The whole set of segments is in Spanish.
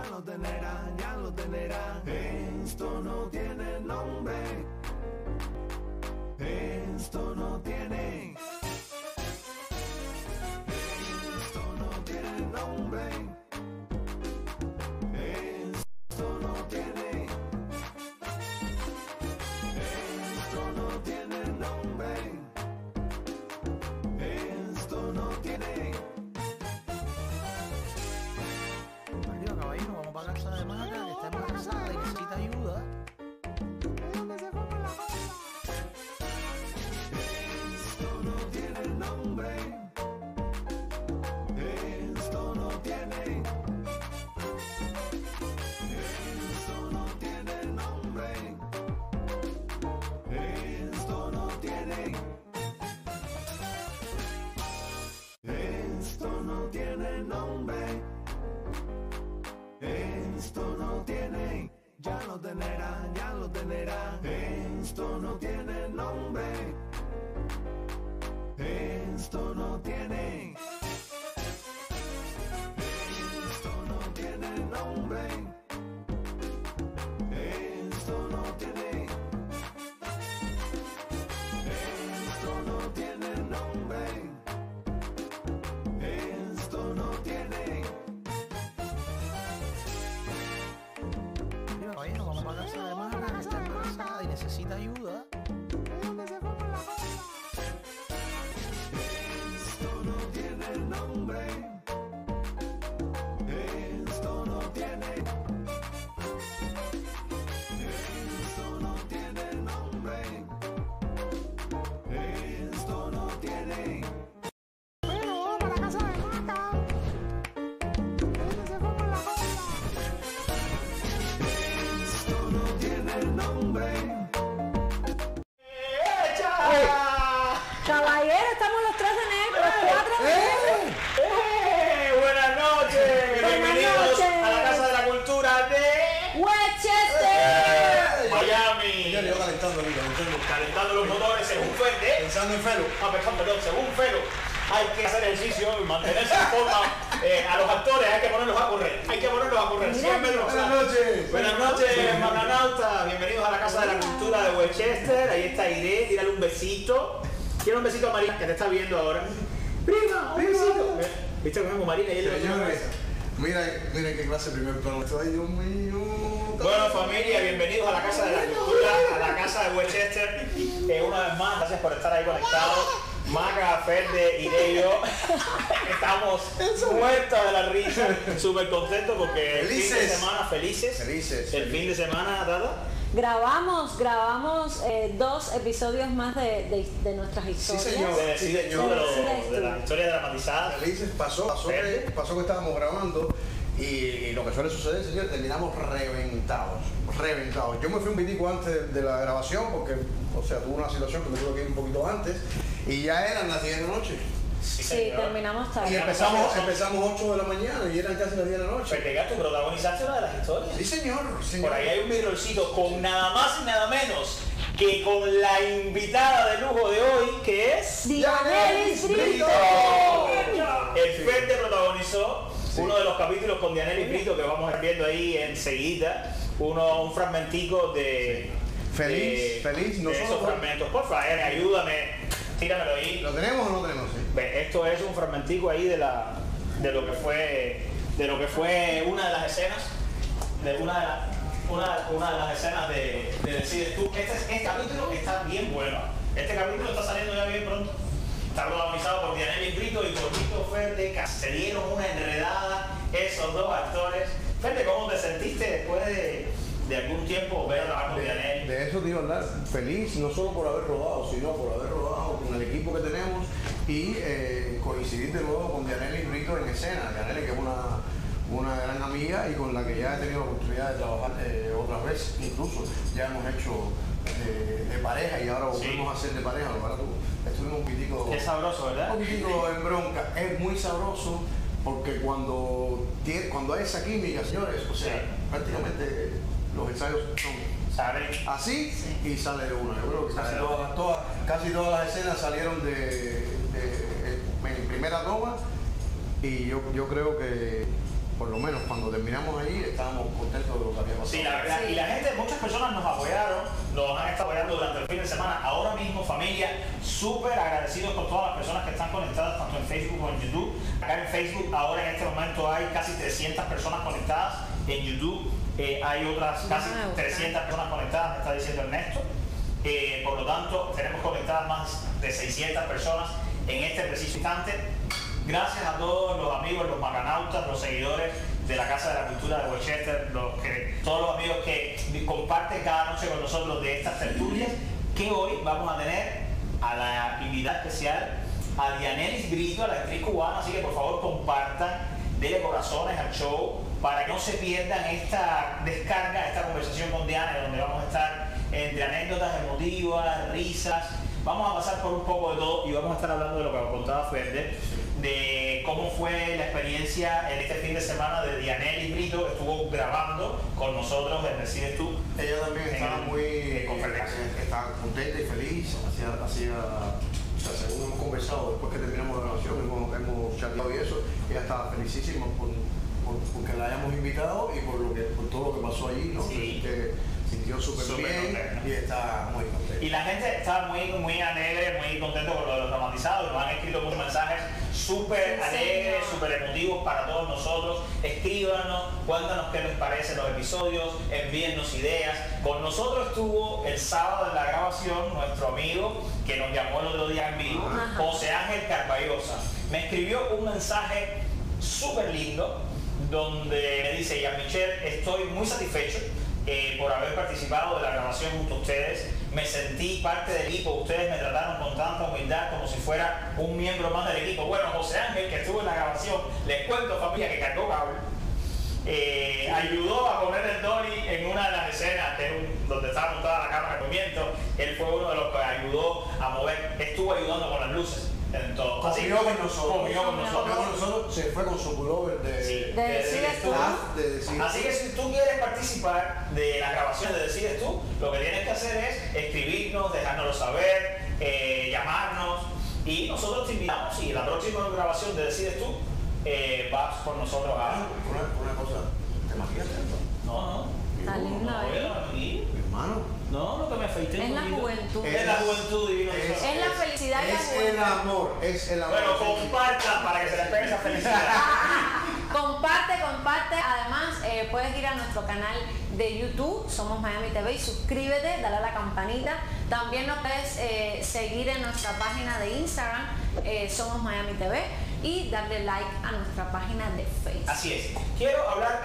ya lo tenerá. Esto no tiene nombre. Esto no tiene. Esto no tiene nombre. Esto no tiene. Esto no tiene nombre. Esto no tiene. Arriba, caballero, vamos para casa de Maca, que está embarazada y necesita ayuda. Esto no tiene nombre. Esto no tiene. Esto no tiene nombre. Esto no tiene. Esto no tiene nombre. Esto no tiene. Ya lo tenerá, ya lo tenerá. Esto no tiene nombre. Esto no tiene. Esto no tiene nombre. Esto no tiene. Esto no tiene nombre. Esto no tiene. Arriba, caballero, vamos para casa de Maca, que está embarazada y necesita ayuda. Esto no tiene nombre. Esto no tiene. Esto no tiene nombre. Esto no tiene. Bueno, vamos para la casa de Maca. Ella se fue por la cola. Esto no tiene nombre. Caballero, estamos los tres de negro, los cuatro de negro. Buenas noches, bienvenidos noches. a la Casa de la Cultura de Westchester. Miami. Yo calentando Calentando los motores según Fede. pensando en Felo. Perdón, según Felo. Hay que hacer ejercicio y mantenerse en forma. A los actores hay que ponerlos a correr. Hay que ponerlos a correr. Siempre los Buenas noches. Buenas noches, mananautas. Bienvenidos a la Casa de la Cultura de Westchester. Ahí está Irene, tírale un besito. Quiero un besito a Marina, que te está viendo ahora. Prima, un besito. ¿Viste cómo es Marina? Y él le dio una Señores, cabeza. mira qué clase de primer plano. Ay, Dios mío. Bueno, familia, bienvenidos a la Casa de la Cultura, a la Casa de Westchester. Una vez más, gracias por estar ahí conectados. Maca, Fede, Irene y yo estamos muertos de la risa, súper contentos porque el fin de Felices. semana, felices. El fin de semana, Tata. Grabamos 2 episodios más de nuestras historias. señor. Sí, señor, de la historia dramatizada. Felices, pasó que estábamos grabando y lo que suele suceder, señor, terminamos reventados. Yo me fui un pitico antes de la grabación porque, o sea, tuve una situación que me tuve que ir un poquito antes y ya eran las 10 de la noche. Sí, señor. terminamos Y tarde. empezamos 8 de la mañana y eran casi las 10 de la noche. Pega, tú protagonizaste una de las historias. Sí, señor. Por ahí hay un birrolcito con nada más y nada menos que con la invitada de lujo de hoy, que es Dianelis Brito. El Fede protagonizó uno de los capítulos con Dianelis Brito que vamos a ir viendo ahí enseguida. Un fragmentico de Feliz, no de solo esos por- fragmentos. Por favor, ayúdame, tíramelo ahí. ¿Lo tenemos o no lo tenemos? Sí. Ve, esto es un fragmentico ahí de lo que fue una de las escenas de una de las escenas de Decides Tú. Este capítulo está bien bueno. Este capítulo está saliendo ya bien pronto. Está protagonizado por Dianelis Brito y por Tito Ferde. Se dieron una enredada esos dos actores. Ferde, ¿cómo te sentiste después de algún tiempo ver a trabajar con Dianelis? De eso te iba a hablar. Feliz no solo por haber rodado, sino por haber rodado con el equipo que tenemos y coincidir de nuevo con Dianelis Brito en escena. Dianelis, que es una gran amiga y con la que ya he tenido la oportunidad de trabajar otras veces. Incluso ya hemos hecho de pareja y ahora volvemos a hacer de pareja. Lo verdad, estuvimos un pitico, Es sabroso, ¿verdad? un pitico en bronca. Es muy sabroso porque cuando hay esa química, señores, o sea, prácticamente los ensayos son ¿Sabes? así y sale de una. Yo creo que casi todas las escenas salieron en primera toma y yo creo que por lo menos cuando terminamos ahí estábamos contentos de lo que había pasado. Sí, la verdad. Sí. Y la gente, muchas personas nos apoyaron, nos han estado apoyando durante el fin de semana. Ahora mismo, familia, súper agradecidos con todas las personas que están conectadas, tanto en Facebook como en YouTube. Acá en Facebook, ahora en este momento hay casi 300 personas conectadas. En YouTube hay otras casi 300 personas conectadas, me está diciendo Ernesto. Por lo tanto, tenemos conectadas más de 600 personas en este preciso instante. Gracias a todos los amigos, los macanautas, los seguidores de la Casa de la Cultura de Westchester, todos los amigos que comparten cada noche con nosotros de estas tertulias, que hoy vamos a tener a la invitada especial, a Dianelis Brito, a la actriz cubana, así que por favor compartan, denle corazones al show para que no se pierdan esta descarga, esta conversación con Diana, donde vamos a estar entre anécdotas emotivas, risas. Vamos a pasar por un poco de todo y vamos a estar hablando de lo que contaba Ferde, de cómo fue la experiencia en este fin de semana de Dianelis Brito, que estuvo grabando con nosotros en Decides Tú. Ella también estaba muy estaba contenta y feliz, o sea, según hemos conversado después que terminamos la grabación, hemos chateado y eso, ella estaba felicísima porque la hayamos invitado y por todo lo que pasó allí, ¿no? Sí. Que sintió súper bien contenta. Y está muy contenta. Y la gente está muy alegre, muy contento con lo de los dramatizados. Nos han escrito muchos mensajes súper alegres, súper emotivos para todos nosotros. Escríbanos, cuéntanos qué les parecen los episodios, envíennos ideas. Con nosotros estuvo el sábado en la grabación nuestro amigo que nos llamó el otro día en vivo, José Ángel Carballosa. Me escribió un mensaje súper lindo donde me dice: Jean-Michel, estoy muy satisfecho por haber participado de la grabación junto a ustedes. Me sentí parte del equipo, ustedes me trataron con tanta humildad como si fuera un miembro más del equipo. Bueno, José Ángel, que estuvo en la grabación, les cuento, familia, que cargó cable, ayudó a poner el dolly en una de las escenas donde estaba montada la cámara de movimiento. Él fue uno de los que ayudó a mover, estuvo ayudando con las luces. Comió con nosotros, se fue con su pullover de Decides Tú. Así que si tú quieres participar de la grabación de Decides Tú, lo que tienes que hacer es escribirnos, dejárnoslo saber, llamarnos, y nosotros te invitamos. Y la próxima grabación de Decides Tú vas con nosotros a... Una cosa, ¿te maquillaste? No. Está linda, Mi hermano. No, lo que me afeité. Es la juventud. Es la juventud divina. Es la felicidad y la Es el juventud. amor, es el amor. Bueno, compartan para que se les pegue esa felicidad. Comparte. Además, puedes ir a nuestro canal de YouTube, Somos Miami TV, y suscríbete, dale a la campanita. También nos puedes seguir en nuestra página de Instagram, Somos Miami TV, y darle like a nuestra página de Facebook. Así es. Quiero hablar,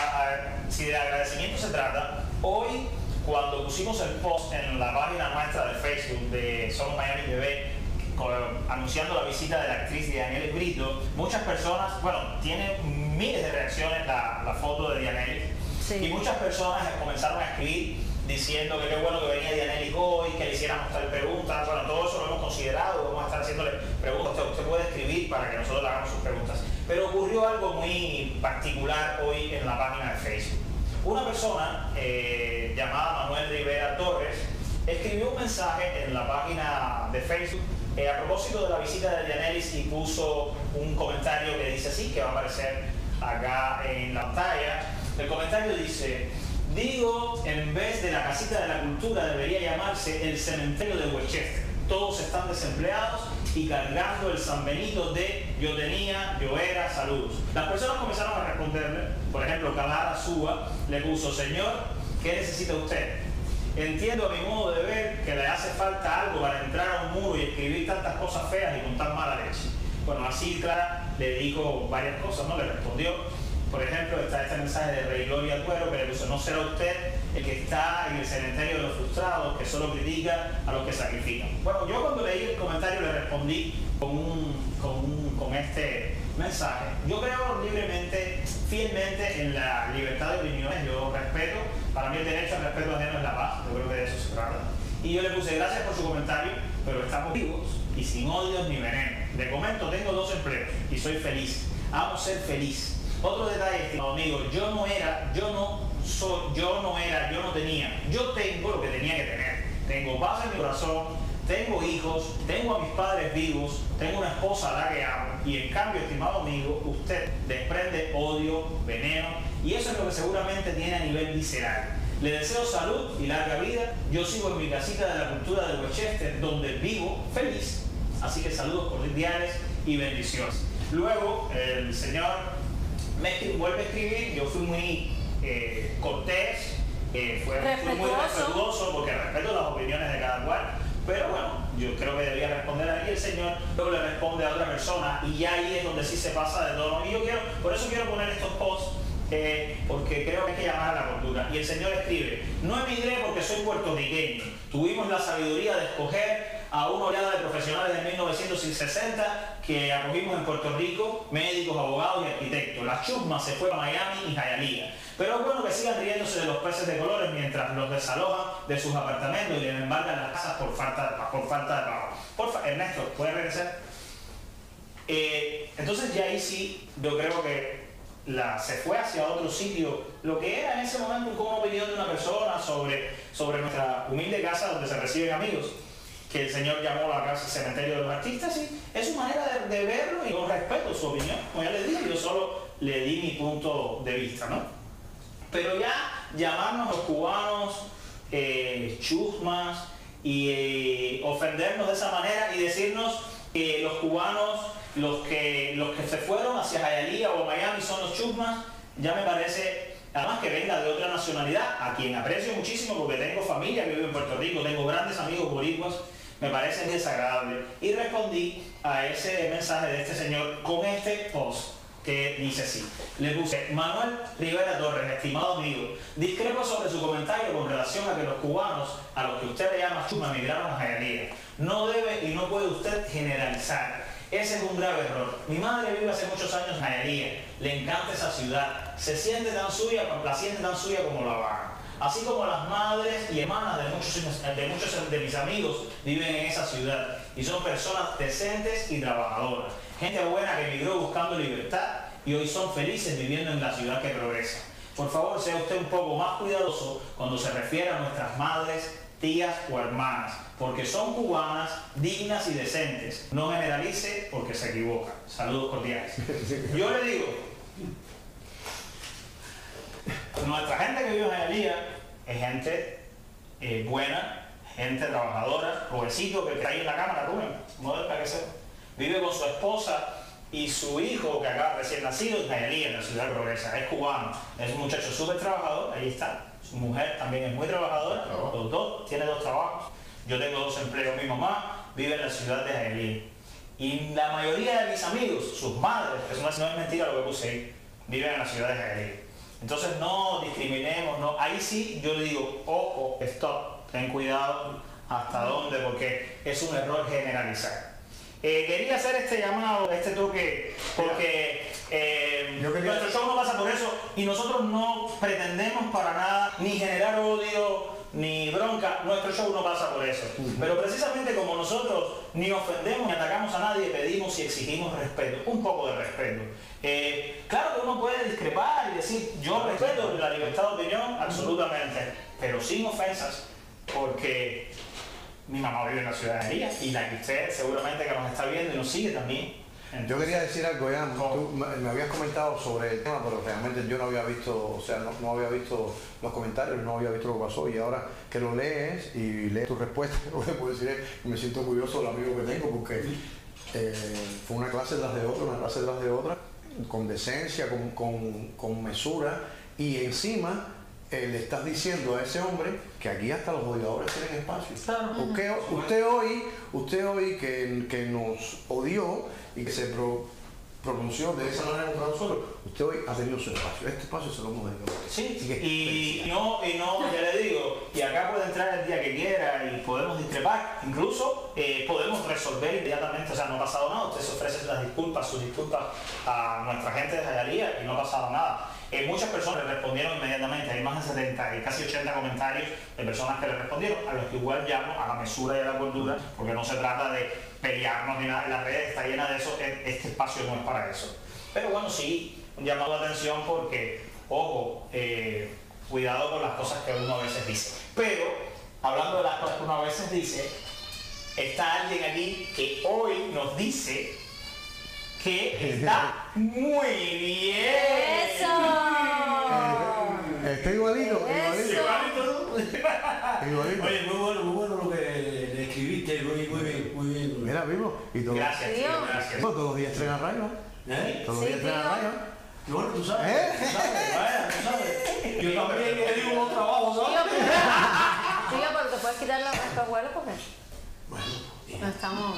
si de agradecimiento se trata, hoy cuando pusimos el post en la página nuestra de Facebook de Somos Miami TV, anunciando la visita de la actriz Dianelis Brito, muchas personas, bueno, tiene miles de reacciones la foto de Dianelis, sí. Y muchas personas comenzaron a escribir diciendo que qué bueno que venía Dianelis hoy, que le hiciéramos tal preguntas. Bueno, todo eso lo hemos considerado, vamos a estar haciéndole preguntas. Usted puede escribir para que nosotros le hagamos sus preguntas. Pero ocurrió algo muy particular hoy en la página de Facebook. Una persona llamada Manuel Rivera Torres escribió un mensaje en la página de Facebook a propósito de la visita de Dianelis, y puso un comentario que dice así, que va a aparecer acá en la pantalla. El comentario dice: digo, en vez de la casita de la cultura debería llamarse el cementerio de Westchester. Todos están desempleados y cargando el San Benito de yo tenía, yo era, saludos. Las personas comenzaron a responderle. Por ejemplo, Calara Suba le puso: señor, ¿qué necesita usted? Entiendo a mi modo de ver que le hace falta algo para entrar a un muro y escribir tantas cosas feas y con tan mala leche. Bueno, así Clara le dijo varias cosas, ¿no? Le respondió. Por ejemplo, está este mensaje de Rey Gloria Cuero que le puso: no será usted el que está en el cementerio de los frustrados, que solo critica a los que sacrifican. Bueno, yo cuando leí el comentario le respondí con este mensaje. Yo creo libremente, fielmente en la libertad de opiniones. Yo respeto, para mí el derecho al respeto ajeno es la paz. Yo creo que de eso se trata. Y yo le puse: gracias por su comentario, pero estamos vivos y sin odios ni veneno. De momento tengo 2 empleos y soy feliz. Amo ser feliz. Otro detalle, estimado amigo, yo no tenía, yo tengo lo que tenía que tener. Tengo paz en mi corazón, tengo hijos, tengo a mis padres vivos, tengo una esposa a la que amo, y en cambio, estimado amigo, usted desprende odio, veneno, y eso es lo que seguramente tiene a nivel visceral. Le deseo salud y larga vida. Yo sigo en mi casita de la cultura de Westchester, donde vivo feliz. Así que saludos cordiales y bendiciones. Luego, el señor me vuelve a escribir. Yo fui muy cortés, fui muy respetuoso porque respeto las opiniones de cada cual. Pero bueno, yo creo que debía responder ahí. El señor luego le responde a otra persona y ya ahí es donde sí se pasa de tono. Y yo quiero, por eso quiero poner estos posts, porque creo que hay que llamar a la cordura. Y el señor escribe: no emigré porque soy puertorriqueño. Tuvimos la sabiduría de escoger a una oleada de profesionales de 1960 que acogimos en Puerto Rico, médicos, abogados y arquitectos. Las chusmas se fue a Miami y Hialeah. Pero es bueno que sigan riéndose de los peces de colores mientras los desalojan de sus apartamentos y les embargan las casas por falta de pago. Porfa, Ernesto, ¿puedes regresar? Entonces ya ahí sí, yo creo que se fue hacia otro sitio. Lo que era en ese momento como una opinión de una persona sobre nuestra humilde casa donde se reciben amigos, que el señor llamó la casa cementerio de los artistas, y es su manera de verlo y con respeto su opinión. Como ya les dije, yo solo le di mi punto de vista, ¿no? Pero ya llamarnos los cubanos chusmas y ofendernos de esa manera y decirnos que los cubanos, los que se fueron hacia Hialeah o Miami son los chusmas, ya me parece, además que venga de otra nacionalidad, a quien aprecio muchísimo porque tengo familia que vive en Puerto Rico, tengo grandes amigos boricuas, me parece desagradable. Y respondí a ese mensaje de este señor con este post que dice así. Le puse: Manuel Rivera Torres, estimado amigo, discrepo sobre su comentario con relación a que los cubanos, a los que usted le llama chusma, emigraron a Hialeah. No debe y no puede usted generalizar. Ese es un grave error. Mi madre vive hace muchos años en Hialeah. Le encanta esa ciudad. Se siente tan suya, la siente tan suya como La Habana. Así como las madres y hermanas de muchos de mis amigos viven en esa ciudad y son personas decentes y trabajadoras. Gente buena que emigró buscando libertad y hoy son felices viviendo en la ciudad que progresa. Por favor, sea usted un poco más cuidadoso cuando se refiere a nuestras madres, tías o hermanas, porque son cubanas, dignas y decentes. No generalice porque se equivoca. Saludos cordiales. Yo le digo, nuestra gente que vive en Hialeah es gente buena, gente trabajadora. Jovencito que está ahí en la cámara, Rubén, modelo para que sepa, vive con su esposa y su hijo que acaba recién nacido en Hialeah, en la ciudad de Progresa. Es cubano, es un muchacho súper trabajador, ahí está. Su mujer también es muy trabajadora, los dos, tiene 2 trabajos. Yo tengo 2 empleos, mi mamá vive en la ciudad de Hialeah. Y la mayoría de mis amigos, sus madres, eso no es mentira lo que puse ahí, viven en la ciudad de Hialeah. Entonces no discriminemos, no. Ahí sí yo le digo, ojo, stop, ten cuidado hasta dónde, porque es un error generalizar. Quería hacer este llamado, este toque, porque nuestro show no pasa por eso y nosotros no pretendemos para nada ni generar odio ni bronca. Nuestro show no pasa por eso. Pero precisamente como nosotros ni ofendemos ni atacamos a nadie, pedimos y exigimos respeto, un poco de respeto. Claro que uno puede discrepar y decir, yo respeto la libertad de opinión, absolutamente, pero sin ofensas, porque mi mamá vive en la ciudad de Hialeah y la que usted seguramente que nos está viendo y nos sigue también. Entonces, yo quería decir algo, ya, tú me habías comentado sobre el tema, pero realmente yo no había visto, o sea, no había visto los comentarios, no había visto lo que pasó, y ahora que lo lees y lees tu respuesta, lo que puedo decir es que me siento curioso del amigo que tengo, porque fue una clase tras de otra, con decencia, con mesura, y encima le estás diciendo a ese hombre que aquí hasta los odiadores tienen espacio. Usted hoy que nos odió y que se pronunció de esa manera contra nosotros, usted hoy ha tenido su espacio. Este espacio se lo hemos dado. Sí, y no, ya le digo, y acá puede entrar el día que quiera y podemos discrepar, incluso podemos resolver inmediatamente, o sea, no ha pasado nada, usted se ofrece sus disculpas a nuestra gente de Hialeah y no ha pasado nada. Muchas personas le respondieron inmediatamente, hay más de 70 y casi 80 comentarios de personas que le respondieron, a los que igual llamo a la mesura y a la cordura, porque no se trata de pelearnos ni nada, la red está llena de eso, este espacio no es para eso. Pero bueno, sí, un llamado de atención porque, ojo, cuidado con las cosas que uno a veces dice. Pero, hablando de las cosas que uno a veces dice, está alguien aquí que hoy nos dice que está muy bien. ¡Eso! Está igualito, igualito. Oye, muy bueno lo que le escribiste, muy bien. Mira, vivo. Y todo. Gracias, tío, gracias. Todos los días estrena Rayo. Todos los días estrena Rayo. Y bueno, tú sabes, vaya, tú sabes. Yo también he dicho un trabajo, ¿sabes? Tío, pero te puedes quitar los espejuelos porque Bueno, no estamos...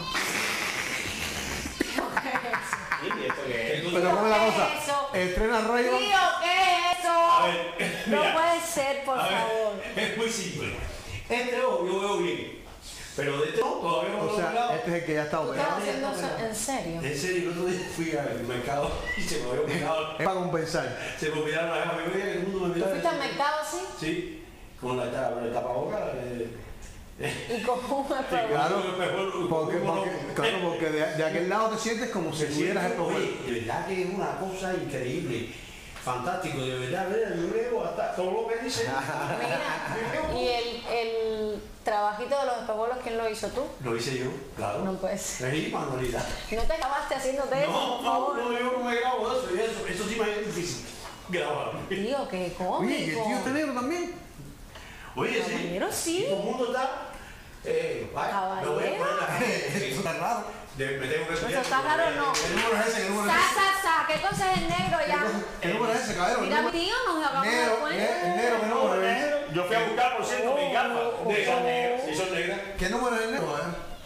¿Y esto qué es? Pero ¿cómo es la ¿Qué cosa? es eso? Estrena Rayo. Tío, ¿qué es eso? a ver, No mira, puede ser, por a ver, favor. es muy simple. Este ojo yo veo bien, pero de este ojo todavía no lo O he sea, logrado. este es el que ya está ¿Tú estás operado. haciendo eso en serio? En serio, el otro día fui al mercado y se me había olvidado. Es para compensar. Se me olvidaron las gafas. Yo veía que todo el mundo me ¿Tú miraba. fuiste al mercado así? Sí, con el tapabocas. Y con un espejuelo. Claro, Porque porque de aquel lado te sientes como si tuvieras el problema. Oye, de verdad que es una cosa increíble. Fantástico, de verdad, mira, yo leo hasta todo lo que dice. Mira, y el trabajito de los espejuelos, ¿quién lo hizo tú? Lo hice yo, claro. No puede ser. Sí, manualidad. ¿No te acabaste haciéndote eso, por favor? Yo no me grabo de eso, y eso sí me es difícil. Grabar. Tío, qué Oye, ¿y el tío cómico. está negro también? Oye, sí. Caballero, sí. Y todo el mundo está. Vaya, me voy a poner la Eso está raro. me tengo que Eso está raro, no. ¿Qué número es ese? ¿Qué número Sa, es ese? sa, sa, ¿qué cosa es el negro ya? ¿Qué número es ese, caballero? Mira, mi tío, nos acabamos de dar Negro, cuenta. el negro, ¿qué número es? Yo fui a buscar, por cierto, mis gafas. Negras, negras. sí, son negras. ¿Qué número es el negro?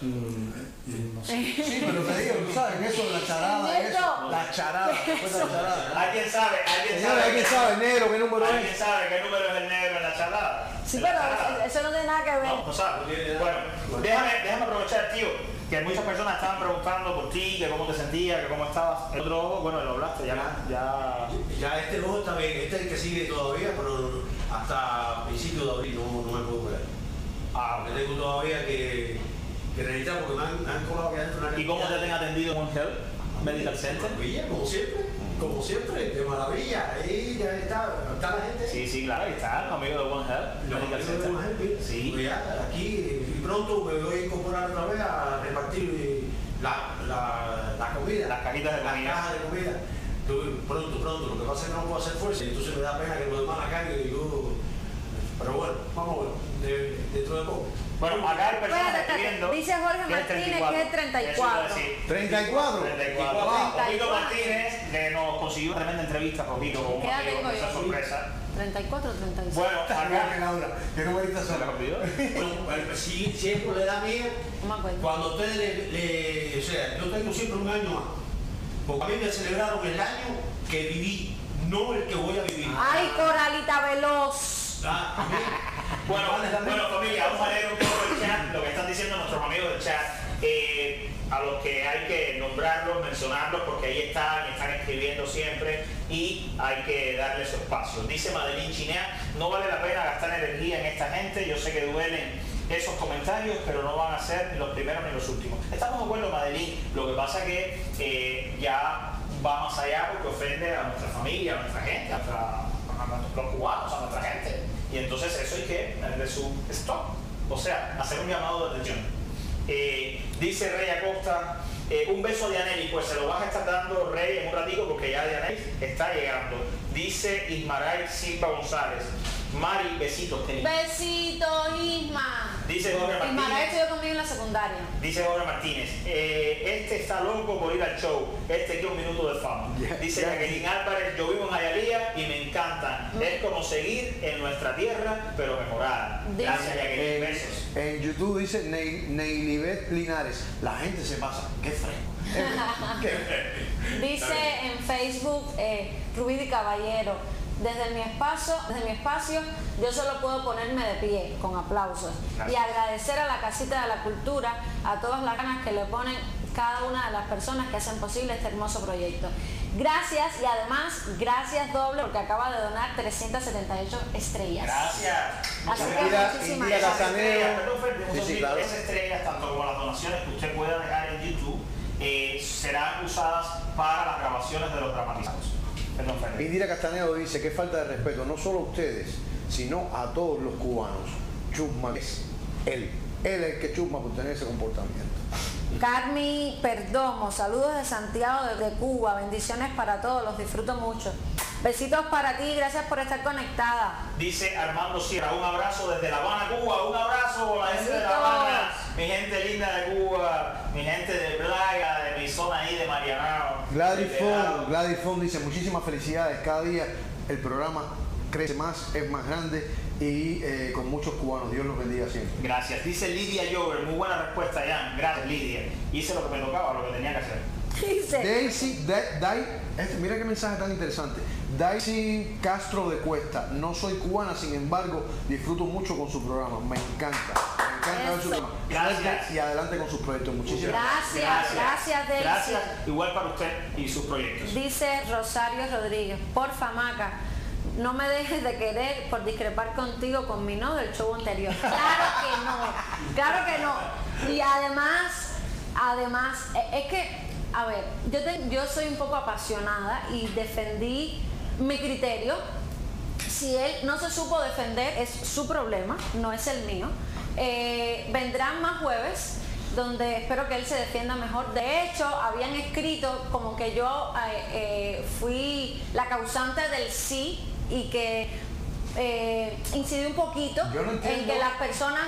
Sí, pero te digo, tú sabes, eso de la charada, Neto. eso. La charada, después de la charada. ¿Alguien sabe? Señores, ¿alguien sabe, negro, qué número ¿Alguien es? sabe qué número es el negro en la charlada? Sí, ¿En la pero charlada? eso no tiene nada que ver. No, no sabe. Bueno, déjame aprovechar, tío, que muchas personas estaban preguntando por ti, que cómo te sentías, que cómo estabas. El otro ojo, bueno, lo hablaste, Ya este ojo está bien, este es el que sigue todavía, pero hasta principio de abril no me puedo operar. Porque tengo todavía que realizar porque me han colado que adentro una ¿Y cómo te han atendido en One Health Medical Center? Maravilla, como siempre, de maravilla. Ahí ya está la gente. Sí, sí, claro, ahí está, los amigos de One Health Los Medical amigos Center. de One Health, Sí. pues ya, aquí y pronto me voy a incorporar otra vez a repartir la comida. Las cajitas de Las comida. cajas de comida. Pronto. Lo que pasa es que no puedo hacer fuerza y entonces me da pena que los demás la caguen y yo... Pero bueno, vamos a ver, dentro de poco. Bueno, acá hay personas Espérate, escribiendo. dice Jorge que es Martínez 34. que es 34. Eso iba a decir. 34. 34. Wow. Ojito Martínez, que nos consiguió una tremenda entrevista, Ojito, con un ¿Qué edad amigo, tengo esa yo? sorpresa. 34 o 36. Bueno, acá. Laura, ¿qué numerito ¿Se son? me olvidó? Bueno, si es por la edad mía, No me acuerdo. cuando ustedes o sea, yo tengo siempre un año más. Porque a mí me celebraron el año que viví, no el que voy a vivir. Ay, Coralita Veloz. A mí, Bueno, familia, vamos a leer un poco el chat, lo que están diciendo nuestros amigos del chat, a los que hay que nombrarlos, mencionarlos, porque ahí están escribiendo siempre y hay que darle su espacio. Dice Madeline Chinea, no vale la pena gastar energía en esta gente, yo sé que duelen esos comentarios, pero no van a ser ni los primeros ni los últimos. Estamos de acuerdo, Madeline, lo que pasa que ya va más allá porque ofende a nuestra familia, a nuestra gente, a los cubanos, a nuestra gente. Y entonces eso hay que darle su stop, o sea, hacer un llamado de atención. Dice Rey Acosta, un beso a Dianelli, pues se lo vas a estar dando, Rey, en un ratito porque ya Dianelli está llegando. Dice Ismaray Silva González, Mari, besitos, te Besitos, Isma. Dice Jorge Isma Martínez. estudió conmigo en la secundaria. Dice Jorge Martínez, este está loco por ir al show, este quiere un minuto de fama. Dice Jacqueline Álvarez, yo vivo en Hialeah y me encantan. Es como seguir en nuestra tierra, pero mejorada. Gracias, Jacqueline, besos. En YouTube dice Neilibet Linares. La gente se pasa. Qué fresco. Qué fresco. Dice en Facebook Rubí Di Caballero, desde mi espacio yo solo puedo ponerme de pie con aplausos y agradecer a la Casita de la Cultura, a todas las ganas que le ponen cada una de las personas que hacen posible este hermoso proyecto. Gracias y además gracias doble porque acaba de donar 378 estrellas. Gracias. Así que Indira- muchísimas Indira gracias. Casaneo. Esas Sí, claro. estrellas, tanto como las donaciones que usted pueda dejar en YouTube, serán usadas para las grabaciones de los dramatizados. Perdón, Fernando. Indira Castaneo dice que falta de respeto no solo a ustedes, sino a todos los cubanos. Chusma es él. él es el que chusma por tener ese comportamiento. Carmi Perdomo, saludos de Santiago de Cuba, bendiciones para todos, los disfruto mucho. Besitos para ti, gracias por estar conectada. Dice Armando Sierra, un abrazo desde La Habana, Cuba, un abrazo a la gente de La Habana, mi gente linda de Cuba, mi gente de Playa, de mi zona ahí de Marianao. Gladys Fon dice muchísimas felicidades, cada día el programa crece más, es más grande y con muchos cubanos, Dios los bendiga siempre. Gracias, dice Lidia Jover, muy buena respuesta, Jan, gracias Lidia, hice lo que me tocaba, lo que tenía que hacer. Dice, Daisy, mira qué mensaje tan interesante. Daisy Castro de Cuesta, no soy cubana, sin embargo, disfruto mucho con su programa, me encanta ver su programa. Gracias. Y adelante con sus proyectos, muchísimas gracias Daisy. Gracias, igual para usted y sus proyectos. Dice Rosario Rodríguez, porfa Maca, no me dejes de querer por discrepar contigo con mi no del show anterior. Claro que no. Y además, es que, a ver, yo soy un poco apasionada y defendí mi criterio. Si él no se supo defender, es su problema, no es el mío. Vendrán más jueves donde espero que él se defienda mejor. De hecho, habían escrito como que yo fui la causante del sí y que incidí un poquito en que las personas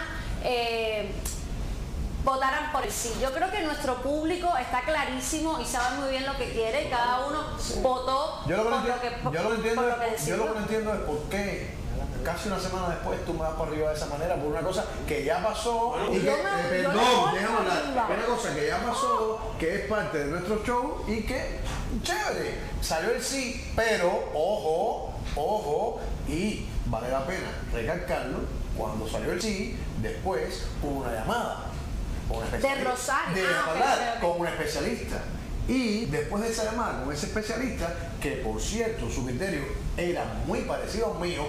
votaran por el sí. Yo creo que nuestro público está clarísimo y sabe muy bien lo que quiere. Cada uno votó por lo que decidió. Yo lo que no entiendo es por qué casi una semana después tú me vas para arriba de esa manera por una cosa que ya pasó y que, una cosa que ya pasó, que es parte de nuestro show y que chévere, salió el sí, pero ojo, y vale la pena recalcarlo, cuando salió el sí, después hubo una llamada de Rosario, de hablar con un especialista. Y después de esa llamada con ese especialista, que por cierto su criterio era muy parecido al mío,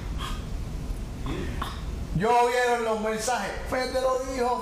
yo vieron los mensajes, Fede lo dijo.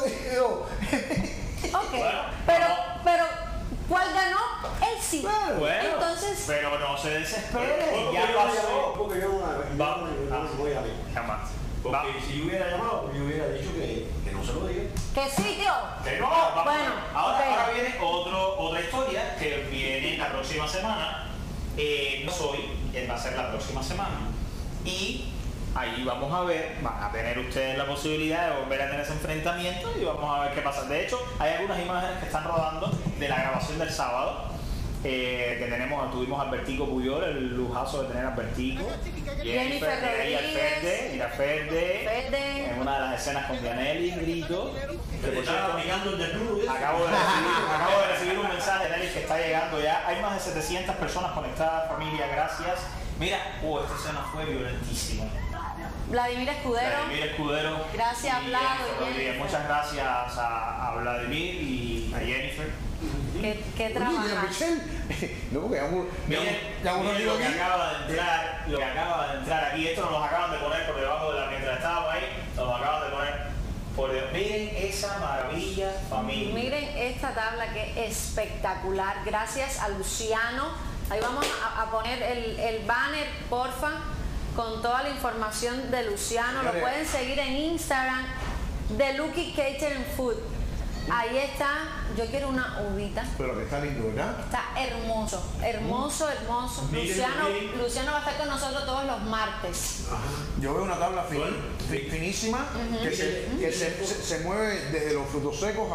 Ok, Bueno, pero ¿cuál ganó? Él sí. Bueno, entonces, pero no se desespere, ya pasó. Porque yo no voy a ver. Jamás. Porque si yo hubiera llamado, yo hubiera dicho que no se lo diga. que sí, tío. Que no, vamos. Bueno, Ahora viene otra historia que viene la próxima semana. No soy, va a ser la próxima semana. Y ahí vamos a ver, van a tener ustedes la posibilidad de volver a tener ese enfrentamiento y vamos a ver qué pasa. De hecho, hay algunas imágenes que están rodando de la grabación del sábado. Que tuvimos a Albertico Puyol, el lujazo de tener a Albertico, Jennifer Rodríguez, Mira Ferde, en una de las escenas con Dianelli, grito. Que por Estaba cierto, mirando el desnudo. acabo de recibir un mensaje de Nelly que está llegando ya. Hay más de 700 personas conectadas, familia, gracias. Mira, esta escena fue violentísima. Vladimir Escudero. Gracias, y Vlado y Jennifer. Jennifer. Muchas gracias a Vladimir y a Jennifer. ¿Qué trabaja? No, porque Miren lo que acaba de entrar aquí. Esto nos lo acaban de poner por debajo de mientras estábamos ahí, nos lo acaban de poner por debajo. Miren esa maravilla, familia. Miren esta tabla que es espectacular. Gracias a Luciano. Ahí vamos a poner el banner, porfa, con toda la información de Luciano. Lo pueden seguir en Instagram de Lucky Catering Food. Ahí está, yo quiero una uvita. Pero que está lindo, ¿verdad? Está hermoso. Luciano va a estar con nosotros todos los martes. Yo veo una tabla finísima que se mueve desde los frutos secos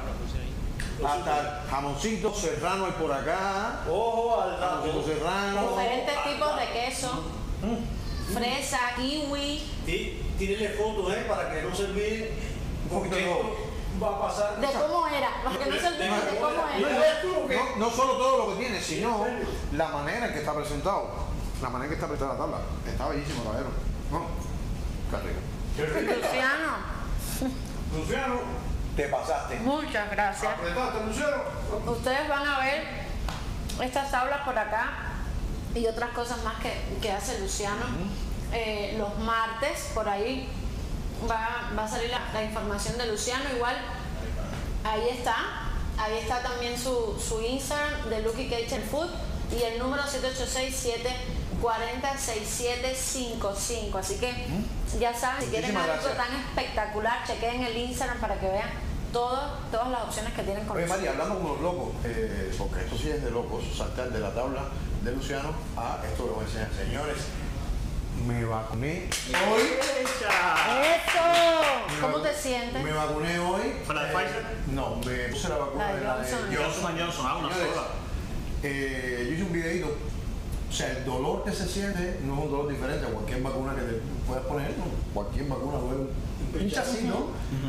hasta jamoncito serrano hay por acá. Ojo al Jamoncito serrano. Diferentes tipos de queso. Fresa, kiwi. Tírenle fotos, para que no se olviden. Un poquito de todo. Va a pasar. De cómo era, para que no se olviden de cómo era. No solo todo lo que tiene, sino la manera en que está presentado. La manera en que está presentada la tabla. Está bellísimo, caballero. No, qué rico. Luciano, Te pasaste. muchas gracias. ¿Apretaste, Luciano? Ustedes van a ver estas tablas por acá y otras cosas más que hace Luciano. Los martes, por ahí va a salir la información de Luciano. Igual, ahí está también su Instagram de Lucky Catering Food y el número 786-7 406755. Así que ya saben, si quieren Muchísimas algo gracias. tan espectacular, chequen el Instagram para que vean todas las opciones que tienen con Oye, nosotros. María, hablando como los locos, porque esto sí es de locos, saltar de la tabla de Luciano a esto que voy a enseñar. Señores, me vacuné hoy. ¡Eso! ¿Cómo te sientes? Me vacuné hoy. ¿Fue la de Pfizer? No, me puse la vacuna La de de Johnson. Johnson, una Señores, sola. yo hice un videito. O sea, el dolor que se siente no es un dolor diferente a cualquier vacuna que te puedas poner. ¿No? Cualquier vacuna duele un pinchacito.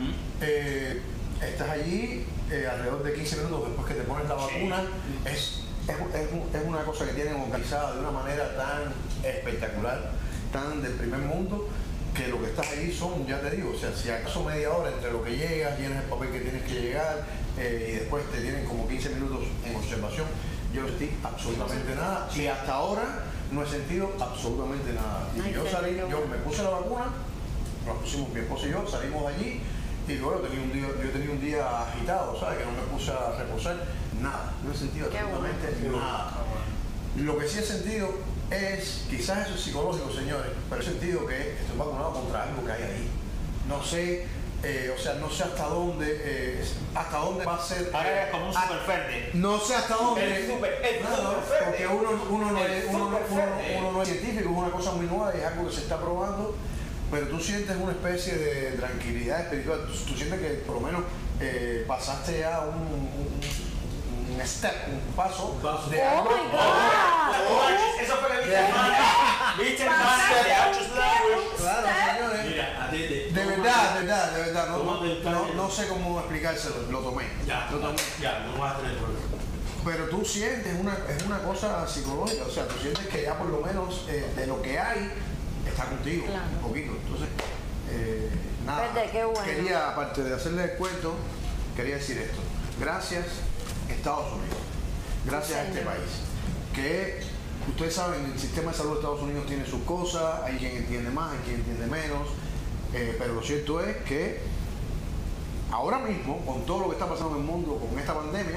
Estás allí alrededor de 15 minutos después que te pones la vacuna. Es una cosa que tienen organizada de una manera tan espectacular, tan del primer mundo, que lo que estás allí son, ya te digo, o sea, si acaso media hora entre lo que llegas, llenas el papel que tienes que llegar y después te tienen como 15 minutos en observación. Yo no sentí absolutamente nada y hasta ahora no he sentido absolutamente nada. Y Ay, yo qué salí, rico. yo me puse la vacuna, nos pusimos mi esposa y yo, salimos de allí y luego yo tenía un día agitado, ¿sabes? Que no me puse a reposar, nada, no he sentido Qué absolutamente nada. Lo que sí he sentido es, quizás eso es psicológico, señores, pero he sentido que estoy vacunado contra algo que hay ahí. No sé, o sea, no sé hasta dónde va a ser. Ahora eres como un super verde. No sé hasta dónde. El super porque uno no es científico, es una cosa muy nueva y es algo que se está probando, pero tú sientes una especie de tranquilidad espiritual. Tú sientes que por lo menos pasaste ya un step, un paso de ¡Oh, algo. my God! Eso fue lo que viste en Maya. Viste en Maya de Ouch's Language. Claro, señores. Mira, atiende. De verdad, Tómate el cambio. no sé cómo explicárselo, lo tomé. Ya, Lo tomé. ya, no vas a tener problema. Pero tú sientes, es una cosa psicológica, o sea, tú sientes que ya por lo menos de lo que hay, está contigo, Claro. un poquito. Entonces, nada, Vete, qué bueno. quería, aparte de hacerle el cuento, quería decir esto. Gracias, Estados Unidos. Gracias a este Señor. país. Que ustedes saben, el sistema de salud de Estados Unidos tiene sus cosas, hay quien entiende más, hay quien entiende menos, pero lo cierto es que ahora mismo, con todo lo que está pasando en el mundo, con esta pandemia,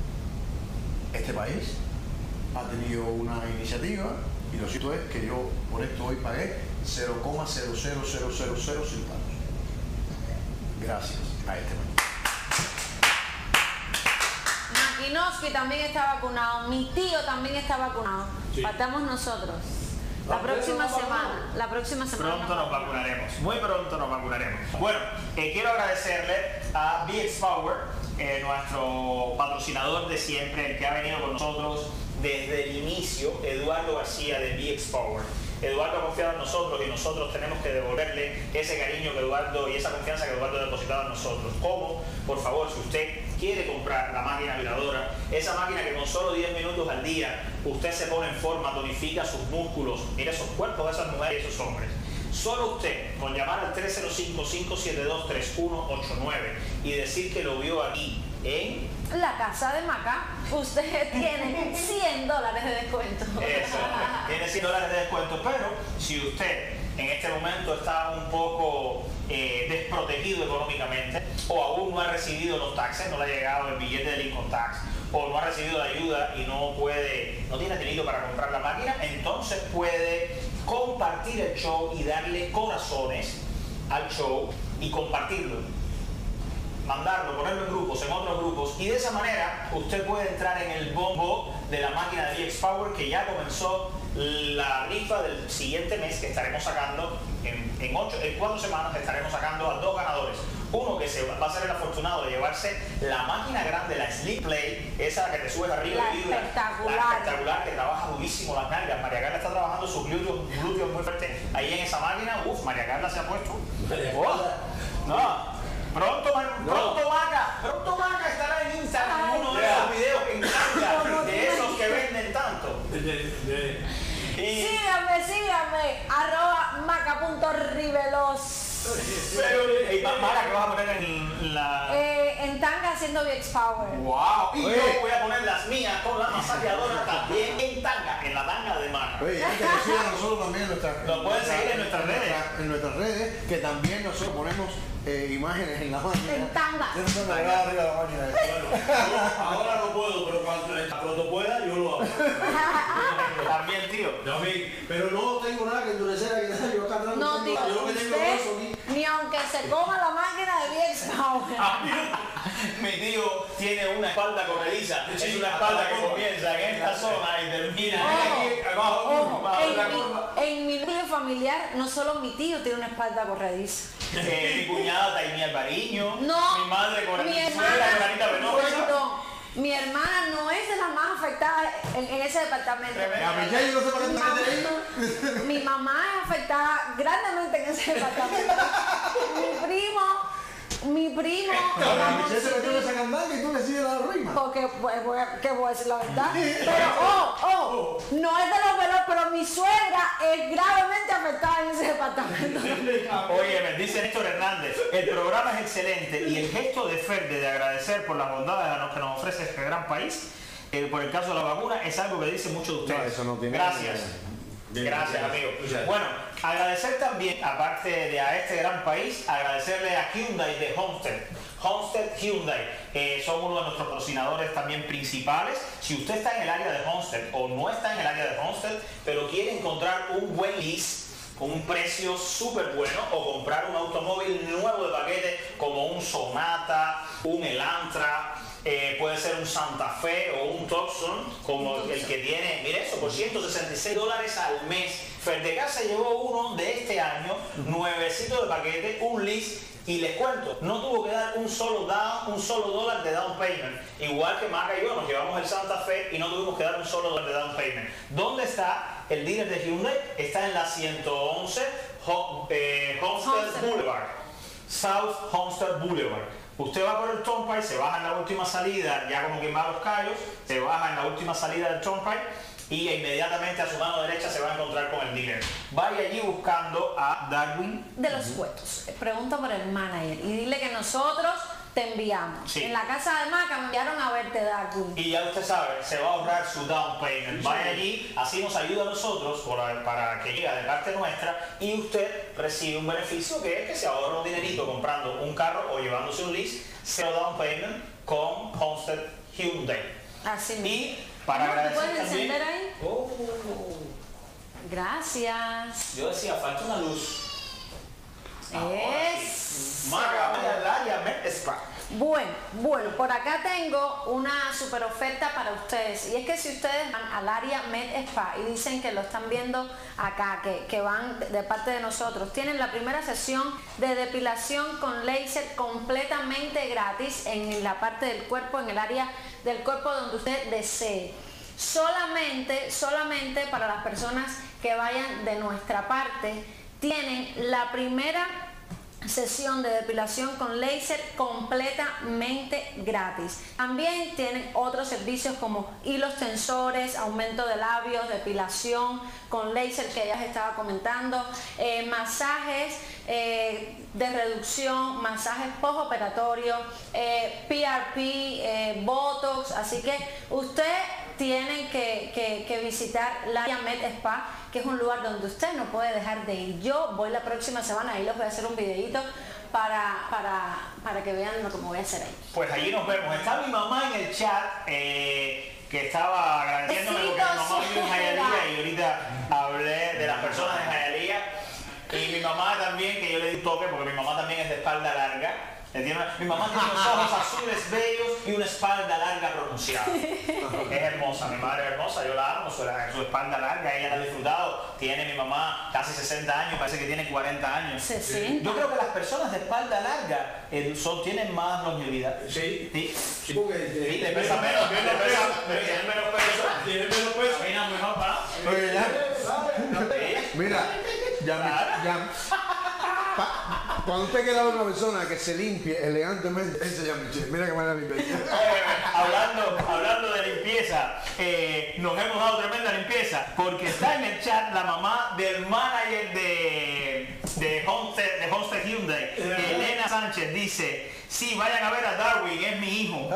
este país ha tenido una iniciativa y lo cierto es que yo por esto hoy pagué 0,00000 centavos. Gracias a este país. Makinovsky también está vacunado, mi tío también está vacunado. Sí. Faltamos nosotros. La próxima semana. Pronto nos vacunaremos, muy pronto nos vacunaremos. Bueno, quiero agradecerle a BX Power, nuestro patrocinador de siempre, el que ha venido con nosotros desde el inicio, Eduardo García de BX Power. Eduardo ha confiado en nosotros y nosotros tenemos que devolverle ese cariño que Eduardo y esa confianza que Eduardo ha depositado en nosotros. ¿Cómo? Por favor, si usted quiere comprar la máquina vibradora, esa máquina que con solo 10 minutos al día usted se pone en forma, tonifica sus músculos, mira esos cuerpos de esas mujeres y esos hombres. Solo usted, con llamar al 305-572-3189 y decir que lo vio aquí en La Casa de Maca, usted tiene $100 de descuento. Eso, tiene $100 de descuento, pero si usted en este momento está un poco desprotegido económicamente o aún no ha recibido los taxes, no le ha llegado el billete del income tax o no ha recibido la ayuda y no tiene dinero para comprar la máquina, entonces puede compartir el show y darle corazones al show y compartirlo. Mandarlo, ponerlo en grupos, en otros grupos, y de esa manera usted puede entrar en el bombo de la máquina de BX Power, que ya comenzó la rifa del siguiente mes, que estaremos sacando en 4 semanas, estaremos sacando a 2 ganadores. Uno que va a ser el afortunado de llevarse la máquina grande, la Sleep Play, esa que te subes arriba La y vibra, espectacular. la espectacular, que trabaja durísimo las nalgas. María Carla está trabajando sus glúteos muy fuertes ahí en esa máquina. María Carla se ha puesto. No. Pronto Maca estará en Instagram en uno de esos videos que encanta, de esos que venden tanto. Y Síganme, @maca.rivelos. Pero, y Mara, ¿qué vas a poner en la...? En tanga haciendo VX Power. ¡Wow! Y Oye. yo voy a poner las mías con la masajeadora también en la tanga de Mara. Oye, ya que nos sigan a nosotros también en nuestras Nos pueden seguir en nuestras redes. En nuestras redes, que también nosotros ponemos imágenes en la máquina. En tanga. Yo no sé me voy arriba de la máquina. Ahora no puedo, pero cuando pueda yo lo hago. También, tío. Pero no tengo nada que endurecer aquí. Yo acá atrás No, tengo tío, nada. Yo lo que tengo es eso usted, aquí. ni aunque se coma la máquina de VX Power. Mi tío tiene una espalda corrediza. Es una espalda que comienza en esta zona y termina aquí abajo. Ojo, bajo la curva. en mi núcleo familiar no solo mi tío tiene una espalda corrediza. Mi cuñada Taimí Alvariño. No, Mi madre con mi mi suegra hermana, Margarita Venosa. perdón, mi hermana no es de las más afectadas en ese departamento. A Michelle yo no sé para qué Mi está mamá, ahí. mi mamá es afectada grandemente en ese departamento. Mi primo, A Michelle se metió en esa candanga y tú le sigues la rima. porque que voy a decir la verdad. Pero no es de los velos, pero mi suegra es gravemente afectada en ese departamento. Oye, me dice Néstor Hernández, el programa es excelente y el gesto de Ferde de agradecer por las bondades que nos ofrece este gran país, por el caso de la vacuna, es algo que dice mucho de ustedes. No, eso no tiene Gracias. Gracias, amigo. Bueno, agradecer también, aparte de a este gran país, agradecerle a Hyundai de Homestead. Homestead Hyundai son uno de nuestros patrocinadores también principales. Si usted está en el área de Homestead o no está en el área de Homestead, pero quiere encontrar un buen lease con un precio súper bueno o comprar un automóvil nuevo de paquete como un Sonata, un Elantra, puede ser un Santa Fe o un Tucson como el que tiene, mire eso, por $166 al mes. Ferdegar se llevó uno de este año, nuevecito de paquete, un lease, y les cuento, no tuvo que dar un solo dólar de down payment. Igual que Maca y yo nos llevamos el Santa Fe y no tuvimos que dar un solo dólar de down payment. ¿Dónde está el dealer de Hyundai? Está en la 111 Homestead Boulevard, South Homestead Boulevard. Usted va por el Turnpike, se baja en la última salida, ya como quien va a Los Cayos, se baja en la última salida del Turnpike y inmediatamente a su mano derecha se va a encontrar con el dealer. Vaya allí buscando a Darwin De los cuetos. Pregunta por el manager y dile que nosotros te enviamos. Sí. En la casa de Maca me enviaron a verte, Darwin. y ya usted sabe, se va a ahorrar su down payment. Vaya allí, así nos ayuda a nosotros para que llegue de parte nuestra y usted recibe un beneficio que es que se ahorra un dinerito comprando un carro o llevándose un lease, cero down payment con Homestead Hyundai. Así mismo. Y para Amor, ¿te agradecer puedes también... encender ahí? Oh, Gracias. yo decía, falta una luz. Es. Maca, vaya al área Med Spa. Bueno, por acá tengo una super oferta para ustedes. Y es que si ustedes van al área Med Spa y dicen que lo están viendo acá, que van de parte de nosotros, tienen la primera sesión de depilación con láser completamente gratis en la parte del cuerpo, en el área del cuerpo donde usted desee. Solamente para las personas que vayan de nuestra parte, tienen la primera sesión de depilación con láser completamente gratis. También tienen otros servicios como hilos tensores, aumento de labios, depilación con láser que ya les estaba comentando, masajes de reducción, masajes postoperatorios, PRP, Botox, así que usted tiene que visitar la Med Spa, que es un lugar donde usted no puede dejar de ir. Yo voy la próxima semana, ahí les voy a hacer un videito para que vean lo que me voy a hacer ahí. Pues allí nos vemos. Está mi mamá en el chat que estaba agradeciéndome porque mi mamá vive en Hialeah y ahorita hablé de las personas de Hialeah. Y mi mamá también, que yo le di un toque porque mi mamá también es de espalda larga. Mi mamá tiene unos ojos azules bellos y una espalda larga pronunciada. Es hermosa, mi madre es hermosa, yo la amo, su espalda larga, ella la ha disfrutado. Tiene mi mamá casi 60 años, parece que tiene 40 años. 60. Yo creo que las personas de espalda larga tienen más longevidad. Sí. Sí. Porque Sí, le pesa menos, tiene menos peso. tiene menos peso. Camina mejor, ¿verdad? Oye, ya. Sí. Mira, cuando usted quiera ver una persona que se limpie elegantemente, ese ya Michelle. Mira que manera limpia. Hablando de limpieza, nos hemos dado tremenda limpieza porque está en el chat la mamá del manager de Homestead dice, sí, vayan a ver a Darwin, es mi hijo.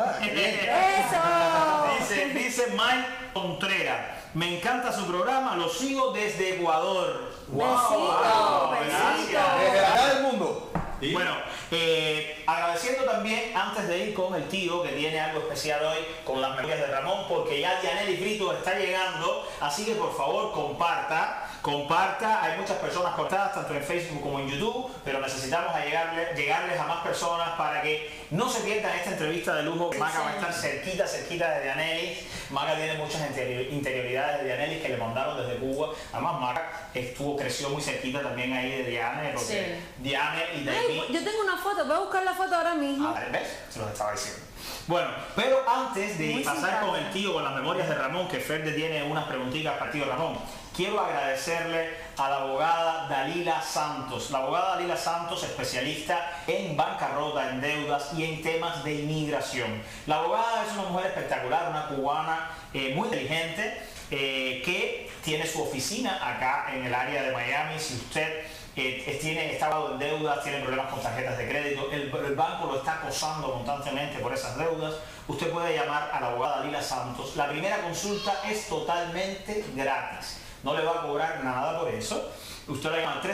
¡Eso! Dice Mike Contreras, me encanta su programa, lo sigo desde Ecuador. Besito, Gracias. Desde acá del mundo. Bueno, agradeciendo también, antes de ir con el tío, que tiene algo especial hoy con las memorias de Ramón, porque ya Dianelli Brito está llegando, así que por favor comparta, hay muchas personas conectadas tanto en Facebook como en YouTube, pero necesitamos llegarles a más personas para que no se pierdan esta entrevista de lujo. Maca va a estar cerquita de Dianelli. Maca tiene muchas interioridades de Dianelli que le mandaron desde Cuba. Además Maca creció muy cerquita también ahí de Diane, porque Diane y David. Yo tengo una foto, voy a buscar la foto ahora mismo. A ver, ¿ves? Se los estaba diciendo. Bueno, pero antes de Muy pasar simpática. con el tío, con las memorias de Ramón, que Ferde tiene unas preguntitas para el tío Ramón, quiero agradecerle a la abogada Dalila Santos. La abogada Dalila Santos, especialista en bancarrota, en deudas y en temas de inmigración. La abogada es una mujer espectacular, una cubana muy inteligente, que tiene su oficina acá en el área de Miami. Si usted está en deudas, tiene problemas con tarjetas de crédito, el banco lo está acosando constantemente por esas deudas, usted puede llamar a la abogada Dalila Santos. La primera consulta es totalmente gratis, no le va a cobrar nada por eso. Usted la llama al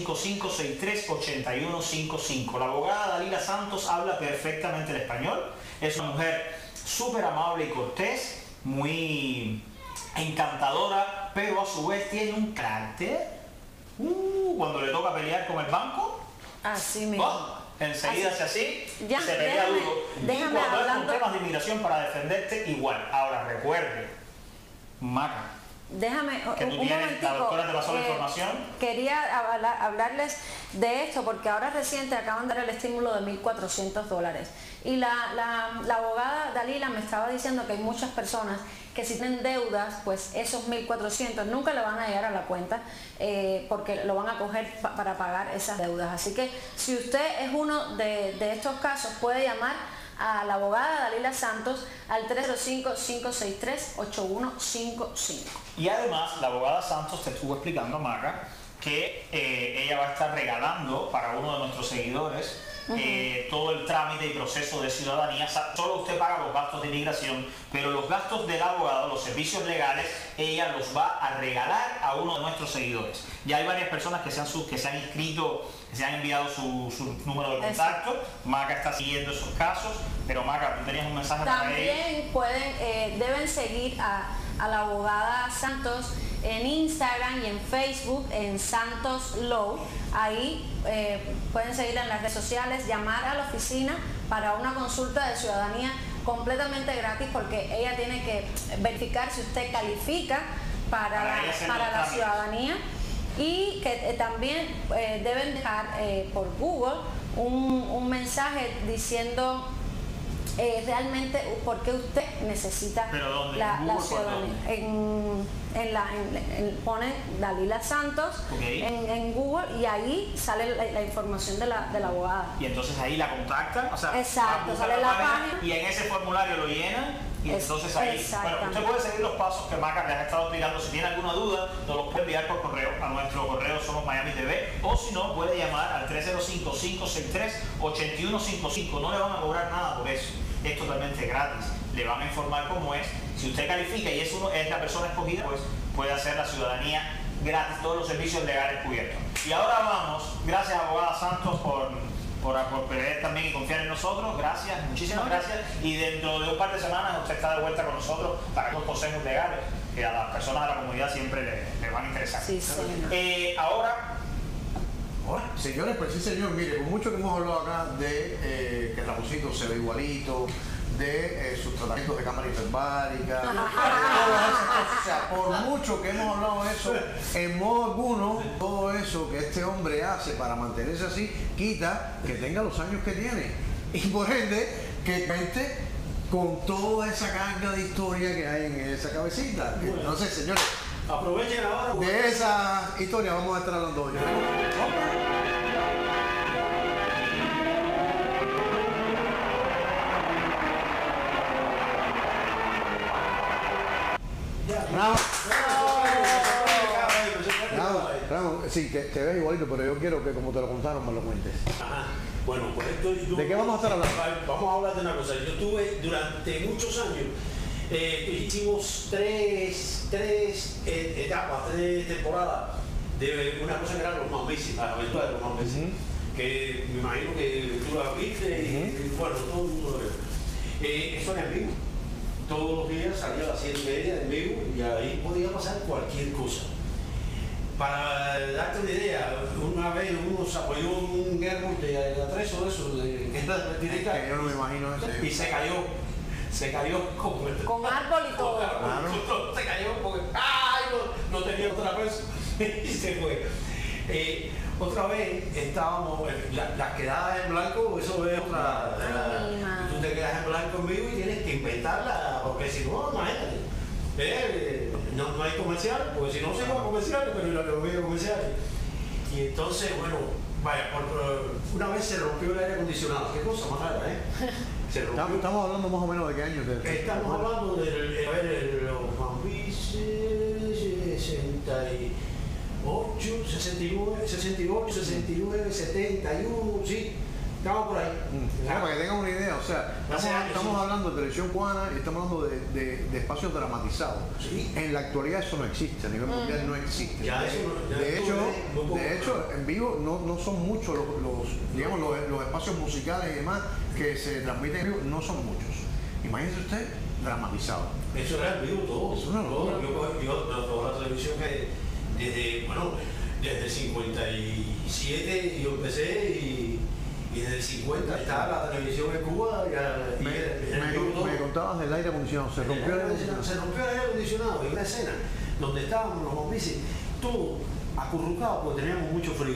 305-563-8155. La abogada Dalila Santos habla perfectamente el español, es una mujer súper amable y cortés, muy encantadora, pero a su vez tiene un carácter. Cuando le toca pelear con el banco, Así mismo. enseguida hace así, Ya, se pelea déjame- duro. déjame Y cuando es con hablando- temas de inmigración para defenderte, igual. Ahora recuerde, Maca, Déjame que tú un tienes, momentico. la doctora te pasó la información. Quería hablarles de esto porque ahora reciente acaban de dar el estímulo de $1.400 y la abogada Dalila me estaba diciendo que hay muchas personas que si tienen deudas, pues esos 1.400 nunca le van a llegar a la cuenta porque lo van a coger para pagar esas deudas. Así que si usted es uno de estos casos, puede llamar a la abogada Dalila Santos al 305-563-8155. Y además, la abogada Santos te estuvo explicando, Maca, que ella va a estar regalando para uno de nuestros seguidores todo el trámite y proceso de ciudadanía. Solo usted paga los gastos de inmigración, pero los gastos del abogado, los servicios legales, ella los va a regalar a uno de nuestros seguidores. Ya hay varias personas que se han inscrito, que se han enviado su número de contacto. Maca está siguiendo esos casos, pero Maca, tú tenías un mensaje para ella. También deben seguir a la abogada Santos en Instagram y en Facebook en Santos Law. Ahí pueden seguirla en las redes sociales, llamar a la oficina para una consulta de ciudadanía completamente gratis, porque ella tiene que verificar si usted califica para la ciudadanía, y que también deben dejar por Google un mensaje diciendo realmente por qué usted necesita ¿Pero dónde? la ¿Google ciudadanía. Pone Dalila Santos en Google y ahí sale la información de la abogada. Y entonces ahí la contactan, o sea, Exacto, buscan sale la página y en ese formulario lo llenan y entonces ahí, bueno, exactamente. usted puede seguir los pasos que Maca les ha estado explicando. Si tiene alguna duda, nos los puede enviar por correo a nuestro correo Somos Miami TV, o si no, puede llamar al 305-563-8155. No le van a cobrar nada por eso, es totalmente gratis. Le van a informar cómo es. Si usted califica y es la persona escogida, pues puede hacer la ciudadanía gratis, todos los servicios legales cubiertos. Y ahora vamos, gracias abogada Santos por creer también y confiar en nosotros. Gracias, muchísimas gracias. Y dentro de un par de semanas usted está de vuelta con nosotros para los consejos legales que a las personas de la comunidad siempre les van a interesar. Sí, señor. Ahora, señores, pues sí señor, mire, con mucho que hemos hablado acá de que Ramoncito se ve igualito, de sus tratamientos de cámara hiperbárica, todas esas cosas. O sea, por mucho que hemos hablado de eso, en modo alguno, todo eso que este hombre hace para mantenerse así, quita que tenga los años que tiene. Y por ende, que cuente con toda esa carga de historia que hay en esa cabecita. Entonces, señores, Aprovechen ahora. de esa historia vamos a estar hablando hoy. Ramón, sí, te ves igualito, pero yo quiero que como te lo contaron me lo cuentes. Ajá. Bueno, pues esto... ¿De qué vamos a estar hablando? Vamos a hablar de una cosa. Yo tuve durante muchos años, hicimos tres etapas, 3 temporadas de una cosa que era los Mambises, las aventuras de los Mambises, que me imagino que tú las viste y bueno, todo el mundo lo ve. Eso era en vivo. Todos los días salía a las 7:30 en vivo y ahí podía pasar cualquier cosa. Para darte una idea, una vez uno se apoyó un árbol de atrezo de eso, que era directa, Que yo no me imagino ese. y se cayó Con árbol y todo. Claro. Se cayó porque ¡ay! No tenía otra vez y se fue. Otra vez estábamos, las quedadas en blanco, eso es otra. Tú te quedas en blanco en vivo y tienes que inventarla, porque si no, imagínate. No hay comerciales, porque si no se van comerciales, pero no veo comerciales. Y entonces, bueno, vaya, una vez se rompió el aire acondicionado, qué cosa más rara, Se rompió. Estamos hablando más o menos de qué años. Estamos hablando de los Mambises 68, 69, 71, sí. Estamos por ahí. Para que tengan una idea, o sea, estamos hablando de televisión cubana y estamos hablando de espacios dramatizados. Sí. En la actualidad eso no existe, a nivel mundial no existe. Ya eso no- ya de esto hecho, en vivo no son muchos los espacios musicales y demás que se transmiten en vivo, no son muchos. Imagínese usted dramatizado. Eso era en vivo todo. Es una locura. Yo la televisión que desde el 57 yo empecé y desde el 50 estaba la televisión en Cuba Me contabas del aire acondicionado, se rompió el aire acondicionado. Se rompió el aire acondicionado en una escena donde estábamos los Mambises, todos acurrucados porque teníamos mucho frío.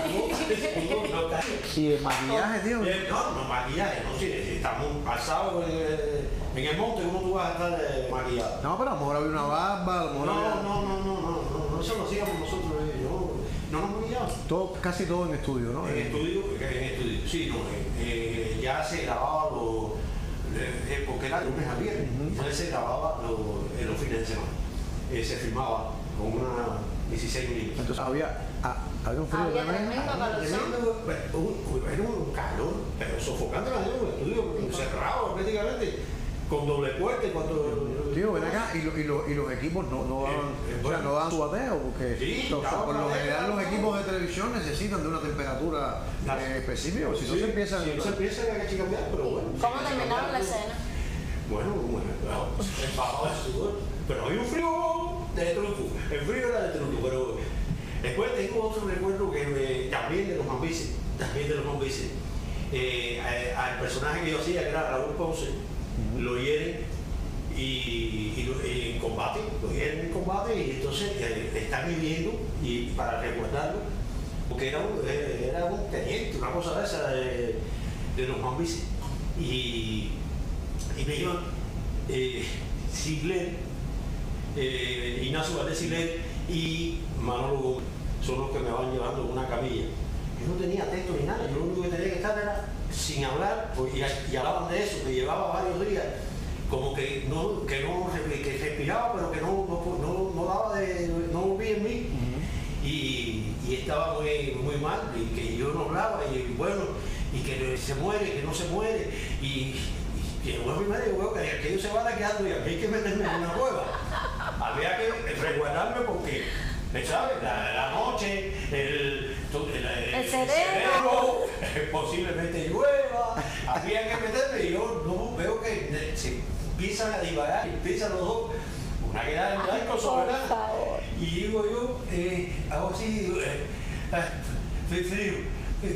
Y el maquillaje, tío. No, maquillaje, no, sí, estamos pasados en el monte, ¿cómo tú vas a estar maquillado? No, pero a lo mejor había una barba, a lo mejor había... No, eso lo hacíamos nosotros, no nos maquillábamos. Casi todo en estudio, ¿no? En estudio, sí, ya se grababa porque era lunes a viernes, ya se grababa en los fines de semana. Se filmaba con una 16 milímetros. Entonces había un frío Había tremendo. tremendo calor. Era un calor, pero sofocante en el estudio, cerrado prácticamente, con doble puerta. Tío, ven acá, y los equipos no daban su bateo, porque Sí, por lo general los equipos de televisión necesitan de una temperatura específica, si no se empiezan... Si no se empieza a cambiar, pero bueno. ¿Cómo terminaron la escena? Bueno, empapado de sudor, pero había un frío de truco, el frío era de truco, pero después tengo otro recuerdo que también de los Mambises, al personaje que yo hacía, que era Raúl Ponce, lo hieren y en combate, y entonces están viviendo y para recordarlo, porque era un teniente, una cosa de esa de los Mambises, y me iban Sigler, Ignacio Valdés Sigler y Manolo Gómez, son los que me van llevando en una camilla. Yo no tenía texto ni nada, yo lo único que tenía que estar era sin hablar, y hablaban de eso, que llevaba varios días, como que respiraba, pero que no daba no volvía en mí. Y estaba muy mal, y que yo no hablaba, y bueno, y que se muere, que no se muere, y llegó el primer día, que aquello se va quedando y a mí hay que meterme en una cueva. Había que resguardarme porque, ¿sabes? La noche, el cerebro, posiblemente llueva, había que meterme y yo no veo que se empiezan a divagar y empiezan los dos, una quedada en blanco sobre nada. Y digo yo, hago así, frío,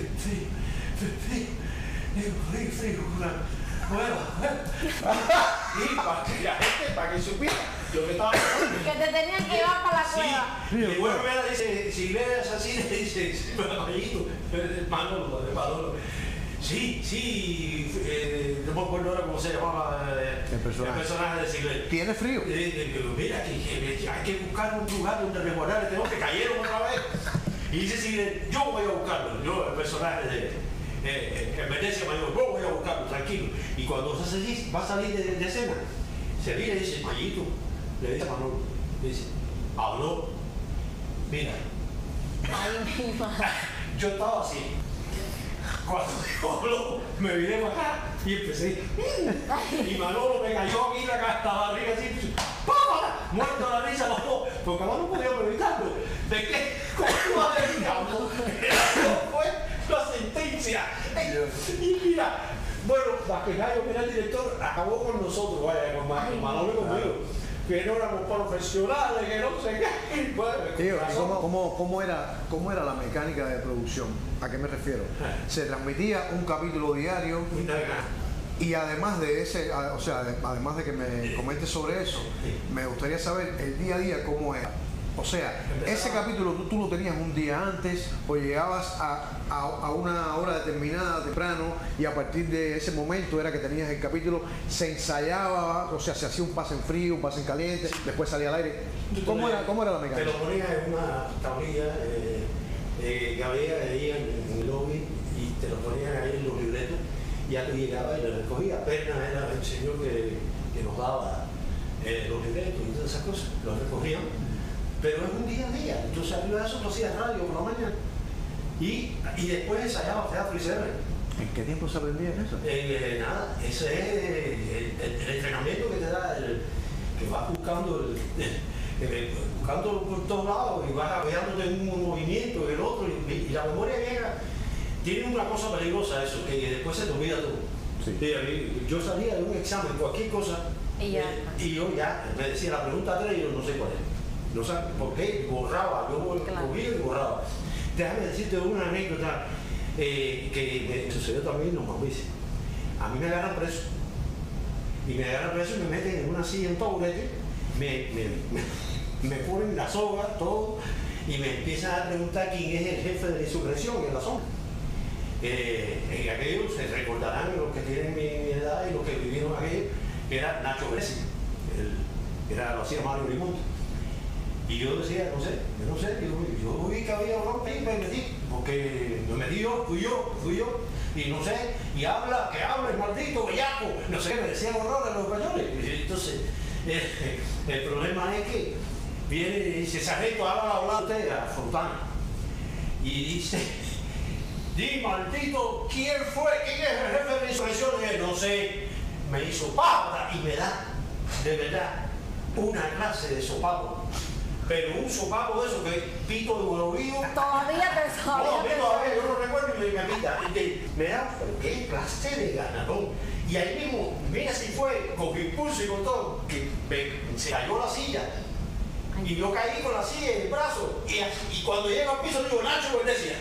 bueno, y para que supiera lo que estaba pasando. Que te tenían que llevar para la cueva. Sí, y el bueno me dice, si lees así, le dice, Manolo. Sí, no me acuerdo ahora cómo se llamaba el personaje de Sigler. ¿Tiene frío? Mira, que hay que buscar un lugar donde resguardar, tenemos que cayeron otra vez. Y dice Sigler, yo voy a buscarlo, el personaje de en Venecia Mayor, yo voy a buscarlo, tranquilo. Y cuando va a salir de escena, se mira y dice, Mayito, le dice a Manolo, dice, habló, mira, Ay, mi madre. Yo estaba así. Cuando Manolo me vine para acá y empecé. Y Manolo me cayó aquí la barriga así. ¡Pá! Muerto de la risa los dos. Porque no podíamos evitarlo. ¿De qué? ¿Cómo va a decir, cabrón? Eso fue la sentencia. Y mira, bueno, Vasquegayo, que era el director, acabó con nosotros, vaya, con Manolo y conmigo. Que no éramos profesionales, que no sé qué. Bueno, Tío, ¿y cómo era la mecánica de producción? ¿A qué me refiero? Se transmitía un capítulo diario y además de ese, o sea, además de que me comentes sobre eso, me gustaría saber el día a día cómo era. O sea, ese capítulo tú lo tenías un día antes o llegabas a una hora determinada, temprano, y a partir de ese momento era que tenías el capítulo, se ensayaba, o sea, se hacía un pase en frío, un pase en caliente, después salía al aire. ¿Cómo era la mecánica? Te lo ponías en una tablilla que había ahí en el lobby y te lo ponían ahí en los libretos y ya tú llegabas y lo recogías. Perna era el señor que nos daba los libretos y todas esas cosas, los recogían. Pero es un día a día. Entonces arriba de eso tú hacías radio por la mañana y después ensayabas teatro y cierre. ¿En qué tiempo se aprendía eso? Nada, ese es el entrenamiento que te da, que vas buscando por todos lados y vas apoyándote en un movimiento, en el otro, y la memoria vieja tiene una cosa peligrosa eso, que después se te olvida todo. Sí. Yo salía de un examen, cualquier cosa, y yo ya me decía la pregunta 3 y yo no sé cuál es. No sé por qué, borraba, yo cogía y borraba. Déjame decirte una anécdota que me sucedió también en los Mauricio. A mí me agarran preso. Y me agarran preso y me meten en una silla, en taburete, me ponen la soga, todo, y me empiezan a preguntar quién es el jefe de la insurrección en la zona. En aquello se recordarán los que tienen mi edad y los que vivieron aquello, que era Nacho Bessi, lo hacía Mario Limonte. Y yo decía, no sé, yo vi que había un hombre y me metí, porque me metí yo, fui yo, y no sé, y habla, el maldito bellaco, no sé, me decían horrores los españoles. Entonces, el problema es que viene y dice, sargento, habla usted a Fontana, y dice, di maldito, ¿quién es el jefe de la insurrección? Y él, no sé, me hizo pata y me da, de verdad, una clase de sopapo. Pero un sopapo de eso que pito de huevo. Todavía te todavía, yo no recuerdo y me pita. Me da, pero qué clase de ganador. Y ahí mismo, mira si fue, con impulso y con todo, que se cayó la silla. Y yo caí con la silla en el brazo. Y cuando llega al piso, digo, Nacho, pues decía.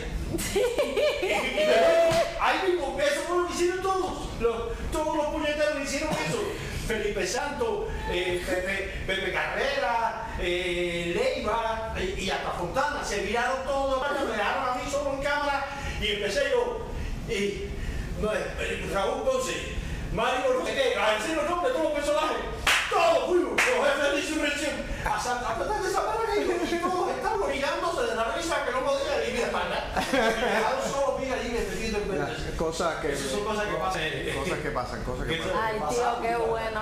Ahí mismo, eso fue lo que hicieron todos los puñeteros hicieron eso. Felipe Santos, Pepe Carrera, Leiva y hasta Fontana, se viraron todos, me dejaron a mí solo en cámara y empecé yo, Raúl Ponce, Mario no sé qué, a decir los nombres de todos los personajes, todos fuimos, los jefes de insurrección, a tratar de sacar a ellos y todos estaban brillándose de la risa que no podía ir de espalda. Me dejaron solo, mira, allí me metí en cuenta. Cosas que pasan. Ay, tío, qué bueno.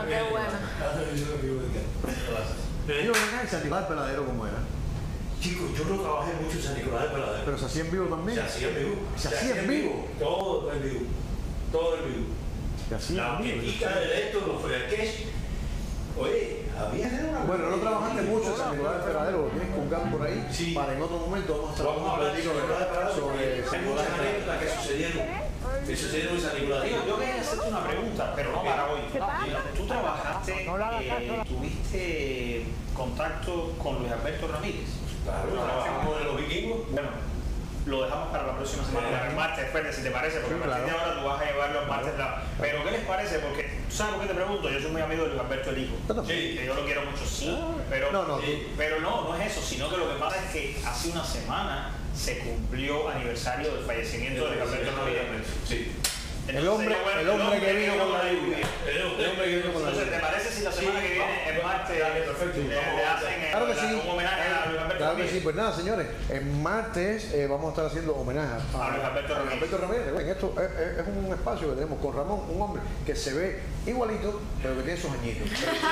Yo venga en San Nicolás del Peladero, ¿cómo era? Chicos, yo no trabajé mucho en San Nicolás del Peladero. Pero se hacía en vivo también. Se hacía en vivo. ¿Se hacía en vivo? Todo en vivo. Todo en vivo. Se hacía La en vivo. quetica de esto, los freques. Oye, había una... Bueno, no trabajaste mucho en San Nicolás del Peladero, lo tienes colgado por ahí. Sí. Para en otro momento vamos a estar Vamos a hablar sobre hay muchas anécdotas que sucedieron en San Nicolás. Yo quería hacerte una pregunta, pero no para hoy. Tú trabajaste, tuviste contacto con Luis Alberto Ramírez. Claro, trabajamos en los vikingos. Bueno, lo dejamos para la próxima semana, el martes, espérate, si te parece, porque a partir de ahora tú vas a llevar los martes. Pero ¿qué les parece? Porque, ¿sabes por qué te pregunto? Yo soy muy amigo de Luis Alberto el hijo. Sí. Que yo lo quiero mucho, sí. Pero no es eso, sino que lo que pasa es que hace una semana se cumplió aniversario del fallecimiento de Luis Alberto Ramírez. Sí. El hombre que vino con la lluvia. Entonces, ¿te parece si la semana que viene, el martes, le hacen Claro que sí. un homenaje a Luis Alberto Claro que Ramírez? sí. Pues nada, señores, el martes vamos a estar haciendo homenaje A Luis Alberto Ramírez. Recuerden, esto es un espacio que tenemos con Ramón, un hombre que se ve igualito, pero que tiene sus añitos.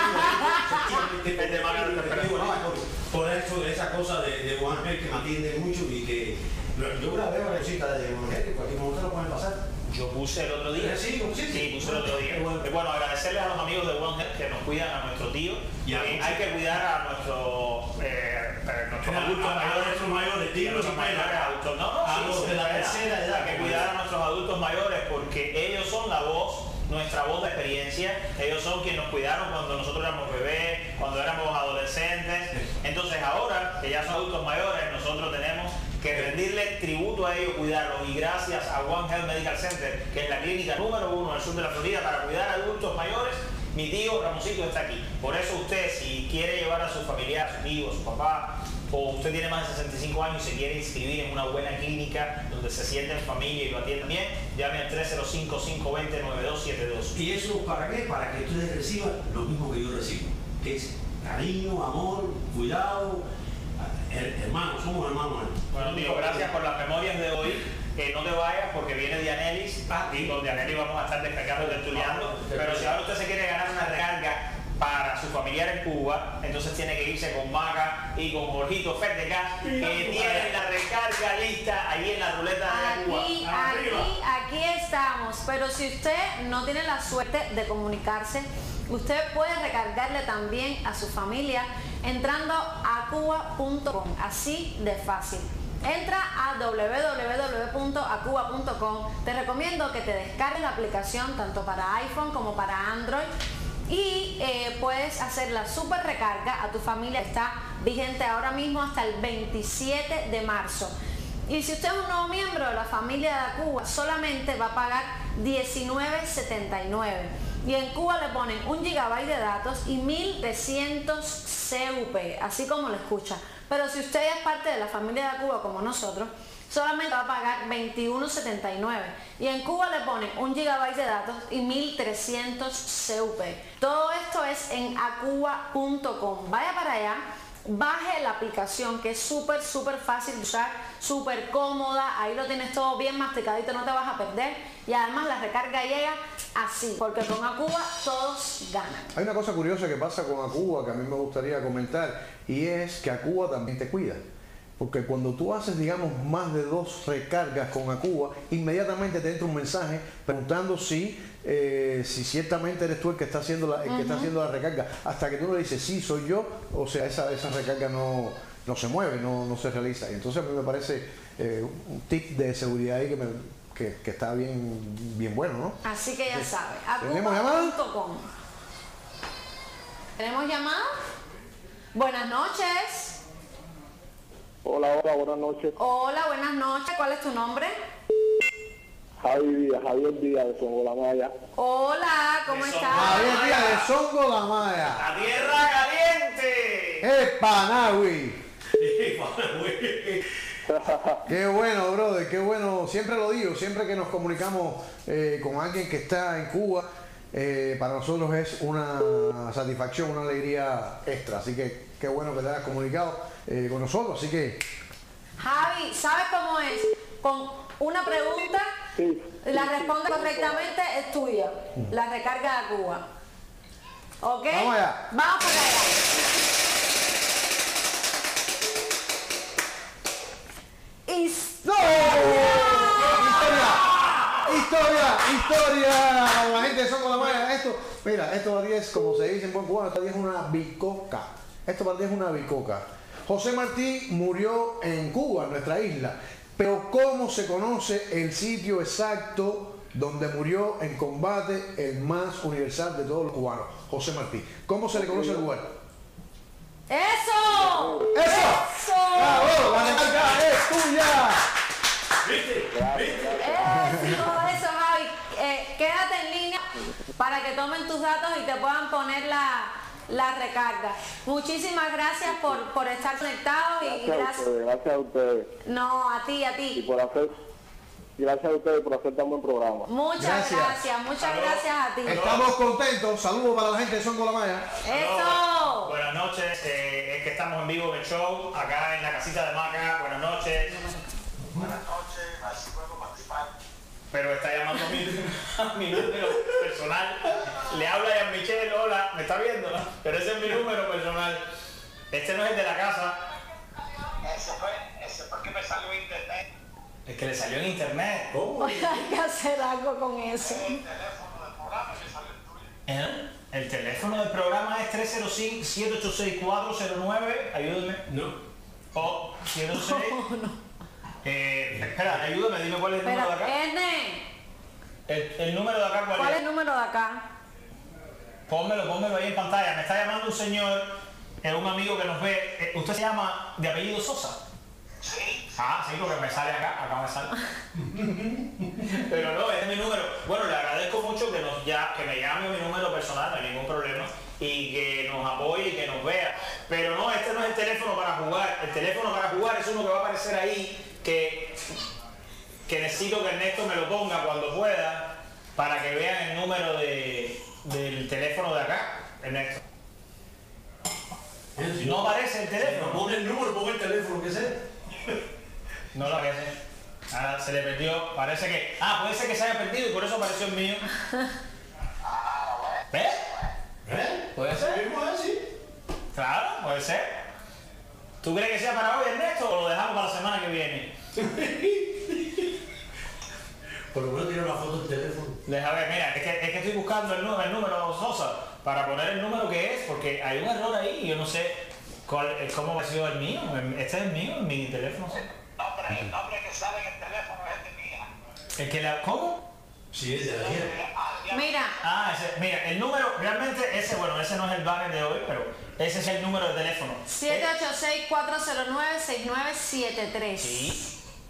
Por eso, esa cosa de Juan Ángel que me atiende mucho y que yo grabé una cosita de Juan Ángel, que cualquier momento lo pueden pasar. Yo puse el otro día. Sí, puse el otro día. Bueno, agradecerles a los amigos de One Health que nos cuidan a nuestro tío. Hay que cuidar a nuestros adultos mayores, tíos y adultos. A los de la tercera edad. Hay que cuidar a nuestros adultos mayores porque ellos son la voz, nuestra voz de experiencia. Ellos son quienes nos cuidaron cuando nosotros éramos bebés, cuando éramos adolescentes. Entonces ahora que ya son adultos mayores, nosotros tenemos que rendirle tributo a ellos, cuidarlos, y gracias a One Health Medical Center, que es la clínica número 1 del sur de la Florida para cuidar a adultos mayores, mi tío Ramoncito está aquí. Por eso usted, si quiere llevar a su familiar, a su tío, a su papá, o usted tiene más de 65 años y se quiere inscribir en una buena clínica donde se sienta en familia y lo atiendan bien, llame al 305-520-9272. ¿Y eso para qué? Para que ustedes reciban lo mismo que yo recibo, que es cariño, amor, cuidado. Hermanos, somos hermanos. Bueno, tío, gracias por las memorias de hoy. No te vayas porque viene Dianelis, y con Dianelis vamos a estar descargando y tertuliando. Pero si ahora usted se quiere ganar una recarga para su familiar en Cuba, entonces tiene que irse con Maca y con Jorgito Ferdegas, que tienen la recarga lista ahí en la ruleta de Cuba. Aquí estamos, pero si usted no tiene la suerte de comunicarse, usted puede recargarle también a su familia entrando a cuba.com, así de fácil. Entra a www.acuba.com. Te recomiendo que te descargues la aplicación tanto para iPhone como para Android y puedes hacer la super recarga a tu familia. Está vigente ahora mismo hasta el 27 de marzo. Y si usted es un nuevo miembro de la familia de Acuba, solamente va a pagar $19.79. Y en Cuba le ponen 1 GB de datos y 1300 CUP, así como lo escucha. Pero si usted es parte de la familia de Cuba como nosotros, solamente va a pagar $21.79. Y en Cuba le ponen 1 GB de datos y 1300 CUP. Todo esto es en acuba.com. Vaya para allá. Baje la aplicación, que es súper fácil de usar, súper cómoda, ahí lo tienes todo bien masticadito, no te vas a perder, y además la recarga llega así, porque con Acuba todos ganan. Hay una cosa curiosa que pasa con Acuba que a mí me gustaría comentar, y es que Acuba también te cuida. Porque cuando tú haces, digamos, más de 2 recargas con Acuba, inmediatamente te entra un mensaje preguntando si ciertamente eres tú el que está haciendo la recarga. Hasta que tú le dices, sí, soy yo, o sea, esa recarga no se mueve, no se realiza. Y entonces a mí me parece un tip de seguridad ahí que está bien bueno, ¿no? Así que ya sabe, ¿Tenemos llamada? acuba.com. ¿Tenemos llamada? Buenas noches. Hola, buenas noches. Hola, buenas noches. ¿Cuál es tu nombre? Javier Díaz de Songo La Maya. Hola, ¿cómo estás? Javier Díaz de Songo La Maya. ¡La tierra caliente! ¡Epanawi! Qué bueno, brother, qué bueno. Siempre lo digo, siempre que nos comunicamos con alguien que está en Cuba, para nosotros es una satisfacción, una alegría extra. Así que qué bueno que te hayas comunicado con nosotros. Así que, Javi, ¿sabes cómo es? Con una pregunta, la responde correctamente, es tuya. La recarga de Cuba. ¿Ok? Vamos allá. Vamos para allá. ¡Historia! La gente de Songo La Maya. Esto para ti es, como se dice en buen cubano, esto para ti es una bicoca. Esto para ti es una bicoca. José Martí murió en Cuba, en nuestra isla. Pero ¿cómo se conoce el sitio exacto donde murió en combate el más universal de todos los cubanos? José Martí. ¿Cómo se le conoce el lugar? ¡Eso! ¡Eso! ¡Bravo! ¡La recarga es tuya! Eso, Javi. Quédate en línea para que tomen tus datos y te puedan poner la recarga. Muchísimas gracias por estar conectados y Gracias a ustedes. No, a ti. Y por hacer Gracias a ustedes por hacer tan buen programa. Muchas gracias, muchas gracias a ti. Estamos contentos. Saludos para la gente de Son con la Maya. ¡Eso! Buenas noches, es que estamos en vivo en el show, acá en la casita de Maca. Buenas noches. Buenas noches, así puedo participar. Pero está llamando a mi número personal. Le habla a Michelle, hola, ¿me está viendo? Pero ese es mi número personal. Este no es el de la casa. Ese fue que me salió en internet. Es que le salió en internet. Oye, hay que hacer algo con eso. El teléfono del programa me salió el tuyo. El teléfono del programa es 305-786-409. Ayúdenme. No. O 106. Espera, ayúdame, dime cuál es el número de acá. El número de acá, ¿Cuál es el número de acá? Pónmelo ahí en pantalla. Me está llamando un señor, un amigo que nos ve. ¿Usted se llama de apellido Sosa? Sí. Ah, sí, porque me sale acá me sale. Pero no, este es mi número. Bueno, le agradezco mucho que me llame mi número personal, no hay ningún problema, y que nos apoye y que nos vea. Pero no, este no es el teléfono para jugar. El teléfono para jugar es uno que va a aparecer ahí, que necesito que Ernesto me lo ponga cuando pueda, para que vean el número del teléfono de acá, Ernesto. No aparece el teléfono. Pon el número, pon el teléfono, ¿qué sé? No lo aparece. Ahora se le perdió. Parece que. Puede ser que se haya perdido y por eso apareció el mío. ¿Ves? ¿Puede ser? Claro, puede ser. ¿Tú crees que sea para hoy, Ernesto, o lo dejamos para la semana que viene? Por lo menos tiene una foto del teléfono. Deja ver, mira, es que estoy buscando el número Sosa para poner el número que es, porque hay un error ahí y yo no sé cómo ha sido el mío. Este es el mío, mi teléfono. El nombre que sale en el teléfono es de mi hija. ¿El que la... ¿Cómo? Sí, es de la hija. Mira, Mira, el número, realmente ese no es el banner de hoy, pero ese es el número de teléfono. 786-409-6973. Sí.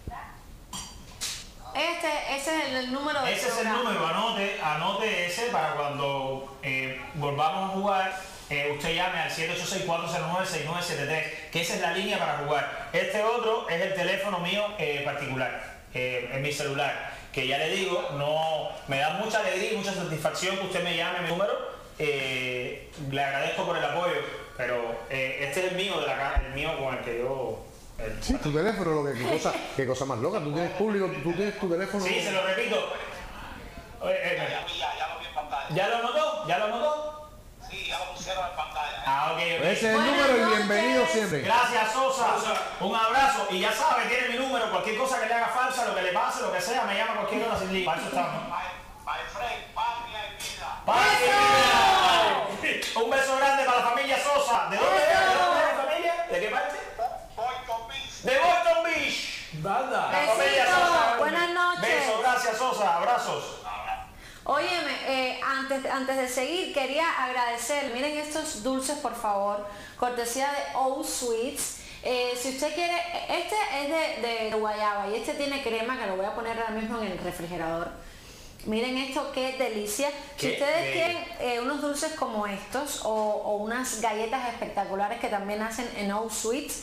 Ese es el número del Ese es el programa. número, anote ese para cuando volvamos a jugar, usted llame al 786-409-6973, que esa es la línea para jugar. Este otro es el teléfono mío particular, en mi celular, que ya le digo, no me da mucha alegría y mucha satisfacción que usted me llame mi número. Le agradezco por el apoyo, pero este es el mío el mío con el que yo... Sí, tu teléfono, qué cosa más loca. Tú tienes público, tú tienes tu teléfono. Sí, se lo repito. Ya lo vi en pantalla. ¿Ya lo notó? ¿Ya lo notó? Sí, ya lo pusieron en pantalla. Ok. Ese es el Buenas número y noches. bienvenido siempre. Gracias, Sosa. Un abrazo. Y ya sabe, tiene mi número. Cualquier cosa que le haga falsa, lo que le pase, lo que sea, me llama cualquier hora sin lío. Para eso estamos. My friend, patria y vida. ¡Patria! Un beso grande para la familia Sosa. ¿De dónde es la familia? ¿De qué parte? De Boston Beach. Banda. La familia Besitos. Sosa. Buenas noches. Besos, gracias, Sosa. Abrazos. Óyeme, antes de seguir quería agradecer, miren estos dulces por favor, cortesía de O Sweets. Si usted quiere, este es de guayaba y este tiene crema que lo voy a poner ahora mismo en el refrigerador. Miren esto, qué delicia. Si ustedes quieren unos dulces como estos o unas galletas espectaculares que también hacen en O Sweets,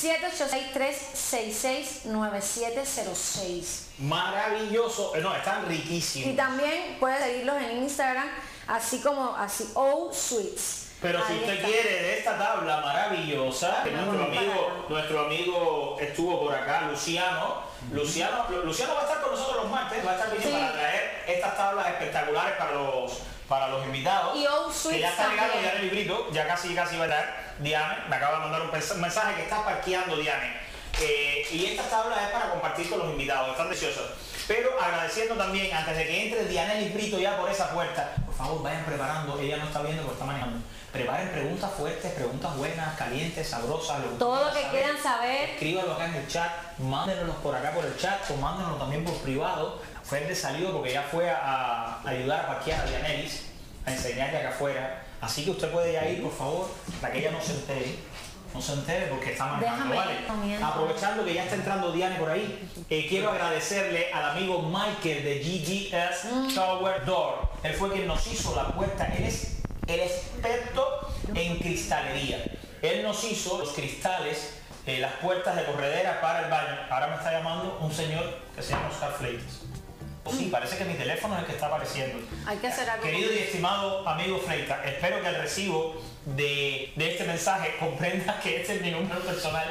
786-366-9706. Maravilloso. No, están riquísimos. Y también puede seguirlos en Instagram, así O Sweets. Pero si Ahí usted está. quiere de esta tabla maravillosa, que nuestro amigo estuvo por acá, Luciano va a estar con nosotros los martes, va a estar viniendo Sí. para traer estas tablas espectaculares para los invitados. Y O que Sweets ya está llegando también. ya en el librito, ya casi va a estar. Diane me acaba de mandar un mensaje que está parqueando Diane. Y estas tablas es para compartir con los invitados, están deliciosas. Pero agradeciendo también, antes de que entre Diane Librito ya por esa puerta, por favor vayan preparando, ella no está viendo porque está manejando. Preparen preguntas fuertes, preguntas buenas, calientes, sabrosas. Todo lo que quieran saber. Escríbanlo acá en el chat, mándenlos por acá por el chat o mándenlo también por privado. Fer salió porque ya fue a ayudar a parquear a Dianelis, a enseñarle acá afuera. Así que usted puede ya ir, por favor, para que ella no se entere. No se entere porque está manejando, Déjame ¿vale? ir comiendo. Aprovechando que ya está entrando Diane por ahí, quiero agradecerle al amigo Michael de GGS Tower Door. Él fue quien nos hizo la puerta. Él es el experto en cristalería. Él nos hizo los cristales las puertas de corredera para el baño. Ahora me está llamando un señor que se llama Oscar Fleitas. Sí, parece que mi teléfono es el que está apareciendo. Hay que hacer algo. Querido y estimado amigo Fleitas, espero que al recibo de este mensaje comprendas que este es mi número personal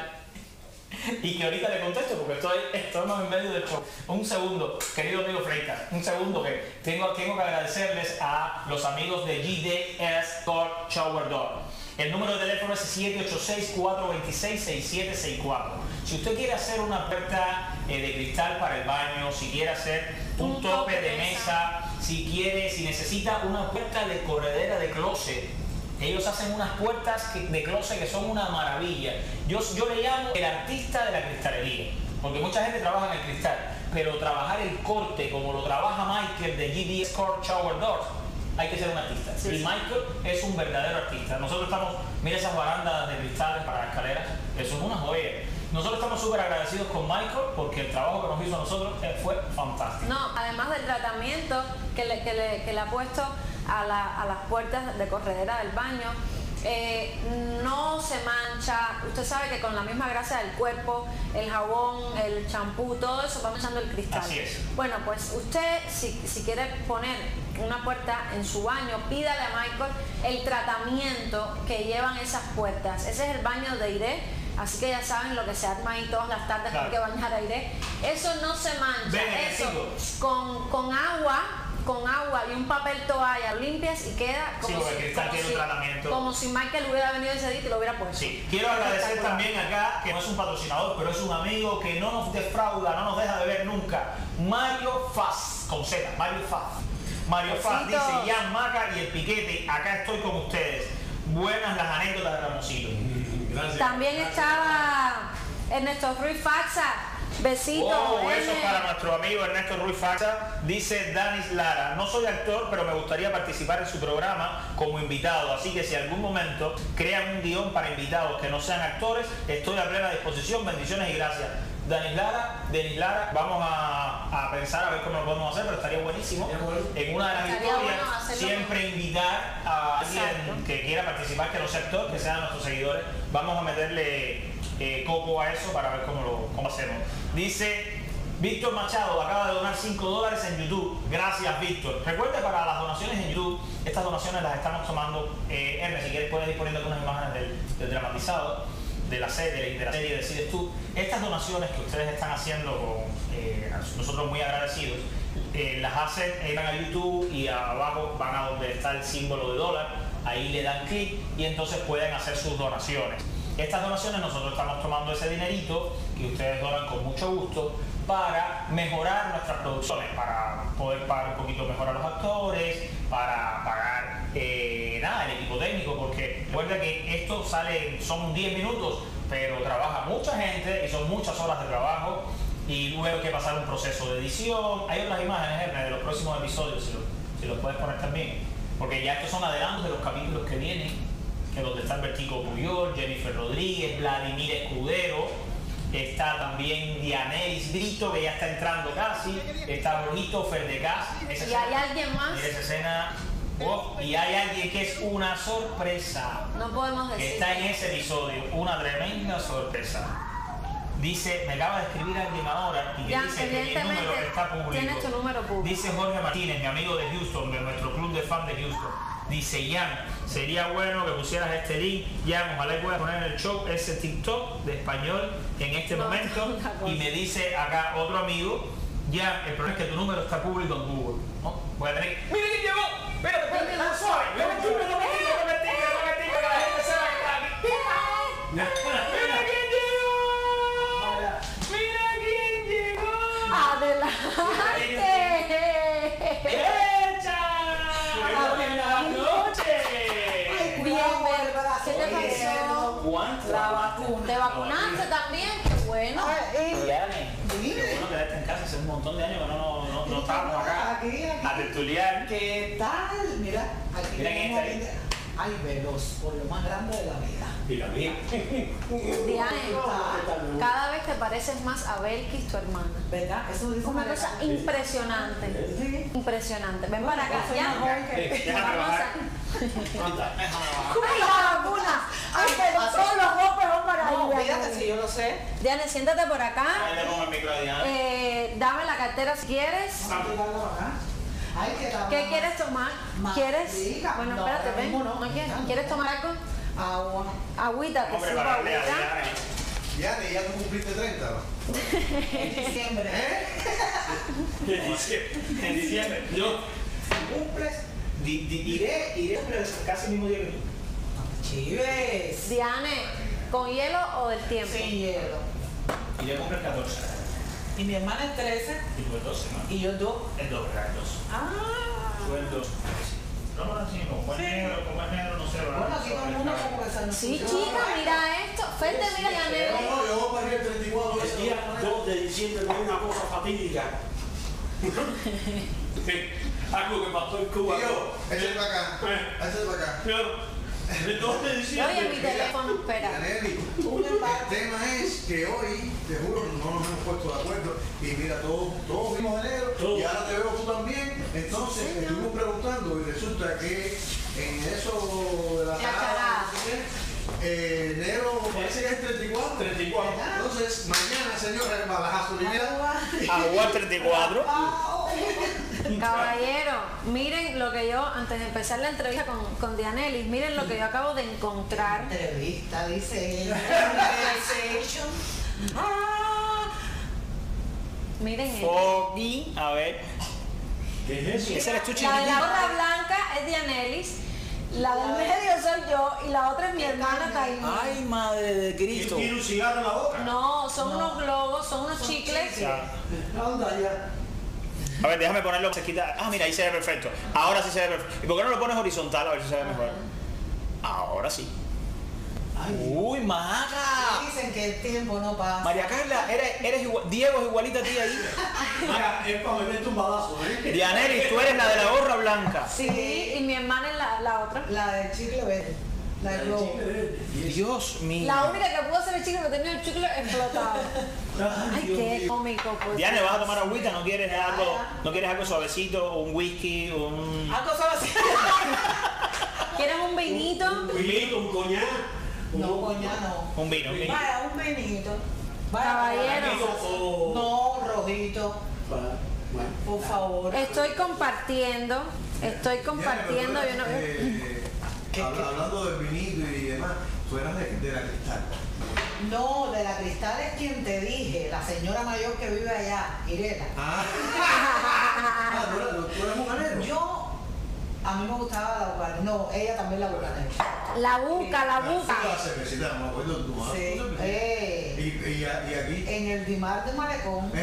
y que ahorita le contesto porque estamos en medio del show. Un segundo, querido amigo Freitas, un segundo que tengo que agradecerles a los amigos de GDS Door Shower Door. El número de teléfono es 786-426-6764. Si usted quiere hacer una puerta de cristal para el baño, si quiere hacer un tope de mesa, si necesita una puerta de corredera de closet, ellos hacen unas puertas de closet que son una maravilla. Yo le llamo el artista de la cristalería, porque mucha gente trabaja en el cristal, pero trabajar el corte como lo trabaja Michael de GDS Door Shower Doors, hay que ser un artista. Sí, y sí. Michael es un verdadero artista. Nosotros estamos, mira esas barandas de cristales para escaleras, eso es una joya. Nosotros estamos súper agradecidos con Michael porque el trabajo que nos hizo a nosotros fue fantástico. No, además del tratamiento que le ha puesto a las puertas de corredera del baño, no se mancha. Usted sabe que con la misma grasa del cuerpo, el jabón, el champú, todo eso va manchando el cristal. Así es. Bueno, pues usted si quiere poner una puerta en su baño, pídale a Michael el tratamiento que llevan esas puertas. Ese es el baño de Iré, así que ya saben lo que se arma ahí todas las tardes, Claro. hay que bañar a Iré. Eso no se mancha. Ven, Eso Ernesto. con agua y un papel toalla limpias y queda Sí, porque el cristal tiene un tratamiento. como si Michael hubiera venido ese día y te lo hubiera puesto. Sí, quiero agradecer también acá, que no es un patrocinador, pero es un amigo que no nos defrauda, no nos deja de ver nunca. Mario Faz, con Z, Mario Faz. Mario Faz dice, Besitos. Jan Maca y el Piquete, acá estoy con ustedes. Buenas las anécdotas de Ramosito. Gracias. También estaba Ernesto Ruiz Faxa. Besitos. Oh, eso es N. para nuestro amigo Ernesto Ruiz Faxa. Dice Danis Lara, no soy actor, pero me gustaría participar en su programa como invitado, así que si algún momento crean un guión para invitados que no sean actores, estoy a plena disposición. Bendiciones y gracias. Denis Lara, vamos a pensar a ver cómo lo podemos hacer, pero estaría buenísimo en una de las Estaría historias bueno hacerlo. siempre invitar a alguien Exacto. que quiera participar, que no sea actor, que sean nuestros seguidores. Vamos a meterle coco a eso para ver cómo hacemos. Dice Víctor Machado, acaba de donar $5 en YouTube. Gracias, Víctor. Recuerde, para las donaciones en YouTube, estas donaciones las estamos tomando. Ernest, si quieres puedes ir poniendo algunas imágenes del dramatizado de la serie Decides Tú. Estas donaciones que ustedes están haciendo, nosotros muy agradecidos, las hacen, entran a YouTube y abajo van a donde está el símbolo de dólar, ahí le dan clic y entonces pueden hacer sus donaciones. Estas donaciones nosotros estamos tomando ese dinerito que ustedes donan con mucho gusto para mejorar nuestras producciones, para poder pagar un poquito mejor a los actores, para pagar el equipo técnico, porque recuerda que esto son 10 minutos, pero trabaja mucha gente y son muchas horas de trabajo y luego hay que pasar un proceso de edición. Hay otras imágenes, Ernest, de los próximos episodios, si los puedes poner también, porque ya estos son adelantos de los capítulos que vienen, que donde está Albertico Puyol, Jennifer Rodríguez, Vladimir Escudero, está también Dianelis Brito, que ya está entrando casi, está Brunito Ferdecas. ¿Y hay alguien más? Mira esa escena. Oh, y hay alguien que es una sorpresa, No podemos que decir. está en ese episodio, una tremenda sorpresa. Dice, me acaba de escribir alguien ahora y que Ya, dice que mi evidentemente, número está público. tienes tu número público. Dice Jorge Martínez, mi amigo de Houston, de nuestro club de fan de Houston. Dice, Jan, sería bueno que pusieras este link. Jan, ojalá puedas poner en el show ese TikTok de español en este No, momento. otra cosa. Y me dice acá otro amigo, Jan, el problema es que tu número está público en Google. ¿No? Voy a tener que... ¡Mira quién llegó! Espérate, no suave. No me tire, que la gente sabe que está aquí. ¡Mira quién llegó! ¡Mira quién llegó! ¡Adelante! ¡Echa! ¡Buenas noches! Bien, ¿qué te pasó? ¿Cuánto? La vacuna. ¿Te vacunaste también? ¡Qué bueno! Qué bueno quedarte en casa, hace un montón de años que no estábamos acá Aquí. a tertuliar. ¿Qué tal? Mira, aquí Mira quién tenemos está ahí. Ay, Veloz, por lo más grande de la vida. Y la mía. Diane, cada vez te pareces más a Belkis, tu hermana. ¿Verdad? Eso dice Una María cosa Carmen. impresionante. Sí. Impresionante. Ven para acá, Yo soy ya. mejor que- Déjame bajar. ¡Ay, la vacuna! ¡Ay, pero son los golpes van para No, Diane. fíjate si yo lo sé. Diane, siéntate por acá. Ahí le pongo el micro a Diana. Dame la cartera si quieres. Vamos a tirarlo para acá. Ay, que la ¿Qué quieres tomar? Más ¿Quieres? rica. Bueno, No, espérate, ahora ven. mismo no. ¿No quieres? No. ¿Quieres tomar algo? agua. Agüita, te Vamos a sirvo prepararle a agüita. Diana. Ya tú cumpliste 30, ¿no? En diciembre. En diciembre. Yo, cumples, iré casi el mismo día que tú. Chives. Diane, ¿con hielo o del tiempo? Sin hielo. Iré a comprar 14. Y mi hermana es 13 Y tú el 12, ¿no? y yo 2. El 2, ¿verdad? El 2. Ah. Tú el 2. No, no, así, como es negro, no sé, ¿verdad? Bueno, aquí todo el mundo como que se nos Sí, chica, mira esto. Ferte, mira, Diane. No, yo voy para ir el 34. El día 2 de diciembre no hay una cosa fatídica. Algo que pasó en Cuba. Tío, échale para acá. Échale para acá. El 2 de diciembre. Oye, mi teléfono, espera. Yaneli, Un empate. el tema es que hoy, te juro, no nos hemos puesto de acuerdo y mira, todos vimos enero Todo. y ahora te veo tú también. Entonces, estuvimos preguntando y resulta que en eso de la charada. enero parece que es 34. 34. Entonces, mañana, señores, para la gasolinera. A jugar 34. Caballero, miren lo que yo, antes de empezar la entrevista con Dianelis, miren lo que yo acabo de encontrar. Entrevista, dice ella. PlayStation. Miren esto. Foggy. A ver. ¿Qué es eso? Ese eres tú La de chiquitito. la gorra blanca es Dianelis, la del medio soy yo y la otra es mi hermana Taima. Ay, madre de Cristo. ¿Tiene un cigarro en la boca? No, son unos globos, son unos chicles. Anda ya. A ver, déjame ponerlo cerquita. Ah, mira, ahí se ve perfecto. Ahora sí se ve perfecto. ¿Y por qué no lo pones horizontal a ver si se ve mejor? Ahora sí. Uy, Maca. Dicen que el tiempo no pasa. María Carla, eres igual, Diego es igualita a ti ahí. Mira, es para meterte un balazo, ¿eh? Dianelis, tú eres la de la gorra blanca. Sí, y mi hermana es la otra. La del chicle verde. La del globo. Dios mío. La única que pudo hacer el chicle que tenía el chicle explotado. Ay, qué cómico, pues. Diane, ¿vas a tomar agüita? ¿No quieres algo suavecito? ¿Un whisky? ¿Un...? Algo solo así. ¿Quieres un vinito? Un vinito, un coñac. No, coña, no. Un vino, un vino. Vaya, un vinito. Caballero. O... No, rojito. Bueno. Por favor. Estoy compartiendo, yo no... Hablando del vinito y demás, tú eras de la Cristal. No, de la Cristal es quien te dije, la señora mayor que vive allá, Irena. ¿Tú eres bucanero? Yo, a mí me gustaba la bucanera. No, ella también la bucanera. La buca, la buca. La cervecita, me acuerdo de tu mamá. Sí. Y aquí. En el Dimar de Malecón.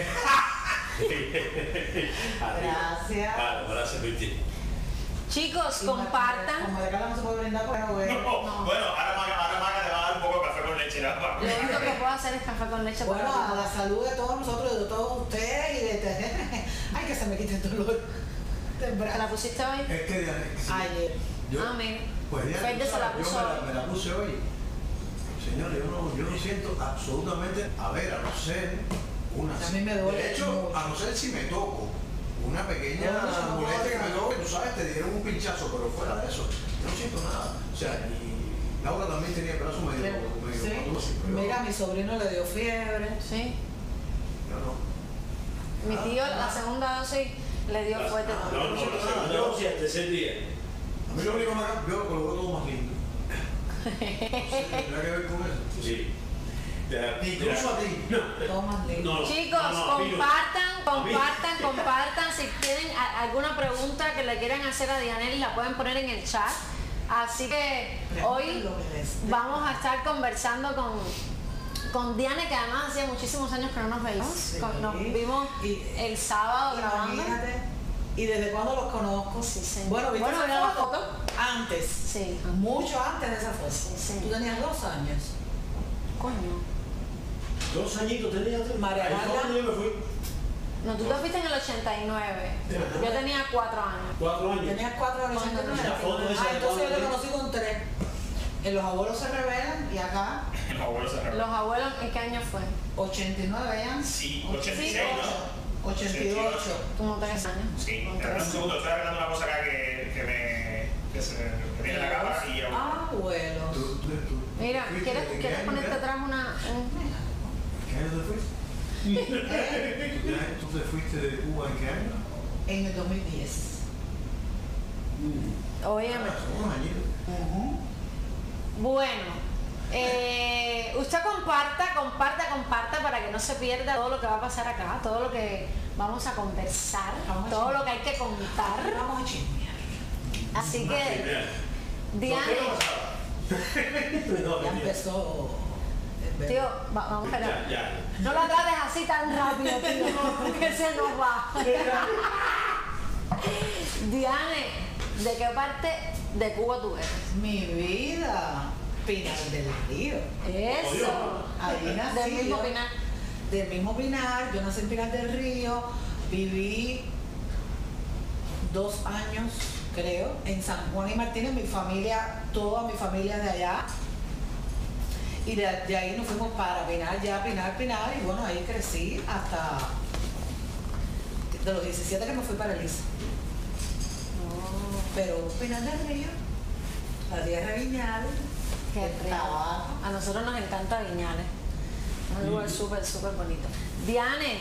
Gracias. Claro, gracias, Virti. Chicos, compartan. Como de cara no se puede brindar con el No, bueno, ahora Maca te va a dar un poco de café con leche, ¿no? Lo único que puedo hacer es café con leche para Bueno, a ti. la salud de todos nosotros, de todos ustedes y de... Ay, que se me quite el dolor del ¿Te brazo. la pusiste hoy? Es que Diana, sí. Ayer. Yo, Ah, mira. pues Diana, Fede se la yo puso hoy. me la puse hoy. Señor, yo no siento absolutamente, a ver, a no ser una... A mí me duele De hecho, mucho. a no ser si me toco una pequeña No, molestia que me toque, tú sabes, te dieron un pinchazo, pero fuera de eso, no siento nada. O sea, y Laura también tenía el brazo medio Sí. patoso, pero yo- Mira, a mi sobrino le dio fiebre. Sí. yo no. Mi tío, la segunda dosis le dio fuerte No, también. no, la segunda dosis al tercer día. A mí lo único que me ha- yo lo coloco todo más lindo. ¿Tendrá que ver con eso? Sí. Incluso a ti. Todo más lindo. No, Chicos, no, a mí no. compartan. Si tienen alguna pregunta que le quieran hacer a Dianelis, la pueden poner en el chat. Así que hoy vamos a estar conversando con Diane, que además hacía muchísimos años que no nos veíamos. Sí. Nos vimos Y- el sábado grabando. Imagínate. ¿Y desde cuándo los conozco? Sí, señor. Bueno, ¿viste Bueno, esa mira la foto? foto. Antes. Sí. Mucho antes de esa foto. sí. Tú tenías 2 años. Coño. 2 añitos tenía tú. María Ahí fue Carla. cuando yo me fui. No, tú te fuiste en el 89. Yo tenía 4 años. 4 años. Tenías 4 años. ¿Cuándo? La foto esa de Entonces yo cuando- te conocí con 3. En Los Abuelos se revelan y acá Los abuelos se Los abuelos, ¿en qué año fue? 89 ya. Sí, 86, ¿no? 88. Como 3 años. Sí, Como pero un 3. segundo, estoy arreglando una cosa acá que que se me tiene la cámara y yo. Abuelo. Mira, ¿quieres ponerte atrás una...? ¿Qué año te fuiste? ¿Tú te fuiste de Cuba en qué año? En el 2010. Óyeme. Son unos añitos. Bueno, usted comparta para que no se pierda todo lo que va a pasar acá, todo lo que vamos a conversar, todo lo que hay que contar. Vamos a chismear. Así que, Diane, Ya empezó. tío, vamos a esperar. Ya. No lo trates así tan rápido, tío, que se nos va. Diane, ¿de qué parte de Cuba tú eres? Mi vida. Pinar del Río. Eso. Ahí nací. Del mismo yo. Pinar. Del mismo Pinar. Yo nací en Pinar del Río. Viví 2 años, creo, en San Juan y Martínez. Mi familia, toda mi familia de allá. Y de ahí nos fuimos para Pinar, Pinar. Y bueno, ahí crecí hasta de los 17 que me fui para Elisa. Pero Pinar del Río, la tierra de Viñal. Qué el rico. tabaco. A nosotros nos encanta Viñales. Es un lugar súper, súper bonito. Diane,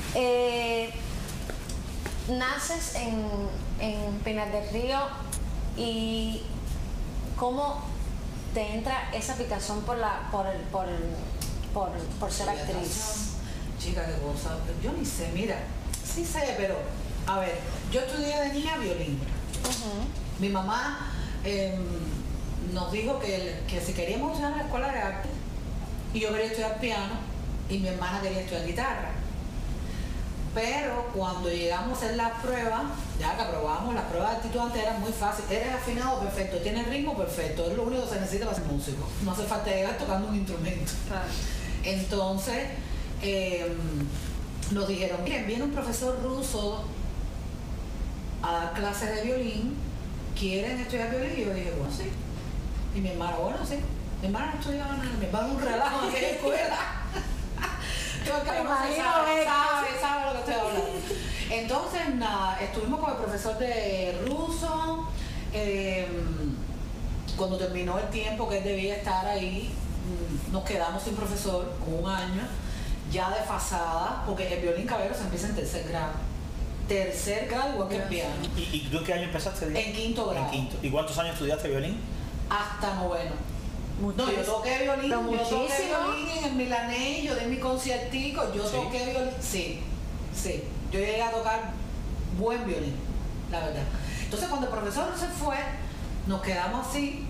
naces en Pinar del Río y ¿cómo te entra esa picazón por ser actriz? Chica, qué cosa. Yo ni sé, mira, sí sé, pero a ver, yo estudié de niña violín. Mi mamá nos dijo que si queríamos estudiar en la escuela de arte, y yo quería estudiar piano, y mi hermana quería estudiar guitarra. Pero cuando llegamos a hacer las pruebas, ya que aprobamos, las pruebas de actitud antes eran muy fáciles. Eres afinado, perfecto, tienes ritmo, perfecto. Es lo único que se necesita para ser músico. No hace falta llegar tocando un instrumento. Claro. Entonces, nos dijeron, miren, viene un profesor ruso a dar clases de violín, ¿quieren estudiar violín? Y yo dije, bueno, sí. Y mi hermana, bueno, sí. Mi hermana no estudiaba nada, mi hermana un relajo en aquella escuela. Me imagino sabe lo que estoy hablando. Entonces, nada, estuvimos con el profesor de ruso. Cuando terminó el tiempo que él debía estar ahí, nos quedamos sin profesor, 1 año, ya desfasada, porque el violín caballero se empieza en 3er grado. 3er grado igual que el piano. ¿Y tú en qué año empezaste? En 5º grado. En quinto. ¿Y cuántos años estudiaste violín? Hasta 9º. No, yo toqué violín, Pero yo toqué muchísimo. violín en el Milanés, yo di mi conciertico, yo ¿Sí? toqué violín, sí, yo llegué a tocar buen violín, la verdad. Entonces cuando el profesor se fue, nos quedamos así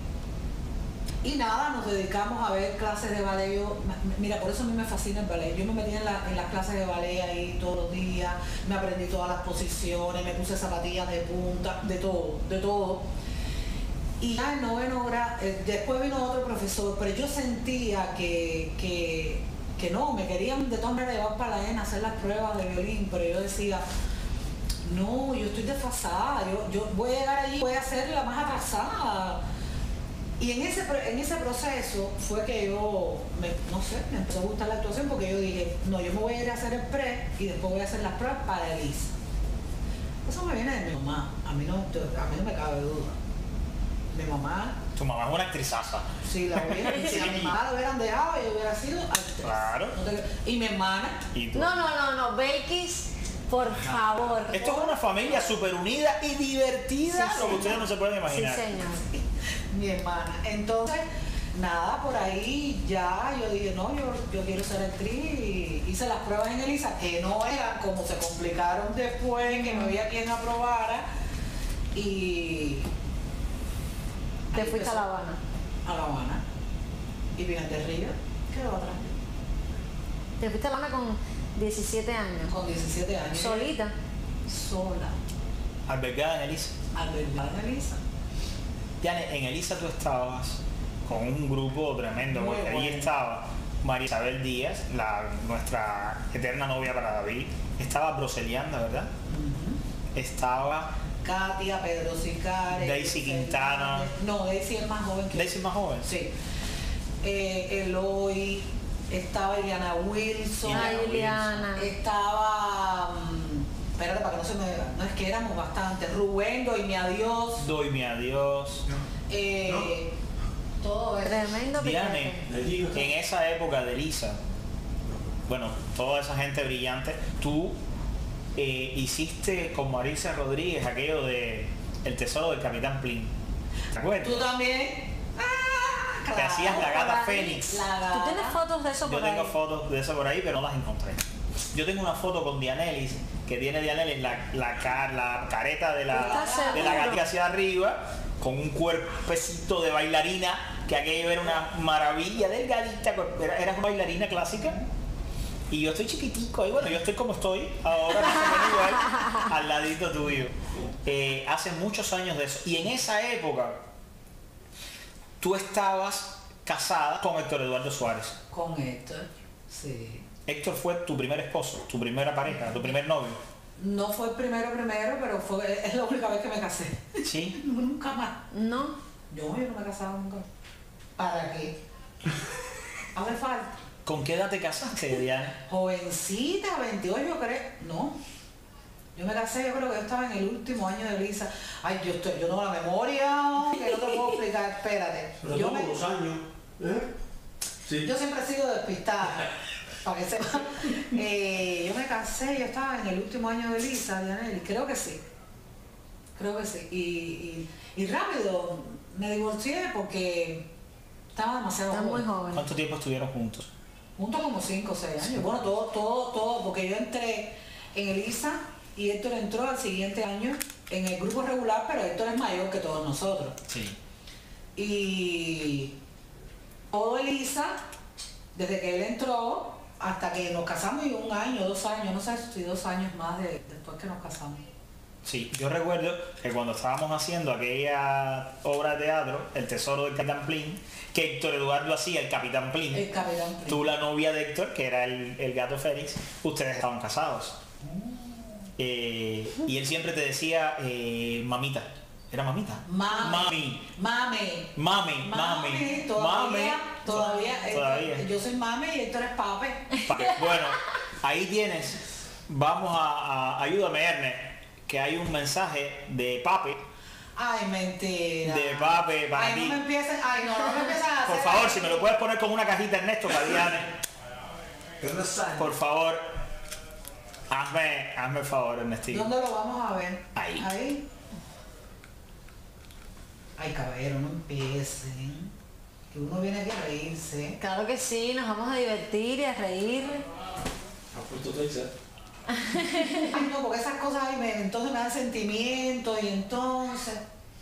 y nada, nos dedicamos a ver clases de ballet. Mira, por eso a mí me fascina el ballet. Yo me metí en las clases de ballet ahí todos los días, me aprendí todas las posiciones, me puse zapatillas de punta, de todo. Y ya en 9º grado, después vino otro profesor, pero yo sentía que no, me querían de todas maneras llevar para la ENA a hacer las pruebas de violín, pero yo decía, no, yo estoy desfasada, yo voy a llegar allí, voy a ser la más atrasada. Y en ese proceso fue que yo, me empezó a gustar la actuación, porque yo dije, no, yo me voy a ir a hacer el pre y después voy a hacer las pruebas para Elisa. Eso me viene de mi mamá, a mí no me cabe duda. Mi mamá, Tu mamá es una actrizaza. si a mi mamá la hubieran dejado, ella hubiera sido actriz. Claro. Y mi hermana, ¿Y tú? No, Belkis, por favor. Esto es una familia súper unida y divertida, Sí, lo que ustedes no se pueden imaginar. Sí, señor. mi hermana. Entonces, nada, por ahí ya yo dije, no, yo quiero ser actriz, y hice las pruebas en Elisa, que no eran como se complicaron después, que no había quien aprobara, y Te ahí fuiste a empezó. La Habana. A La Habana. Y Pinar del Río quedó atrás. Te fuiste a La Habana con 17 años. Con 17 años. Solita. Sola. Albergada en Elisa. Albergada en Elisa. Diane, en Elisa tú estabas con un grupo tremendo, Muy porque ahí bueno. estaba María Isabel Díaz, nuestra eterna novia para David, estaba Broselianda, ¿verdad? Estaba Katia, Pedro Sicares. Daisy Quintana. No, Daisy es más joven que Daisy más joven. Sí. Eloy, estaba Iliana Wilson. Iliana Ay, Liliana. Estaba espérate para que no se me... No, es que éramos bastante. Rubén, Doyme Adiós. Doyme Adiós. Todo eso. Tremendo Diane, piquete. en esa época de Elisa, bueno, toda esa gente brillante, tú hiciste con Marisa Rodríguez aquello de El Tesoro del Capitán Plin. ¿Te acuerdas? ¿Tú también? Ah, Que hacías la gata Fénix. ¿Tú tienes fotos de eso Yo por ahí? tengo fotos de eso por ahí, pero no las encontré. Yo tengo una foto con Dianelis, que tiene Dianelis la careta de la gatita hacia arriba, con un cuerpecito de bailarina, que aquello era una maravilla, delgadita, era una bailarina clásica. Y yo estoy chiquitico, y bueno, yo estoy como estoy, ahora más o menos igual, al ladito tuyo. Hace muchos años de eso. Y en esa época, tú estabas casada con Héctor Eduardo Suárez. Con Héctor, sí. Héctor fue tu primer esposo, tu primera pareja, tu primer novio. No fue el primero, pero es la única vez que me casé. ¿Sí? Nunca más. No. Yo no me casaba nunca. ¿Para qué? A ver, falta. ¿Con qué edad te casaste, Diana? Jovencita, 28 yo creo. No. Yo me casé, yo creo que yo estaba en el último año de Elisa. Ay, yo no tengo la memoria, que no te puedo explicar, espérate. Pero todos los años. Sí. Yo siempre he sido despistada, para que sepan. Yo me casé, yo estaba en el último año de Elisa, Dianelli, creo que sí. Creo que sí. Y rápido me divorcié porque estaba demasiado Estás muy joven. joven. ¿Cuánto tiempo estuvieron juntos? Juntos como 5 o 6 años. Sí. Bueno, todo, porque yo entré en Elisa y Héctor entró al siguiente año en el grupo regular, pero Héctor es mayor que todos nosotros. Sí. Y todo Elisa, desde que él entró hasta que nos casamos, y 1 año, 2 años, no sé si 2 años más después que nos casamos. Sí, yo recuerdo que cuando estábamos haciendo aquella obra de teatro, El Tesoro del Capitán Plin, que Héctor Eduardo hacía el Capitán Plin. El Capitán Plin. Tú, la novia de Héctor, que era el gato Fénix, ustedes estaban casados. Y él siempre te decía, mamita. ¿Era mamita? Mami. Todavía. Yo soy mami y Héctor es pape. Bueno, ahí tienes. Vamos a ayúdame, Ernest, que hay un mensaje de pape. Ay, mentira. De pape para ti. No me empieces a hacer. Por favor, si me lo puedes poner con una cajita, Ernesto, para Diane. Por favor. Hazme el favor, Ernestillo. ¿Dónde lo vamos a ver? Ahí. Ay, caballero, no empiecen. Que uno viene aquí a reírse. Claro que sí, nos vamos a divertir y a reír. Ay, no, porque esas cosas entonces me dan sentimientos y entonces...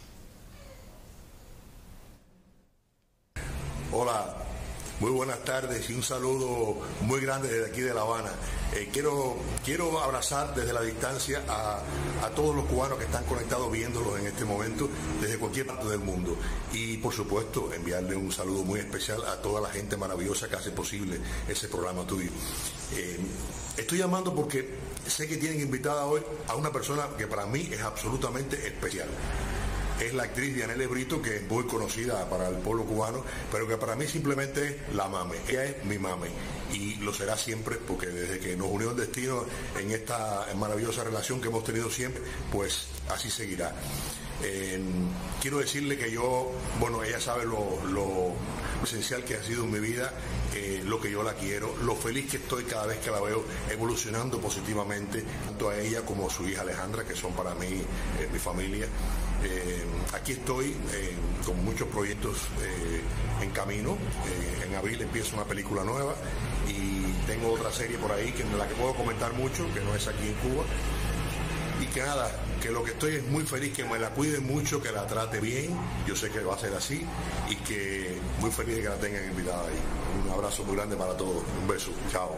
Hola, muy buenas tardes y un saludo muy grande desde aquí de La Habana. Quiero abrazar desde la distancia a todos los cubanos que están conectados viéndolos en este momento desde cualquier parte del mundo. Y por supuesto enviarle un saludo muy especial a toda la gente maravillosa que hace posible ese programa tuyo. Estoy llamando porque sé que tienen invitada hoy a una persona que para mí es absolutamente especial. Es la actriz Dianely Brito, que es muy conocida para el pueblo cubano, pero que para mí simplemente es la mame. Ella es mi mame y lo será siempre, porque desde que nos unió el destino en esta maravillosa relación que hemos tenido siempre, pues así seguirá. Quiero decirle que ella sabe lo esencial que ha sido en mi vida, lo que yo la quiero, lo feliz que estoy cada vez que la veo evolucionando positivamente, tanto a ella como a su hija Alejandra, que son para mí mi familia. Aquí estoy con muchos proyectos en camino. En abril empiezo una película nueva y tengo otra serie por ahí de la que puedo comentar mucho, que no es aquí en Cuba. Y que nada, que lo que estoy es muy feliz, que me la cuide mucho, que la trate bien, yo sé que va a ser así, y que muy feliz de que la tengan invitada ahí. Un abrazo muy grande para todos, un beso, chao.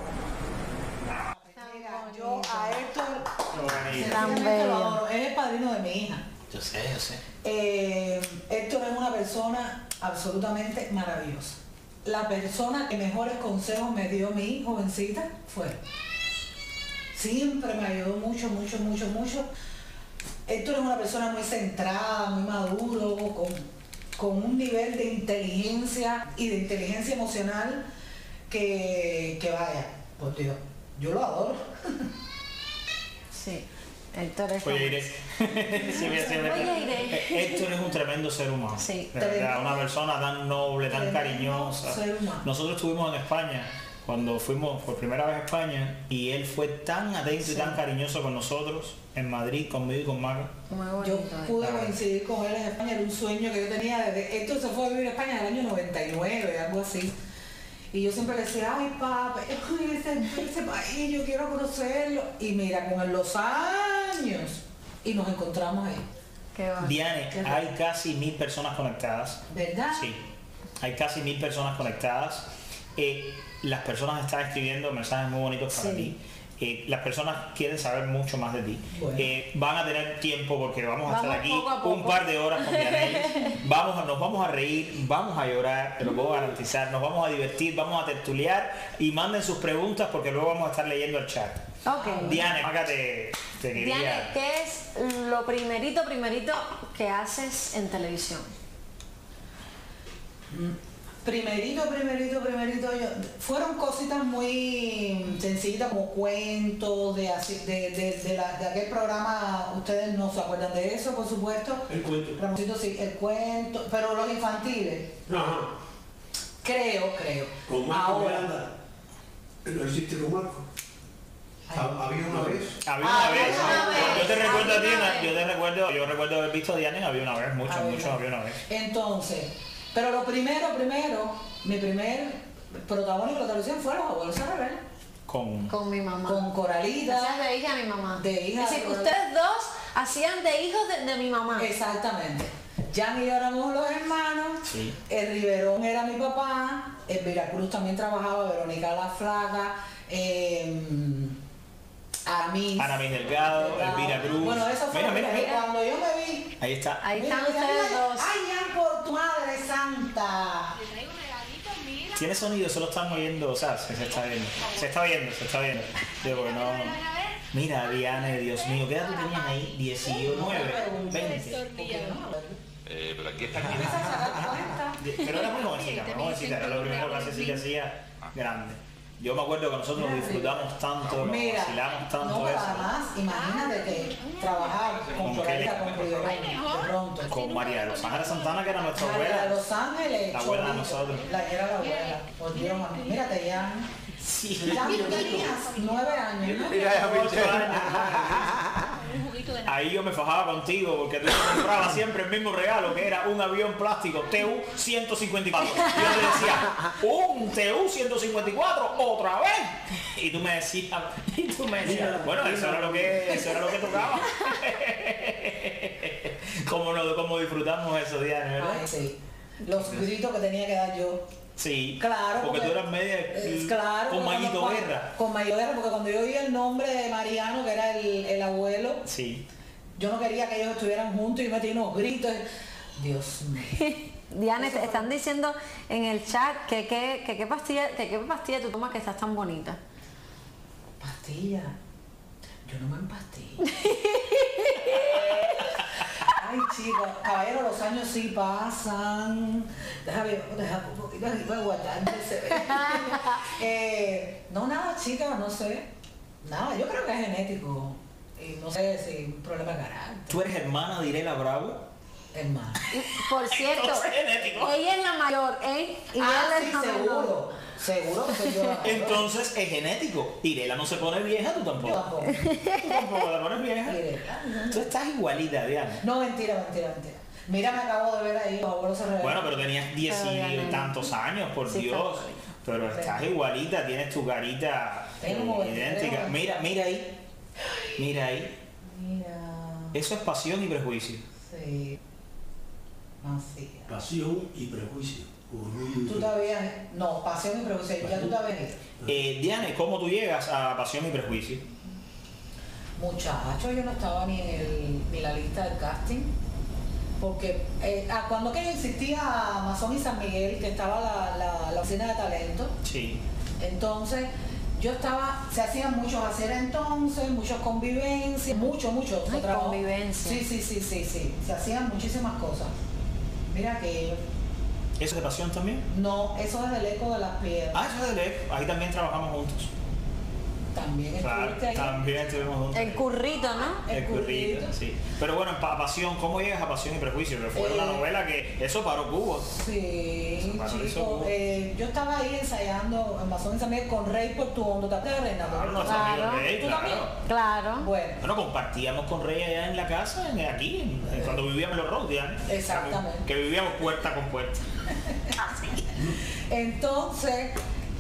Yo a Héctor, Tan sinceramente bello. lo adoro. Es el padrino de mi hija. Yo sé. Héctor es una persona absolutamente maravillosa. La persona que mejores consejos me dio mi jovencita fue él. Siempre me ayudó mucho. Héctor es una persona muy centrada, muy maduro, con un nivel de inteligencia y de inteligencia emocional que vaya, por Dios, yo lo adoro. Sí. Héctor es Oye, Irene. Sí, voy a decir, Oye, Irene. Héctor es un tremendo ser humano. Sí. De verdad, una persona tan noble, tan Tremendo cariñosa. ser humano. Nosotros estuvimos en España cuando fuimos por primera vez a España y él fue tan atento y tan cariñoso con nosotros en Madrid, conmigo y con Maga. Muy bonito. Yo pude coincidir con él en España, era un sueño que yo tenía desde... Esto se fue a vivir a España en el año 99, algo así. Y yo siempre le decía, ay papá, ese país, yo quiero conocerlo. Y mira, con los años, y nos encontramos ahí. Qué bonito. Diane, hay casi 1000 personas conectadas. ¿Verdad? Sí, hay casi 1000 personas conectadas. Las personas están escribiendo mensajes muy bonitos para Sí. ti. Las personas quieren saber mucho más de ti. Bueno. Van a tener tiempo porque vamos a estar Vamos aquí poco a poco. un par de horas con Dianelli. Nos vamos a reír, vamos a llorar, te lo puedo garantizar. Nos vamos a divertir, vamos a tertuliar y manden sus preguntas porque luego vamos a estar leyendo el chat. Ok. Diane, acá te quería... Diane, ¿qué es lo primerito que haces en televisión? Primerito, fueron cositas muy sencillitas como cuentos de aquel programa, ustedes no se acuerdan de eso, por supuesto. El cuento. Ramoncito, sí, el cuento, pero los infantiles, Ajá. creo. Con Marco Ahora, Miranda. ¿Lo hiciste con Marco? Había una vez. Había una vez. una vez. Yo te recuerdo a ti, Había yo recuerdo haber visto a Diane, había una vez, mucho, había una vez. Entonces, pero lo primero, mi primer protagónico de la televisión fue Los Abuelos se rebelan, Con mi mamá. con Coralita. Hacías de hija de mi mamá. De hija Es decir, de- ustedes dos hacían de hijos de mi mamá. Exactamente. Jan y yo éramos los hermanos, Sí. el Riverón era mi papá, en Veracruz también trabajaba Verónica la Flaca, Aramis Delgado, Elvira Cruz. Bueno, eso fue Mira, mira, mira. cuando yo me vi. Ahí está. Ahí Mira, están mira, ustedes mira. dos. Ay, Jan, por tu madre santa. Tiene sonido, solo están oyendo, o sea, se está viendo. Se está viendo. Digo, porque no... Mira, Diane, Dios mío, ¿qué edad tú tenías ahí? 19, 20. Pero aquí está Empieza a sacar cuenta. Pero era muy jovencita, era lo primero que así que hacía grande. Yo me acuerdo que nosotros disfrutamos tanto, Mira, vacilamos tanto no, pero eso. además, imagínate que trabajar con ¿Con Coralita, qué? con Riverón, de pronto. Con María de los Ángeles Santana, que era nuestra María de abuela. Los Ángeles, La abuela de Cholito, nosotros. La que era la abuela. Por Dios, mami. Mírate, ya. Sí. Ya tenías 9 años, ¿no? Mira, ya, Michelle. Ahí yo me fajaba contigo porque tú me comprabas siempre el mismo regalo que era un avión plástico TU-154. Y yo te decía, un TU-154 otra vez. Y tú me decías, bueno, eso era lo que tocaba. Como disfrutamos esos días, ¿verdad? Ay, sí. Los gritos que tenía que dar yo. Sí, Claro. porque tú eras media Claro. con porque Mayito cuando- Guerra. Con Mayito Guerra, porque cuando yo oí el nombre de Mariano, que era el abuelo, Sí. yo no quería que ellos estuvieran juntos y yo metí unos gritos. Dios mío. Diane, te están diciendo en el chat que qué pastilla tú tomas que estás tan bonita. Pastilla. Yo no me empastillo. Ay, chicos, caballero, los años sí pasan. Déjame un poquito arriba de guardarse. No, nada, chicas, no sé. Nada, yo creo que es genético. Y no sé si un problema de carácter. ¿Tú eres hermana de Irela Bravo? Hermano. Por cierto, Entonces, genético. ella es la mayor, ¿eh? Y Ah, él es sí, la menor. seguro. Seguro que soy yo. la mayor. Entonces es genético. Irela no se pone vieja, tú Yo tampoco. tampoco. Tú tampoco te pones vieja. Tú estás igualita, Diana. No, mentira. Mira, me acabo de ver ahí, los abuelos se revelan. Bueno, pero tenías 10 y tantos años, por Sí, Dios. claro. Pero estás igualita, tienes tu carita Tengo como 23 idéntica. años. Mira ahí. Mira ahí. Mira. Eso es pasión y prejuicio. Sí. Así. Pasión y prejuicio. Orgullo y Tú te habías... No, pasión y prejuicio. Ya tú te habías ido. Diane, ¿cómo tú llegas a pasión y prejuicio? Muchacho, yo no estaba ni la lista del casting. Porque cuando que existía Amazon y San Miguel, que estaba la oficina de talento, Sí. entonces yo estaba, se hacían muchos hacer entonces, muchos convivencias, mucho se Ay, trabajó. convivencia. Sí, se hacían muchísimas cosas. Mira que ¿Eso es de pasión también? no, eso es del Eco de las Piedras. Ah, eso es de ley. Ahí también trabajamos juntos. también estuviste ahí. También estuvimos juntos. El currito, ¿no? El currito, sí. Pero bueno, Pasión, ¿cómo llegas a Pasión y Prejuicio? Que fue una novela que eso paró Cuba. Sí, Eso chico. Yo estaba ahí ensayando en Pasión y San Miguel con Rey por tu hondo. ¿Te acuerdas, Reina? Claro, nuestro amigo Rey, ¿Tú claro. también? Claro. Bueno, Compartíamos con Rey allá en la casa, aquí, cuando vivíamos en los Road, ya. Exactamente. Que vivíamos puerta con puerta. entonces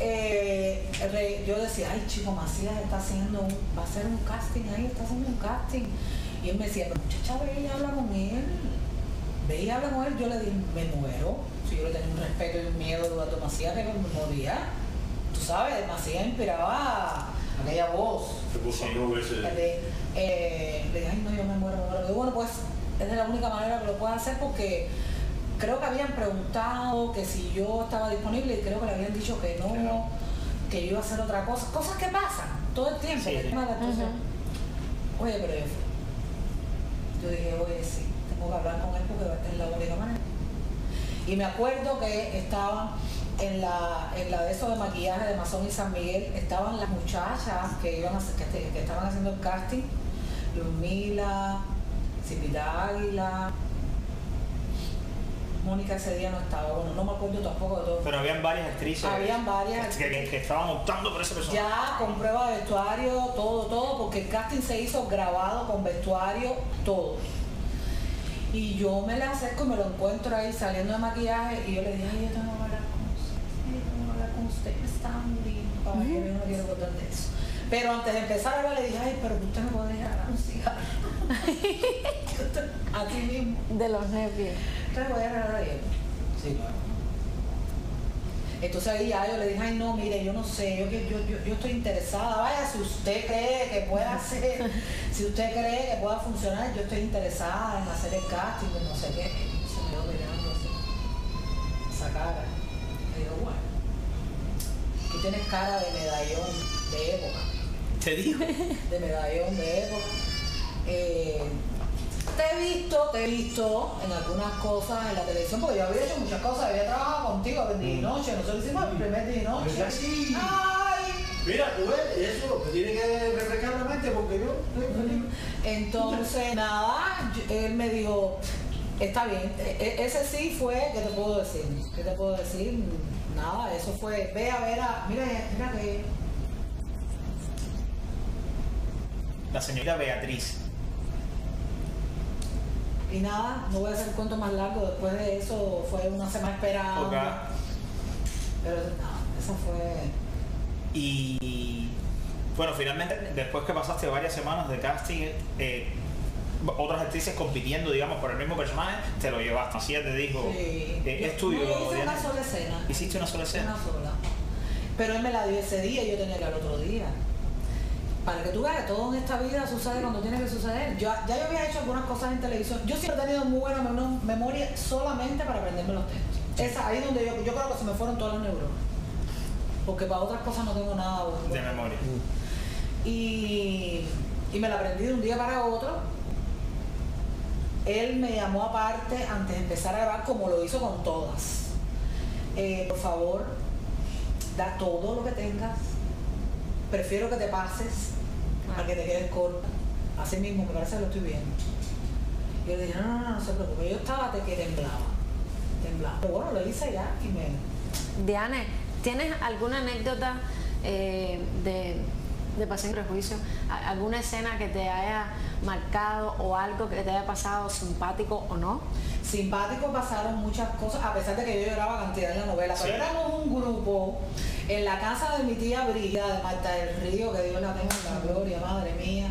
yo decía, ay, chico, Macías va a hacer un casting ahí, está haciendo un casting. Y él me decía, pero muchacha, ve y habla con él. Ve y habla con él. Yo le dije, me muero. Si yo le tenía un respeto y un miedo a Eduardo Macías que me moría. Tú sabes, Macías inspiraba aquella voz. Se puso a dos veces. Le dije, ay, no, yo me muero. Le digo, bueno, pues es de la única manera que lo puedo hacer porque creo que habían preguntado que si yo estaba disponible y creo que le habían dicho que no, claro, que yo iba a hacer otra cosa. Cosas que pasan todo el tiempo. Sí, el sí. tema de la actuación. Oye, pero yo fui. Yo dije, oye, sí, tengo que hablar con él porque es la única manera. Y me acuerdo que estaban en la de eso de maquillaje de Mazón y San Miguel, estaban las muchachas que iban a hacer, que estaban haciendo el casting, Luzmila, Cipita Águila, Mónica ese día no estaba, bueno, no me acuerdo tampoco de todo. Pero habían varias actrices. Habían varias que estaban optando por ese personaje. ya con prueba de vestuario, todo, porque el casting se hizo grabado con vestuario, todo. Y yo me le acerco y me lo encuentro ahí saliendo de maquillaje y yo le dije, ay, yo tengo que hablar con usted, me está muy lindo, ay, yo no quiero contar de eso. Pero antes de empezar a hablar le dije, ay, pero usted me puede dejar un cigarro. A ti mismo. De los nervios. ¿Usted me puede dejar ahí? Sí, claro. Entonces ahí ya yo le dije, ay no, mire, yo no sé, yo estoy interesada, vaya, si usted cree que pueda hacer, si usted cree que pueda funcionar, yo estoy interesada en hacer el casting, no sé qué. Y se me quedó mirando así, esa cara. Y digo, bueno, tú tienes cara de medallón de época. Te digo. De medallón de época. Te he visto en algunas cosas en la televisión, porque yo había hecho muchas cosas, había trabajado contigo en día y noche, nosotros hicimos el primer día y noche. ¿Verdad? Sí. ¡Ay! Mira, tú ves, eso te tiene que refrescar la mente porque yo estoy feliz. Entonces, nada, él me dijo, está bien, ese sí fue, ¿qué te puedo decir? ¿Qué te puedo decir? Nada, eso fue, ve a ver, mira que... La señorita Beatriz. Y nada, no voy a hacer el cuento más largo, después de eso fue una semana esperando. Okay. Pero nada, eso fue... Y bueno, finalmente, después que pasaste varias semanas de casting, otras actrices compitiendo, digamos, por el mismo personaje, te lo llevaste. Así ya te dijo, Sí. es tuyo. No, hice Diana. una sola escena. ¿Hiciste una sola escena? Una sola. Pero él me la dio ese día y yo tenía que ir al otro día. Para que tú veas que todo en esta vida sucede cuando tiene que suceder. Ya yo había hecho algunas cosas en televisión. Yo siempre he tenido muy buena memoria solamente para aprenderme los textos. Esa, ahí donde yo creo que se me fueron todas las neuronas. Porque para otras cosas no tengo nada bueno. De memoria. Y me la aprendí de un día para otro. Él me llamó aparte antes de empezar a grabar, como lo hizo con todas. Por favor, da todo lo que tengas. Prefiero que te pases a que te quedes corta. Así mismo, me parece que lo estoy viendo. Y yo le dije, no se preocupe. Yo estaba que temblaba. Pero bueno, lo hice ya y me... Diane, ¿tienes alguna anécdota de Pasión y Prejuicio? ¿Alguna escena que te haya marcado o algo que te haya pasado simpático o no? Simpático, pasaron muchas cosas, a pesar de que yo lloraba cantidad en la novela, pero Sí. éramos un grupo en la casa de mi tía Brida, de Marta del Río, que Dios la tenga en la gloria, madre mía.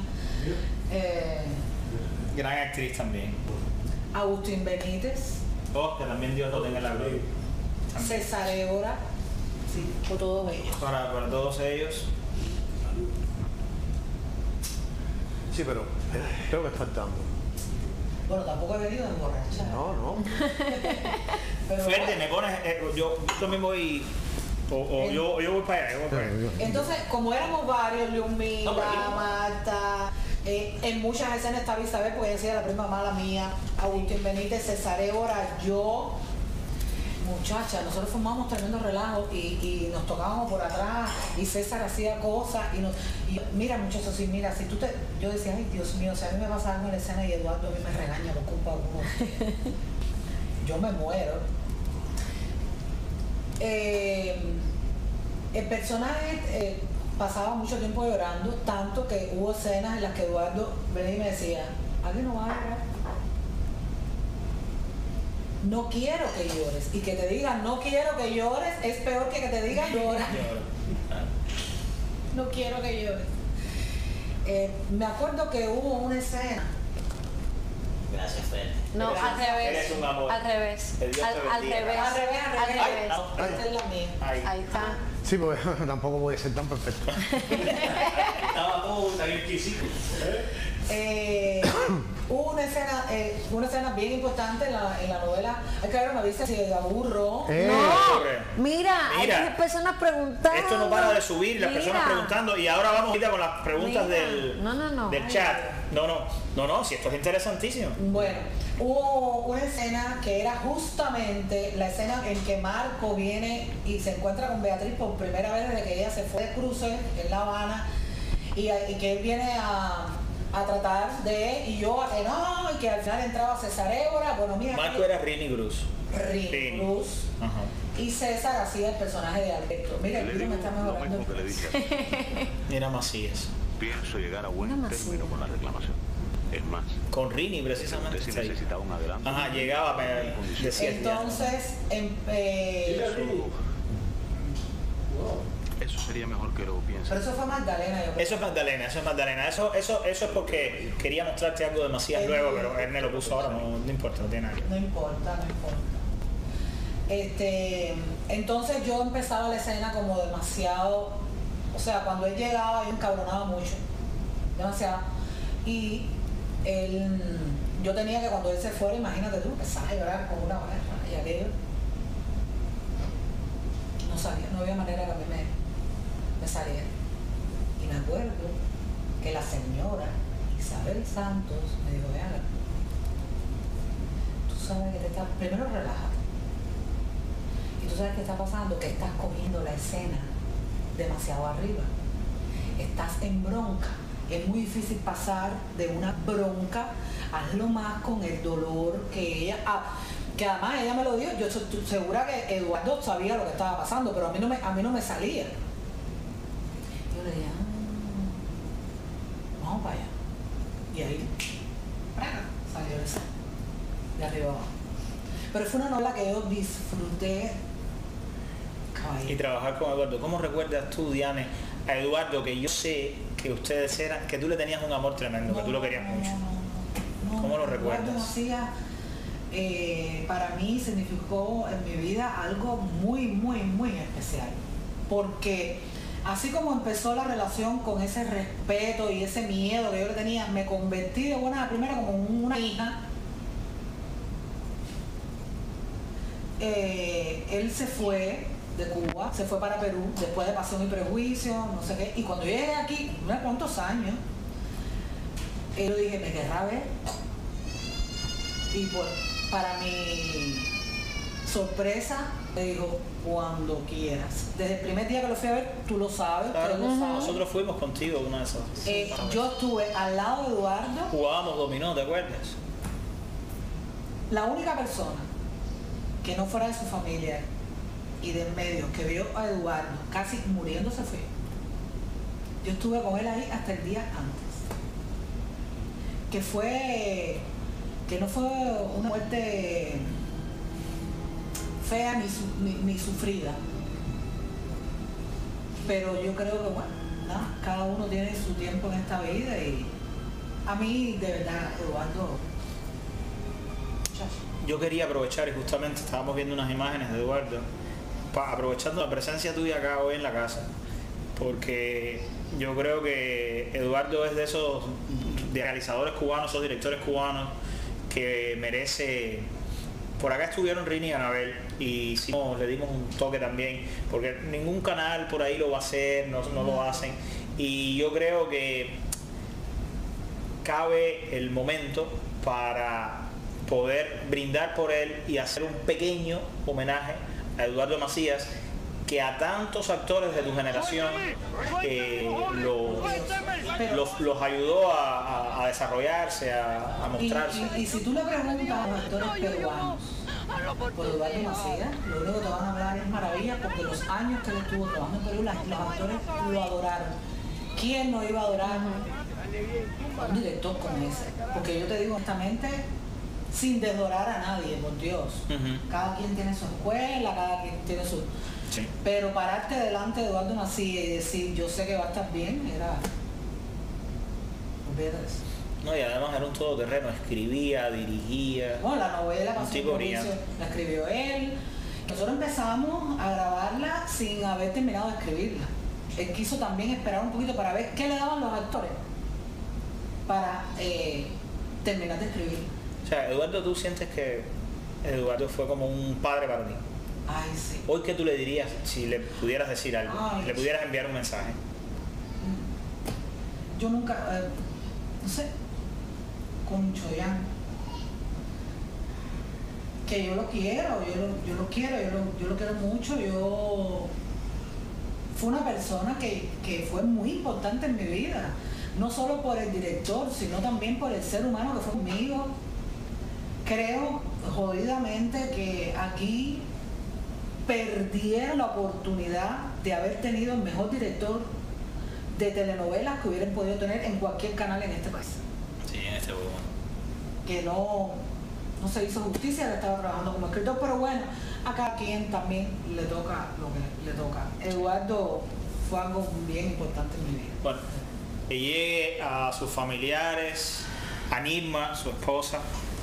Gran actriz también. Agustín Benítez, Que también Dios lo tenga en la gloria. También. César Évora, sí, por todos ellos. Para todos ellos. Sí, pero creo que es faltando. Bueno, tampoco he venido de emborrachar. No. Pero Fuerte, bueno. me pones, yo también voy, yo voy para allá, Entonces, como éramos varios, Luzmila, No, pero aquí no. Marta, en muchas escenas estaba Isabel, porque ella decía la prima mala mía, Agustín Benítez, César Évora, yo, Muchacha, nosotros formábamos tremendo relajo y nos tocábamos por atrás y César hacía cosas y mira muchachos, sí, mira, si tú te... Yo decía, ay Dios mío, si a mí me pasa algo en la escena y Eduardo a mí me regaña por culpa de uno, yo me muero. El personaje pasaba mucho tiempo llorando, tanto que hubo escenas en las que Eduardo venía y me decía, ¿alguien no va a llorar? No quiero que llores. Y que te digan no quiero que llores es peor que te digan llora. No quiero que llores. Me acuerdo que hubo una escena. Gracias, Fer. No, al revés. Eres un amor. Al revés. El Dios te Al bendiga. revés. Al revés. Ay, Esta es la mía. Ahí está. Sí, porque tampoco puede ser tan perfecto. Estaba todo tan exquisito. Hubo una escena bien importante en la novela. Hay que ver una vista si me aburro. No, mira, hay personas preguntando. Esto no para de subir, las personas preguntando, y ahora vamos ahorita con las preguntas del chat. No, si esto es interesantísimo. Bueno, hubo una escena que era justamente la escena en que Marco viene y se encuentra con Beatriz por primera vez desde que ella se fue de cruce en La Habana y que él viene a tratar de, y yo a que no, y que al final entraba César Évora, bueno, mira. Marco era Rini Cruz. Rini Cruz. Ajá. Y César hacía el personaje de Alberto. Mira, el me está mejorando. Mira Macías. Pienso llegar a buen término con la reclamación. Es más, con Rini precisamente. Si necesitaba un adelanto. Ajá, llegaba, decía. Entonces, eso sería mejor que lo pienses. Pero eso fue Magdalena, yo creo. Eso es Magdalena. Eso es porque quería mostrarte algo de Macías luego, pero él me lo puso ahora, no importa, no tiene nada. No importa. Entonces yo empezaba la escena como demasiado, o sea, cuando él llegaba yo encabronaba mucho, demasiado. Y yo tenía que cuando él se fuera, imagínate tú, empezar a llorar como una barra y aquello. No había manera que a mí me saliera. Y me acuerdo que la señora Isabel Santos me dijo, vean, tú sabes que te estás, primero relájate. Y tú sabes qué está pasando, que estás cogiendo la escena demasiado arriba. Estás en bronca. Es muy difícil pasar de una bronca, hazlo más con el dolor que ella... que además ella me lo dijo, yo estoy segura que Eduardo sabía lo que estaba pasando, pero a mí no me salía. Yo le dije, vamos para allá. Y ahí, salió esa, de arriba abajo. Pero fue una novela que yo disfruté. Y trabajar con Eduardo. ¿Cómo recuerdas tú, Diane, a Eduardo, que yo sé que ustedes eran, que tú le tenías un amor tremendo, que tú lo querías mucho? ¿Cómo lo recuerdas? Eduardo hacía, para mí significó en mi vida algo muy, muy, muy especial. Porque así como empezó la relación con ese respeto y ese miedo que yo le tenía, me convertí de buena primera como una hija. Él se fue de Cuba, se fue para Perú, después de Pasión y Prejuicio, no sé qué, y cuando yo llegué aquí, no sé cuántos años, yo dije, me querrá ver, y pues, para mi sorpresa, me dijo, cuando quieras. Desde el primer día que lo fui a ver, tú lo sabes, claro, lo sabes. Nosotros fuimos contigo una de esas. Yo estuve al lado de Eduardo. Jugábamos dominó, ¿te acuerdas? La única persona que no fuera de su familia y del medio que vio a Eduardo casi muriéndose fue yo estuve con él ahí hasta el día antes, que no fue una muerte fea ni sufrida, pero yo creo que bueno, nada, cada uno tiene su tiempo en esta vida y a mí de verdad Eduardo, yo quería aprovechar, y justamente estábamos viendo unas imágenes de Eduardo, aprovechando la presencia tuya acá hoy en la casa, porque yo creo que Eduardo es de esos realizadores cubanos, esos directores cubanos que merece. Por acá estuvieron Rini y Anabel y le dimos un toque también, porque ningún canal por ahí lo va a hacer, no lo hacen, y yo creo que cabe el momento para poder brindar por él y hacer un pequeño homenaje a Eduardo Macías, que a tantos actores de tu generación los ayudó a desarrollarse, a mostrarse. Y si tú le preguntas a los actores peruanos por Eduardo Macías, lo único que te van a hablar es maravillas, porque los años que él estuvo trabajando en Perú, los actores lo adoraron. ¿Quién no iba a adorar a un director como ese? Porque yo te digo honestamente, sin desdorar a nadie, por Dios. Cada quien tiene su escuela, cada quien tiene su... Sí. Pero pararte delante de Eduardo Macías y decir, yo sé que va a estar bien, era... Olvídate de eso. No, y además era un todoterreno, escribía, dirigía. No, la novela la escribió él. Nosotros empezamos a grabarla sin haber terminado de escribirla. Él quiso también esperar un poquito para ver qué le daban los actores para terminar de escribirla. O sea, Eduardo, ¿tú sientes que Eduardo fue como un padre para ti? Ay, sí. Hoy, ¿qué tú le dirías si le pudieras decir algo? Ay, le pudieras enviar un mensaje. Yo nunca, no sé, con Choyán, que yo lo quiero, yo lo quiero mucho. Fue una persona que fue muy importante en mi vida, no solo por el director, sino también por el ser humano que fue conmigo. Creo jodidamente que aquí perdieron la oportunidad de haber tenido el mejor director de telenovelas que hubieran podido tener en cualquier canal en este país. Sí, en este volumen. Que no se hizo justicia, él estaba trabajando como escritor, pero bueno, a cada quien también le toca lo que le toca. Eduardo fue algo bien importante en mi vida. Bueno, que llegue a sus familiares, a Nirma, su esposa,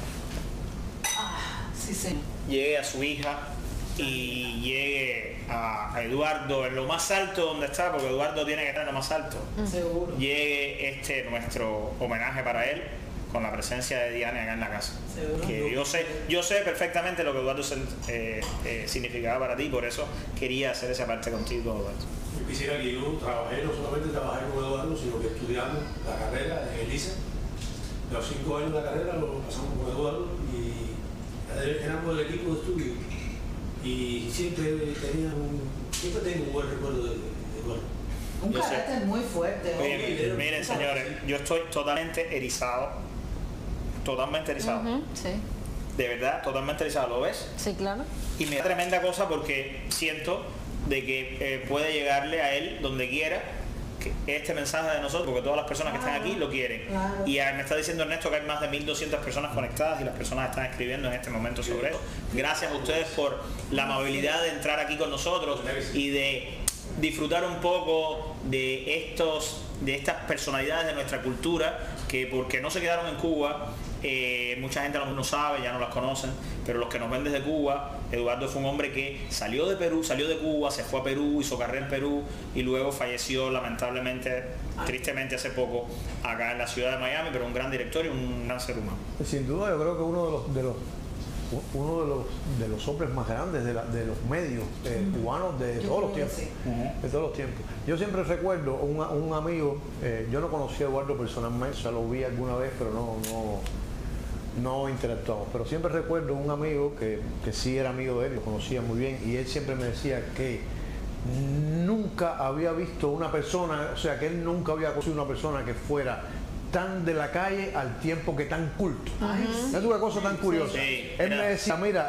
Sí, señor. llegue a su hija y llegue a Eduardo en lo más alto donde está, porque Eduardo tiene que estar en lo más alto. Seguro. Llegue nuestro homenaje para él con la presencia de Diane acá en la casa. Seguro. Que yo sé perfectamente lo que Eduardo significaba para ti, por eso quería hacer esa parte contigo, Eduardo. Yo quisiera que yo trabajé, no solamente trabajé con Eduardo, sino que estudiamos la carrera en el liceo. Los 5 años de la carrera lo pasamos con Eduardo y éramos del equipo de estudio. Y siempre tengo un buen recuerdo de Eduardo. Un carácter muy fuerte. Miren, señores, yo estoy totalmente erizado. Totalmente erizado. Sí. De verdad, totalmente erizado. ¿Lo ves? Sí, claro. Y me da tremenda cosa porque siento de que puede llegarle a él donde quiera que este mensaje de nosotros, porque todas las personas que están aquí lo quieren. Claro. Y me está diciendo Ernesto que hay más de 1.200 personas conectadas y las personas están escribiendo en este momento sobre esto. Gracias a ustedes por la amabilidad de entrar aquí con nosotros y de disfrutar un poco de estas personalidades de nuestra cultura que, porque no se quedaron en Cuba, mucha gente no sabe, ya no las conocen, pero los que nos ven desde Cuba, Eduardo fue un hombre que salió de Perú, salió de Cuba, se fue a Perú, hizo carrera en Perú y luego falleció lamentablemente, tristemente hace poco, acá en la ciudad de Miami, pero un gran director y un gran ser humano. Sin duda, yo creo que uno de los hombres más grandes de los medios cubanos de todos los tiempos. De todos los tiempos. Yo siempre recuerdo un amigo, yo no conocí a Eduardo personalmente, o sea, lo vi alguna vez, pero no interactuamos. Pero siempre recuerdo un amigo que sí era amigo de él, lo conocía muy bien, y él siempre me decía que nunca había visto una persona, o sea, que él nunca había conocido una persona que fuera tan de la calle al tiempo que tan culto. Es una cosa tan curiosa. Sí, él me decía, mira,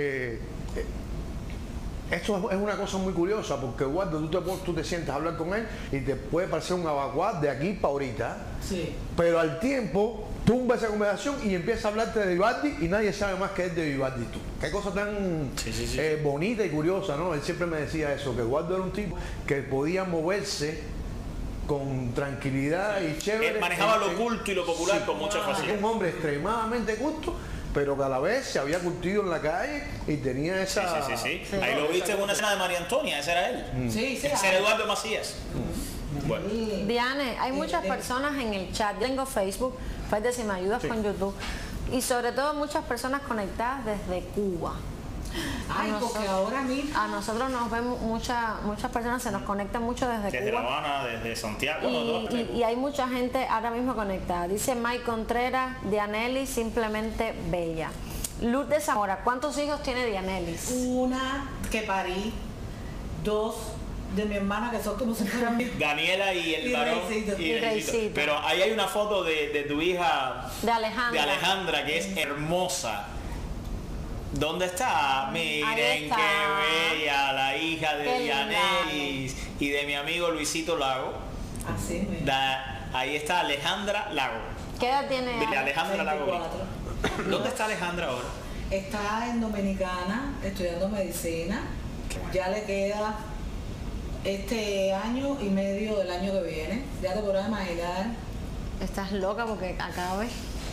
esto es una cosa muy curiosa, porque Eduardo, tú te sientas a hablar con él y te puede parecer un abacuaz de aquí para ahorita, Sí. pero al tiempo tumba esa conversación y empieza a hablarte de Vivaldi y nadie sabe más que es de Vivaldi tú. Qué cosa tan bonita y curiosa, ¿no? Él siempre me decía eso, que Eduardo era un tipo que podía moverse con tranquilidad y chévere. Él manejaba lo culto y lo popular con mucha facilidad. Un hombre extremadamente culto, pero que a la vez se había curtido en la calle y tenía esa... Sí. Ahí lo viste en una escena de María Antonia, ese era él. Sí. Ese era Eduardo Macías. Bueno. Diane, hay muchas personas en el chat. Yo tengo Facebook, Fede, si me ayudas con YouTube. Y sobre todo muchas personas conectadas desde Cuba. Ay, porque ahora mismo... A nosotros nos ven muchas personas, se nos conectan mucho desde Desde Cuba. La Habana, desde Santiago. Y hay mucha gente ahora mismo conectada. Dice Mike Contreras, Dianelis simplemente bella. Luz de Zamora, ¿cuántos hijos tiene Dianelis? Una que parí, 2 de mi hermana que son como si fueran mis... Daniela y el Y varón. Reisito. Y Reisito. Pero ahí hay una foto de tu hija, De Alejandra. de Alejandra, que es hermosa. ¿Dónde está? Miren está. qué bella, la hija de Qué linda. Dianelis y de mi amigo Luisito Lago. Así mismo. Ahí está Alejandra Lago. ¿Qué edad tiene? De Alejandra Lago. 24. ¿Dónde está Alejandra ahora? Está en Dominicana estudiando medicina. Ya le queda este año y medio del año que viene. Ya te podrás imaginar. Estás loca porque acabe.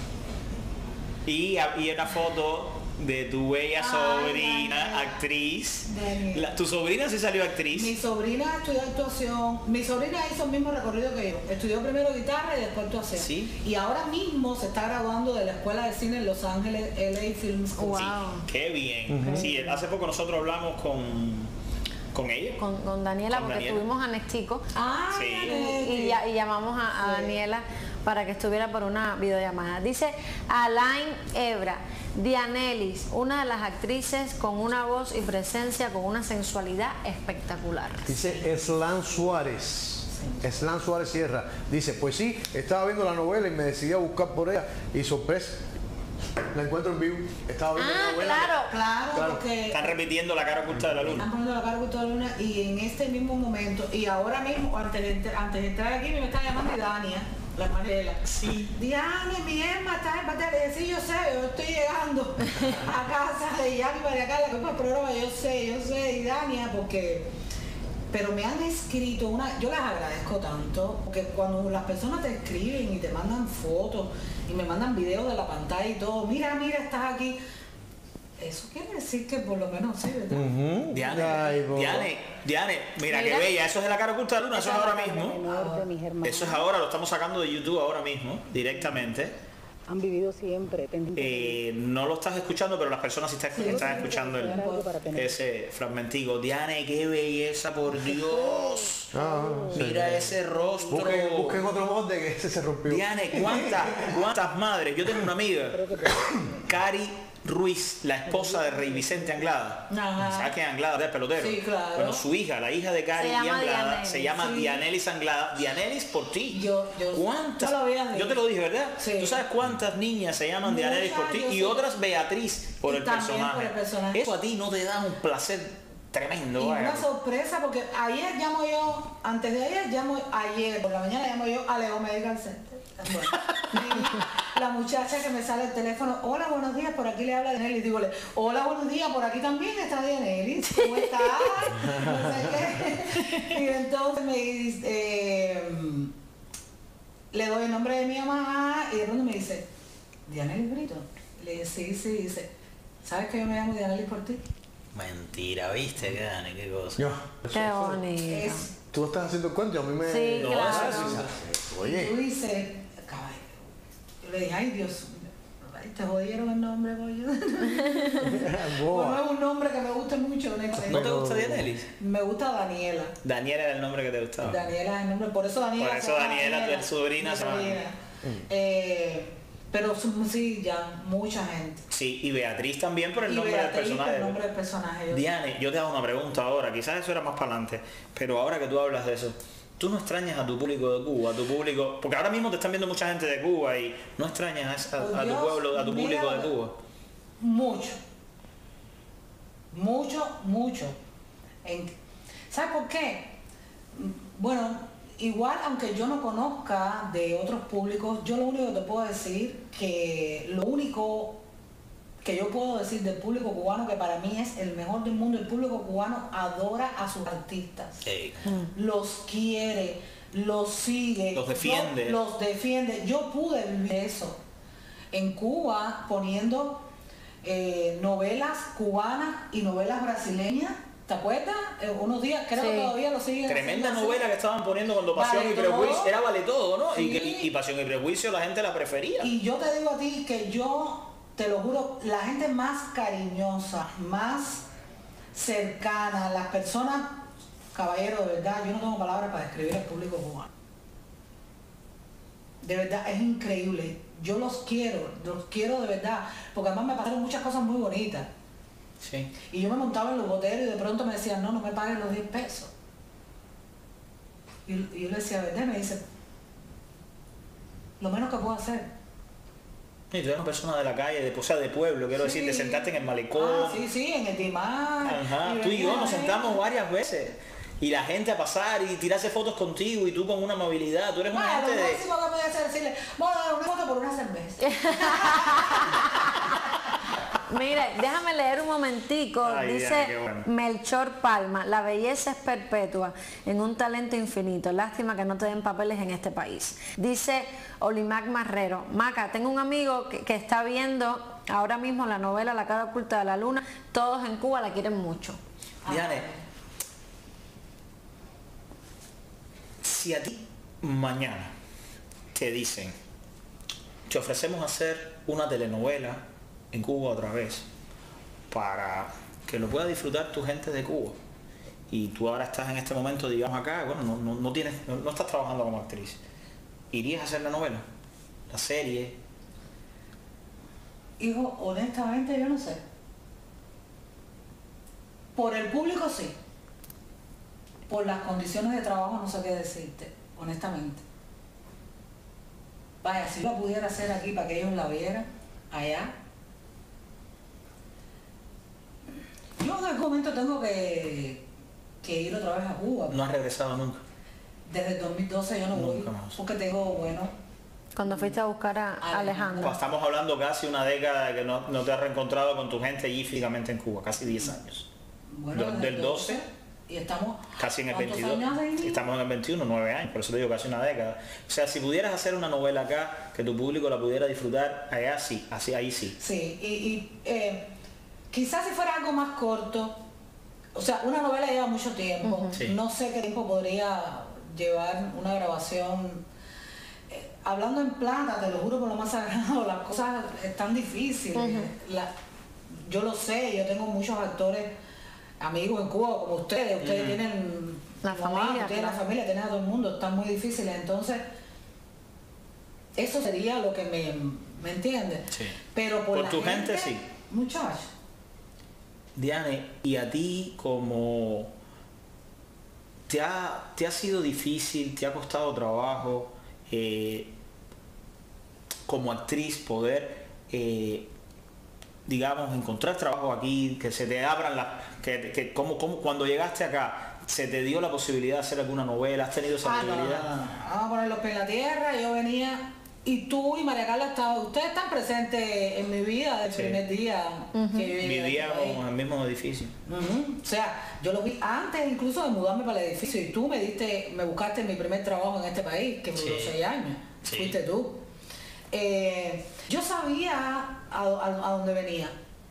Y una foto de tu bella Ay, sobrina, Daniela. actriz. Daniela. ¿Tu sobrina sí salió actriz? Mi sobrina estudió actuación. Mi sobrina hizo el mismo recorrido que yo. Estudió primero guitarra y después actuación. Sí. Y ahora mismo se está graduando de la Escuela de Cine en Los Ángeles, LA Film School. Wow. Sí, qué bien. Sí, hace poco nosotros hablamos con ella. Con Daniela, Con porque Daniela. tuvimos a Nestico. Ah, Sí. Y llamamos a Sí. Daniela para que estuviera por una videollamada. Dice Alain Ebra, Dianelis, una de las actrices con una voz y presencia, con una sensualidad espectacular. Dice Eslan Suárez. Eslan Suárez Sierra. Dice, pues sí, estaba viendo la novela y me decidí a buscar por ella y sorpresa, la encuentro en vivo. Estaba viendo la novela. Claro, porque Están repitiendo La cara oculta de la luna. están poniendo la cara oculta de la luna y en este mismo momento, y ahora mismo, antes de entrar aquí, me está llamando Dania, la Mariela. Sí. Diana, mi Emma está en pantalla. Le decía, yo sé, yo estoy llegando a casa de Jackie María Carla, que es el programa, yo sé, y Dania, porque... Pero me han escrito yo les agradezco tanto, porque cuando las personas te escriben y te mandan fotos y me mandan videos de la pantalla y todo, mira, estás aquí. Eso quiere decir que por lo menos sí, ¿verdad? Diane, mira qué bella, eso es de La cara oculta de la luna, eso es ahora mismo. Eso es ahora, lo estamos sacando de YouTube ahora mismo, directamente. Han vivido siempre. No lo estás escuchando, pero las personas sí están escuchando ese fragmentico. Diane, qué belleza, por Dios. Mira ese rostro. Busquen otro molde que ese se rompió. Diane, ¿cuántas madres? Yo tengo una amiga, Cari Ruiz, la esposa de Rey Vicente Anglada. Ajá. ¿Sabes quién es Anglada? Del pelotero. Sí, claro. Bueno, su hija, la hija de Cari y Anglada, Dianelis. se llama Sí. Dianelis Anglada. Dianelis por ti. Yo ¿Cuántas? no lo había dicho. Yo te lo dije, ¿verdad? Sí. ¿Tú sabes cuántas niñas se llaman Muchas, Dianelis por ti? yo Y sé. otras Beatriz por Y el también personaje. por el personaje. Eso a ti no te da un placer tremendo. Y vaya. una sorpresa, porque ayer llamo yo, antes de ayer por la mañana llamo yo a Leo Medical Center. Bueno, y la muchacha que me sale el teléfono, hola, buenos días, por aquí le habla Dianelis. Dígole, hola, buenos días, por aquí también está Dianelis. ¿Cómo estás? No sé qué. Y entonces me dice, le doy el nombre de mi mamá y de pronto me dice, ¿Dianelis Brito? Le dije, sí, dice, ¿sabes que yo me llamo Dianelis por ti? Mentira, ¿viste? Qué cosa. Qué bonito. Es, Tú estás haciendo el cuento y a mí me... Sí, No, claro. Oye. tú dices, caballo. Yo le dije, ay Dios, ay, te jodieron el nombre, pollo. Boa. No es un nombre que me guste mucho. ¿No te gusta Dianelis? Me gusta Daniela. Daniela era el nombre que te gustaba. Daniela es el nombre, por eso Daniela. Por eso se llama Daniela, tu sobrina, mi se llama. sobrina. Pero sí, ya, mucha gente. Sí, y Beatriz también por el Y nombre Beatriz, del personaje. el nombre del personaje. Diane, yo te hago una pregunta ahora, quizás eso era más para adelante, pero ahora que tú hablas de eso, ¿tú no extrañas a tu público de Cuba, a tu público? Porque ahora mismo te están viendo mucha gente de Cuba y no extrañas a tu Dios, pueblo, a tu mira, público de Cuba. Mucho. ¿Sabes por qué? Bueno, igual, aunque yo no conozca de otros públicos, yo lo único que te puedo decir, que lo único que yo puedo decir del público cubano, que para mí es el mejor del mundo, el público cubano adora a sus artistas. Los quiere, los sigue. Los defiende. Los defiende. Yo pude vivir eso en Cuba poniendo novelas cubanas y novelas brasileñas. ¿Te acuerdas? Unos días, creo que todavía lo siguen. Tremenda haciendo novela así. que estaban poniendo cuando Pasión Vale y Prejuicio, Todo. era Vale Todo, ¿no? Sí. Y Pasión y Prejuicio la gente la prefería. Y yo te digo a ti que yo te lo juro, la gente más cariñosa, más cercana, las personas, caballero, de verdad, yo no tengo palabras para describir al público cubano. De verdad, es increíble. Yo los quiero de verdad, porque además me pasaron muchas cosas muy bonitas. Sí. Y yo me montaba en los hoteles y de pronto me decían, no me paguen los 10 pesos. Y yo le decía, ¿verdad? Me dice, lo menos que puedo hacer. Y tú eres una persona de la calle, o sea, de pueblo, quiero decir, te sentaste en el malecón. Sí, en el Dimar. Ajá, tú y yo nos sentamos varias veces. Y la gente a pasar y tirarse fotos contigo y tú con una amabilidad. Tú eres una gente lo de... máximo que podía hacer es decirle, vamos a dar una foto por una cerveza. Mira, déjame leer un momentico. Ay, dice Diana, qué bueno. Melchor Palma, la belleza es perpetua en un talento infinito. Lástima que no te den papeles en este país. Dice Olimac Marrero, Maca, tengo un amigo que está viendo ahora mismo la novela La cara oculta de la luna. Todos en Cuba la quieren mucho. Diane, si a ti mañana te dicen, te ofrecemos hacer una telenovela en Cuba otra vez para que lo pueda disfrutar tu gente de Cuba, y tú ahora estás en este momento, digamos acá, bueno, no estás trabajando como actriz, ¿irías a hacer la novela? ¿La serie? Hijo, honestamente yo no sé. Por el público sí. Por las condiciones de trabajo no sé qué decirte, honestamente. Vaya, si lo pudiera hacer aquí para que ellos la vieran, allá. Yo en algún momento tengo que ir otra vez a Cuba. ¿No has regresado nunca? Desde el 2012 yo no voy, más. porque tengo, bueno... Cuando fuiste a buscar a Alejandro. Estamos hablando casi una década de que no te has reencontrado con tu gente allí físicamente en Cuba, casi 10 años. Bueno, Del 12 y estamos casi en el ¿cuántos 22, años ahí? estamos en el 21, 9 años, por eso te digo casi una década. O sea, si pudieras hacer una novela acá, que tu público la pudiera disfrutar allá, sí, así ahí sí. Sí, quizás si fuera algo más corto, o sea, una novela lleva mucho tiempo, Sí. no sé qué tiempo podría llevar una grabación. Hablando en plata, te lo juro por lo más sagrado, las cosas están difíciles. Yo lo sé, yo tengo muchos actores, amigos en Cuba como ustedes tienen la familia, tienen la familia, tienen a todo el mundo, están muy difíciles, entonces eso sería lo que me entiende. Sí. Pero por tu gente sí. Muchachos. Diane, ¿y a ti como te ha sido difícil, te ha costado trabajo como actriz poder digamos encontrar trabajo aquí, que se te abran como cuando llegaste acá se te dio la posibilidad de hacer alguna novela? ¿Has tenido esa posibilidad? No. Vamos a poner los pies en la tierra. Yo venía y tú y María Carla ustedes están presentes en mi vida desde el primer día que yo llegué. Vivíamos en el mismo edificio. O sea, yo lo vi antes incluso de mudarme para el edificio, y tú me buscaste mi primer trabajo en este país, que duró 6 años. Sí. Fuiste tú. Yo sabía a dónde venía.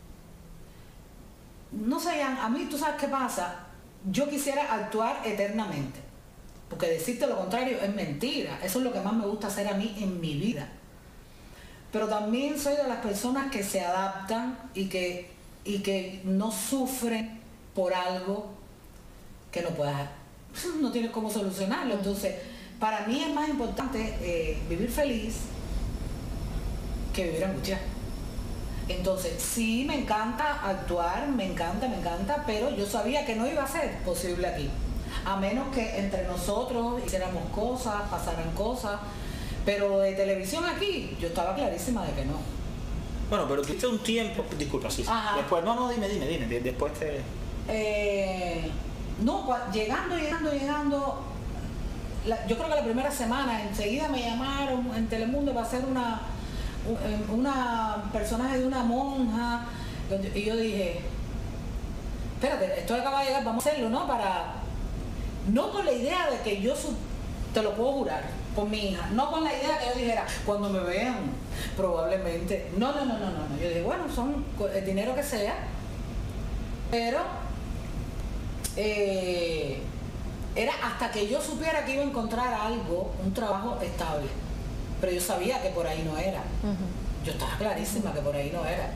No sé, a mí, ¿tú sabes qué pasa? Yo quisiera actuar eternamente, porque decirte lo contrario es mentira. Eso es lo que más me gusta hacer a mí en mi vida. Pero también soy de las personas que se adaptan y que no sufren por algo que no tienes cómo solucionarlo. Entonces, para mí es más importante vivir feliz que vivir angustiado. Entonces, sí, me encanta actuar, me encanta, pero yo sabía que no iba a ser posible aquí, a menos que entre nosotros hiciéramos cosas, pasaran cosas, pero de televisión aquí, yo estaba clarísima de que no. Bueno, pero tuviste un tiempo, disculpa, sí. Ajá. Después, dime, después te... Llegando, yo creo que la primera semana, enseguida me llamaron en Telemundo para hacer una personaje de una monja, y yo dije, espérate, esto acaba de llegar, vamos a hacerlo, ¿no? No con la idea de que yo, te lo puedo jurar, por mi hija, no con la idea que yo dijera, cuando me vean, probablemente, no, yo dije, bueno, son el dinero que sea, pero era hasta que yo supiera que iba a encontrar algo, un trabajo estable. Pero yo sabía que por ahí no era. yo estaba clarísima que por ahí no era.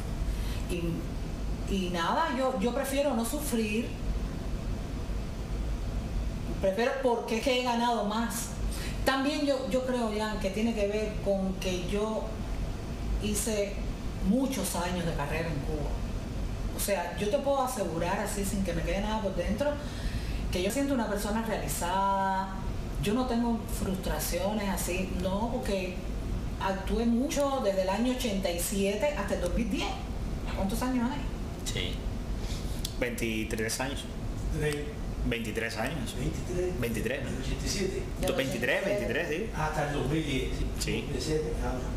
Y nada, yo prefiero no sufrir, prefiero porque es que he ganado más. También yo creo, Jan, que tiene que ver con que yo hice muchos años de carrera en Cuba. O sea, yo te puedo asegurar así, sin que me quede nada por dentro, que yo siento una persona realizada. Yo no tengo frustraciones así, no, porque actué mucho desde el año 87 hasta el 2010. ¿Cuántos años hay? Sí. 23 años. 23 años. 23. 87. 23, sí. Hasta el 2010. Sí. 2017,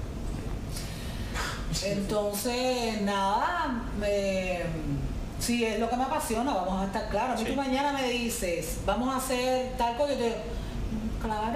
Entonces, nada, si es lo que me apasiona, vamos a estar claros. A mí tú mañana me dices, vamos a hacer tal cosa, yo te digo, claro.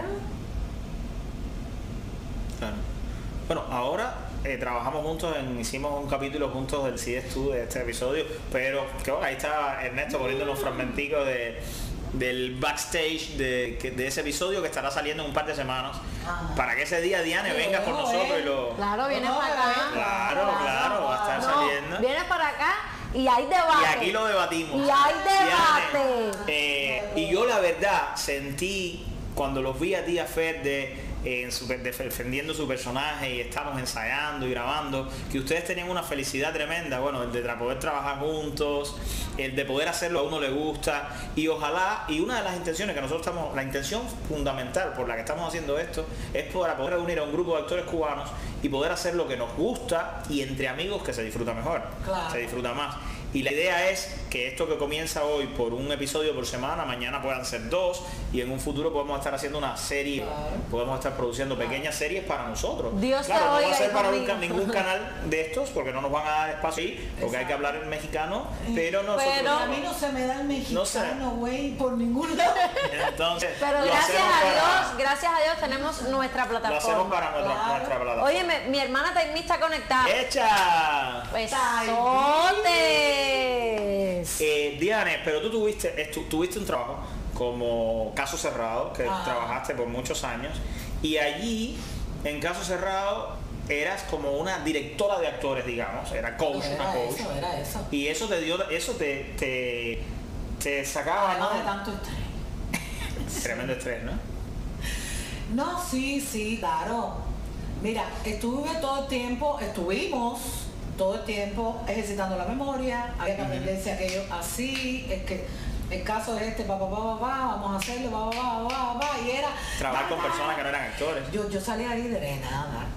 Bueno, ahora trabajamos juntos, hicimos un capítulo juntos del Decides Tú de este episodio, pero que bueno, ahí está Ernesto poniendo unos fragmenticos del backstage de ese episodio que estará saliendo en un par de semanas, para que ese día Diane venga con nosotros y lo... Claro, vienes para acá. Claro, va a estar saliendo. Vienes para acá y hay debate. Y aquí lo debatimos. Y hay debate. Diane, y yo la verdad sentí, cuando los vi a ti, a Fer, defendiendo su personaje y estamos ensayando y grabando, que ustedes tenían una felicidad tremenda, bueno, el de poder trabajar juntos, el de poder hacerlo a uno le gusta, y ojalá, y una de las intenciones que nosotros la intención fundamental por la que estamos haciendo esto es para poder reunir a un grupo de actores cubanos y poder hacer lo que nos gusta, y entre amigos que se disfruta mejor, se disfruta más. Y la idea es que esto que comienza hoy por un episodio por semana, mañana puedan ser 2, y en un futuro podemos estar haciendo una serie, podemos estar produciendo pequeñas series para nosotros. Dios claro, no va a ser para ningún canal de estos, porque no nos van a dar espacio ahí, porque hay que hablar en mexicano, pero nosotros... Pero a mí no se me da el mexicano, güey, por ningún lado. Entonces, pero gracias a Dios tenemos nuestra plataforma. Lo hacemos para nuestra plataforma. Oye, mi hermana Taimí está conectada. ¡Echa! ¡Besotes! Diane, pero tú tuviste un trabajo como Caso Cerrado, que trabajaste por muchos años, y allí, en Caso Cerrado, eras como una directora de actores, digamos, era coach, una coach. Era eso. Y eso te sacaba, ¿no? De tanto estrés. Tremendo estrés, ¿no? No, sí, claro. Mira, estuvimos todo el tiempo ejercitando la memoria, había que aprenderse aquello así, es que el caso es este, vamos a hacerlo, y era... Trabajar con personas que no eran actores. Yo salí ahí de nada.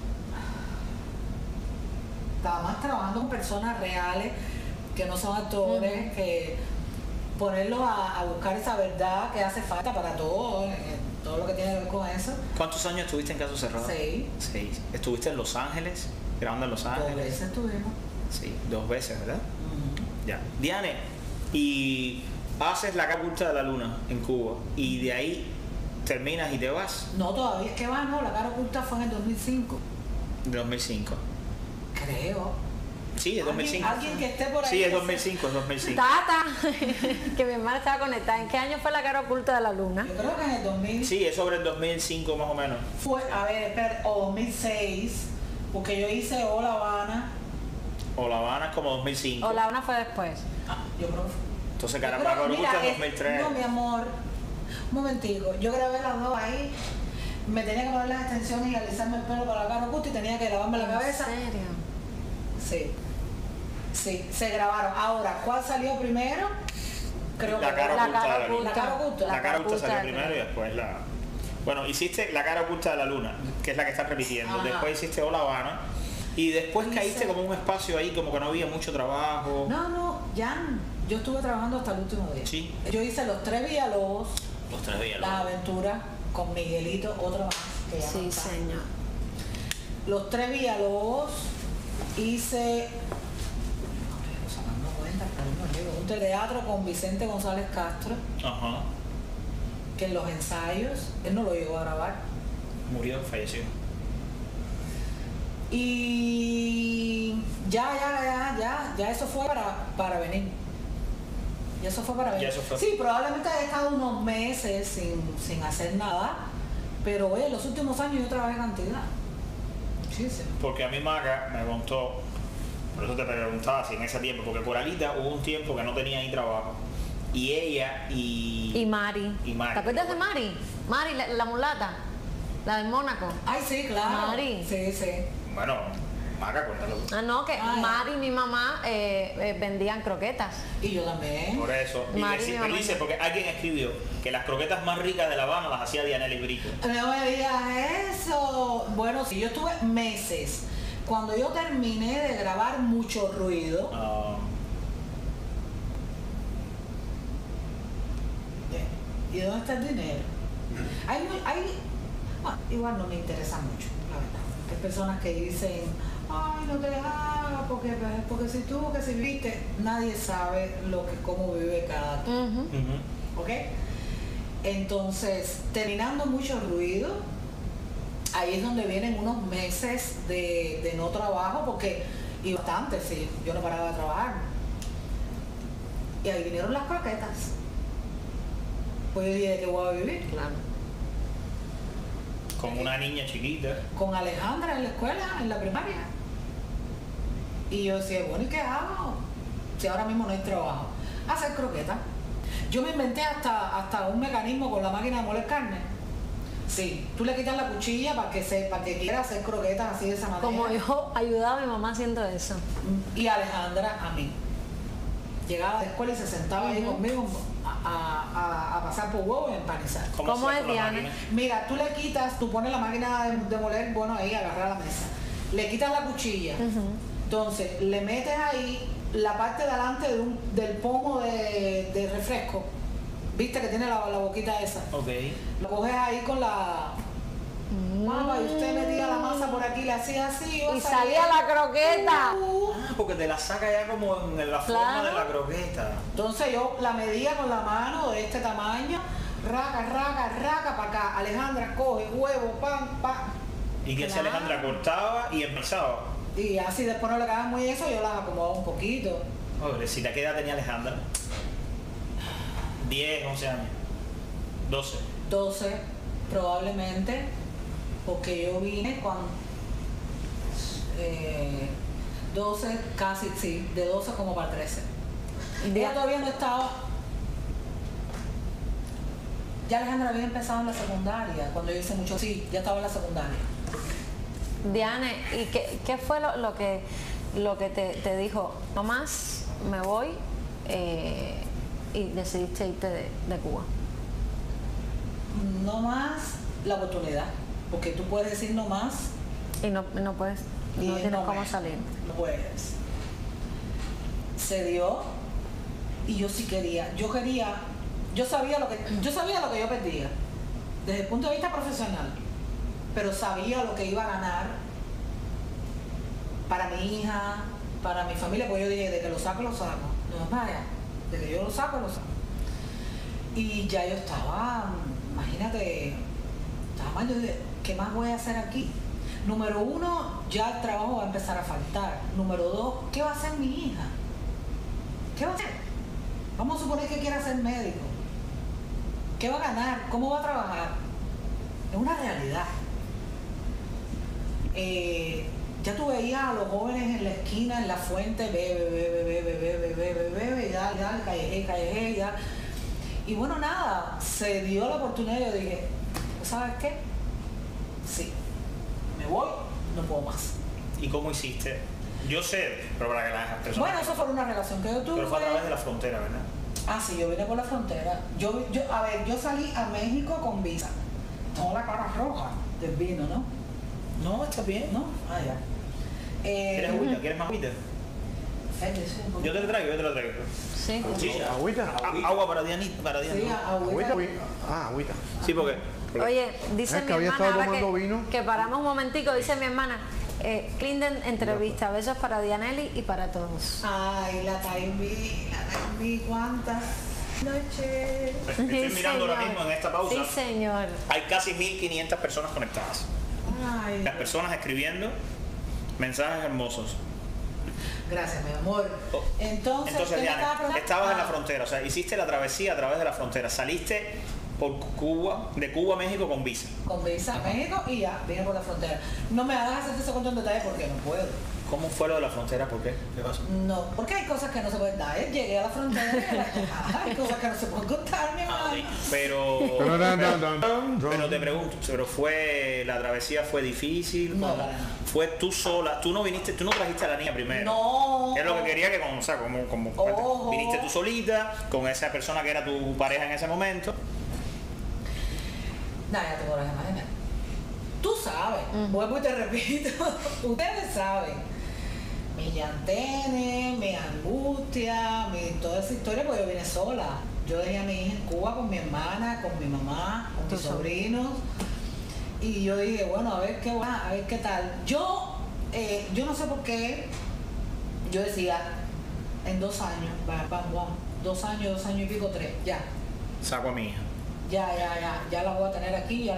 Estaba más trabajando con personas reales, que no son actores, que ponerlos a buscar esa verdad que hace falta para todo lo que tiene que ver con eso. ¿Cuántos años estuviste en Caso Cerrado? 6. ¿Estuviste en Los Ángeles? ¿Grabando en Los Ángeles? 2 veces estuvimos. Sí, 2 veces, ¿verdad? Ya. Diane, y haces La cara oculta de la luna en Cuba, y de ahí terminas y te vas. No, todavía es que va, no, La cara oculta fue en el 2005. 2005. Creo. Sí, es 2005. ¿Alguien que esté por ahí? Sí, es 2005. Tata, que mi hermana estaba conectada. ¿En qué año fue La cara oculta de la luna? Yo creo que en el 2000. Sí, es sobre el 2005 más o menos. Fue, a ver, espera, o 2006, porque yo hice O La Habana. O La Habana es como 2005. O La Habana fue después. Yo creo que fue. Entonces, La cara oculta es 2003. No, mi amor, un momentico, yo grabé las dos ahí, me tenía que poner las extensiones y alisarme el pelo para La cara oculta y tenía que lavarme la cabeza. ¿En serio? Sí, se grabaron. Ahora, ¿cuál salió primero? Creo La cara oculta. La cara oculta salió primero y después Bueno, hiciste La cara oculta de la luna, que es la que estás repitiendo. Ajá. Después hiciste O La Habana. Y después caíste como un espacio ahí, como que no había mucho trabajo. No, Jan, yo estuve trabajando hasta el último día. Sí. Yo hice Los Tres Villalobos. Los Tres Villalobos. Las Aventuras con Miguelito, otra más. Que ya Sí, no está. señor. Los Tres Villalobos, hice un teatro con Vicente González Castro. Ajá. Que en los ensayos, él no lo llegó a grabar. Murió, falleció. Y ya eso fue para venir. Ya eso fue para venir. Sí, probablemente he estado unos meses sin hacer nada, pero en los últimos años yo trabajé cantidad. Muchísimo. Porque a mí Maca me contó, por eso te preguntaba si en ese tiempo, porque Coralita hubo un tiempo que no tenía ni trabajo. Y ella Y Mari. ¿Te acuerdas de Mari? Mari, la mulata, la del Mónaco. Ay, sí, claro. Mari. Sí, sí. Bueno, Maca, cuéntalo. Ah, no, que Ay. Mari y mi mamá vendían croquetas. Y yo también. Por eso. Y Mari, mi me mamá. dice, porque alguien escribió que las croquetas más ricas de La Habana las hacía Dianelli Brito. No me digas eso. Bueno, sí, yo estuve meses. Cuando yo terminé de grabar Mucho Ruido, ¿y dónde está el dinero? Igual no me interesa mucho, la verdad. Hay personas que dicen, ay, no te hagas, porque si tú, que si viste, nadie sabe cómo vive cada quien. ¿Ok? Entonces, terminando Mucho Ruido, ahí es donde vienen unos meses de no trabajo, porque, y bastante, sí, yo no paraba de trabajar. Y ahí vinieron las croquetas. Pues yo dije, ¿de qué voy a vivir? Claro. Como una niña chiquita. Con Alejandra en la escuela, en la primaria. Y yo decía, bueno, ¿y qué hago? Si ahora mismo no hay trabajo. Hacer croquetas. Yo me inventé hasta un mecanismo con la máquina de moler carne. Sí, tú le quitas la cuchilla para que quiera hacer croquetas así de esa manera. Como yo ayudaba a mi mamá haciendo eso. Y Alejandra a mí. Llegaba a la escuela y se sentaba ahí conmigo a pasar por huevo y empanizar. ¿Cómo es, Diana? Mira, tú le quitas, tú pones la máquina de moler, bueno, ahí agarrar a la mesa. Le quitas la cuchilla. Entonces, le metes ahí la parte de adelante del pomo de refresco. ¿Viste que tiene la boquita esa? Ok. Lo coges ahí con la... Mamá, y usted metía la masa por aquí, le hacía así. Y salía la croqueta. Porque te la saca ya como en la forma de la croqueta. Entonces yo la medía con la mano de este tamaño, raca, para acá. Alejandra coge huevo, pan. ¿Y qué hacía Alejandra? Cortaba y empezaba. Y así después no le quedaba muy eso, yo las acomodaba un poquito. Pobrecita, ¿qué edad tenía Alejandra? 10, 11 años. 12. 12, probablemente, porque yo vine con 12, casi, sí, de 12 como para 13. Ella todavía no estaba. Ya Alejandra había empezado en la secundaria, cuando yo hice mucho, sí, ya estaba en la secundaria. Diana, ¿y qué fue lo que te dijo? No más, me voy y decidiste irte de Cuba? No más la oportunidad, porque tú puedes decir no más y no puedes, no tienes cómo salir. No puedes. Se dio y yo sí quería, yo sabía lo que yo perdía desde el punto de vista profesional, pero sabía lo que iba a ganar para mi hija, para mi familia, porque yo dije, de que lo saco, no vaya, de que yo lo saco. Y ya yo estaba, imagínate, estaba mal, yo dije, ¿qué más voy a hacer aquí? Número 1, ya el trabajo va a empezar a faltar. Número 2, ¿qué va a hacer mi hija? ¿Qué va a hacer? Vamos a suponer que quiera ser médico. ¿Qué va a ganar? ¿Cómo va a trabajar? Es una realidad. Ya tú veías a los jóvenes en la esquina, en la fuente, bebe, y dale, callejé, ya. Y bueno, nada, se dio la oportunidad y yo dije, ¿sabes qué? Sí, me voy, no puedo más. ¿Y cómo hiciste? Yo sé, pero para que las personas... Bueno, eso fue una relación que yo tuve. Pero fue a través de la frontera, ¿verdad? Ah, sí, yo vine por la frontera. Yo salí a México con visa. Tengo la cara roja del vino, ¿no? No, está bien. ¿No? Ah, ya. ¿Quieres agüita? ¿Quieres más agüita? Yo te la traigo. Sí. ¿Agüita? Agua para Diana. Sí, agüita. Agüita. Sí, porque... Oye, dice Es que mi había hermana, estado ahora tomando vino. que paramos un momentico, dice mi hermana, Clinton entrevista, besos para Dianelli y para todos. Ay, la Taimí, ¿cuántas noches? Estoy mirando ahora señor. mismo en esta pausa. Sí, señor. Hay casi 1.500 personas conectadas. Ay, Las personas escribiendo mensajes hermosos. gracias, mi amor. Entonces ¿qué me Diana, estaba preguntando? estabas en la frontera, o sea, hiciste la travesía a través de la frontera. Saliste por Cuba, de Cuba a México con visa. Con visa a México y ya, vine por la frontera. No me hagas hacerte ese cuento en detalle porque no puedo. ¿Cómo fue lo de la frontera? ¿Por qué? ¿Qué pasó? No, porque hay cosas que no se pueden dar. Llegué a la frontera y hay cosas que no se pueden contar, mi hermano. Pero te pregunto, pero la travesía fue difícil. No, fue tú sola, tú no trajiste a la niña primero. No. Es lo que quería que como viniste tú solita con esa persona que era tu pareja en ese momento. Nada, ya te podrás imaginar. Tú sabes, vuelvo y te repito, ustedes saben. Mi llantene, mi angustia, toda esa historia, porque yo vine sola. Yo dejé a mi hija en Cuba con mi hermana, con mi mamá, con mis sobrinos. Y yo dije, bueno, a ver qué tal. Yo no sé por qué, yo decía, en 2 años, 2 años y pico, 3, ya. Saco a mi hija. Ya la voy a tener aquí,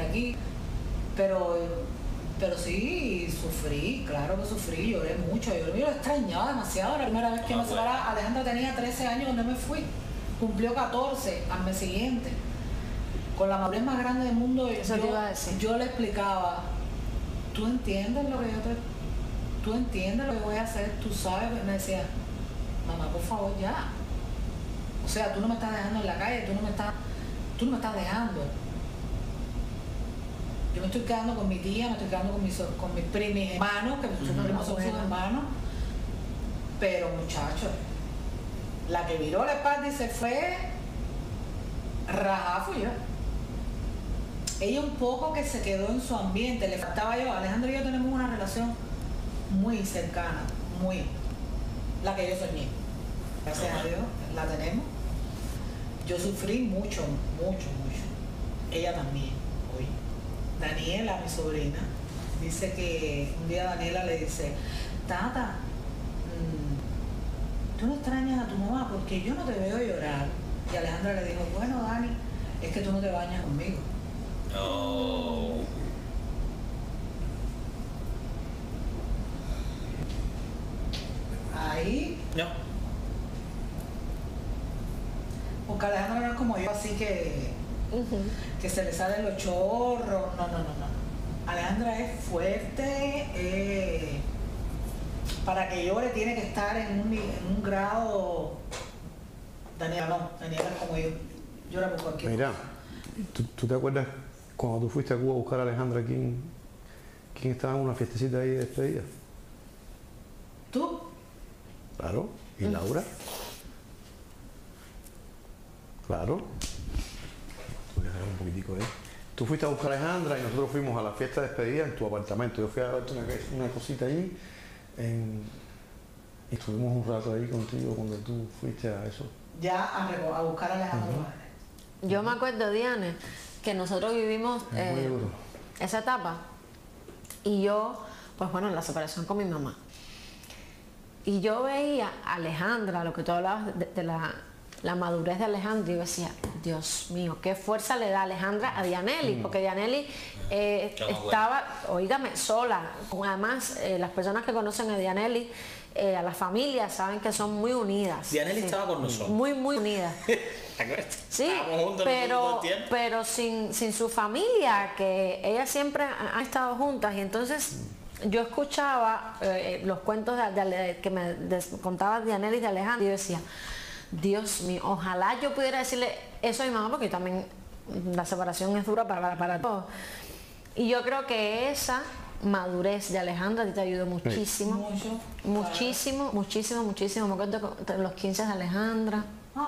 Pero sí, sufrí, claro que sufrí, lloré mucho, yo lo extrañaba demasiado. La primera vez que me separaba, Alejandra tenía 13 años cuando me fui, cumplió 14 al mes siguiente. Con la madurez más grande del mundo, yo le explicaba, ¿tú entiendes lo que tú entiendes lo que voy a hacer? ¿Tú sabes? Me decía, mamá, por favor, ya. O sea, tú no me estás dejando en la calle, tú no me estás dejando. Yo me estoy quedando con mi tía, me estoy quedando con mis hermanos, que sus primos son sus hermanos. Pero muchachos, la que viró la espalda y se fue, rajá fui yo. Ella un poco que se quedó en su ambiente, le faltaba yo. Alejandro y yo tenemos una relación muy cercana, la que yo soñé. Gracias a Dios, la tenemos. Yo sufrí mucho. Ella también, hoy. Daniela, mi sobrina, dice que un día Daniela le dice, Tata, tú no extrañas a tu mamá porque yo no te veo llorar. Y Alejandra le dijo, bueno, Dani, es que tú no te bañas conmigo. Oh. Ahí. No. Porque Alejandra no es como yo, así que se le salen los chorros. No. Alejandra es fuerte. Para que llore tiene que estar en un grado. Daniela es como yo. Llora por cualquier cosa. Mira, ¿tú te acuerdas cuando tú fuiste a Cuba a buscar a Alejandra, quién estaba en una fiestecita ahí de despedida? ¿Tú? Claro. ¿Y Laura? Claro. Voy a dejar un poquitico de ahí. Tú fuiste a buscar a Alejandra y nosotros fuimos a la fiesta de despedida en tu apartamento. Yo fui a verte una cosita allí y estuvimos un rato ahí contigo cuando tú fuiste a eso. Ya a buscar a Alejandra. Yo me acuerdo, Diane, que nosotros vivimos esa etapa y yo, pues bueno, la separación con mi mamá. Y yo veía a Alejandra, lo que tú hablabas de la madurez de Alejandra, y yo decía, Dios mío, qué fuerza le da Alejandra a Dianelli, porque Dianelli estaba, oígame, sola. Además, las personas que conocen a Dianelli, a las familias, saben que son muy unidas. Dianelli estaba con nosotros. Muy unidas. Sí, pero sin su familia, que ellas siempre han estado juntas, y entonces yo escuchaba los cuentos que me contaba Dianelli de Alejandra y yo decía, Dios mío, ojalá yo pudiera decirle eso a mi mamá, porque también la separación es dura para todos. Y yo creo que esa madurez de Alejandra a ti te ayudó muchísimo. Muchísimo. Me acuerdo de los 15 de Alejandra.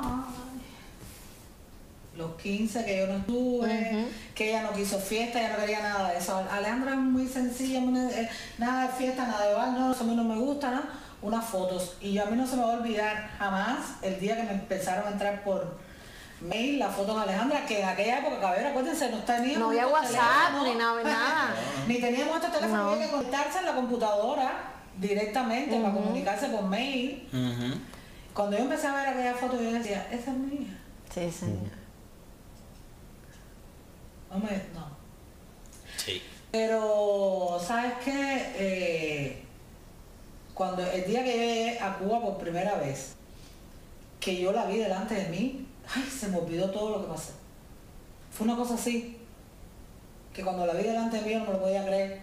Los 15 que yo no estuve, que ella no quiso fiesta, ella no quería nada de eso. Alejandra es muy sencilla, nada de fiesta, nada de bar, no, eso a mí no me gusta, ¿no? Unas fotos. Y a mí no se me va a olvidar jamás el día que me empezaron a entrar por mail las fotos de Alejandra, que en aquella época, cabrera, acuérdense, no había WhatsApp, ni nada. Ni teníamos este teléfono, había que conectarse en la computadora directamente para comunicarse por mail. Cuando yo empecé a ver aquella foto, yo decía, esa es mi hija. Sí, señor. Hombre, no. Sí. Pero, ¿sabes qué? Cuando el día que yo llegué a Cuba por primera vez, que yo la vi delante de mí, ay, se me olvidó todo lo que pasó. Fue una cosa así, que cuando la vi delante mío no me lo podía creer.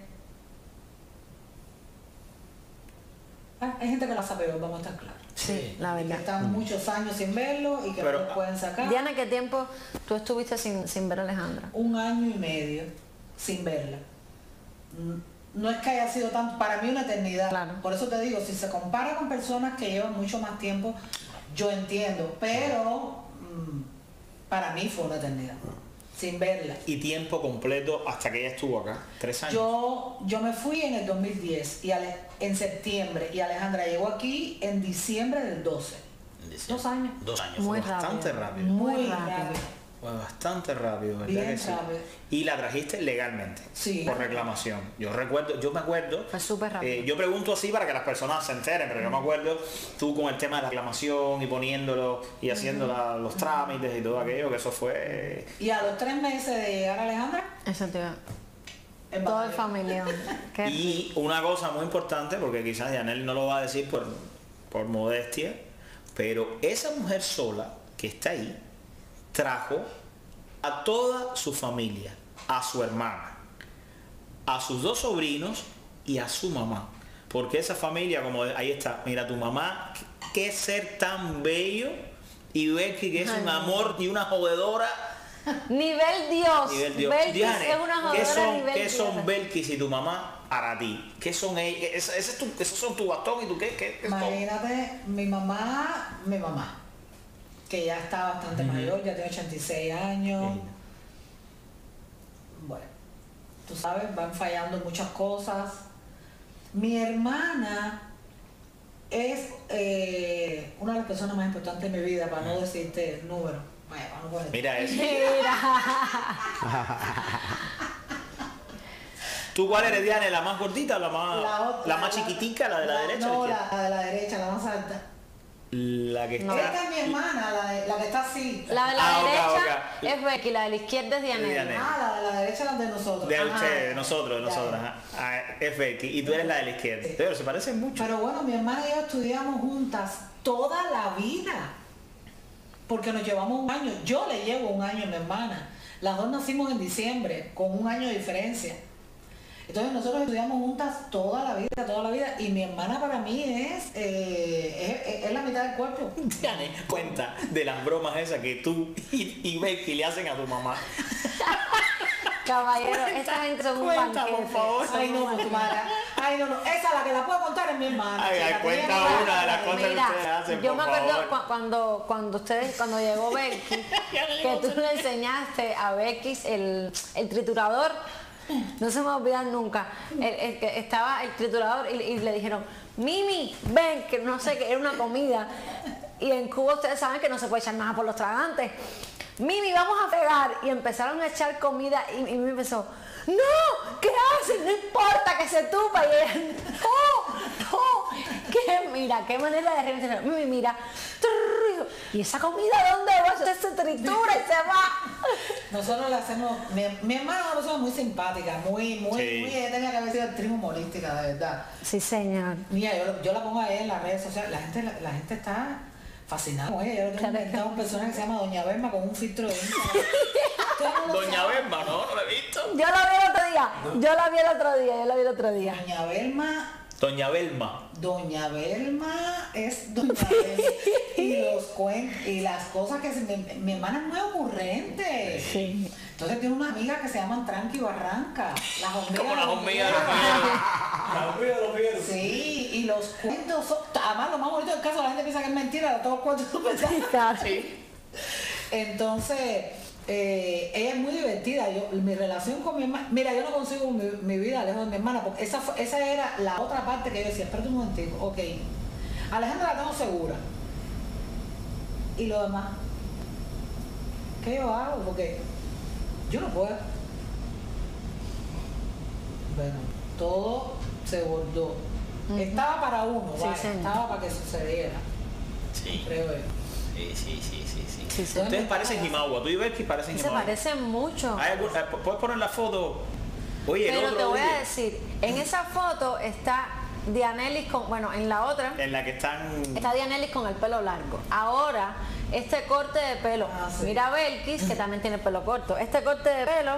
Hay gente que la sabe, vamos a estar claros. Sí, la Que verdad. están muchos años sin verlo y que Pero, no lo pueden sacar. Diana, ¿qué tiempo tú estuviste sin ver a Alejandra? 1 año y medio sin verla. No es que haya sido tanto, para mí una eternidad. Claro. Por eso te digo, si se compara con personas que llevan mucho más tiempo, yo entiendo, pero para mí fue una eternidad, sin verla. Y tiempo completo hasta que ella estuvo acá, 3 años. Yo me fui en el 2010, en septiembre, y Alejandra llegó aquí en diciembre del 12. 2 años. 2 años, Muy fue bastante rápido. Muy rápido. rápido. Fue bastante rápido, ¿verdad Bien que sí? rápido. Y la trajiste legalmente, Sí. por reclamación. Yo me acuerdo. Fue súper rápido. Yo pregunto así para que las personas se enteren, pero yo me acuerdo tú con el tema de la reclamación y poniéndolo y haciendo los trámites y todo aquello, que eso fue... Y a los 3 meses de llegar Alejandra, Eso te iba. en Todo el Baja. familia. Y una cosa muy importante, porque quizás Yanel no lo va a decir por modestia, pero esa mujer sola que está ahí trajo a toda su familia, a su hermana, a sus 2 sobrinos y a su mamá. Porque esa familia, como ahí está, mira tu mamá, qué ser tan bello, y Becky, que es un amor y una jodedora. Nivel Dios. Nivel Dios. Belkis Diane, es una jodedora nivel ¿qué Dios. son Belkis y tu mamá para ti? ¿Qué son ellos? Esos son tu bastón y tu qué es todo? Imagínate, mi mamá, que ya está bastante mayor, ya tiene 86 años. Bueno, tú sabes, van fallando muchas cosas. Mi hermana es una de las personas más importantes de mi vida, para no decirte número. Vaya, vamos a poner. Mira eso. Mira. ¿Tú cuál eres, Diane? ¿La más gordita o la otra, más chiquitica, la de la derecha? No, o la izquierda? la de la derecha, la más alta. La que está... Esta es mi hermana, la que está así. La de la Ah, ok, derecha ok. es Becky, la de la izquierda es Diana. Diana. La de la derecha es la de nosotros. De Ajá. ustedes, de nosotros, de Ya. nosotras. Ajá. Ah, es Becky. Y tú eres la de la izquierda. Sí. Pero se parecen mucho. Pero bueno, mi hermana y yo estudiamos juntas toda la vida. Porque nos llevamos 1 año. Yo le llevo 1 año a mi hermana. Las dos nacimos en diciembre, con 1 año de diferencia. Entonces nosotros estudiamos juntas toda la vida. Y mi hermana para mí es la mitad del cuerpo. Diane, cuenta de las bromas esas que tú y Becky le hacen a tu mamá. Caballero, esta gente son un Cuenta, por banquete. favor. Son Ay, un no, banquete. tu madre. Ay, no. Esa la que la puedo contar es mi hermana. Ay, chica, cuenta tiene que- una de las cosas que Mira, ustedes hacen, yo por me acuerdo favor. cuando llegó Becky, que tú le enseñaste a Becky el triturador. No se me va a olvidar nunca. Que estaba el triturador y le dijeron, Mimi, ven, que no sé, que era una comida. Y en Cuba ustedes saben que no se puede echar nada por los tragantes. Mimi, vamos a pegar. Y empezaron a echar comida y Mimi empezó, no, ¿qué haces? No importa que se tupa. Y ella, no, mira, qué manera de reventar. Mimi, mira, y esa comida, ¿dónde va? Se tritura y se va. Nosotros le hacemos, mi hermana es una persona muy simpática, muy, Sí. ella tenía que haber sido actriz humorística, de verdad. Sí, señor. Mira, yo la pongo a ella en las redes sociales, la gente está fascinada con ella. Yo le tengo inventado un personaje que se llama Doña Berma con un filtro de Instagram. Todo el mundo Doña sabe. Berma, ¿no? ¿No la he visto? Yo la vi el otro día. Yo la vi el otro día. Doña Berma. Doña Belma. Doña Belma es Doña Belma. Y las cosas que mi hermana es muy ocurrente. Sí. Entonces tiene una amiga que se llaman Tranqui Barranca. Las hormigas. Como las hormigas de los La vida de los fieles. Sí, y los cuentos son, además lo más bonito del caso, la gente piensa que es mentira, todos los cuentos son verdad. Sí. Entonces, ella es muy divertida. Mi relación con mi hermana, mira, yo no consigo mi vida lejos de mi hermana, porque esa era la otra parte que yo decía, espérate un momentico, ok, Alejandra la tengo segura. Y lo demás, ¿qué yo hago? Porque yo no puedo. Bueno, todo se bordó. Estaba para uno, Sí, vaya, señor. estaba para que sucediera, Sí. creo yo. Sí. Sí, sí. Ustedes parecen Jimagua. Tú y Becky parecen Se Jimagua. parecen mucho. ¿Puedes poner la foto? Oye, el Pero otro te voy día. a decir, en esa foto está Dianelis con, bueno, en la otra En la que están... está Dianelis con el pelo largo. Ahora, este corte de pelo, sí. mira a Belkis, que también tiene pelo corto. Este corte de pelo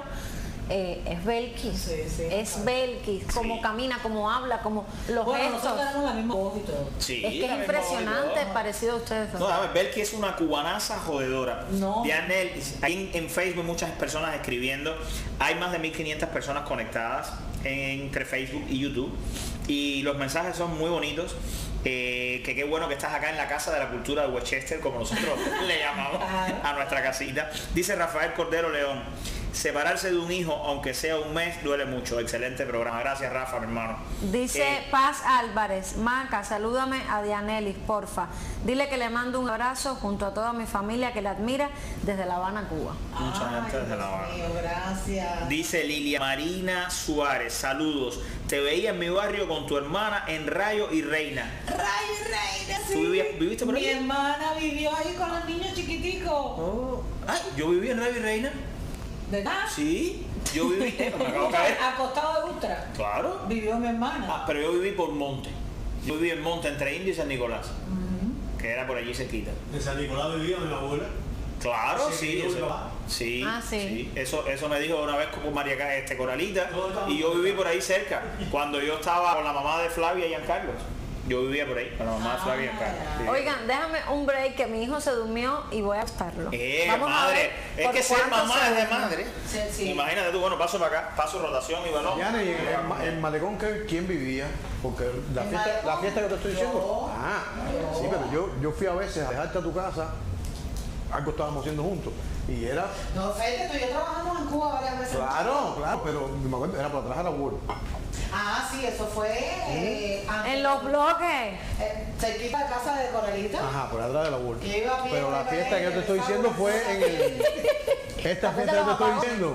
es Belkis. Sí, es Belkis, como camina, como habla, como los Bueno, gestos. nosotros tenemos la misma voz y todo. Sí, Es que es la misma impresionante, voz y todo. parecido a ustedes dos. No, a ver, Belki es una cubanaza jodedora. No. Dianelis, hay en Facebook muchas personas escribiendo. Hay más de 1500 personas conectadas entre Facebook y YouTube. Y los mensajes son muy bonitos. Que qué bueno que estás acá en la Casa de la Cultura de Westchester, como nosotros le llamamos a nuestra casita. Dice Rafael Cordero León: separarse de un hijo, aunque sea un mes, duele mucho. Excelente programa. Gracias, Rafa, mi hermano. Dice Paz Álvarez: Maca, salúdame a Dianelis, porfa. Dile que le mando un abrazo junto a toda mi familia que la admira desde La Habana, Cuba. Mucha gente desde La Habana. Dios mío, gracias. Dice Lilia Marina Suárez: saludos. Te veía en mi barrio con tu hermana en Rayo y Reina. Rayo y Reina, sí. ¿Tú viviste por Mi ahí? hermana vivió ahí con los niños chiquiticos. Oh. Ay, yo viví en Rayo y Reina. ¿Verdad? Sí, yo viví. Me acabo de caer. Acostado de Ultra. Claro. Vivió mi hermana. Ah, pero yo viví por Monte. Yo viví en Monte, entre Indio y San Nicolás. Que era por allí cerquita. En San Nicolás vivía mi abuela. Claro, Sí, sí, yo eso, iba. sí, Ah, sí. eso me dijo una vez como María Coralita, Yo también. y yo viví por ahí cerca, cuando yo estaba con la mamá de Flavia y Giancarlo. Yo vivía por ahí, con la mamá de Flavia y Giancarlo. Sí. Oigan, déjame un break que mi hijo se durmió y voy a acostarlo. Vamos a Madre, ver es por que ser cuánto mamá se es de durmió. madre. Sí, sí. Imagínate tú, bueno, paso para acá, paso rotación y balón. Diana, ¿y en Malecón ¿quién vivía? Porque la ¿En fiesta, Malecón? la fiesta que te estoy diciendo. Yo. Ah, sí, pero yo fui a veces a dejarte a tu casa, algo estábamos haciendo juntos. Y era, No, Fede, tú y yo trabajamos en Cuba varias veces. claro, pero me acuerdo, era para atrás a la World. Ah, sí, eso fue antes, En los bloques. cerquita de casa de Coralita. Ajá, por atrás de la World. Yo iba a pie, Pero la iba fiesta que yo te estoy diciendo fue en el... Esta fiesta que los te estoy apagos. diciendo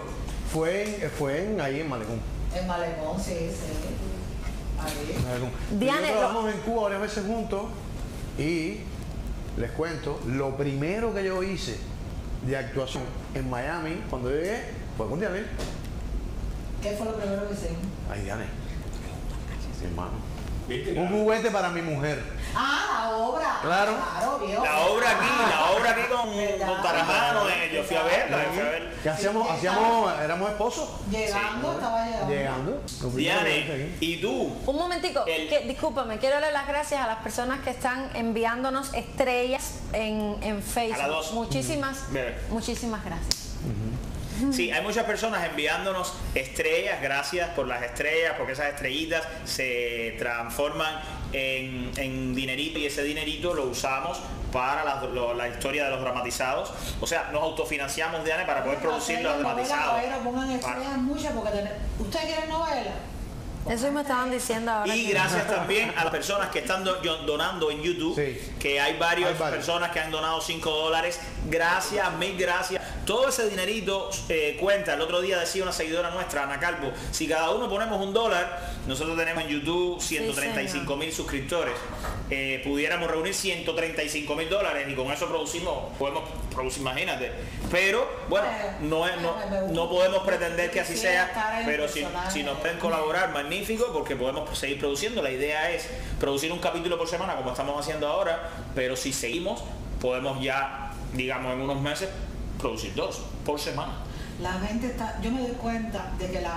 fue ahí en Malecón. En Malecón, sí, sí. Ahí. Malecón. Diana, Nosotros trabajamos en Cuba varias veces juntos y les cuento, lo primero que yo hice de actuación en Miami cuando llegué fue con Diana. ¿Qué fue lo primero que hicimos? Ay, Diana, hermano. ¿Viste? Un juguete para mi mujer. Ah, la obra. Claro. Claro, vio. La obra aquí con Taramano, yo fui a verla, ¿Qué hacíamos? Sí, Éramos esposos. Llegando, estaba llegando. Llegando. Diane, ¿y tú? Un momentico, discúlpame, quiero darle las gracias a las personas que están enviándonos estrellas en A las Facebook. dos. Muchísimas gracias. Sí, hay muchas personas enviándonos estrellas, gracias por las estrellas, porque esas estrellitas se transforman en dinerito y ese dinerito lo usamos para la historia de los dramatizados. O sea, nos autofinanciamos, Diana, para poder producir los dramatizados. Pongan estrellas muchas porque ¿ustedes quieren novela? Eso me estaban diciendo ahora. Y que- gracias también a las personas que están donando en YouTube, Sí. que hay varias Hay varios. personas que han donado $5. Gracias, mil gracias. Todo ese dinerito cuenta. El otro día decía una seguidora nuestra, Ana Calvo, si cada uno ponemos $1, nosotros tenemos en YouTube 135.000 suscriptores. Pudiéramos reunir $135.000 y con eso podemos producir, imagínate. Pero bueno, no podemos pretender que así sea, pero si nos pueden colaborar, magnífico, porque podemos seguir produciendo. La idea es producir un capítulo por semana como estamos haciendo ahora, pero si seguimos podemos ya, digamos, en unos meses producir 2 por semana. La gente está, yo me doy cuenta de que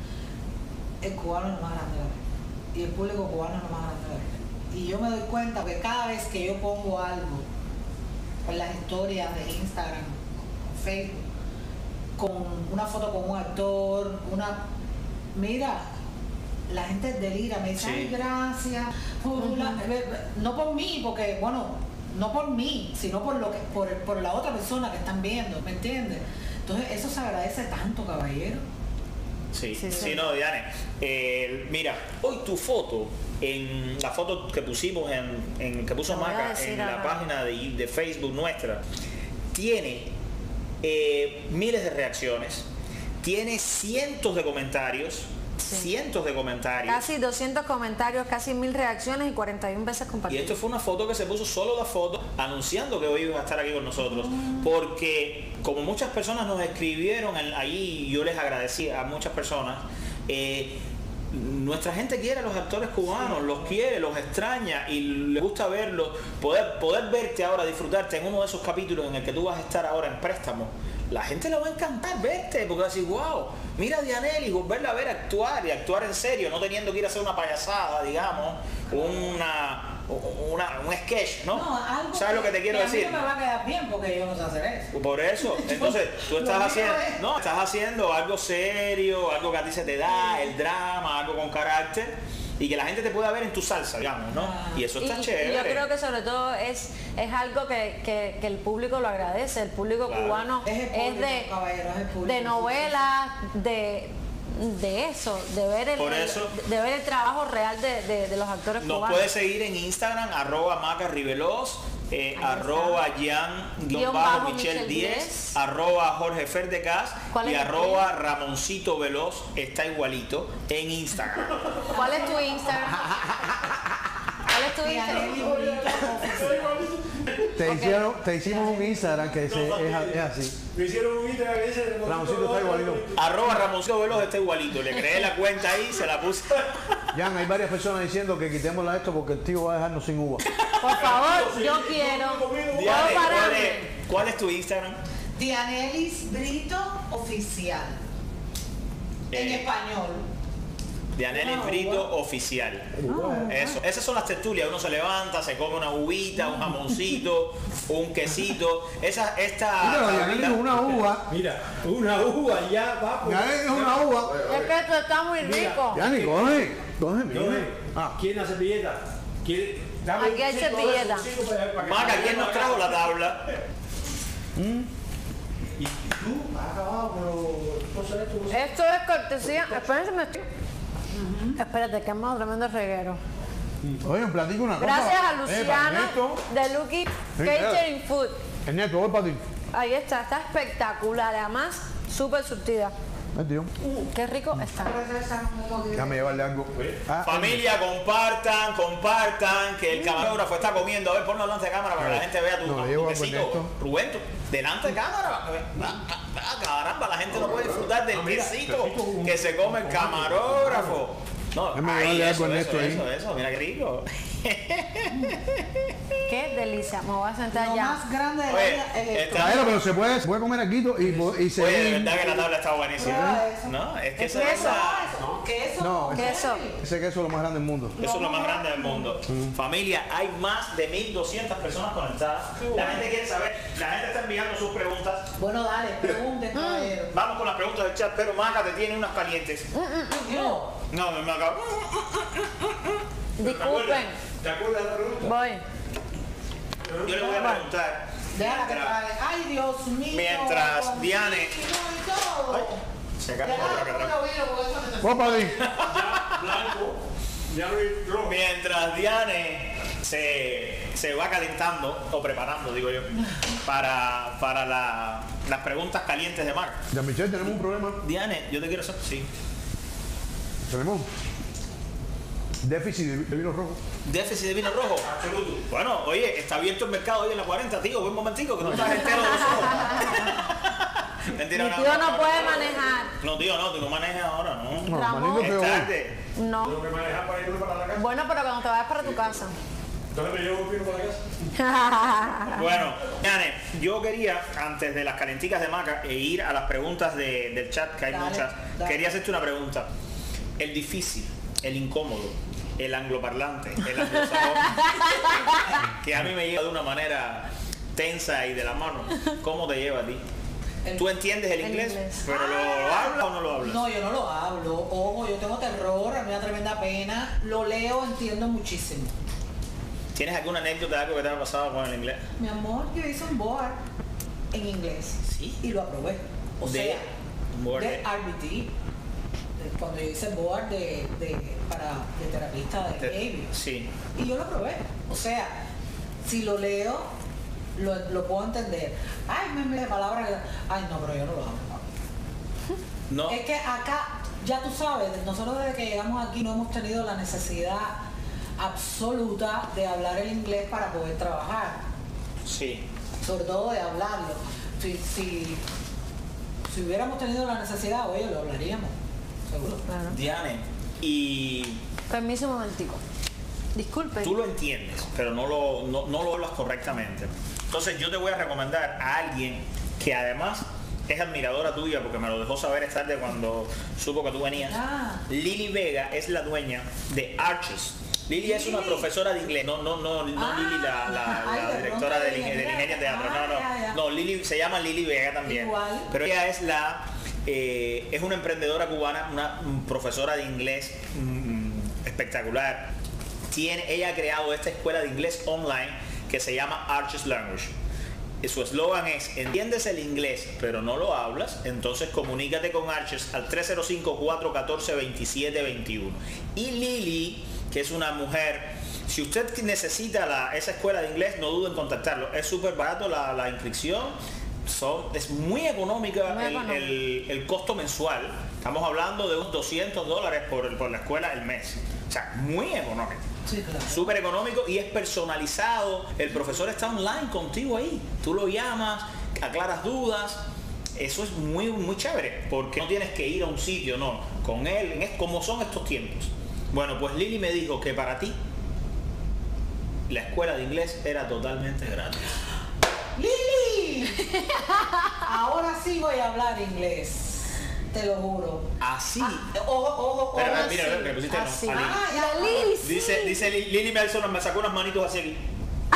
el cubano es lo más grande de ver, y el público cubano es lo más grande de ver. Y yo me doy cuenta que cada vez que yo pongo algo en las historias de Instagram, Facebook, con una foto con un actor, mira, la gente delira, me dice, Sí. ay, gracias, no por mí, porque bueno, no por mí, sino por la otra persona que están viendo, ¿me entiendes? Entonces eso se agradece tanto, caballero. Sí, Sí, sí, sí. no, Diane. Mira, hoy tu foto, en la foto que pusimos que puso Te voy a Maca decir en la ahora. página de Facebook nuestra, tiene miles de reacciones, tiene cientos de comentarios, Casi 200 comentarios, casi 1000 reacciones y 41 veces Y compartidas. esto fue una foto que se puso solo la foto anunciando que hoy ibas a estar aquí con nosotros. Porque como muchas personas nos escribieron ahí, yo les agradecí a muchas personas, nuestra gente quiere a los actores cubanos, los quiere, los extraña y les gusta verlos. Poder verte ahora, disfrutarte en uno de esos capítulos en el que tú vas a estar ahora en préstamo, la gente le va a encantar verte, porque va a decir, wow, mira a Dianelli, volverla a ver actuar y actuar en serio, no teniendo que ir a hacer una payasada, digamos, un sketch, ¿no? Algo ¿Sabes lo que te quiero decir? A mí no me va a quedar bien porque yo no sé hacer eso. Por eso, entonces tú estás haciendo algo serio, algo que a ti se te da, el drama, algo con carácter, y que la gente te pueda ver en tu salsa, digamos, ¿no? Y eso está chévere. Yo creo que sobre todo es algo que el público lo agradece. El público cubano es de novelas, de eso, de ver el trabajo real de los actores cubanos. Nos puedes seguir en Instagram, @macarriveloz, @Jan-Michel10, @JorgeFerdecas y @Ramoncito Veloz, está igualito en Instagram. ¿Cuál es tu Instagram? Te hicimos un Instagram que es así. Me hicieron un Instagram que dice Ramoncito está igualito. @Ramoncito Veloz está igualito. Le creé la cuenta ahí, se la puse. Jan, hay varias personas diciendo que quitémosla esto porque el tío va a dejarnos sin uva. Por favor, yo quiero. Diane, ¿cuál es tu Instagram? Dianelis Brito Oficial. En español. Dianelli Brito Oficial. Eso. Esas son las tertulias. Uno se levanta, se come una uvita, un jamoncito, un quesito. Esta Dianelli es una uva. Mira, una uva ya, papo. Dianelli es una uva. Es que esto está muy rico. Dianelli, coge, ¿Quién la servilleta? Aquí hay servilleta. Maca, ¿quién nos trajo la tabla? ¿Y tú has acabado con los... Esto es cortesía. Espérate, que hemos tremendo reguero. Oye, platico una cosa. Gracias a Luciano de Lucky Catering Food. Ernesto, voy para ti. Ahí está espectacular. Además, súper surtida. Qué rico está. Déjame llevarle algo. Familia, compartan, que el camarógrafo está comiendo. A ver, ponlo delante de cámara para que la gente vea tu quesito. Rubén, delante de cámara. Caramba, la gente no puede disfrutar del quesito que se come el camarógrafo. No, eso, mira qué rico. Qué delicia, me voy a sentar Lo ya. más grande de la vida es esto. Pero se puede comer aquí y se... Oye, de verdad que la tabla está buenísima. No, es que queso. Ese queso es lo más grande del mundo. Eso es lo más grande del mundo. Familia, hay más de 1.200 personas conectadas. La gente quiere saber, la gente está enviando sus preguntas. Bueno, dale, pregunten, caballero. Vamos con las preguntas del chat, pero Maca te tiene unas calientes. No, me acabo. Disculpen. ¿Te acuerdas de la pregunta? Voy. Yo le voy a preguntar. Déjala que trae. Ay, Dios mío. Mientras Diane. Se acabó otra que trae. Voy para ti. Blanco. Ya no hay rojo. Mientras Diane se va calentando, o preparando, digo yo, para las preguntas calientes de Marc. Ya, Michelle, tenemos un problema. Diane, yo te quiero saber. Sí. Tenemos déficit de vino rojo. ¿Déficit de vino rojo? Absoluto. Bueno, oye, está abierto el mercado hoy en la 40, tío. Buen momentico, que tú estás entero de los ojos. Mentira, Mi tío no puede manejar. No, tío, no, tú no manejes ahora, ¿no? Ramón. Es tarde. No. Tengo que manejar para irme para la casa. Bueno, pero cuando te vayas para tu casa. Entonces me llevo un pino para la casa. Bueno, Diane, yo quería, antes de las calenticas de Maca, ir a las preguntas del chat, que hay muchas. Quería hacerte una pregunta. El difícil, el incómodo, el angloparlante, el anglosajón, que a mí me lleva de una manera tensa y de la mano. ¿Cómo te lleva a ti? ¿Tú entiendes el inglés? ¿Pero lo hablas o no lo hablas? No, yo no lo hablo. Ojo, yo tengo terror, a mí me da tremenda pena. Lo leo, entiendo muchísimo. ¿Tienes alguna anécdota de algo que te haya pasado con el inglés? Mi amor, yo hice un board en inglés. ¿Sí? Y lo aprobé. O sea, de RBT. Cuando yo hice board de terapista de behavior. Sí. Y yo lo probé. O sea, si lo leo, lo puedo entender. Ay, me palabras. Ay, no, pero yo no lo hablo. No. Es que acá, ya tú sabes, nosotros desde que llegamos aquí no hemos tenido la necesidad absoluta de hablar el inglés para poder trabajar. Sí. Sobre todo de hablarlo. Si hubiéramos tenido la necesidad, oye, lo hablaríamos. Seguro. Diane, y Permiso un momentico. Disculpe. tú lo entiendes, pero no lo hablas correctamente. Entonces yo te voy a recomendar a alguien que además es admiradora tuya, porque me lo dejó saber esta tarde cuando supo que tú venías. Lili Vega es la dueña de Arches. Lili es una profesora de inglés, no Lili la directora del Ingenio Teatro, no, Lili se llama Lili Vega también. Igual. Pero ella es es una emprendedora cubana, una profesora de inglés espectacular. Ella ha creado esta escuela de inglés online que se llama Arches Language. Su eslogan es: entiendes el inglés pero no lo hablas, entonces comunícate con Arches al 305-414-2721. Y Lili, que es una mujer, si usted necesita esa escuela de inglés, no duden en contactarlo. Es súper barato la inscripción, es muy económica el costo mensual. Estamos hablando de unos $200 por la escuela el mes. O sea, muy económico. Sí, claro. Súper económico y es personalizado. El profesor está online contigo ahí. Tú lo llamas, aclaras dudas. Eso es muy, muy chévere, porque no tienes que ir a un sitio, no. Con él, es como son estos tiempos. Bueno, pues Lili me dijo que para ti la escuela de inglés era totalmente gratis. ¡Lili! Ahora sí voy a hablar inglés. Te lo juro. Así. Ojo. Pero, mira, le pusiste no. Así. A Lili. Ya, Lili, sí. Dice Lili me sacó unas manitos así aquí.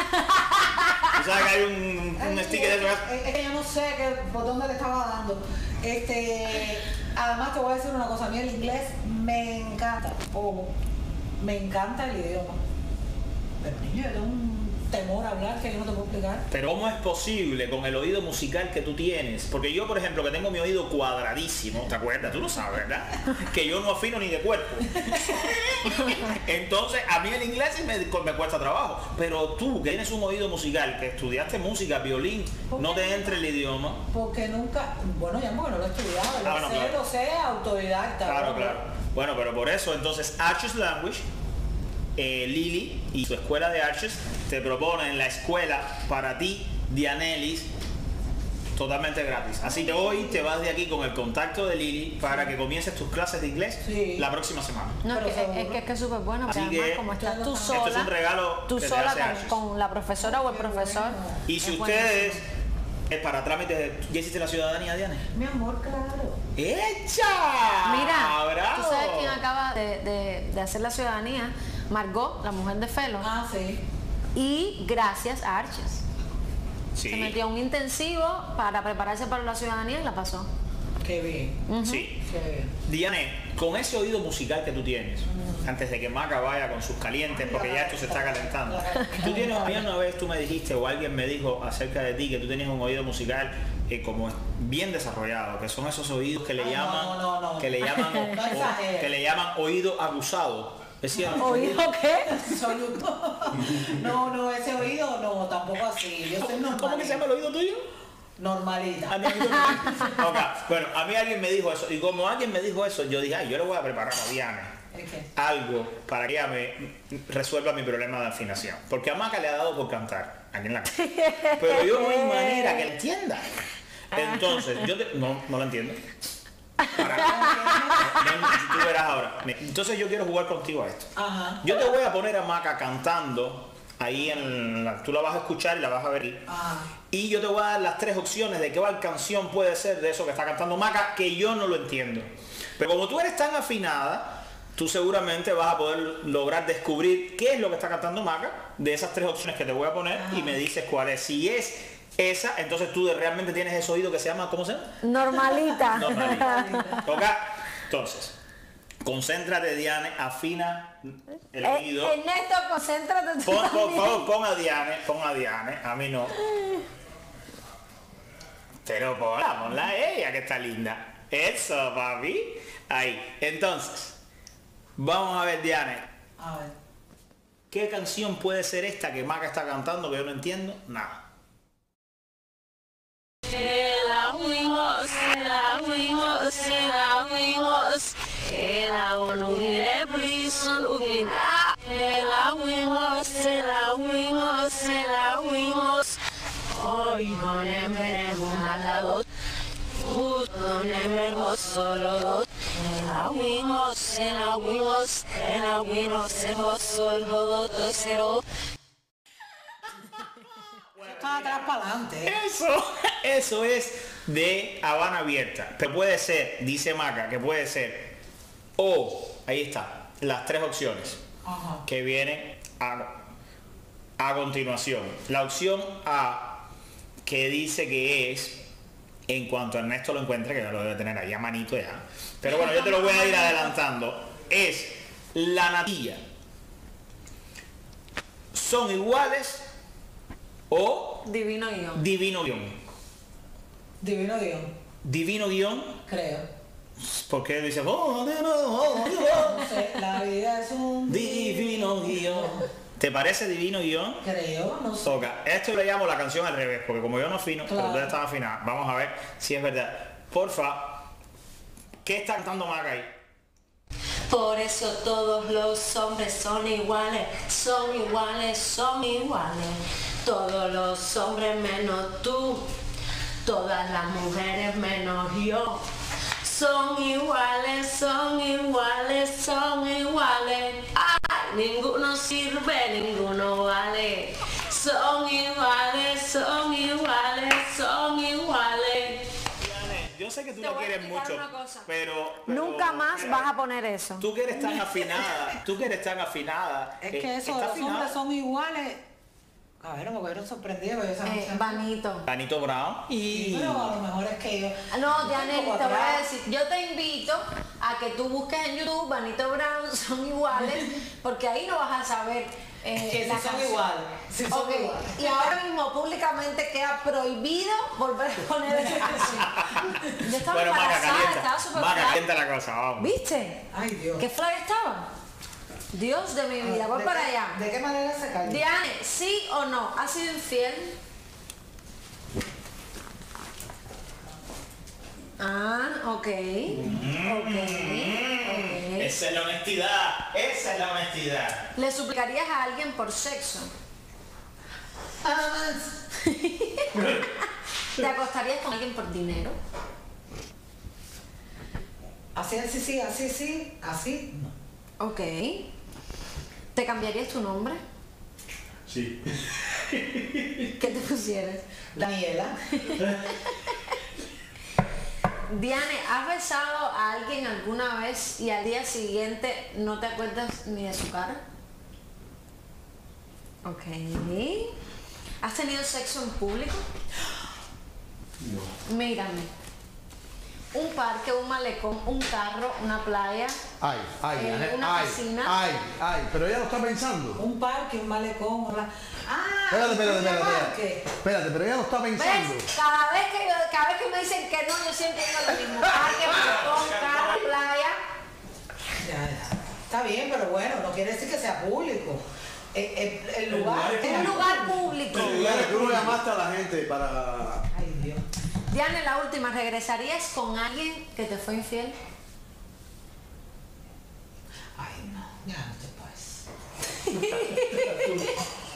Tú sabes que hay un sticker de eso. Es que yo no sé por dónde le estaba dando. Además te voy a decir una cosa, a mí el inglés me encanta. Me encanta el idioma. Pero niño, yo tengo un temor a hablar que yo no te puedo explicar. Pero ¿cómo es posible con el oído musical que tú tienes? Porque yo, por ejemplo, que tengo mi oído cuadradísimo, ¿te acuerdas? Tú lo sabes, ¿verdad? Que yo no afino ni de cuerpo. Entonces, a mí el inglés me cuesta trabajo. Pero tú, que tienes un oído musical, que estudiaste música, violín, no te entra el idioma. Porque nunca, bueno, ya porque no lo he estudiado, lo sé autodidacta. Claro. Bueno, pero por eso, entonces, Arches Language, Lili y su escuela de Arches te proponen la escuela para ti, Dianelis, totalmente gratis. Así que hoy te vas de aquí con el contacto de Lili para que comiences tus clases de inglés la próxima semana. No, es que es súper bueno, porque además como estás tú sola, esto es un regalo tú que te sola hace Arches. con la profesora o el profesor. Y si ustedes es para trámites, ¿ya hiciste la ciudadanía, Diane? Mi amor, claro. ¡Hecha! Mira, ¡Bravo! ¿tú sabes quién acaba de hacer la ciudadanía? Margot, la mujer de Felo. Sí. Y gracias a Arches. Sí. Se metió a un intensivo para prepararse para la ciudadanía y la pasó. Qué bien. Sí. Qué bien. Diane, con ese oído musical que tú tienes, antes de que Maca vaya con sus calientes, porque ya esto se está calentando. Tú tienes, a mí una vez tú me dijiste, o alguien me dijo acerca de ti, que tú tenías un oído musical como bien desarrollado, que son esos oídos que le llaman, que le llaman oído aguzado. ¿Oído qué? No, ese oído no, tampoco así. Yo soy normal. ¿Cómo que se llama el oído tuyo? Normalita. Bueno, a mí alguien me dijo eso, y como alguien me dijo eso, yo dije, yo le voy a preparar a Diana algo para que ella me resuelva mi problema de afinación. Porque a Maca le ha dado por cantar aquí en la casa. Pero yo no hay manera que entienda. Entonces, no lo entiendo. Si tú verás ahora. Entonces yo quiero jugar contigo a esto. Yo te voy a poner a Maca cantando ahí tú la vas a escuchar y la vas a ver. Y yo te voy a dar las 3 opciones de qué canción puede ser de eso que está cantando Maca, que yo no lo entiendo. Pero como tú eres tan afinada, tú seguramente vas a poder lograr descubrir qué es lo que está cantando Maca de esas 3 opciones que te voy a poner y me dices cuál es. Si es esa, entonces tú realmente tienes ese oído que se llama, ¿cómo se llama? Normalita. Entonces, concéntrate, Diane, afina el oído. Ernesto, concéntrate. Por favor, pon a Diane, a mí no. Pero ponla a ella, que está linda. Eso, papi. Ahí. Entonces, vamos a ver, Diane. A ver. ¿Qué canción puede ser esta que Maca está cantando que yo no entiendo? Nada. solo dos. En agüinos, en agüinos, en agüinos, en vos solo dos cero. Está atrás para adelante. Eso es de Habana Abierta. Pero puede ser, dice Maca, que puede ser ahí está, las tres opciones que vienen a continuación. La opción A, que dice que es, en cuanto Ernesto lo encuentre, que ya lo debe tener ahí a manito ya, pero bueno, yo te lo voy a ir adelantando, es la natilla. ¿Son iguales o Divino guión? divino guión? Divino guión. Divino guión. Creo. ¿Por qué dice? No sé, la vida es un divino guión. ¿Te parece divino guión? Creo, no sé. Toca. Esto le llamo la canción al revés, porque como yo no afino, Claro. pero ustedes están afinados. Vamos a ver si es verdad. Porfa, ¿qué está cantando Maca ahí? Por eso todos los hombres son iguales, son iguales, son iguales. Todos los hombres menos tú, todas las mujeres menos yo. Son iguales, son iguales, son iguales. Ay, ninguno sirve, ninguno vale. Son iguales, son iguales, son iguales. Yo sé que tú Te lo voy a quieres explicar mucho, una cosa. pero Nunca más vas a poner eso. tú que eres tan afinada, Es que eso, ¿está los afinado? hombres son iguales. A ver, me cogieron sorprendido. Yo esa noche- Vanito. Danito Brown Sí, pero a lo mejor es que yo. No, Janet, te poco voy a atrás. decir, yo te invito a que tú busques en YouTube Vanito Brown, son iguales, porque ahí no vas a saber Que la sí son canción. iguales. Sí son Ok, iguales. y ahora mismo públicamente queda prohibido volver a poner esa canción. Yo estaba Bueno, Maca, embarazada, estaba calienta. súper Maca, flaca. calienta la cosa, vamos. ¿Viste? Ay, Dios. ¿Qué flaca estaba? Dios de mi vida, voy ¿De para qué- allá. ¿De qué manera se cayó? Diane, ¿sí o no? ¿Has sido infiel? Ok. Esa es la honestidad, esa es la honestidad. ¿Le suplicarías a alguien por sexo? ¿Te acostarías con alguien por dinero? Así, así, no. Ok. ¿Te cambiarías tu nombre? Sí. ¿Qué te pusieras? Daniela. Diane, ¿has besado a alguien alguna vez y al día siguiente no te acuerdas ni de su cara? Ok. ¿Has tenido sexo en público? No. Mírame. Un parque, un malecón, un carro, una playa, una piscina. Ay, pero ella lo está pensando. Un parque, un malecón, Espérate, pero ella lo está pensando. ¿Ves? Cada vez que me dicen que no, yo siempre digo lo mismo. Parque, malecón, carro, playa. Ya. Está bien, pero bueno, no quiere decir que sea público. El lugar. Un lugar público. Que uno llamaste a la gente para... Ay, Dios. Diane, la última, ¿regresarías con alguien que te fue infiel? Ay, no, ya no te puedes.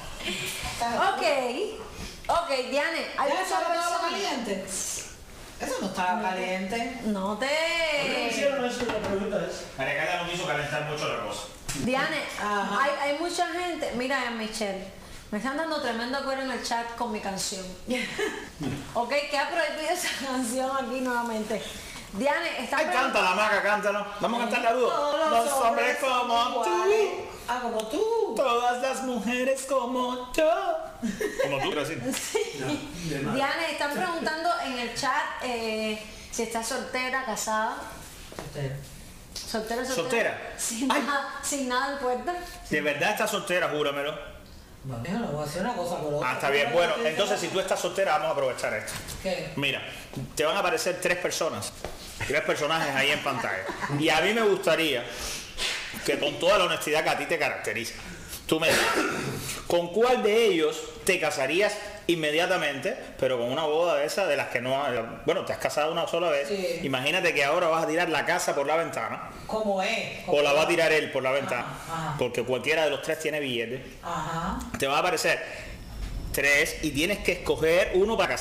Ok, Diane, hay ¿Ya muchas eso estaba personas. caliente? Eso no estaba caliente. No te. Hicieron eso, la pregunta es. María Carla no quiso calentar mucho la cosa. Diane, Ajá. hay mucha gente. Mira, Michelle, me están dando tremendo acuerdo en el chat con mi canción. Ok, que ha prohibido esa canción aquí nuevamente. Diane, está Ay, cántala, Maca, cántala. Vamos a cantar la duda. Todos Los hombres como tú. iguales. Ah, como tú. Todas las mujeres como yo. Como tú, pero sí. Diane, están preguntando en el chat si estás soltera, casada. Soltera. ¿Soltera? Sin nada en puerta. De verdad estás soltera, júramelo. Bueno, no voy a hacer una cosa por otra. Ah, está bien. Bueno, entonces si tú estás soltera, vamos a aprovechar esto. ¿Qué? Mira, te van a aparecer tres personajes ahí en pantalla. Y a mí me gustaría que con toda la honestidad que a ti te caracteriza, tú me digas, ¿con cuál de ellos te casarías inmediatamente, pero con una boda de esas de las que no... Bueno, te has casado una sola vez. Sí. Imagínate que ahora vas a tirar la casa por la ventana, ¿Cómo es? o la va a tirar él por la ventana, Ajá. porque cualquiera de los tres tiene billetes. Ajá. Te va a aparecer tres y tienes que escoger uno para casarte.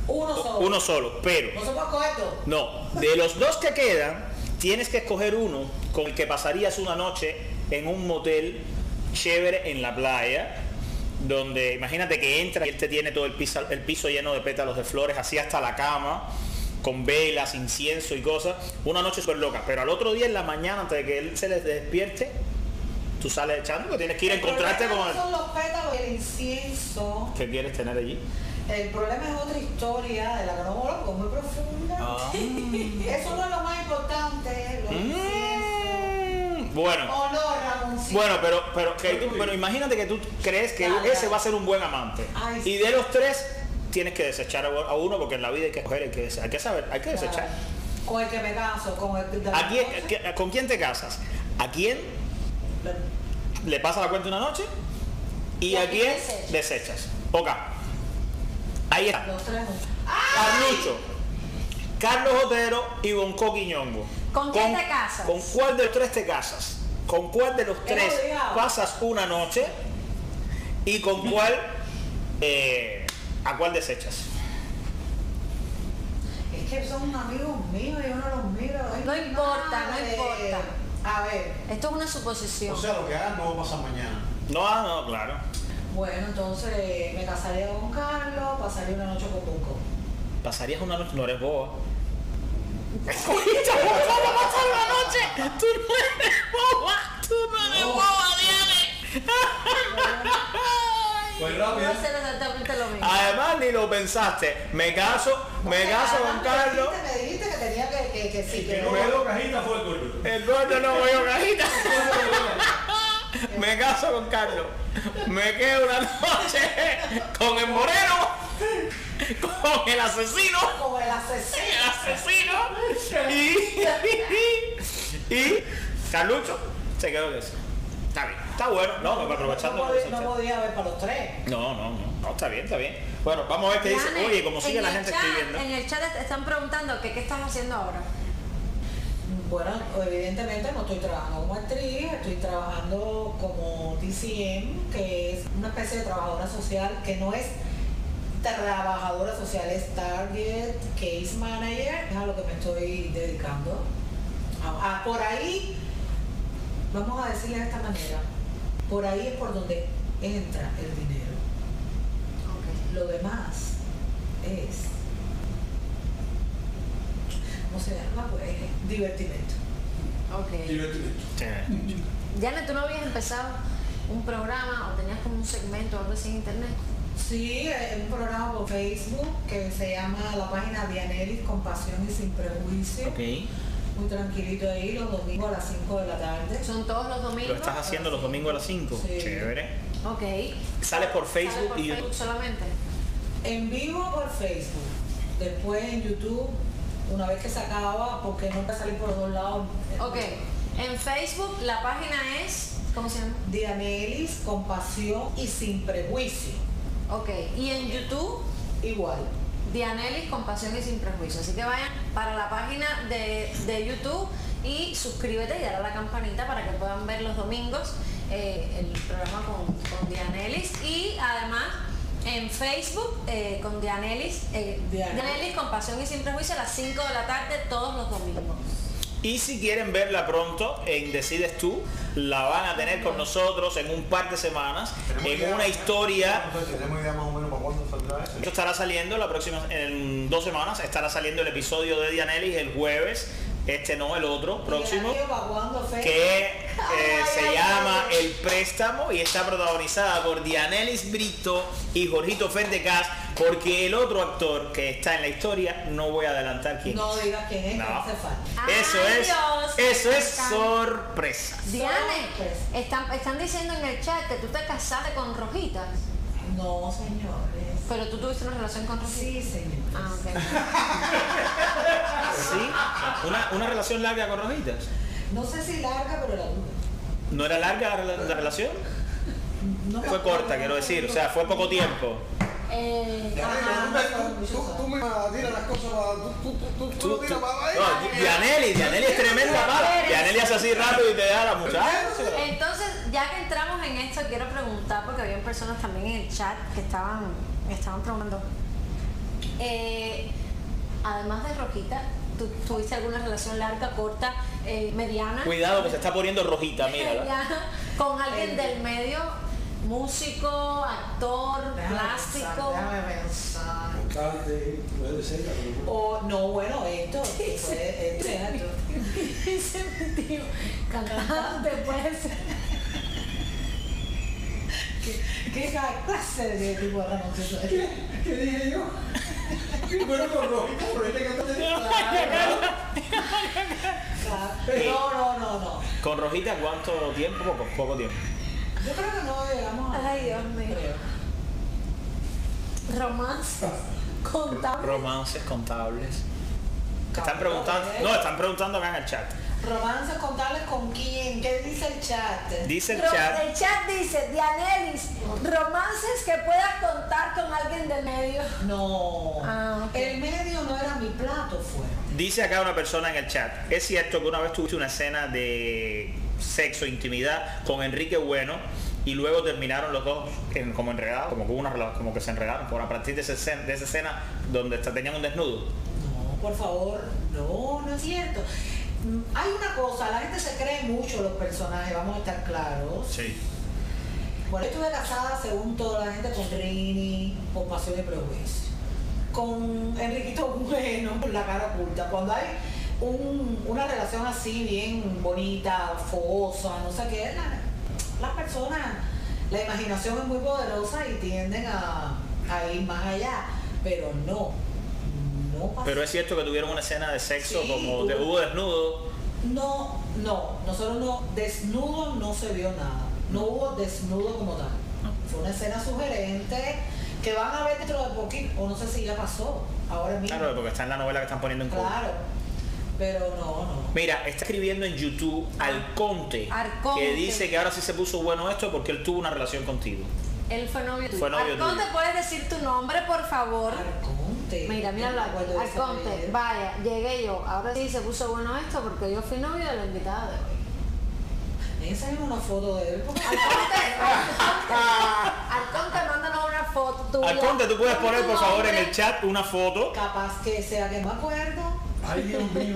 Uno solo. Pero ¿No se puede coger todo? no, de los 2 que quedan, tienes que escoger uno con el que pasarías una noche en un motel chévere en la playa, donde imagínate que entra y él te tiene todo el piso lleno de pétalos de flores, así hasta la cama, con velas, incienso y cosas. Una noche súper loca, pero al otro día en la mañana, antes de que él se les despierte, tú sales echando, que tienes que ir a encontrarte con el... son los pétalos y el incienso. ¿Qué quieres tener allí? El problema es otra historia de la que no me hablo, muy profunda. Eso no es lo más importante. Bueno. ¿O no, Ramoncito? Bueno, pero imagínate que tú crees que ese va a ser un buen amante. Ay, y de los 3 tienes que desechar a uno, porque en la vida hay que escoger, hay que saber, hay que desechar. Con el que me caso, con el que... ¿Con quién te casas? ¿A quién le pasas la cuenta una noche? ¿Y a quién desechas? Ok. Ahí está. Los 3. Carlucho, Carlos Otero y Bonco Quiñongo. ¿Con quién te casas? ¿Con cuál de los 3 te casas? ¿Con cuál de los 3 pasas una noche? ¿Y con cuál, a cuál desechas? Es que son amigos míos, yo no los miro. No importa, no importa. A ver. Esto es una suposición. O sea, lo que hagan no va a pasar mañana. No, claro. Bueno, entonces me casaría con Carlos, pasaría una noche con Bonco. ¿Pasarías una noche? No eres boba. ¿Cómo vas a pasar una noche? Tú no eres boba. Tú no eres boba, Diane. Pues Va rápido. a ser exactamente lo mismo. Además ni lo pensaste. Me caso con Carlos. Me dijiste que tenía que sí. Que no quedó cajita fue el gordo. El gordo no voy cajita. Me caso con Carlos. Me quedo una noche con el moreno. Con el asesino. Con el asesino. Y Carlucho se quedó de eso. Está bien, está bueno. No, aprovechando. No podía haber para los 3. No, está bien. Bueno, vamos a ver qué dice. Diane, Oye, como sigue la gente escribiendo. En el chat están preguntando que qué estás haciendo ahora. Bueno, evidentemente no estoy trabajando como actriz, estoy trabajando como TCM, que es una especie de trabajadora social que no es trabajadora social, es Target Case Manager, es a lo que me estoy dedicando. Por ahí, vamos a decirle de esta manera, por ahí es por donde entra el dinero. Okay. Lo demás es, ¿cómo se llama? Pues divertimento. Ok. Diane, ¿tú no habías empezado un programa o tenías como un segmento o algo así en internet? Sí, un programa por Facebook que se llama la página Dianelis con Pasión y Sin Prejuicio. Ok. Muy tranquilito ahí, los domingos a las 5 de la tarde. ¿Son todos los domingos? ¿Lo estás haciendo los domingos a las 5? Sí. Chévere. Ok. ¿Sales por Facebook ¿Sale por y Facebook YouTube? solamente? En vivo por Facebook, después en YouTube, una vez que se acaba, porque no puede salir por los dos lados. Ok. En Facebook la página es, ¿cómo se llama? Dianelis con Pasión y Sin Prejuicio. Ok. Y en YouTube, Igual. Dianelis con Pasión y Sin Prejuicio. Así que vayan para la página de YouTube y suscríbete y dale a la campanita para que puedan ver los domingos el programa con Dianelis. Y además en Facebook con Dianelis, Dianelis con Pasión y Sin Prejuicio a las 5 de la tarde todos los domingos. Y si quieren verla pronto en Decides Tú, la van a tener con nosotros en un par de semanas, en una historia. ¿Tenemos idea más o menos para cuándo saldrá eso? Esto estará saliendo en 2 semanas, estará saliendo el episodio de Dianelis el jueves, no, el otro, próximo, que se llama El Préstamo y está protagonizada por Dianelis Brito y Jorgito Ferdecas, porque el otro actor que está en la historia, no voy a adelantar quién No es. digas quién es, No. que no hace falta. Eso es sorpresa. Diane, están diciendo en el chat que tú te casaste con Rojitas. No, señores. Pero tú tuviste una relación con Rojitas. Sí, señores. Ah, ok. ¿Sí? ¿Una relación larga con Rojitas? No sé si larga, pero la duda. ¿No era larga la relación? No me Fue acuerdo, corta, quiero decir, o sea, fue poco tiempo. Tú me tiras las cosas para... Tú lo tiras para ahí. No, Dianelis es tremenda pala. Dianelis hace así rápido y te da la muchacha. Entonces, ya que entramos en esto, quiero preguntar, porque había personas también en el chat que estaban preguntando, Además de Rojita, ¿tú tuviste alguna relación larga, corta, mediana? Cuidado que se está poniendo rojita, mira. Mediana, con alguien del medio, músico, actor, plástico. Déjame pensar. Cantante, puede ser. O no, bueno, esto fue teatro. Dice mi tío, cantante puede ser. ¿Qué clase de tipo de Ramoncito es? ¿Qué dije yo? Bueno, con Rojita, pero este cantante. No. ¿Con rojita cuánto tiempo? Poco tiempo. Yo creo que no llegamos a... Ay, Dios mío. Romance contable. Romances contables. Están Cabrón, preguntando, ¿eh? no, están preguntando acá en el chat. Romances contables con quién, ¿qué dice el chat? Dice el chat. El chat dice, Dianelis, romances que puedas contar con alguien del medio. No, Ah, ok. el medio no era mi plato fuerte. Dice acá una persona en el chat. Es cierto que una vez tuviste una escena de sexo, intimidad con Enrique Bueno y luego terminaron los dos como enredados, como que hubo una relación, como que se enredaron por a partir de esa escena donde tenían un desnudo. No, por favor, no es cierto. Hay una cosa, la gente se cree mucho los personajes, vamos a estar claros. Sí. Bueno, yo estuve casada, según toda la gente, con Rini, por Pasión y Prejuicio. Con Enriquito Bueno, por La Cara Oculta. Cuando hay una relación así, bien bonita, fogosa, no sé qué, las personas, la imaginación es muy poderosa y tienden a ir más allá. Pero no pasa. Pero es cierto que tuvieron una escena de sexo, Sí, como de hubo desnudo. No, nosotros no, desnudo no se vio nada. No hubo desnudo como tal. Fue una escena sugerente que van a ver dentro de poquito, o no sé si ya pasó, ahora mismo. Claro, porque está en la novela que están poniendo en curso. Claro, pero no. Mira, está escribiendo en YouTube Arconte, que dice que ahora sí se puso bueno esto porque él tuvo una relación contigo. Él fue novio tuyo. Fue novio tuyo. Arconte, ¿puedes decir tu nombre, por favor? Arconte. Mira, la Cuando ese Arconte, apellido. vaya, llegué yo. Ahora sí se puso bueno esto porque yo fui novio de la invitada de hoy. Esa es una foto de él. Arconte, mándanos una foto tuya. Arconte, tú puedes Con poner tu por favor en nombre. el chat una foto. Capaz que sea que no me acuerdo. Ay, Dios mío.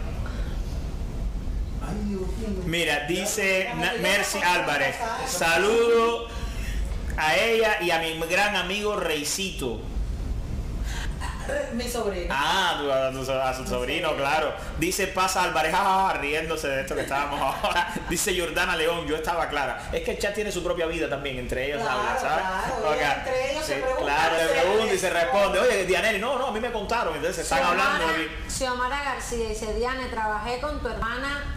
Ay, Dios mío. Mira, dice Mercy Álvarez, saludo a ella y a mi gran amigo Reisito. Mi sobrino. Ah, a su sobrino, claro. Dice Pasa Álvarez, riéndose de esto que estábamos ahora. Dice Jordana León, yo estaba clara. Es que el chat tiene su propia vida también, entre ellos Claro, hablan, ¿sabes? claro, Ok. entre ellos se preguntan, claro, le se pregunta y se responde. responde. Oye, Dianelli, no, a mí me contaron. Entonces están hablando aquí. Xiomara García dice, Diane, trabajé con tu hermana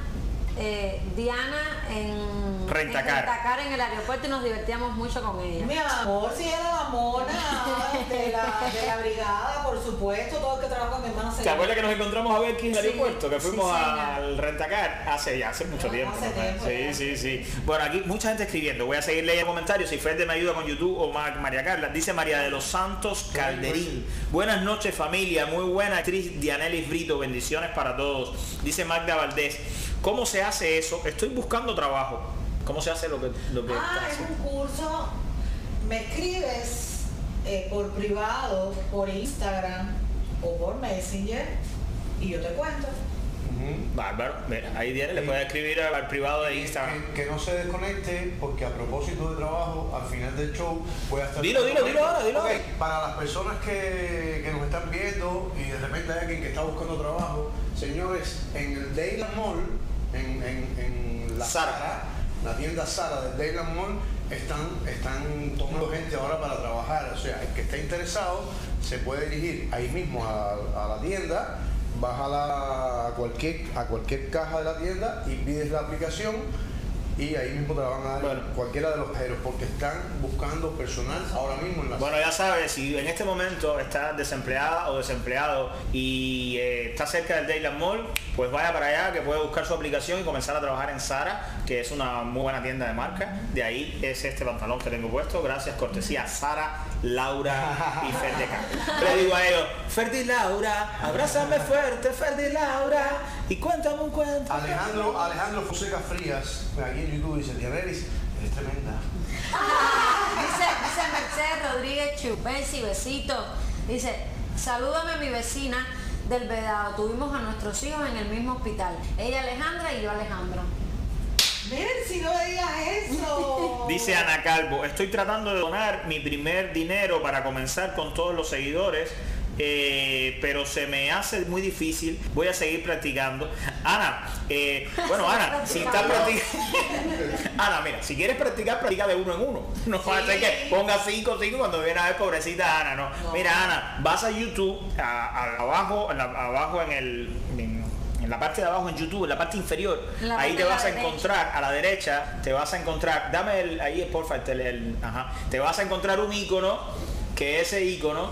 Diana en Rentacar en el aeropuerto y nos divertíamos mucho con ella. Mi amor, si era la mona de la brigada, por supuesto, todo el que trabaja con mi hermana se ¿Te acuerdas que nos encontramos a ver aquí en el Sí, aeropuerto? Que fuimos sí, señor. al Rentacar hace mucho tiempo. hace ¿no? tiempo, Sí. Bueno, aquí mucha gente escribiendo. Voy a seguir leyendo comentarios. Si Fede me ayuda con YouTube o María Carla. Dice María de los Santos Calderín. Buenas noches, familia. Muy buena actriz Dianelis Brito. Bendiciones para todos. Dice Magda Valdés. ¿Cómo se hace eso? Estoy buscando trabajo. ¿Cómo se hace lo que es estás un curso. Me escribes por privado, por Instagram o por Messenger y yo te cuento. Bárbaro. Mira, ahí Diane le puede escribir al privado de Instagram. Que no se desconecte, porque a propósito de trabajo, al final del show voy a estar... Dilo ahora. Ok, para las personas que nos están viendo y de repente hay alguien que está buscando trabajo, señores, en el Dayland Mall, en la Zara. la tienda Zara del Dayland Mall, están tomando gente ahora para trabajar. O sea, el que esté interesado se puede dirigir ahí mismo a la tienda, baja a cualquier caja de la tienda y pides la aplicación y ahí mismo te la van a dar cualquiera de los cajeros, porque están buscando personal ahora mismo en la Bueno, ya sabes, si en este momento estás desempleada o desempleado y está cerca del Dayland Mall, pues vaya para allá, que puede buscar su aplicación y comenzar a trabajar en Zara, que es una muy buena tienda de marca. De ahí es este pantalón que tengo puesto, gracias, cortesía Sara, Laura y Ferdeca. Le digo a ellos, Ferdi Laura, abrázame fuerte, Ferdi Laura, y cuéntame un cuento. Alejandro Fonseca Frías, aquí en YouTube, dice, Dianelis, eres tremenda. Dice Mercedes Rodríguez Chupesi, besito. Dice, Salúdame a mi vecina del Vedado. Tuvimos a nuestros hijos en el mismo hospital. Ella Alejandra y yo Alejandra. Miren, si no me digas eso. Dice Ana Calvo, estoy tratando de donar mi primer dinero para comenzar con todos los seguidores, pero se me hace muy difícil. Voy a seguir practicando. Ana, bueno, Ana, si estás practicando, Ana, mira, si quieres practicar, practica de uno en uno. No va a ser que ponga 5 cuando viene a ver, pobrecita Ana, no. Mira, Ana, vas a YouTube, abajo en la parte de abajo en YouTube, en la parte inferior, ahí te vas a encontrar a la derecha, te vas a encontrar, ahí porfa, te vas a encontrar un icono, que ese icono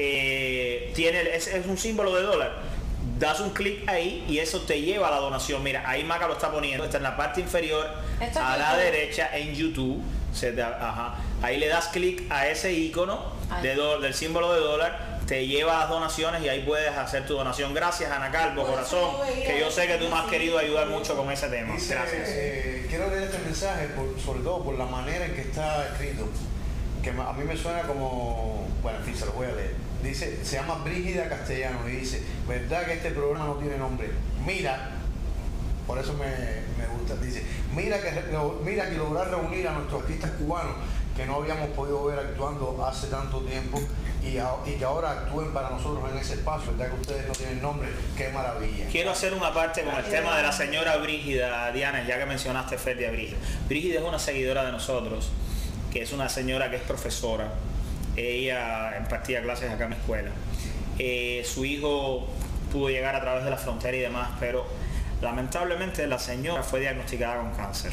es un símbolo de dólar. Das un clic ahí y eso te lleva a la donación. Mira, ahí Maca lo está poniendo, está en la parte inferior a la derecha en YouTube. Ahí le das clic a ese icono del símbolo de dólar, te lleva a las donaciones y ahí puedes hacer tu donación. Gracias, Ana Calvo, corazón, que yo sé que tú me has querido ayudar mucho con ese tema. Dice, gracias. Quiero leer este mensaje sobre todo por la manera en que está escrito, que a mí me suena como, bueno, en fin, se lo voy a leer. Dice, se llama Brígida Castellano y dice, ¿verdad que este programa no tiene nombre? Mira, por eso me gusta, dice, mira que lograr reunir a nuestros artistas cubanos que no habíamos podido ver actuando hace tanto tiempo y que ahora actúen para nosotros en ese espacio, ¿verdad que ustedes no tienen nombre? ¡Qué maravilla! Quiero hacer una parte con el tema de la señora Brígida, Diana, ya que mencionaste Feria Brígida. Brígida es una seguidora de nosotros, que es una señora que es profesora. Ella impartía clases acá en mi escuela. Su hijo pudo llegar a través de la frontera y demás, pero lamentablemente la señora fue diagnosticada con cáncer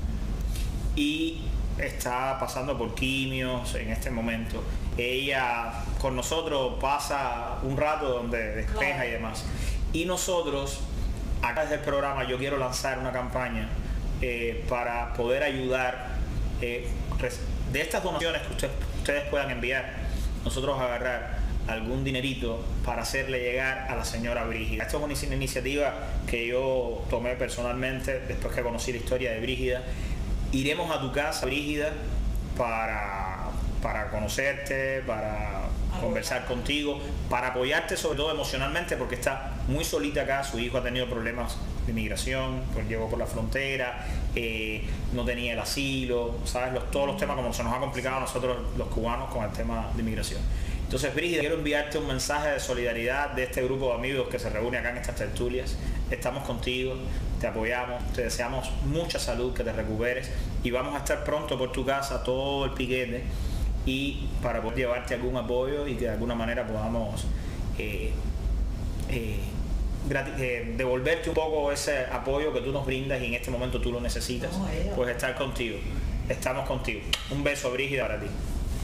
y está pasando por quimios en este momento. Ella con nosotros pasa un rato donde despeja y demás. Y nosotros, acá desde el programa, yo quiero lanzar una campaña para poder ayudar de estas donaciones que ustedes puedan enviar, nosotros agarrar algún dinerito para hacerle llegar a la señora Brígida. Esto es una iniciativa que yo tomé personalmente después que conocí la historia de Brígida. Iremos a tu casa, Brígida, para conocerte, para conversar contigo, para apoyarte sobre todo emocionalmente, porque está muy solita acá. Su hijo ha tenido problemas de inmigración, pues llegó por la frontera, no tenía el asilo, ¿sabes? Todos los temas, como se nos ha complicado a nosotros los cubanos con el tema de inmigración. Entonces, Brígida, quiero enviarte un mensaje de solidaridad de este grupo de amigos que se reúne acá en estas tertulias. Estamos contigo, te apoyamos, te deseamos mucha salud, que te recuperes y vamos a estar pronto por tu casa, todo el piquete, y para poder llevarte algún apoyo y que de alguna manera podamos devolverte un poco ese apoyo que tú nos brindas y en este momento tú lo necesitas, pues estar contigo. Estamos contigo. Un beso, Brígida, para ti.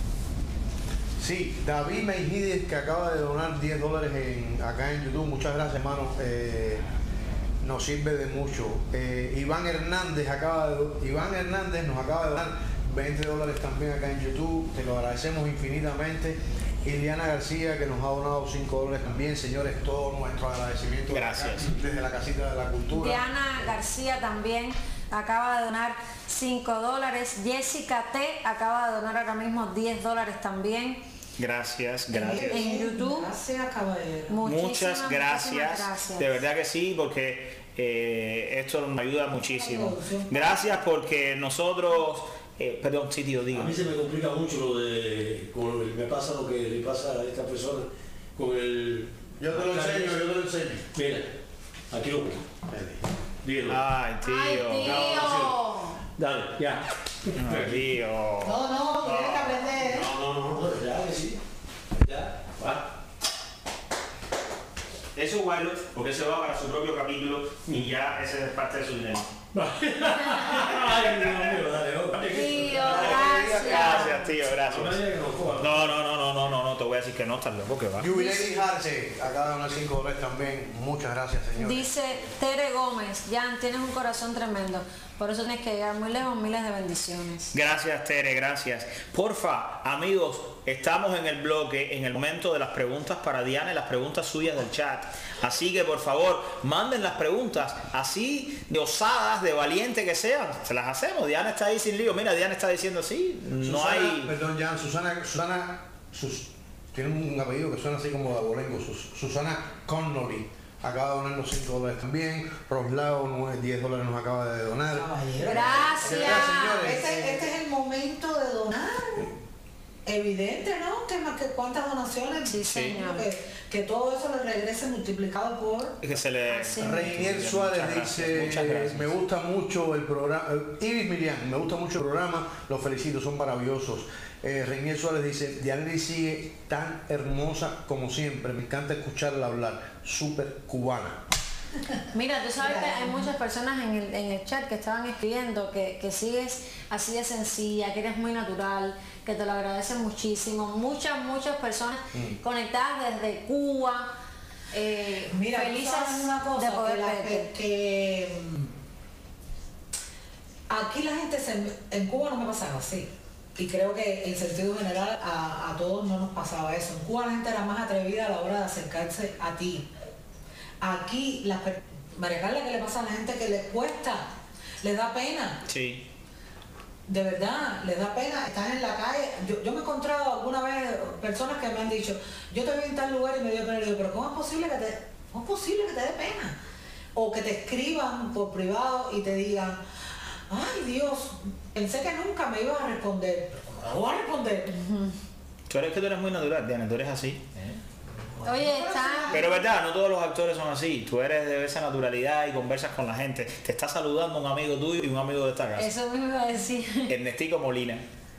Sí, David Meijides, que acaba de donar $10 acá en YouTube. Muchas gracias, hermano. Nos sirve de mucho. Iván Hernández nos acaba de donar $20 también acá en YouTube. Te lo agradecemos infinitamente. Iliana García, que nos ha donado $5 también. Señores, todo nuestro agradecimiento. Gracias. Desde la Casita de la Cultura. Diana García también acaba de donar $5. Jessica T acaba de donar ahora mismo $10 también. Gracias. En YouTube. Gracias, caballero. Muchas gracias. De verdad que sí, porque esto nos ayuda muchísimo. Gracias porque nosotros... perdón, sí, tío, digo. A mí se me complica mucho me pasa lo que le pasa a esta persona con el... Yo te lo enseño. Mira, aquí lo pongo. Dígalo. Ay, tío. Dale, ya. Ay, tío. No, tienes que aprender. No, ya que sí. Ya, va. Eso guardo, porque se va para su propio capítulo y ya ese es parte de su dinero. Ay, Dios mío, dale, Tío, Gracias, tío, gracias. No, te voy a decir que no, estás loco, que va. Jubilei Harce acaba de donar $5 también. Muchas gracias, señor. Dice Tere Gómez, Jan, tienes un corazón tremendo. Por eso tienes que llegar muy lejos, miles de bendiciones. Gracias, Tere, gracias. Porfa, amigos, estamos en el bloque, en el momento de las preguntas para Diana y las preguntas suyas del chat. Así que, por favor, manden las preguntas, así de osadas, de valiente que sean. Se las hacemos. Diana está ahí sin lío. Mira, Diana está diciendo sí. No Susana, hay... Perdón, Jan, tiene un apellido que suena así como de abolengo, Susana Connolly. Acaba de donarnos $5 también. Roslao, $10 nos acaba de donar. Gracias. Señores. Este es el momento de donar. Evidente, ¿no? Que cuántas donaciones. Sí, señor. Que todo eso le regrese multiplicado por... Que se le... Reinier Suárez dice, muchas gracias. me gusta mucho el programa. Ibis Milian, me gusta mucho el programa, los felicito, son maravillosos. Reinier Suárez dice, Dianely sigue tan hermosa como siempre, me encanta escucharla hablar, súper cubana. Mira, tú sabes que hay muchas personas en el chat que estaban escribiendo que sigues así de sencilla, que eres muy natural, que te lo agradecen muchísimo. Muchas personas conectadas desde Cuba, Mira, felices una cosa, de poder verte. que aquí la gente en Cuba no me pasaba así. Y creo que en sentido general a todos no nos pasaba eso. En Cuba la gente era más atrevida a la hora de acercarse a ti. Aquí, María Carla, ¿qué le pasa a la gente que le cuesta? Les da pena. Sí. De verdad, les da pena. Estás en la calle. Yo me he encontrado alguna vez personas que me han dicho, yo te vi en tal lugar y me dio pena. Y digo, pero ¿cómo es posible que te dé pena? O que te escriban por privado y te digan, ay Dios, pensé que nunca me ibas a responder. ¿Cómo no voy a responder? Tú eres muy natural, Diana, tú eres así. Oye, está... Pero verdad, no todos los actores son así. Tú eres de esa naturalidad y conversas con la gente. Te está saludando un amigo tuyo y un amigo de esta casa. Eso mismo iba a decir. Ernestico Molina.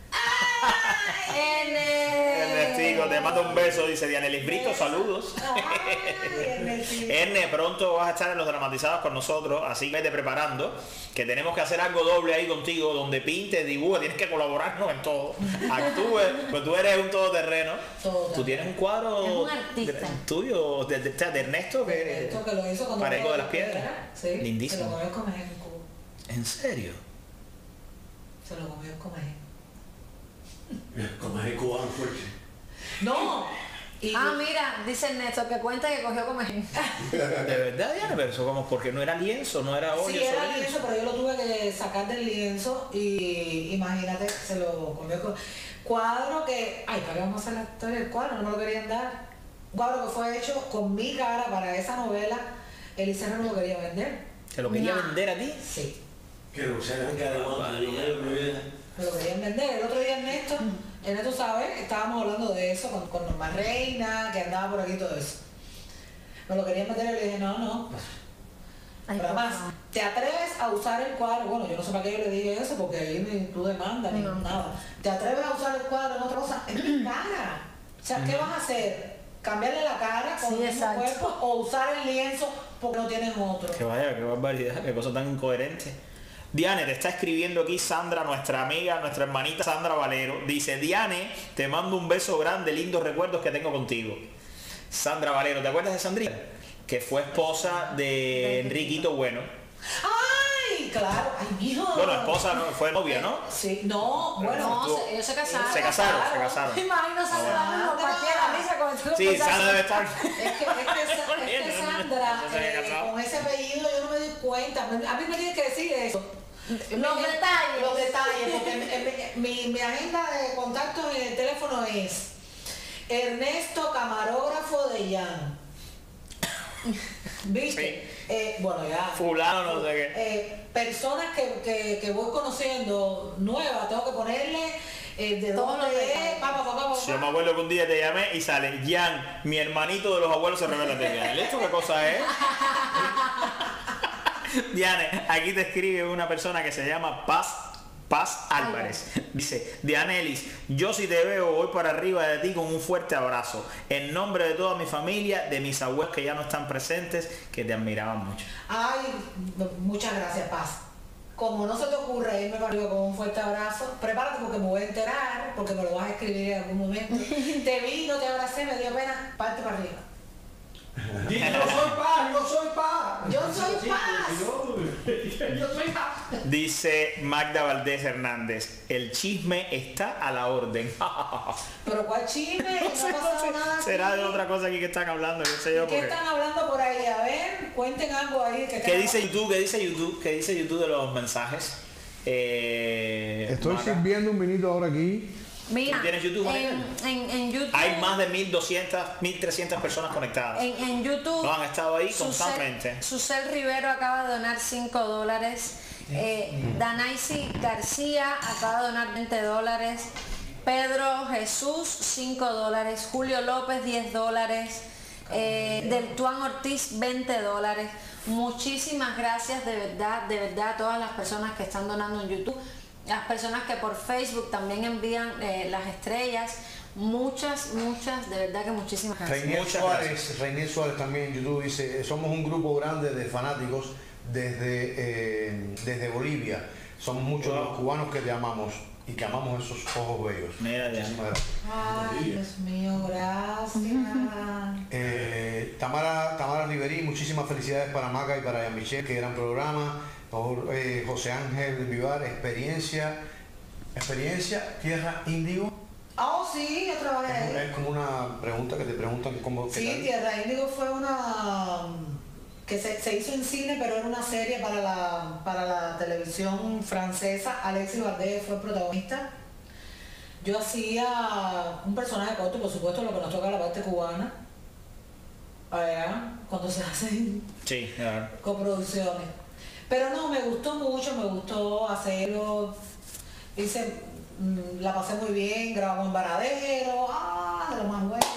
Erne. Ernestico, te mando un beso, dice Dianely Brito, saludos. Erne, pronto vas a estar en los dramatizados con nosotros, así que vete preparando, que tenemos que hacer algo doble ahí contigo, donde pintes, dibujes, tienes que colaborarnos en todo. Actúes, pues tú eres un todoterreno. Tú tienes un cuadro Es un artista. tuyo, de Ernesto, que lo hizo cuando Parejo de las Piedras. Sí, lindísimo. Se lo comió el comején en Cuba. ¿En serio? Se lo comió el comején. Como es el cubano fuerte. No. Mira, dice Ernesto que cuenta que cogió comején. De verdad, Diana, pero eso como porque no era lienzo, no era óleo. Sí, era lienzo, pero yo lo tuve que sacar del lienzo y imagínate, se lo comió con cuadro que, ay, ¿para qué vamos a hacer la historia del cuadro? No me lo querían dar. Un cuadro que fue hecho con mi cara para esa novela, Eliseo no lo quería vender. ¿Te lo quería vender a ti? Sí. Que no se hagan cada uno de dinero en mi vida. Me lo querían vender. El otro día Ernesto sabe, estábamos hablando de eso con Norma Reina, que andaba por aquí y todo eso. Me lo querían vender y le dije, no. Ay, pero además, ¿te atreves a usar el cuadro? Bueno, yo no sé para qué yo le dije eso, porque ahí tú demandas ni nada. ¿Te atreves a usar el cuadro en otra cosa? Es mi cara. O sea, ¿qué vas a hacer? ¿Cambiarle la cara con el mismo cuerpo o usar el lienzo porque no tienes otro? Que vaya, qué barbaridad, qué cosa tan incoherente. Diane, te está escribiendo aquí Sandra, nuestra amiga, nuestra hermanita Sandra Valero. Dice, Diane, te mando un beso grande, lindos recuerdos que tengo contigo. Sandra Valero, ¿te acuerdas de Sandrita? Que fue esposa de Enriquito Bueno. ¡Ay, claro! ¡Ay, mijo! Bueno, esposa no, fue novia, ¿no? Sí, no, bueno. No, ellos se casaron. Se casaron. Imagínate saludando cualquiera risa con el Sí, Sandra debe estar. Es que Sandra, con ese apellido yo no me di cuenta. A mí me tiene que decir eso. Los detalles, porque mi agenda de contactos en el teléfono es Ernesto, camarógrafo de Jan. ¿Viste? Sí. Bueno, ya. Fulano, no sé qué. Personas que voy conociendo nuevas, tengo que ponerle de dónde es, Yo me acuerdo que un día te llamé y sale Jan, mi hermanito de los abuelos se revela de Jan. ¿Esto qué cosa es? Diane, aquí te escribe una persona que se llama Paz Álvarez. Dice, Dianelis, yo si te veo voy para arriba de ti con un fuerte abrazo. En nombre de toda mi familia, de mis abuelos que ya no están presentes, que te admiraban mucho. Ay, muchas gracias, Paz. Como no se te ocurre irme para arriba con un fuerte abrazo, prepárate porque me voy a enterar, porque me lo vas a escribir en algún momento. Te vi, no te abracé, me dio pena, parte para arriba. Yo soy paz. Dice Magda Valdés Hernández, el chisme está a la orden. ¿Pero cuál chisme? No ha pasado nada. Será de otra cosa aquí que están hablando, no sé yo. ¿Qué están hablando por ahí? A ver, cuenten algo ahí. ¿Qué dice YouTube? ¿Qué dice YouTube de los mensajes? Estoy sirviendo un vinito ahora aquí. Mira, ¿Tienes YouTube, en YouTube hay más de 1.200, 1.300 personas conectadas. En YouTube. No, han estado ahí constantemente. Susel Rivero acaba de donar $5. Danaisi García acaba de donar $20. Pedro Jesús $5. Julio López $10. Del Tuan Ortiz $20. Muchísimas gracias de verdad a todas las personas que están donando en YouTube, las personas que por Facebook también envían las estrellas, muchas, de verdad que muchísimas gracias. Reinier Suárez también en YouTube dice, somos un grupo grande de fanáticos desde Bolivia, somos muchos los cubanos que te amamos y que amamos esos ojos bellos. Mira, ya. Ay, Dios mío, gracias. Tamara Riverí, muchísimas felicidades para Maca y para Jean-Michel, que gran programa. José Ángel Vivar, experiencia Tierra Índigo. Oh, sí, yo trabajé ahí. Es como una pregunta que te preguntan cómo. Sí, Tierra Índigo fue una que se hizo en cine, pero era una serie para la televisión francesa. Alexis Bardé fue el protagonista. Yo hacía un personaje corto, por supuesto, lo que nos toca la parte cubana. Cuando se hacen coproducciones. Pero no, me gustó mucho, me gustó hacerlo. La pasé muy bien, grabamos en Varadero, de lo más bueno.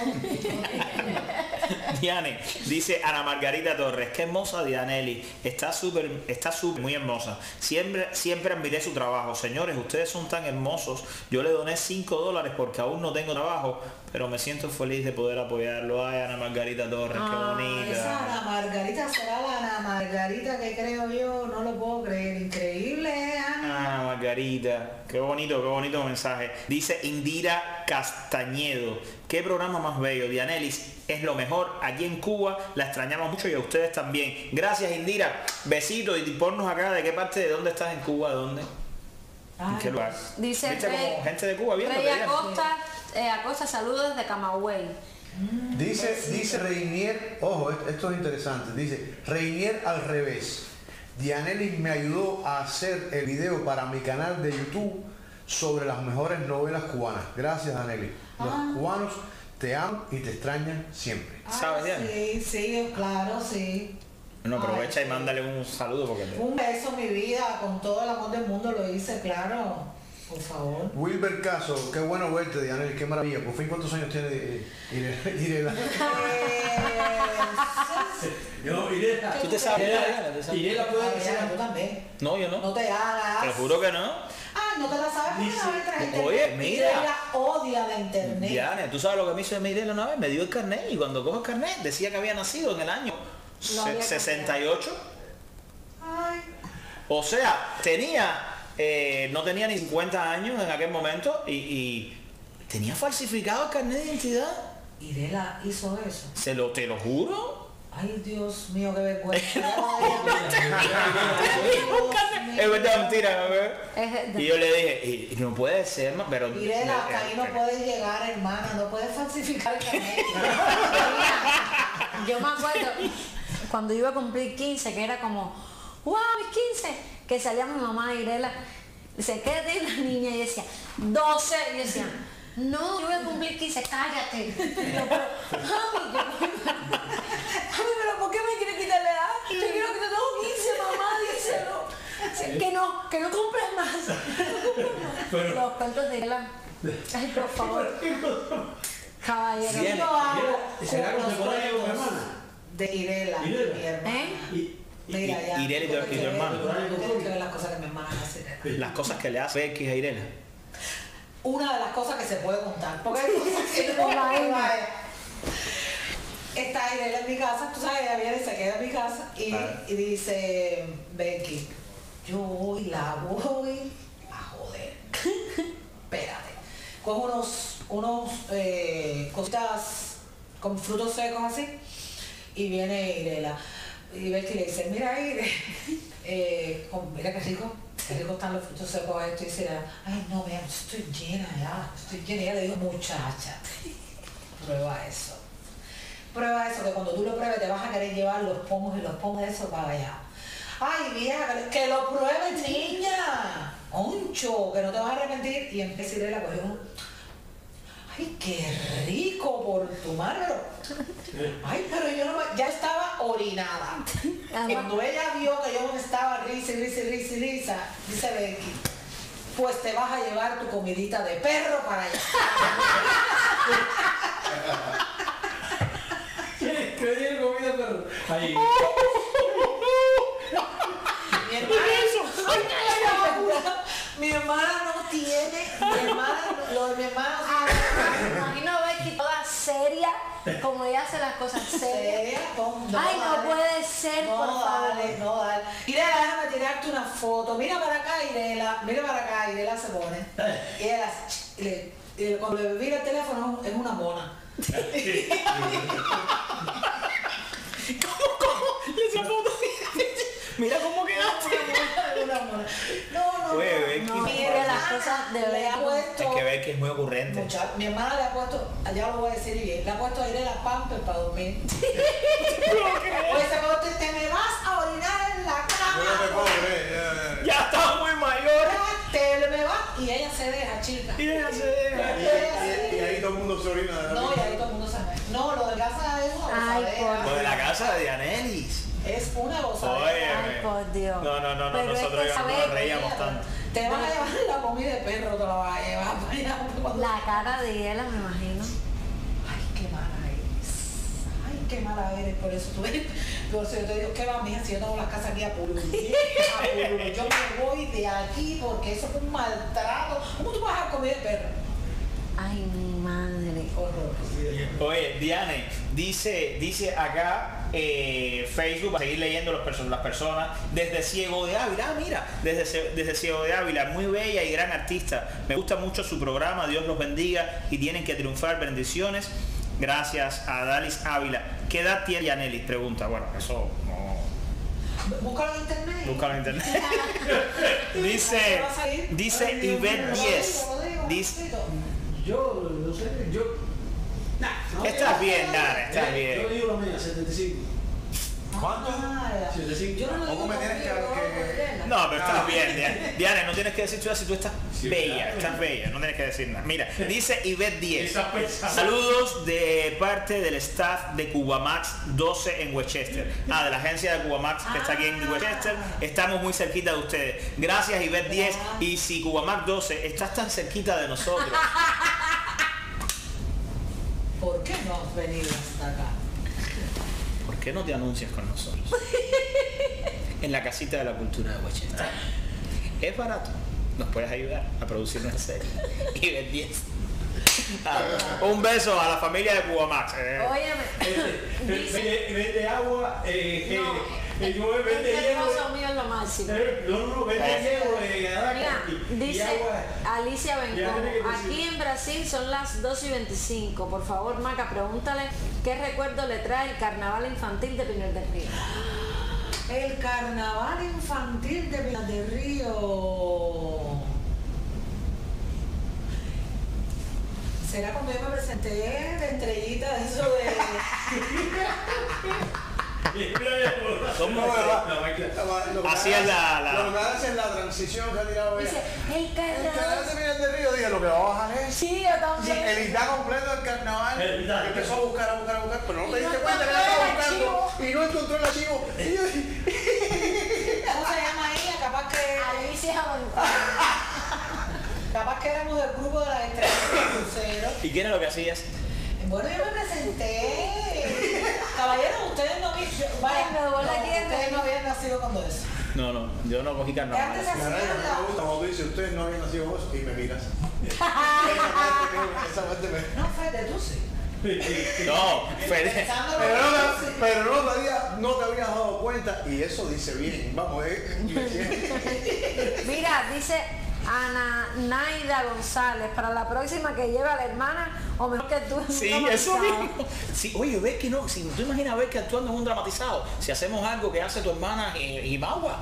Diane, dice Ana Margarita Torres, qué hermosa Dianelli, está súper, muy hermosa. Siempre admiré su trabajo. Señores, ustedes son tan hermosos. Yo le doné $5 porque aún no tengo trabajo, pero me siento feliz de poder apoyarlo. Ay, Ana Margarita Torres, qué bonita. Esa Ana Margarita será la Ana Margarita que creo yo, no lo puedo creer. Increíble, Ana. Ana Margarita, qué bonito mensaje. Dice Indira Castañedo, qué programa más bello. Dianelis es lo mejor aquí en Cuba, la extrañamos mucho y a ustedes también. Gracias, Indira, besitos, y ponnos acá de qué parte, de dónde estás en Cuba, de dónde, en qué lugar. Dice ¿viste como gente de Cuba viendo? Rey Acosta, saludos desde Camagüey. Dice Reinier, ojo, esto es interesante, dice Reinier al revés. Dianelis me ayudó a hacer el video para mi canal de YouTube sobre las mejores novelas cubanas. Gracias, Dianelis. Los cubanos te aman y te extrañan siempre. ¿Sabes, Diana? Sí, claro, sí. Bueno, aprovecha y mándale un saludo porque un beso, mi vida, con todo el amor del mundo lo hice, claro. Por favor. Wilber Caso, qué bueno verte, Dianelli, qué maravilla. Por fin, ¿cuántos años tiene Irela? Irela. ¿Tú te sabes? Irela puede ser. Tú también. No, yo no. No te hagas. Te juro que no. No te la sabes. Oye, mira. Irela odia la internet. Diana, ¿tú sabes lo que me hizo Irela una vez? Me dio el carnet y cuando cojo el carnet decía que había nacido en el año 68. Ay. O sea, no tenía ni 50 años en aquel momento y tenía falsificado el carnet de identidad. Irela hizo eso. Te lo juro. Ay, Dios mío, qué vergüenza. Es verdad, mentira, ¿no? Y yo le dije, y no puede ser, pero... Irela, hasta ahí no puedes llegar, hermana, no puedes falsificar el carnet. Yo me acuerdo cuando iba a cumplir 15, que era como, wow, mis 15, que salía mi mamá Irela, dice, ¿qué tiene la niña? Y decía, 12, y yo decía, no, yo voy a cumplir 15, cállate. Y yo, pero ¿por qué me quiere quitar la edad? Yo quiero que te tengo 15, mamá, díselo. Que no compres más. Los cuentos de Irela. Ay, por favor. Caballero. Yo no hago los cuentos de Irela, mi hermana. Mira, ya. Irela y tu hermano. Tienes que ver las cosas que mi hermana hace. Las cosas que le hace Becky a Irela. Una de las cosas que se puede contar. Porque hay cosas que no está Irela en mi casa, tú sabes, ella viene y se queda en mi casa y dice, Becky, yo hoy la voy a joder. Espérate. Cojo unos cositas con frutos secos así y viene Irela. Y Becky le dice, mira Ire, mira qué rico están los frutos secos estos. Y dice, ay no, vean, estoy llena ya, Y ella le digo, muchacha, prueba eso, que cuando tú lo pruebes te vas a querer llevar los pomos y los pomos de eso para allá. Ay vieja, que lo pruebes, niña, oncho, que no te vas a arrepentir. Y empieza Irela a coger uno. Ay, qué por tu mano. Ay, pero yo no me- ya estaba orinada. Cuando ella vio que yo me estaba risa, dice Becky, pues te vas a llevar tu comidita de perro para allá. ¿Qué tiene comida, perro? Ahí. Mi hermana no tiene, lo de mi hermana Me imagino a Becky toda seria, como ella hace las cosas serias. Ay, no puede ser, por favor. No, dale. Irela, déjame tirarte una foto. Mira para acá, Irela se pone. Y ella cuando le vira el teléfono es una mona. ¿Cómo? Esa foto. Mira cómo quedaste. Una mona. No. Mire las cosas de le ha puesto. Hay que ver que es muy ocurrente. Mi hermana le ha puesto, ya lo voy a decir bien, le ha puesto a Irela Pampers para dormir. Oye, te me vas a orinar en la cama. Yo no te puedo creer. Ya está muy mayor. Te me vas y ella se deja, chica. Y ella se deja. Y ahí todo el mundo se orina de la No, y risa. ahí todo el mundo se ve. No, lo de casa es una Ay, gozadera. Lo de la casa de Dianelis. Es una gozadera. Oye, Ay, por Dios. No, Pero nosotros es que ya no saber- nos reíamos tanto. Te vas a llevar la comida de perro, te la vas a llevar para allá. La cara de ella, me imagino. Ay, qué mala eres. Ay, qué mala eres. Por eso tú eres. Por eso yo te digo, ¿qué va, mija? Si yo tengo las casas aquí a Purulú. Yo me voy de aquí porque eso es un maltrato. ¿Cómo tú vas a comer perro? Ay, mi madre. Horror. Oye, Diane, dice acá Facebook, para seguir leyendo las personas, desde Ciego de Ávila, mira, desde Ciego de Ávila, muy bella y gran artista, me gusta mucho su programa, Dios los bendiga y tienen que triunfar, bendiciones, gracias a Dalis Ávila. ¿Qué edad tiene Yanelis? Pregunta, bueno, eso no... Búscalo en internet. Búscalo en internet. dice Ivette 10. Yo, no sé, Estás bien, Dana, estás bien. Yo digo la mía, 75. ¿Cuánto? 75. Yo no lo Tampoco me tienes que... No, pero estás bien, Diana. Diana, no tienes que decir tú si tú estás bella, estás bella, no tienes que decir nada. Mira, dice Ivette 10. Saludos de parte del staff de Cubamax 12 en Westchester. De la agencia de Cubamax que está aquí en Westchester. Estamos muy cerquita de ustedes. Gracias, Ivette 10. Y si Cubamax 12 estás tan cerquita de nosotros, ¿por qué no has venido hasta acá? ¿por qué no te anuncias con nosotros? En la casita de la cultura de Westchester. Es barato. Nos puedes ayudar a producir una serie. Y ver 10. Un beso a la familia de Cubamax. Óyeme. Vende agua, El hermoso mío es lo máximo. vende hielo, Mira, dice Alicia Ya tiene que Bencomo, decir. aquí en Brasil son las 2:25. Por favor, Maca, pregúntale qué recuerdo le trae el carnaval infantil de Pinar del Río. El carnaval infantil de Pinar del Río. ¿Será cuando yo me presenté de estrellita eso de... Así es la... Lo que hace es la transición que ha tirado ella. Dice, el El carnaval. carnaval de Pinar del Río, dije, lo que va a bajar es Sí, yo también. el ITA completo del carnaval. El ITA. Empezó a buscar, pero no te Y no diste cuenta que la encontró estaba el buscando archivo. y no encontró el archivo. Y yo, ¿Cómo se llama ella? Alicia Bencomo. Capaz que éramos del grupo de las estrellas del crucero. ¿Y quién es lo que hacías? Bueno, yo me presenté. Caballeros, ustedes no Ay, me duele aquí el ustedes no habían nacido cuando eso. No, yo no cogí carnaval. Antes hacían me la... gusta cuando tú dices, ustedes no habían nacido vos y me miras. Esa parte me... No, Fede, tú sí. No, Fede. Pensándolo, tú sí. Pero no te habías dado cuenta y eso dice bien. Vamos, me siento. Mira, dice Ana Naida González, para la próxima que lleve a la hermana, o mejor que tú en un Sí, dramatizado. eso mismo. Sí, oye, ves que no, si tú imaginas ver que actuando en un dramatizado, si hacemos algo que hace tu hermana y Magua,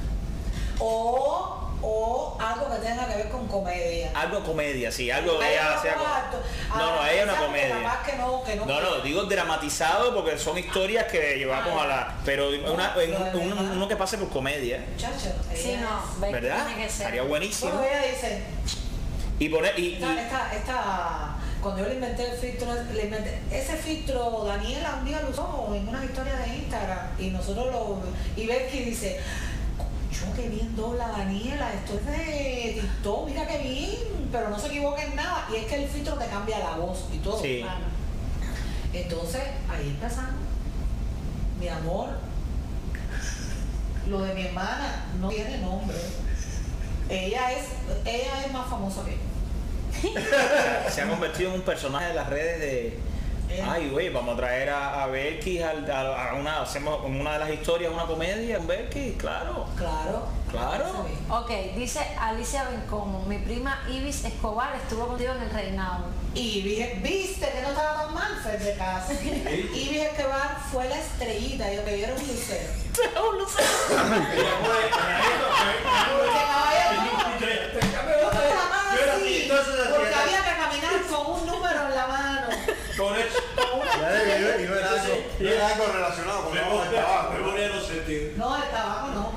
O algo que tenga que ver con comedia. algo comedia, sí, algo de ella hacía como... No, ella es una comedia. Capaz que no, No, digo dramatizado porque son historias que llevamos a la... Pero uno que pase por comedia, Muchacho, Sí, ella no, es- ve, ¿verdad? tiene que ser. Estaría buenísimo. Bueno, ella dice, Y poner... esta Cuando yo le inventé el filtro, ese filtro, Daniela un día lo usó en unas historias de Instagram y nosotros y Becky dice, yo qué bien dobla Daniela, esto es de TikTok, mira qué bien, pero no se equivoca en nada. Y es que el filtro te cambia la voz y todo. Sí. Claro. Entonces, ahí empezamos. Mi amor, lo de mi hermana no tiene nombre. Ella es más famosa que yo. Se ha convertido en un personaje de las redes de... Ay, güey, vamos a traer a Belkis hacemos una de las historias, una comedia con Belkis, claro. Claro. Ok, dice Alicia Bencomo, mi prima Ibis Escobar estuvo contigo en el reinado. Ibis, viste que no estaba tan mal, Fer de casa. Ibis Escobar fue la estrellita, yo que vieron un lucero. Un lucero. Porque había que caminar con un número en la mano. Con eso. Y no era algo relacionado con el tabaco. Me ponía los sentidos. No, el tabaco no.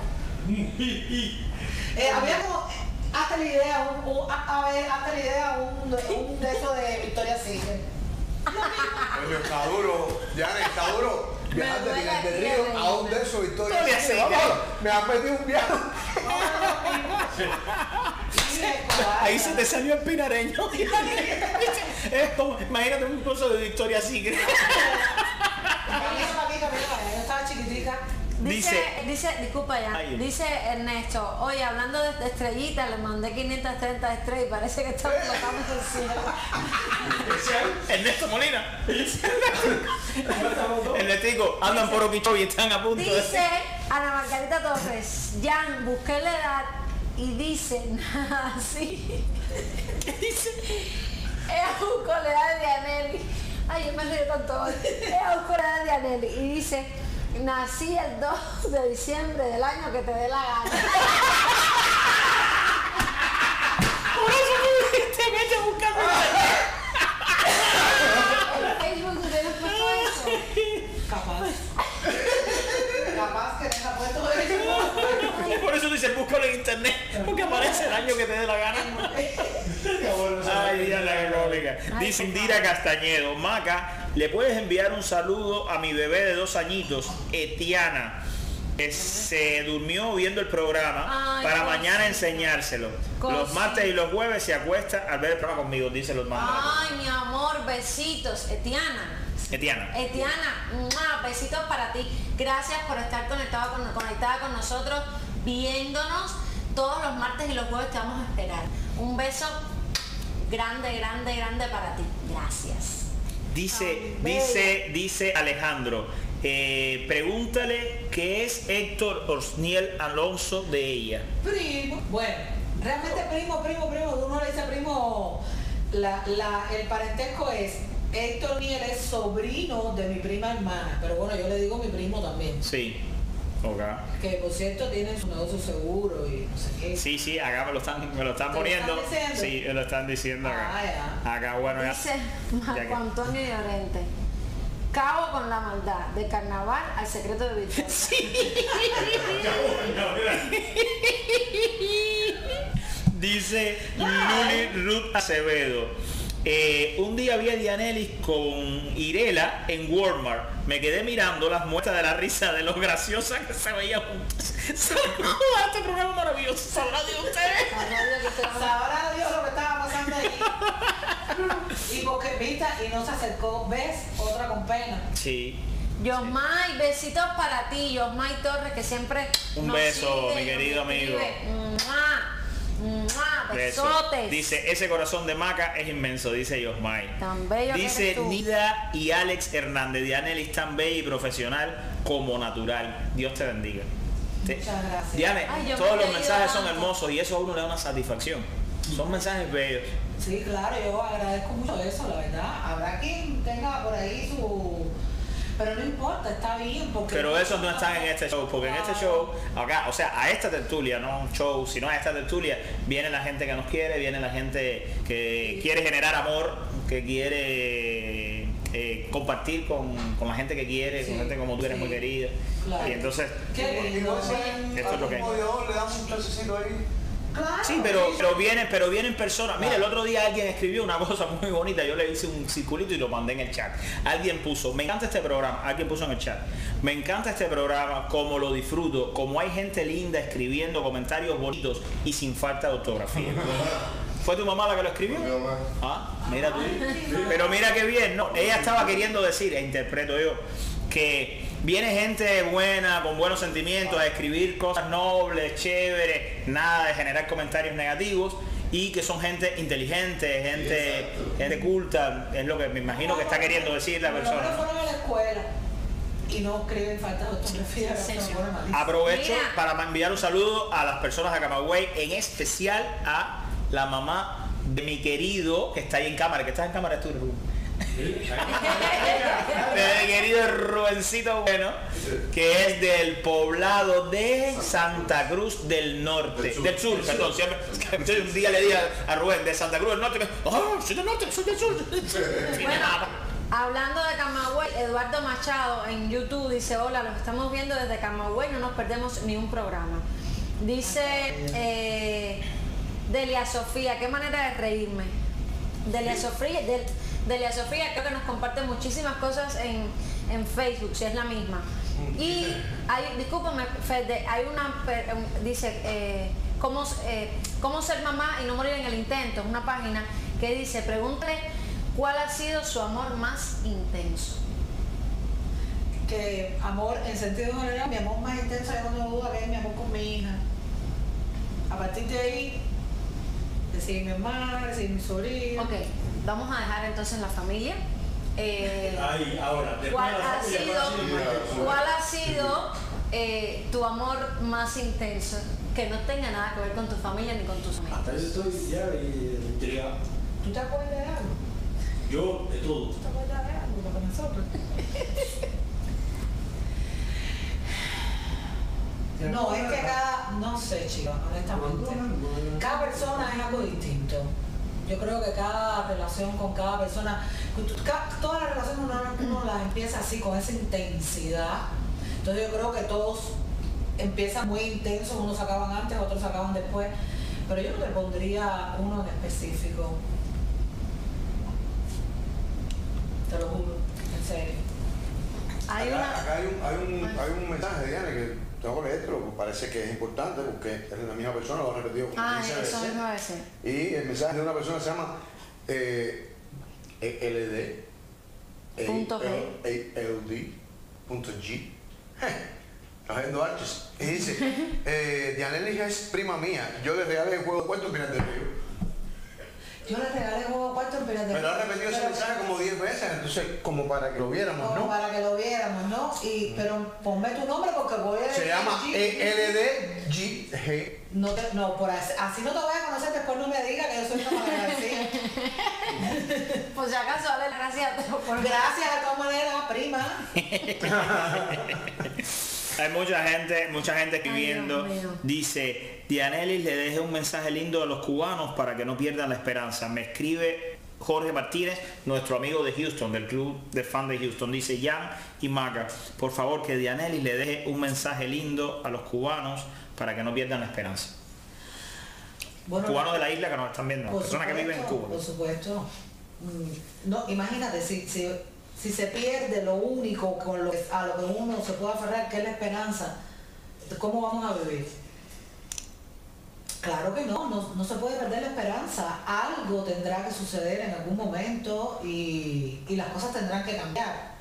Había como, hazte la idea, un de eso de Victoria's Secret. Coño, está duro. Janet, está duro. Viajaste del Río a un de esos Victoria's Secret. Me has metido un viaje. Ahí se te salió el pinareño. Es como, imagínate un curso de Victoria's Secret. Yo estaba chiquitica. Dice, disculpa ya, dice Ernesto, oye, hablando de estrellitas, le mandé 530 estrellas y parece que estamos tocando el cielo. Ernesto Molina. Ernestico, andan por Oquicho y están a punto de... Dice Ana Margarita Torres, Jan, busqué la edad y dice, así. ¿Qué dice? Ella buscó la edad de Aneli. Ay, yo me río tanto hoy. Ella buscó la edad de Aneli y dice, nací el 2 de diciembre del año que te dé la gana. Por eso te metes a buscar en Facebook usted nos puso eso. Capaz que tenga puesto eso. Por eso dice, búscalo en internet, porque aparece el año que te dé la gana. Ay, Dios, la cómica. Dice Indira Castañedo, Maca, ¿le puedes enviar un saludo a mi bebé de 2 añitos, Etiana, que se durmió viendo el programa? Ay, para mañana enseñárselo. Los martes y los jueves se acuesta al ver el programa conmigo, dice los martes. Ay, mi amor, besitos, Etiana, besitos para ti. Gracias por estar conectada con nosotros, viéndonos todos los martes y los jueves. Te vamos a esperar. Un beso grande, grande, grande para ti. Gracias. Dice Alejandro, pregúntale qué es Héctor Osniel Alonso de ella. Primo. Bueno, realmente primo. Uno le dice primo. El parentesco es Héctor Osniel es sobrino de mi prima hermana, pero bueno, yo le digo mi primo también. Sí. Okay. Que por cierto tiene su negocio seguro y no sé qué. Sí, acá me lo están poniendo. ¿Lo están diciendo? Sí, me lo están diciendo acá. Acá, bueno, ya. Dice Marco Antonio Llorente, cabo con la maldad, de carnaval al secreto de Victoria. Sí. Dice Luli Ruth Acevedo, un día vi a Dianelis con Irela en Walmart. Me quedé mirando las muestras de la risa de lo graciosa que se veía juntos. Este programa maravilloso. Sabrá Dios ustedes. Sabrá Dios lo que estaba pasando ahí. Y porque Vita y no se acercó. ¿Ves? Otra con pena. Sí. Yosmay, besitos para ti, Yosmay Torres, que siempre un beso, mi querido amigo. Besotes. Dice, ese corazón de Maca es inmenso, dice Yosmay. Tan bello. Dice Nida y Alex Hernández, Dianelis tan bella y profesional como natural. Dios te bendiga. Muchas gracias. Diane, todos los mensajes son hermosos y eso a uno le da una satisfacción. Son mensajes bellos. Sí, claro, yo agradezco mucho eso, la verdad. Habrá quien tenga por ahí su... Pero no importa, está bien. Porque pero esos no están en este show, porque en este show, acá, o sea, a esta tertulia, no un show, sino a esta tertulia, viene la gente que nos quiere, viene la gente que quiere generar amor, que quiere compartir con la gente que quiere, con gente como tú eres muy querida. Claro. Y entonces, qué lindo. Esto es lo que hay. Le damos un chasecito ahí. Claro. Sí, pero vienen personas. Mira, el otro día alguien escribió una cosa muy bonita. Yo le hice un circulito y lo mandé en el chat. Alguien puso, me encanta este programa. Alguien puso en el chat, me encanta este programa, como lo disfruto, como hay gente linda escribiendo comentarios bonitos y sin falta de ortografía. ¿Fue tu mamá la que lo escribió? Ah, mira tú. Pero mira qué bien, ¿no? Ella estaba queriendo decir, e interpreto yo, que viene gente buena, con buenos sentimientos, a escribir cosas nobles, chéveres, nada de generar comentarios negativos, y que son gente inteligente, gente culta, es lo que me imagino que está queriendo decir la persona. Pero fueron a la escuela y no escriben falta de ortografía. Aprovecho para enviar un saludo a las personas de Camagüey, en especial a la mamá de mi querido, que está ahí en cámara, que estás en cámara tú, Rubén. De mi querido Rubencito Bueno, que es del poblado de Santa Cruz del Norte, del sur, perdón, siempre un día le dije a Rubén de Santa Cruz del Norte, soy del norte, soy del sur. Bueno, hablando de Camagüey, Eduardo Machado en YouTube dice: hola, los estamos viendo desde Camagüey, no nos perdemos ni un programa. Dice Delia Sofía, qué manera de reírme. Delia Sofía creo que nos comparte muchísimas cosas en Facebook, si es la misma. Y hay, discúlpame, Fede, hay una, dice, cómo ser mamá y no morir en el intento, es una página que dice, pregúntale cuál ha sido su amor más intenso. Que amor, en sentido general, mi amor más intenso, yo no duda que es mi amor con mi hija. A partir de ahí, decir mi hermana, decir mi sobrino. Ok, vamos a dejar entonces la familia. Ahora, ¿Cuál ha sido tu amor más intenso? Que no tenga nada que ver con tu familia ni con tus amigos. Hasta eso estoy ya intrigado. ¿Tú te acuerdas de algo? Yo, de todo. ¿Tú te acuerdas de algo para nosotros? No, es que no sé, chicos, honestamente. Cada persona es algo distinto. Yo creo que cada relación con cada persona, todas las relaciones uno las empieza así, con esa intensidad. Entonces yo creo que todos empiezan muy intensos, unos se acaban antes, otros se acaban después. Pero yo no te pondría uno en específico. Te lo juro, en serio. Acá hay un mensaje, Diana, que tengo que leértelo, porque parece que es importante, porque es la misma persona, lo ha repetido como 15 veces. Eso mismo veces. Y el mensaje de una persona se llama LD.G. Está haciendo artes. Y dice, Dianelis es prima mía, yo le regalé el juego de cuarto en Pinar del Río. Yo le regalé juego de cuarto en Pinar del Río. Pero ha repetido ese mensaje como 10 veces, entonces como para que lo viéramos, ¿no? Como para que lo viéramos, ¿no? Pero ponme tu nombre porque voy a... Se llama LDGG. No, por así no te voy a conocer, después no me digas que yo soy una García. Pues si acaso, dale las gracias. Gracias de todas maneras, prima. Hay mucha gente escribiendo. Dice, Dianelis, le deje un mensaje lindo a los cubanos para que no pierdan la esperanza. Me escribe Jorge Martínez, nuestro amigo de Houston, del club de fan de Houston. Dice, Jan y Maca, por favor que Dianelis le deje un mensaje lindo a los cubanos para que no pierdan la esperanza. Bueno, cubanos de la isla que nos están viendo, personas que viven en Cuba. Por supuesto. No, imagínate, si se pierde lo único a lo que uno se puede aferrar, que es la esperanza, ¿cómo vamos a vivir? Claro que no se puede perder la esperanza. Algo tendrá que suceder en algún momento y las cosas tendrán que cambiar.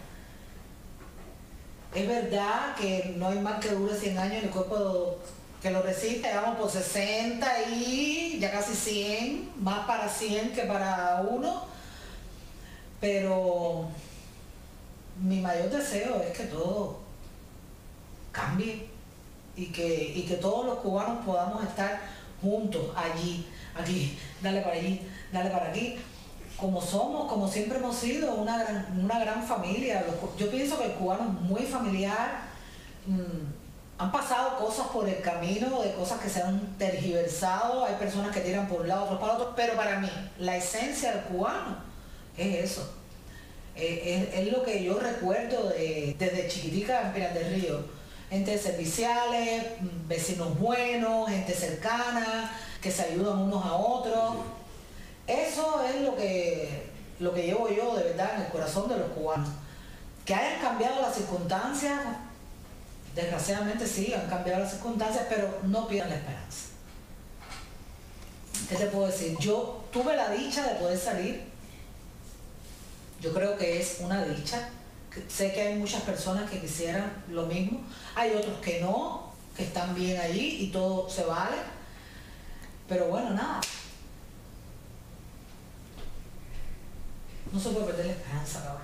Es verdad que no hay mal que dure 100 años en el cuerpo que lo resiste, vamos por 60 y ya casi 100, más para 100 que para uno, pero mi mayor deseo es que todo cambie y que todos los cubanos podamos estar juntos allí, aquí, dale para allí, dale para aquí, como somos, como siempre hemos sido, una gran familia. Yo pienso que el cubano es muy familiar. Han pasado cosas por el camino, de cosas que se han tergiversado, hay personas que tiran por un lado, otros para otro, pero para mí, la esencia del cubano es eso. Es lo que yo recuerdo desde chiquitica en Pinar del Río. Gente serviciales, vecinos buenos, gente cercana, que se ayudan unos a otros. Eso es lo que llevo yo de verdad en el corazón de los cubanos. Que hayan cambiado las circunstancias, desgraciadamente sí, han cambiado las circunstancias, pero no pierdan la esperanza. ¿Qué te puedo decir? Yo tuve la dicha de poder salir. Yo creo que es una dicha. Sé que hay muchas personas que quisieran lo mismo. Hay otros que no, que están bien allí y todo se vale. Pero bueno, nada. No se puede perder la esperanza, caballero.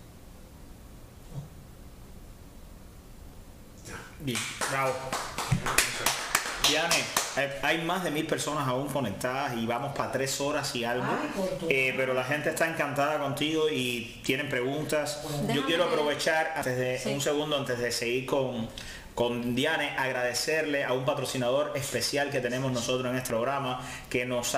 Bien, bravo. Diane, hay más de 1000 personas aún conectadas y vamos para 3 horas y algo. Pero la gente está encantada contigo y tienen preguntas. Yo quiero aprovechar un segundo antes de seguir con Diane, agradecerle a un patrocinador especial que tenemos nosotros en este programa que nos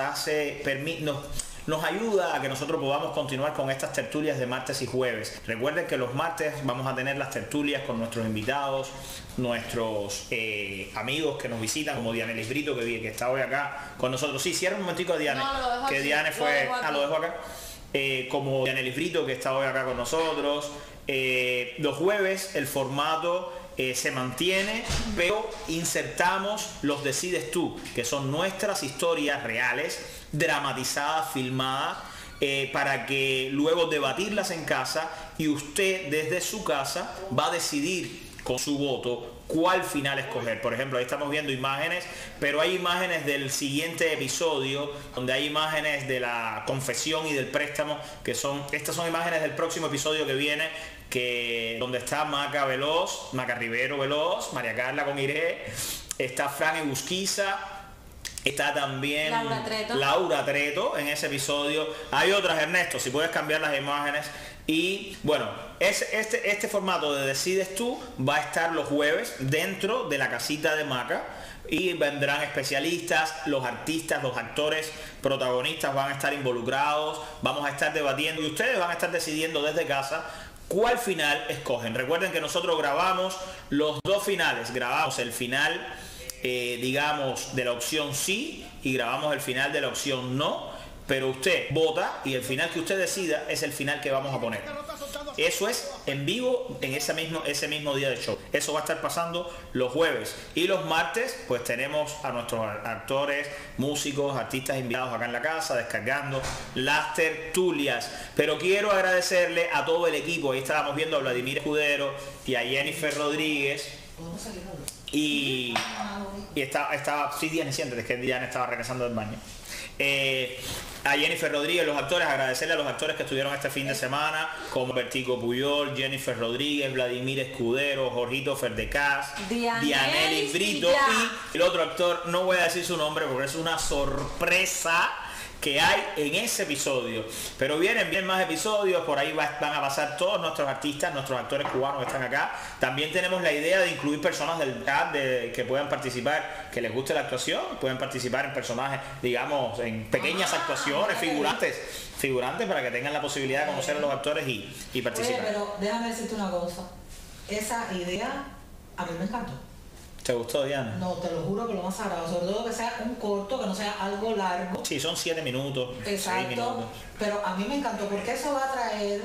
ayuda a que nosotros podamos continuar con estas tertulias de martes y jueves. Recuerden que los martes vamos a tener las tertulias con nuestros invitados, nuestros amigos que nos visitan, como Dianelis Brito, que está hoy acá con nosotros. Sí, cierra un momentico a Diane, que Diane fue... lo dejo acá. Como Dianelis Brito, que está hoy acá con nosotros. Los jueves el formato se mantiene, pero insertamos los Decides Tú, que son nuestras historias reales, dramatizadas, filmadas, para que luego debatirlas en casa y usted desde su casa va a decidir con su voto cuál final escoger. Por ejemplo, ahí estamos viendo imágenes, pero hay imágenes del siguiente episodio, donde hay imágenes de la confesión y del préstamo, estas son imágenes del próximo episodio que viene, donde está Maca Rivero Veloz, María Carla con Iré, está Fran Egusquiza, está también Laura Treto en ese episodio. Hay otras, Ernesto, si puedes cambiar las imágenes. Y bueno, este formato de Decides Tú va a estar los jueves dentro de la casita de Maca y vendrán especialistas, los artistas, los actores protagonistas van a estar involucrados, vamos a estar debatiendo y ustedes van a estar decidiendo desde casa cuál final escogen. Recuerden que nosotros grabamos los 2 finales, grabamos el final digamos de la opción sí y grabamos el final de la opción no, pero usted vota y el final que usted decida es el final que vamos a poner. Eso es en vivo en ese mismo día de show. Eso va a estar pasando los jueves y los martes pues tenemos a nuestros actores, músicos, artistas invitados acá en la casa descargando las tertulias. Pero quiero agradecerle a todo el equipo. Ahí estábamos viendo a Vladimir Escudero y a Jennifer Rodríguez. Y estaba, sí, Diane, siéntate, que Diane estaba regresando del baño. A Jennifer Rodríguez, los actores, agradecerle a los actores que estuvieron este fin de semana, como Bertico Puyol, Jennifer Rodríguez, Vladimir Escudero, Jorgito Ferdecaz, Dianelis Brito y el otro actor, no voy a decir su nombre porque es una sorpresa que hay en ese episodio, pero vienen más episodios, por ahí van a pasar todos nuestros artistas, nuestros actores cubanos que están acá. También tenemos la idea de incluir personas del chat que puedan participar, que les guste la actuación, pueden participar en personajes, digamos, en pequeñas actuaciones, figurantes para que tengan la posibilidad de conocer a los actores y participar. Oye, pero déjame decirte una cosa, esa idea a mí me encantó. ¿Te gustó, Diana? No, te lo juro que lo más agradable, sobre todo que sea un corto, que no sea algo largo. Sí, son 7 minutos. Exacto, 6 minutos. Pero a mí me encantó porque eso va a traer,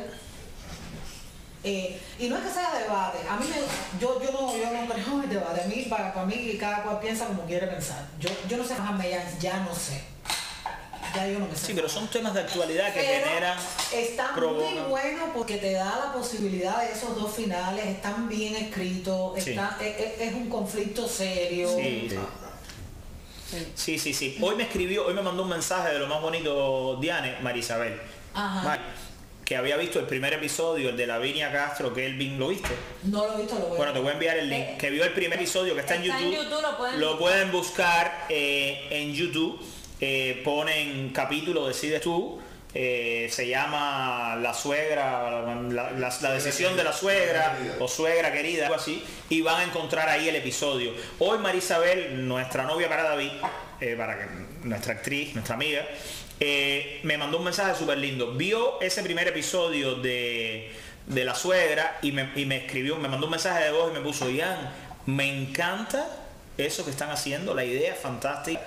y no es que sea debate, a mí yo no creo en el debate, a mí, para mí cada cual piensa como quiere pensar. Yo no sé, ya no sé. Ya yo no me sé. Sí, pero son temas de actualidad que generan. Está muy bueno porque te da la posibilidad de esos 2 finales, están bien escritos, Sí. Es un conflicto serio. Sí. Hoy me mandó un mensaje de lo más bonito, Diane, Marisabel. Ajá. Que había visto el primer episodio, el de Lavinia Castro, Kelvin, ¿lo viste? No lo he visto, Bueno, te voy a enviar el link. Que vio el primer episodio que está en YouTube. Lo pueden buscar en YouTube. Ponen capítulo Decides Tú. Se llama La Suegra, la decisión de la suegra o Suegra Querida, algo así, y van a encontrar ahí el episodio. Hoy Marisabel, nuestra novia para David, nuestra actriz, nuestra amiga, me mandó un mensaje súper lindo. Vio ese primer episodio de La Suegra y me escribió, me mandó un mensaje de voz y me puso: Ian, me encanta eso que están haciendo, la idea es fantástica.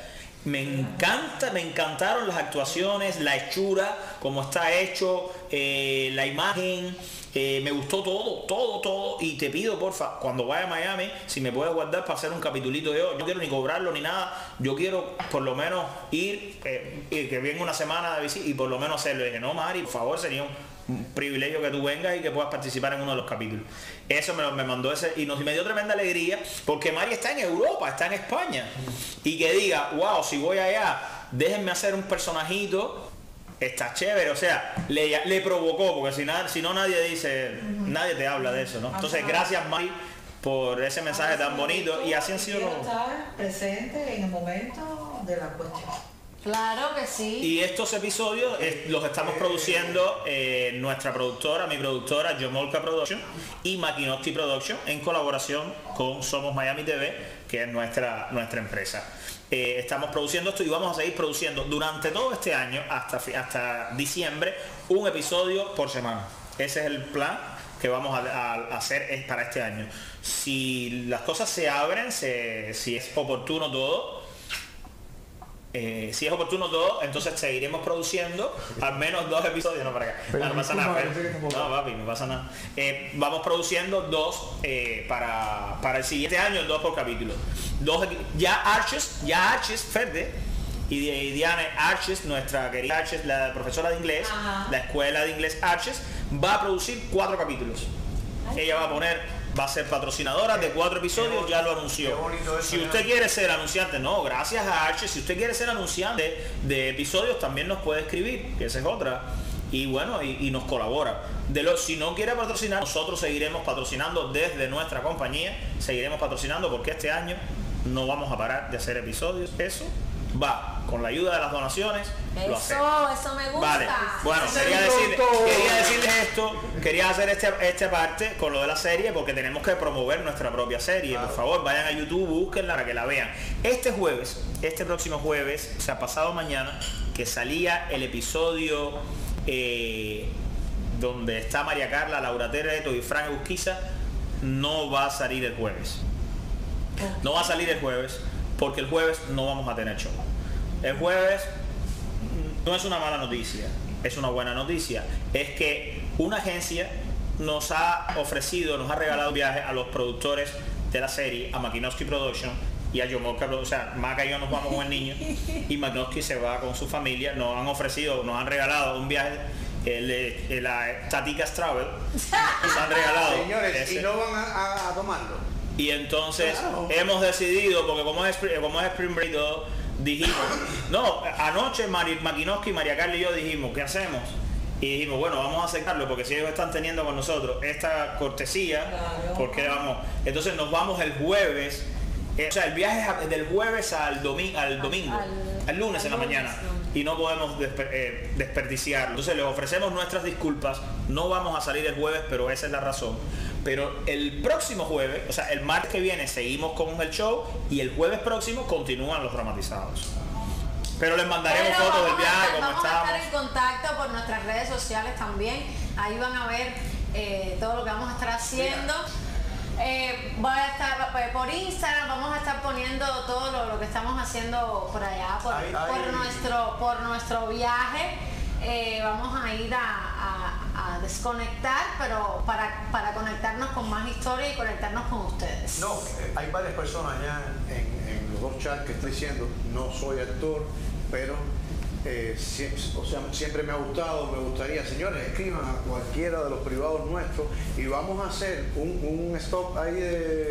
Me encantaron las actuaciones, la hechura, cómo está hecho, la imagen, me gustó todo, y te pido porfa, cuando vaya a Miami, si me puedes guardar para hacer un capitulito yo, no quiero ni cobrarlo ni nada, yo quiero por lo menos ir, que venga una semana de visita y por lo menos hacerlo. Y dije, no Mari, por favor, sería un privilegio que tú vengas y que puedas participar en uno de los capítulos. Eso me mandó ese y me dio tremenda alegría porque Mari está en Europa, está en España, y que diga, wow, si voy allá, déjenme hacer un personajito, está chévere. O sea, le provocó, porque si no nadie dice, nadie te habla de eso, ¿no? Entonces gracias Mari por ese mensaje tan bonito, y así han sido los... estar presente en el momento de la cuestión. Claro que sí. Y estos episodios los estamos produciendo nuestra productora, mi productora Yomolka Production y Makinowski Production, en colaboración con Somos Miami TV, que es nuestra empresa. Estamos produciendo esto y vamos a seguir produciendo durante todo este año hasta diciembre un episodio por semana. Ese es el plan que vamos a hacer para este año. Si las cosas se abren, si es oportuno todo, entonces seguiremos produciendo al menos 2 episodios. No, para acá. No pasa nada. No, papi, no pasa nada. Vamos produciendo 2 para el siguiente año, 2 por capítulo. Ya Arches Fede y Diana Arches, nuestra querida Arches, la profesora de inglés, la escuela de inglés Arches, va a producir 4 capítulos. Ella va a ser patrocinadora de 4 episodios, ya lo anunció. Si usted quiere ser anunciante, no, gracias a Arches, si usted quiere ser anunciante de episodios, también nos puede escribir, que esa es otra. Y bueno, y nos colabora. Si no quiere patrocinar, nosotros seguiremos patrocinando desde nuestra compañía, seguiremos patrocinando, porque este año no vamos a parar de hacer episodios. Eso va con la ayuda de las donaciones. Eso me gusta. Vale. Bueno, quería decirles esto, quería hacer esta parte con lo de la serie, porque tenemos que promover nuestra propia serie. Por favor, vayan a YouTube, búsquenla para que la vean. Este próximo jueves, o sea, pasado mañana, que salía el episodio donde está María Carla, Laura Tereto y Frank Busquiza, no va a salir el jueves. No va a salir el jueves, porque el jueves no vamos a tener show. El jueves no es una mala noticia, es una buena noticia. Es que una agencia nos ha regalado un viaje a los productores de la serie, a Makinowski Production y a Yomolka Production. O sea, Maca y yo nos vamos con el niño y Makinowski se va con su familia. Nos han regalado un viaje, la Tatica's Travel, nos han regalado. Señores, ¿y no van a tomarlo? Y entonces hemos decidido, porque como es Spring Break todo, dijimos, no, anoche Makinowski, María Carla y yo dijimos, ¿qué hacemos? Y dijimos, bueno, vamos a aceptarlo, porque si ellos están teniendo con nosotros esta cortesía, porque entonces nos vamos el jueves, o sea, el viaje es del jueves al domingo, al lunes en la mañana, y no podemos desperdiciarlo. Entonces les ofrecemos nuestras disculpas, no vamos a salir el jueves, pero esa es la razón. Pero el próximo jueves, o sea, el martes que viene seguimos con el show, y el jueves próximo continúan los dramatizados. Pero les mandaremos fotos del viaje, cómo estamos. Vamos a estar en contacto por nuestras redes sociales también. Ahí van a ver todo lo que vamos a estar haciendo. Voy a estar por Instagram, vamos a estar poniendo todo lo que estamos haciendo por allá, por nuestro viaje. Vamos a ir a desconectar, pero para conectarnos con más historia y conectarnos con ustedes. No, hay varias personas ya en los 2 chats que estoy diciendo, no soy actor, pero siempre me ha gustado, me gustaría, señores, escriban a cualquiera de los privados nuestros y vamos a hacer un stop ahí de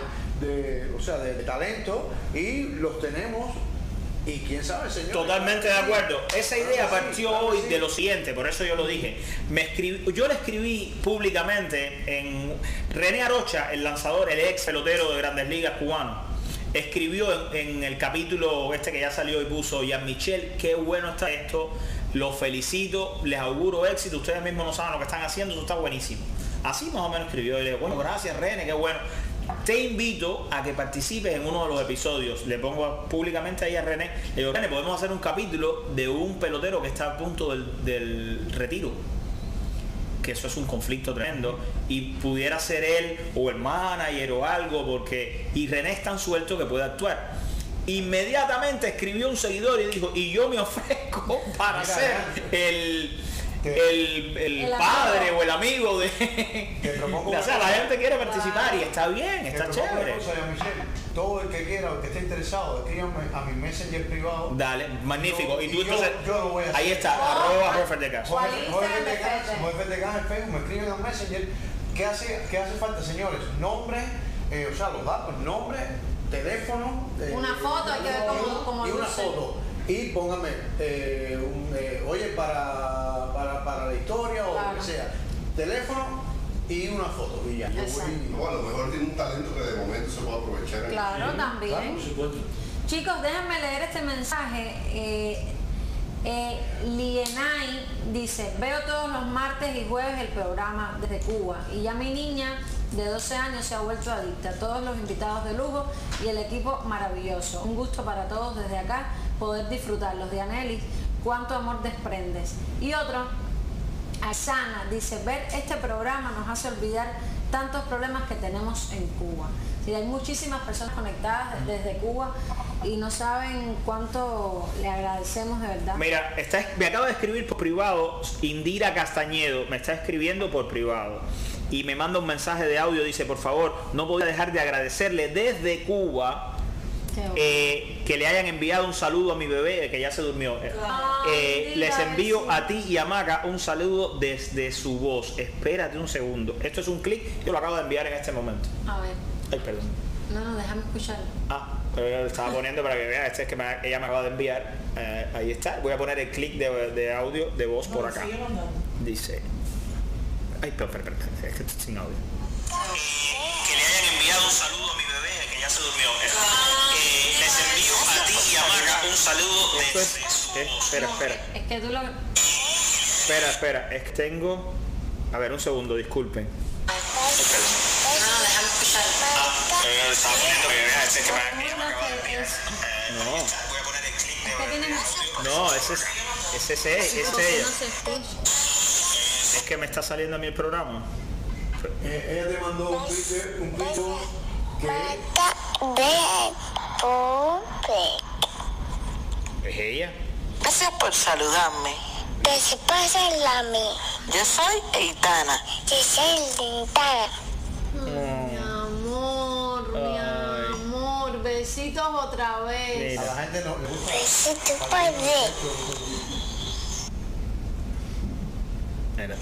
talento, y los tenemos. Y quién sabe, señor. Totalmente de acuerdo. Esa idea partió hoy de lo siguiente, por eso yo lo dije. Yo le escribí públicamente en René Arocha, el lanzador, el ex pelotero de Grandes Ligas cubano. Escribió en el capítulo que ya salió y puso: Jean-Michel, qué bueno está esto, los felicito, les auguro éxito, ustedes mismos no saben lo que están haciendo, eso está buenísimo. Así más o menos escribió, y le digo, bueno, gracias René, qué bueno. Te invito a que participes en uno de los episodios. Le pongo públicamente ahí a René, le digo, René, podemos hacer un capítulo de un pelotero que está a punto del retiro, que eso es un conflicto tremendo, y pudiera ser él o el manager o algo, y René es tan suelto que puede actuar. inmediatamente escribió un seguidor y dijo, y yo me ofrezco para ser el padre o el amigo de... O sea, la gente quiere participar y está bien, está chévere. Todo el que quiera, el que esté interesado, escríbanme a mi Messenger privado. Dale, magnífico. Y tú entonces, yo lo voy a hacer. ahí está, @Jorge de Casa. Jorge de Casa en Facebook, me escriben al Messenger. ¿Qué hace falta, señores? Nombre, o sea, los datos, nombre, teléfono. Una foto, hay que ver cómo y una luce. foto. Y póngame, oye, para la historia o lo que sea. Teléfono y una foto. Y ya. No, a lo mejor tiene un talento que de momento se puede aprovechar. Claro, también. Claro, por supuesto. Chicos, déjenme leer este mensaje. Lienay dice, veo todos los martes y jueves el programa desde Cuba y ya mi niña de 12 años se ha vuelto adicta. Todos los invitados de lujo y el equipo maravilloso. Un gusto para todos desde acá poder disfrutarlos. Dianelis, cuánto amor desprendes. Y otro, Asana, dice, ver este programa nos hace olvidar tantos problemas que tenemos en Cuba. Sí, hay muchísimas personas conectadas desde Cuba y no saben cuánto le agradecemos de verdad. Mira, me acaba de escribir por privado, Indira Castañedo, me está escribiendo por privado y me manda un mensaje de audio, dice, por favor, no podía dejar de agradecerle desde Cuba que le hayan enviado un saludo a mi bebé, que ya se durmió. Les envío a ti y a Maca un saludo desde su voz. Espérate un segundo. Esto es un clic, yo lo acabo de enviar en este momento. A ver. Ay, perdón. No, déjame escuchar. Lo estaba poniendo para que vean, este es que ella me acaba de enviar. Ahí está. Voy a poner el clic de audio, de voz por acá. Dice. Ay, espera, es que estoy sin audio. Que le hayan enviado un saludo a mi bebé, que ya se durmió. Les envío a ti y a Maca un saludo desde su voz. Espera. Es que tú lo... Espera, es que tengo... A ver, un segundo, disculpen. déjame escuchar. Estaba poniendo que vean, este es que ella me acaba de enviar. No. Voy a poner el clic Es que tiene... No, ese es ella. No se escucha. Es que me está saliendo a mí el programa. Ella te mandó un Twitter que... ¿Es ella? Gracias por saludarme. Yo soy Eitana. Mi amor, besitos otra vez. A la gente no le gusta. Mira.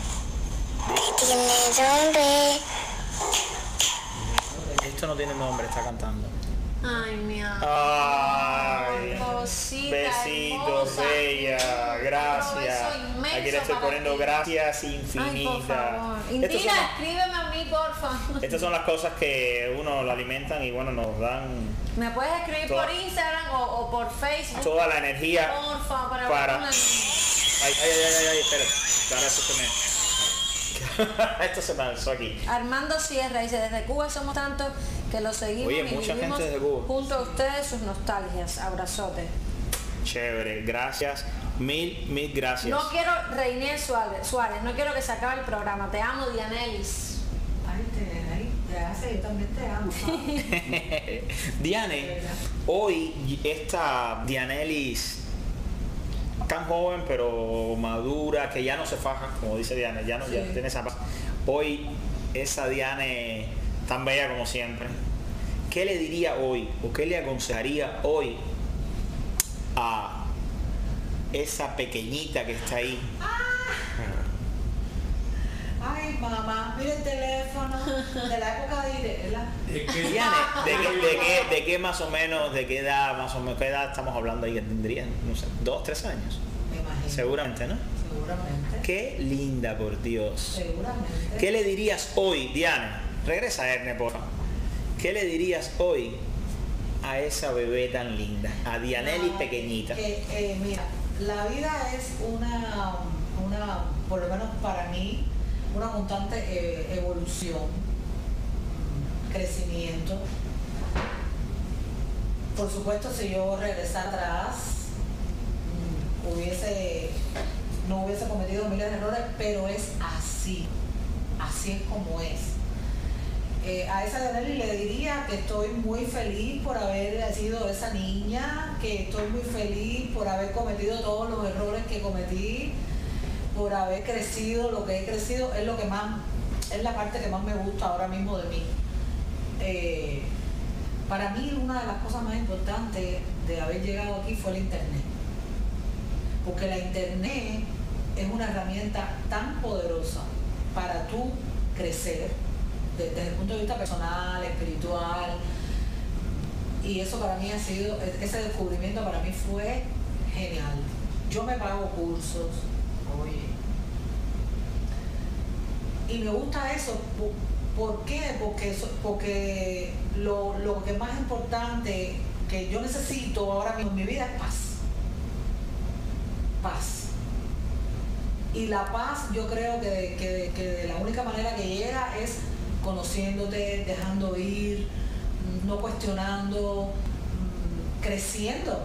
Esto no tiene nombre, está cantando. Ay, mi amor. Ay, Cosita besitos, hermosa. bella, gracias. Un beso inmenso Aquí le estoy para poniendo ti. gracias Ay, por infinitas. favor. Estas Indira, son- escríbeme a mí, porfa. Estas son las cosas que uno lo alimentan y bueno, nos dan Me puedes escribir Toda- por Instagram o por Facebook. toda la energía Porfa, para... para... Ay, espérate. Ahora eso se me... Esto se me alzó aquí. Armando Sierra dice, desde Cuba somos tantos que lo seguimos. Oye, y mucha vivimos gente desde Cuba. junto a ustedes sus nostalgias. Abrazote. Chévere, gracias. Mil gracias. No quiero Reinier Suárez, no quiero que se acabe el programa. Te amo, Dianelis. Ay, te hace, yo también te amo. Diane, hoy esta Dianelis tan joven pero madura, que ya no se faja, como dice Diane, ya tiene esa paz. Hoy esa Diane tan bella como siempre, ¿qué le diría hoy o qué le aconsejaría hoy a esa pequeñita que está ahí? Ay, mamá, mira el teléfono de la época de Irela. Diane, ¿de qué más o menos, de qué edad más o menos, qué edad estamos hablando ahí que tendrían? No sé, 2, 3 años. Me imagino. Seguramente, ¿no? Seguramente. Qué linda, por Dios. Seguramente. ¿Qué le dirías hoy, Diana? Regresa a Erne, por favor. ¿Qué le dirías hoy a esa bebé tan linda? A Dianelli pequeñita. Mira, la vida es una, por lo menos para mí, una constante evolución, crecimiento. Por supuesto, si yo regresara atrás, no hubiese cometido miles de errores, pero es así es como es. A esa Yaneli le diría que estoy muy feliz por haber sido esa niña, que estoy muy feliz por haber cometido todos los errores que cometí, por haber crecido lo que he crecido, es la parte que más me gusta ahora mismo de mí. Para mí una de las cosas más importantes de haber llegado aquí fue el internet, porque la internet es una herramienta tan poderosa para tú crecer desde el punto de vista personal, espiritual, y eso para mí ha sido, ese descubrimiento para mí fue genial. Yo me pago cursos, oye, y me gusta eso. ¿Por qué? Porque lo que más importante que yo necesito ahora mismo en mi vida es paz. Paz. Y la paz yo creo que de la única manera que llega es conociéndote, dejando ir, no cuestionando, creciendo,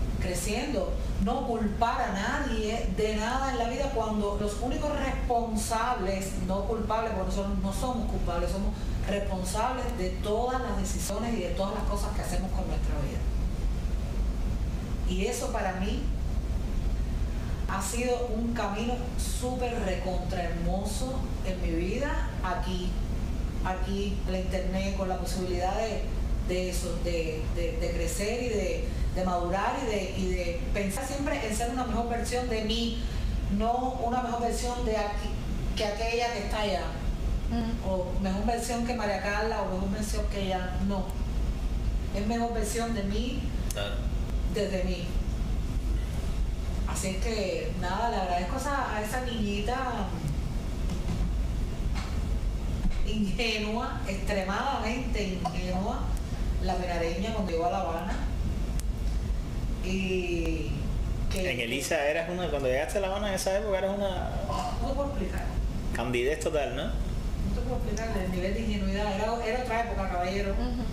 no culpar a nadie de nada en la vida, cuando los únicos responsables, no culpables, porque nosotros no somos culpables, somos responsables de todas las decisiones y de todas las cosas que hacemos con nuestra vida. Y eso para mí ha sido un camino súper recontra hermoso en mi vida, aquí la internet, con la posibilidad de eso, de crecer y de madurar y de pensar siempre en ser una mejor versión de mí, no una mejor versión de aquí, que aquella que está allá, o mejor versión que María Carla, o mejor versión que ella, no, es mejor versión de mí, claro, desde mí. Así es que nada, le agradezco a esa niñita ingenua, extremadamente ingenua, la pinareña, cuando llegó a La Habana. Y que en Elisa eras una, cuando llegaste a La Habana en esa época eras una... No te puedo explicar. Candidez total, ¿no? No te puedo explicar el nivel de ingenuidad. Era otra época, caballero.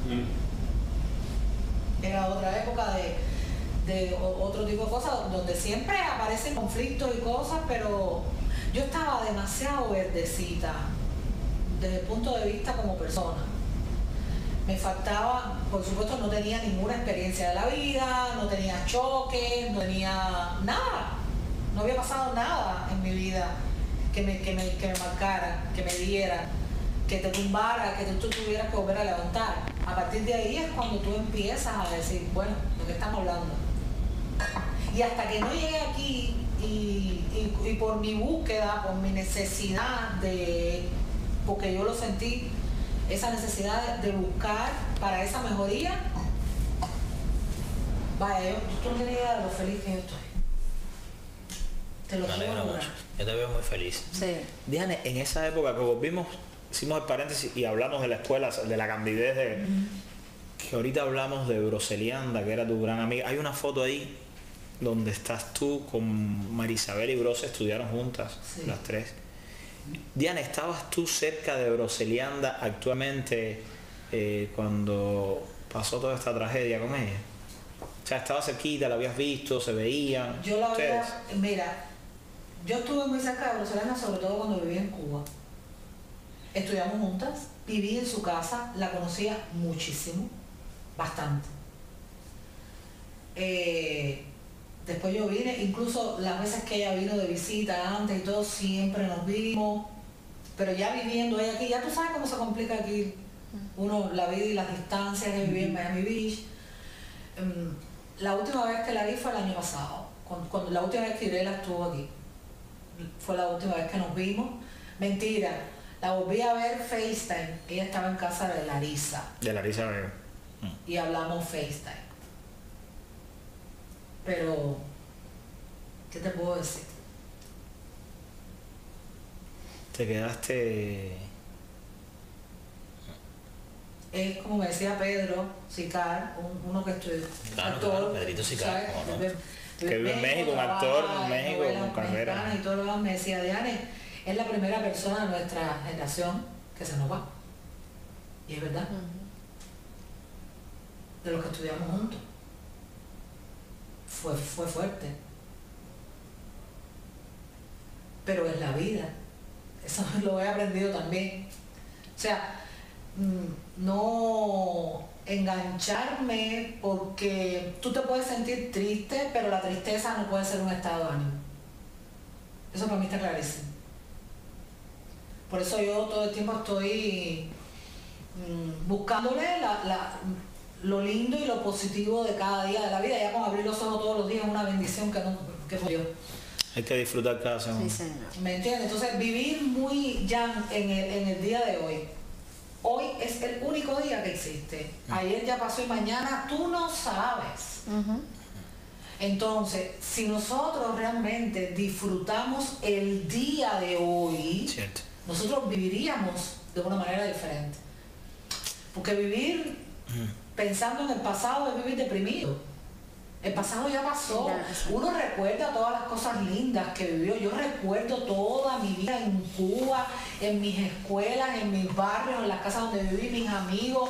Era otra época de otro tipo de cosas, donde siempre aparecen conflictos y cosas, pero yo estaba demasiado verdecita desde el punto de vista como persona. Me faltaba, por supuesto, no tenía ninguna experiencia de la vida, no tenía choques, no tenía nada, no había pasado nada en mi vida que me marcara, que me diera, que te tumbara, que tú tuvieras que volver a levantar. A partir de ahí es cuando tú empiezas a decir, bueno, ¿de qué estamos hablando? Y hasta que no llegué aquí y por mi búsqueda, por mi necesidad porque yo lo sentí, esa necesidad de buscar para esa mejoría, vaya, tú no tienes idea de lo feliz que yo estoy. Te lo quiero lograr. Yo te veo muy feliz. Sí. Diane, en esa época que volvimos, hicimos el paréntesis y hablamos de la escuela, de la candidez que ahorita hablamos de Broselianda, que era tu gran amiga. Hay una foto ahí donde estás tú con Marisabel y Brose, estudiaron juntas, sí, las tres. Diana, ¿estabas tú cerca de Broselianda actualmente cuando pasó toda esta tragedia con ella? O sea, ¿estabas cerquita, la habías visto, se veían? Yo la veía, mira, yo estuve muy cerca de Broselianda, sobre todo cuando vivía en Cuba. Estudiamos juntas, viví en su casa, la conocía muchísimo, bastante. Después yo vine, incluso las veces que ella vino de visita antes y todo, siempre nos vimos, pero ya viviendo ella aquí, ya tú sabes cómo se complica aquí uno la vida y las distancias que viví en Miami Beach. La última vez que la vi fue el año pasado, cuando la última vez que Irela estuvo aquí, fue la última vez que nos vimos. Mentira, la volví a ver FaceTime, ella estaba en casa de Larisa. De Larisa Vega. Y hablamos FaceTime. Pero, ¿qué te puedo decir? Te quedaste... Es como me decía Pedro Sicar, uno que estudió. Claro, actor, claro, Pedrito Sicar, ¿no? Que vive en México, un actor en México con carrera. Y todo lo demás. Me decía, Diane, es la primera persona de nuestra generación que se nos va. Y es verdad. De los que estudiamos juntos. Fue fuerte, pero es la vida, eso lo he aprendido también. O sea, no engancharme, porque tú te puedes sentir triste, pero la tristeza no puede ser un estado de ánimo. Eso para mí está clarísimo. Por eso yo todo el tiempo estoy buscándole lo lindo y lo positivo de cada día de la vida. Ya con abrir los ojos todos los días es una bendición que fue yo. Hay que disfrutar cada segundo. Sí, señor. ¿Me entiendes? Entonces vivir muy ya en el día de hoy. Hoy es el único día que existe. Ayer ya pasó y mañana tú no sabes. Entonces, si nosotros realmente disfrutamos el día de hoy, Cierto. nosotros viviríamos de una manera diferente. Porque vivir pensando en el pasado es vivir deprimido. El pasado ya pasó. Uno recuerda todas las cosas lindas que vivió. Yo recuerdo toda mi vida en Cuba, en mis escuelas, en mis barrios, en las casas donde viví, mis amigos,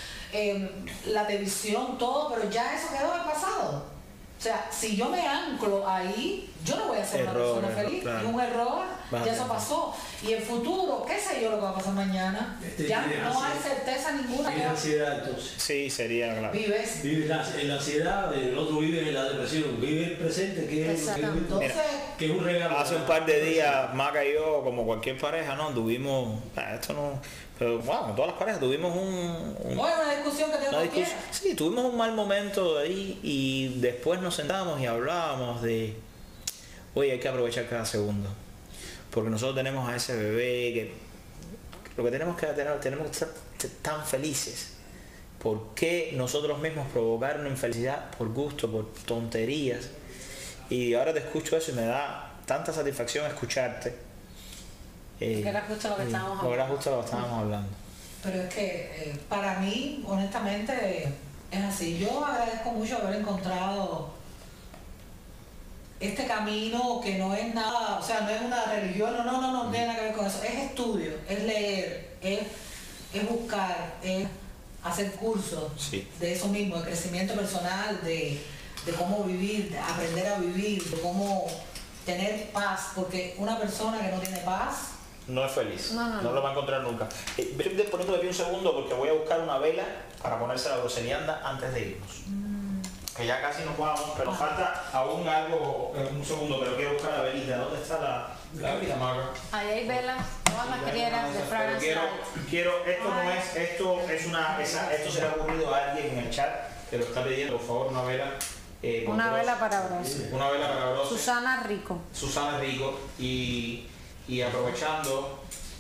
la televisión, todo, pero ya eso quedó en el pasado. O sea, si yo me anclo ahí, yo no voy a ser una persona feliz. Claro. Es un error, ya eso pasó. Y el futuro, ¿qué sé yo lo que va a pasar mañana? Ya no hay certeza ninguna. ¿Tienes ansiedad entonces? Sí, sería claro. Vives. Vive en la ansiedad, el otro vive en la depresión, vive el presente, que es un regalo. Hace un par de días, Maca y yo, como cualquier pareja, ¿no? Tuvimos, esto no, pero bueno, todas las parejas tuvimos una discusión que tengo que sí, tuvimos un mal momento ahí y después nos sentábamos y hablábamos de, oye, hay que aprovechar cada segundo, porque nosotros tenemos a ese bebé que lo que tenemos que estar tan felices. ¿Por qué nosotros mismos provocar una infelicidad por gusto, por tonterías? Y ahora te escucho eso y me da tanta satisfacción escucharte. Que era justo lo que estábamos hablando. Era justo lo que estábamos hablando. Pero es que para mí, honestamente, es así. Yo agradezco mucho haber encontrado este camino que no es nada, o sea, no es una religión, no tiene nada que ver con eso. Es estudio, es leer, es buscar, es hacer cursos de eso mismo, de crecimiento personal, de cómo vivir, de aprender a vivir, de cómo tener paz, porque una persona que no tiene paz no es feliz, no lo va a encontrar nunca. Voy poniendo de pie un segundo porque voy a buscar una vela para ponerse la broselianda antes de irnos. Que ya casi nos vamos, pero falta aún algo, un segundo, pero quiero buscar la velita. ¿Dónde está la velita, Margaret? Ahí hay velas, todas las querieras de Fragrance. Quiero, esto se le ha ocurrido a alguien en el chat que lo está pidiendo, por favor, una vela. Una vela para Brose. Una vela para Brose. Susana Rico. Susana Rico. Y aprovechando,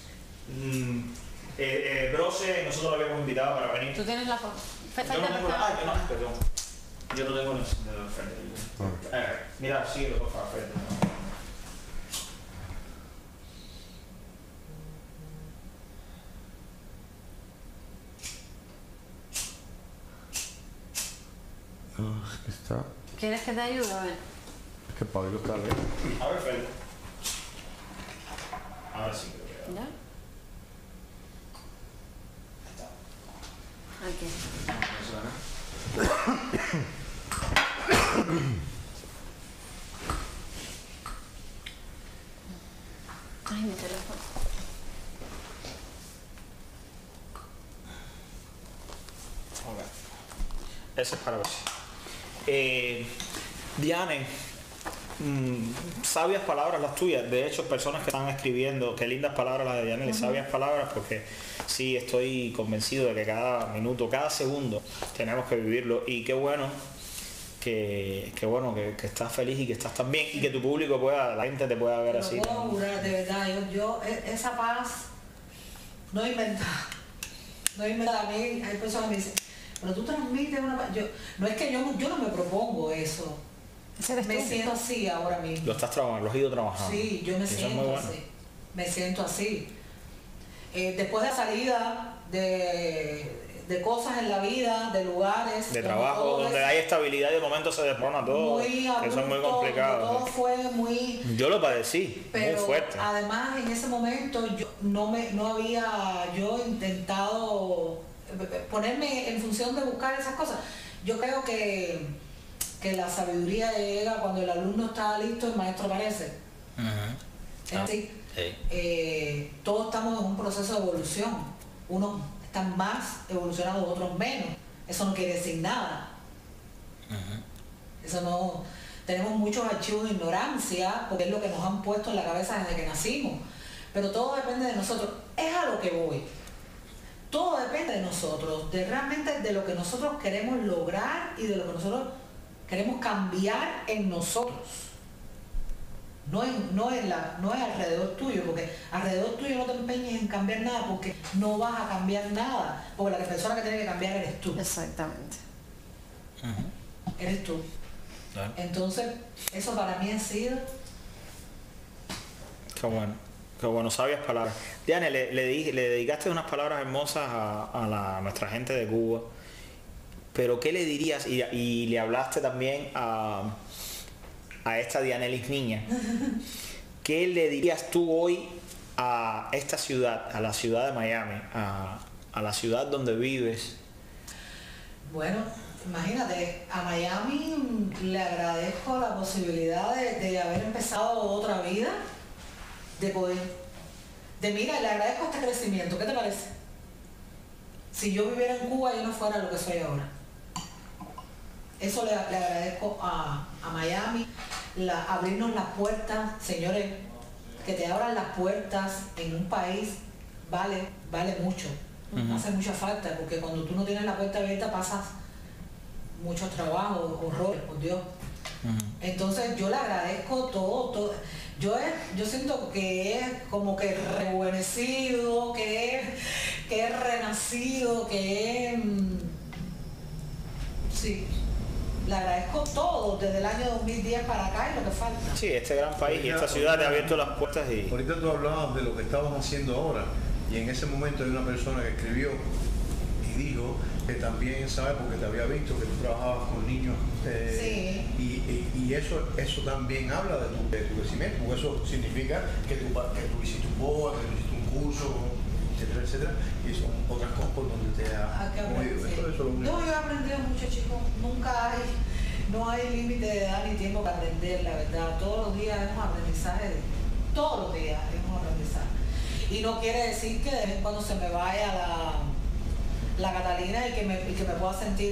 Brose, nosotros lo habíamos invitado para venir. ¿Tú tienes la foto? Yo no tengo perdón. Yo no tengo el frente. Mira, síguelo por favor, frente. Está. ¿Quieres que te ayude? A ver. Es que Pablo está lejos. A ver, Fede. Ahora sí creo que ¿Ya? Aquí. Ay, mi teléfono. Eso es para ver. Diane, sabias palabras las tuyas. De hecho, personas que están escribiendo, qué lindas palabras las de Diane, sabias palabras, porque sí estoy convencido de que cada minuto, cada segundo tenemos que vivirlo. Y qué bueno que estás feliz y que estás tan bien y que tu público pueda, la gente te pueda ver así. Lo puedo jurar, de verdad, yo esa paz no inventada. A mí hay personas que me dicen, pero tú transmites una paz. No es que yo no me propongo eso. Me siento así ahora mismo. Lo estás trabajando, lo has ido trabajando. Sí, yo me siento así. Me siento así. Después de salida de cosas en la vida, de lugares, de trabajo, donde hay estabilidad y de momento se desmorona todo. Muy abrupto, eso es muy complicado. Todo fue muy... Yo lo padecí, pero muy fuerte. Además, en ese momento yo no había intentado ponerme en función de buscar esas cosas. Yo creo que la sabiduría llega cuando el alumno está listo, el maestro aparece. Es así. Todos estamos en un proceso de evolución. Unos están más evolucionados, otros menos. Eso no quiere decir nada. Eso no... Tenemos muchos archivos de ignorancia, porque es lo que nos han puesto en la cabeza desde que nacimos. Pero todo depende de nosotros. Es a lo que voy. Todo depende de nosotros, de realmente de lo que nosotros queremos lograr y de lo que nosotros queremos cambiar en nosotros. No es alrededor tuyo, porque alrededor tuyo no te empeñes en cambiar nada, porque no vas a cambiar nada, porque la persona que tiene que cambiar eres tú. Exactamente. Eres tú. Claro. Entonces, eso para mí ha sido... Qué bueno, sabias palabras. Diane, le dedicaste unas palabras hermosas a nuestra gente de Cuba, pero ¿qué le dirías? Y le hablaste también a esta Dianelis niña. ¿Qué le dirías tú hoy a esta ciudad, a la ciudad de Miami, a la ciudad donde vives? Bueno, imagínate, a Miami le agradezco la posibilidad de haber empezado otra vida, de poder, mira, le agradezco este crecimiento. ¿Qué te parece? Si yo viviera en Cuba, yo no fuera lo que soy ahora. Eso le agradezco a Miami, abrirnos las puertas. Señores, que te abran las puertas en un país vale mucho. Hace mucha falta, porque cuando tú no tienes la puerta abierta pasas muchos trabajos, horrores, por Dios. Entonces yo le agradezco todo. Yo siento que es como que rejuvenecido, que es renacido, que es... sí, le agradezco todo desde el año 2010 para acá y lo que falta. Sí, este gran país y esta ciudad te ha abierto las puertas y... Ahorita tú hablabas de lo que estamos haciendo ahora, y en ese momento hay una persona que escribió y dijo que también sabe, porque te había visto que tú trabajabas con niños, sí. y eso también habla de tu crecimiento, porque eso significa que tú hiciste un BOA, que tú hiciste un curso, etcétera, y son otras cosas por donde te ha movido. No, yo he aprendido mucho, chicos. No hay límite de edad ni tiempo para aprender, la verdad. Todos los días hemos aprendizaje, todos los días hemos aprendizaje. Y no quiere decir que de vez en cuando se me vaya la Catalina y que me pueda sentir,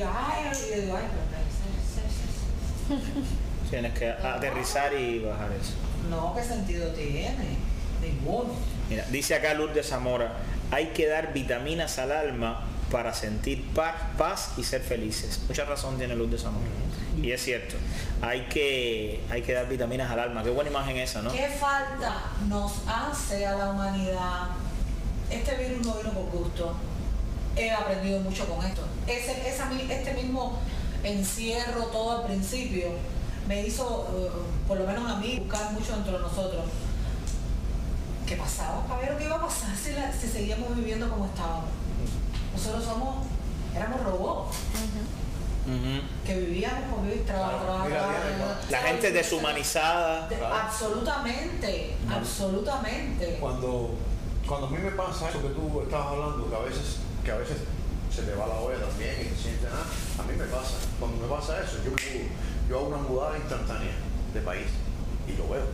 Tienes que aterrizar y bajar eso. No, ¿qué sentido tiene? Ninguno. Mira, dice acá Lourdes Zamora, hay que dar vitaminas al alma para sentir paz y ser felices. Mucha razón tiene Lourdes Zamora. Y es cierto, hay que dar vitaminas al alma. Qué buena imagen esa, ¿no? ¿Qué falta nos hace a la humanidad? Este virus no vino por gusto. He aprendido mucho con esto. Este mismo encierro todo al principio me hizo, por lo menos a mí, buscar mucho entre nosotros. ¿Qué pasaba, caballero? ¿Qué iba a pasar si seguíamos viviendo como estábamos? Nosotros éramos robots. Que vivíamos por vivir, trabajar. La gente deshumanizada. Absolutamente, absolutamente. Cuando a mí me pasa eso que tú estabas hablando, que a veces se te va la olla también y te sientes nada, a mí me pasa. Cuando me pasa eso, yo hago una mudada instantánea de país y lo veo.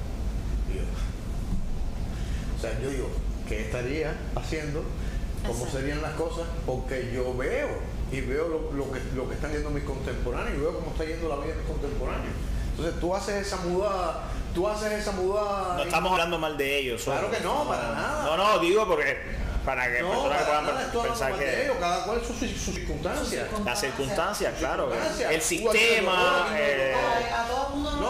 O sea, yo digo, ¿qué estaría haciendo? ¿Cómo serían las cosas? Porque yo veo lo que están yendo mis contemporáneos y veo cómo está yendo la vida de mis contemporáneos. Entonces tú haces esa mudada. No estamos hablando mal de ellos. Claro que no, para nada. No, digo porque para que personas puedan pensar que ellos, cada cual sus circunstancias. Las circunstancias, claro. El sistema. A todo el mundo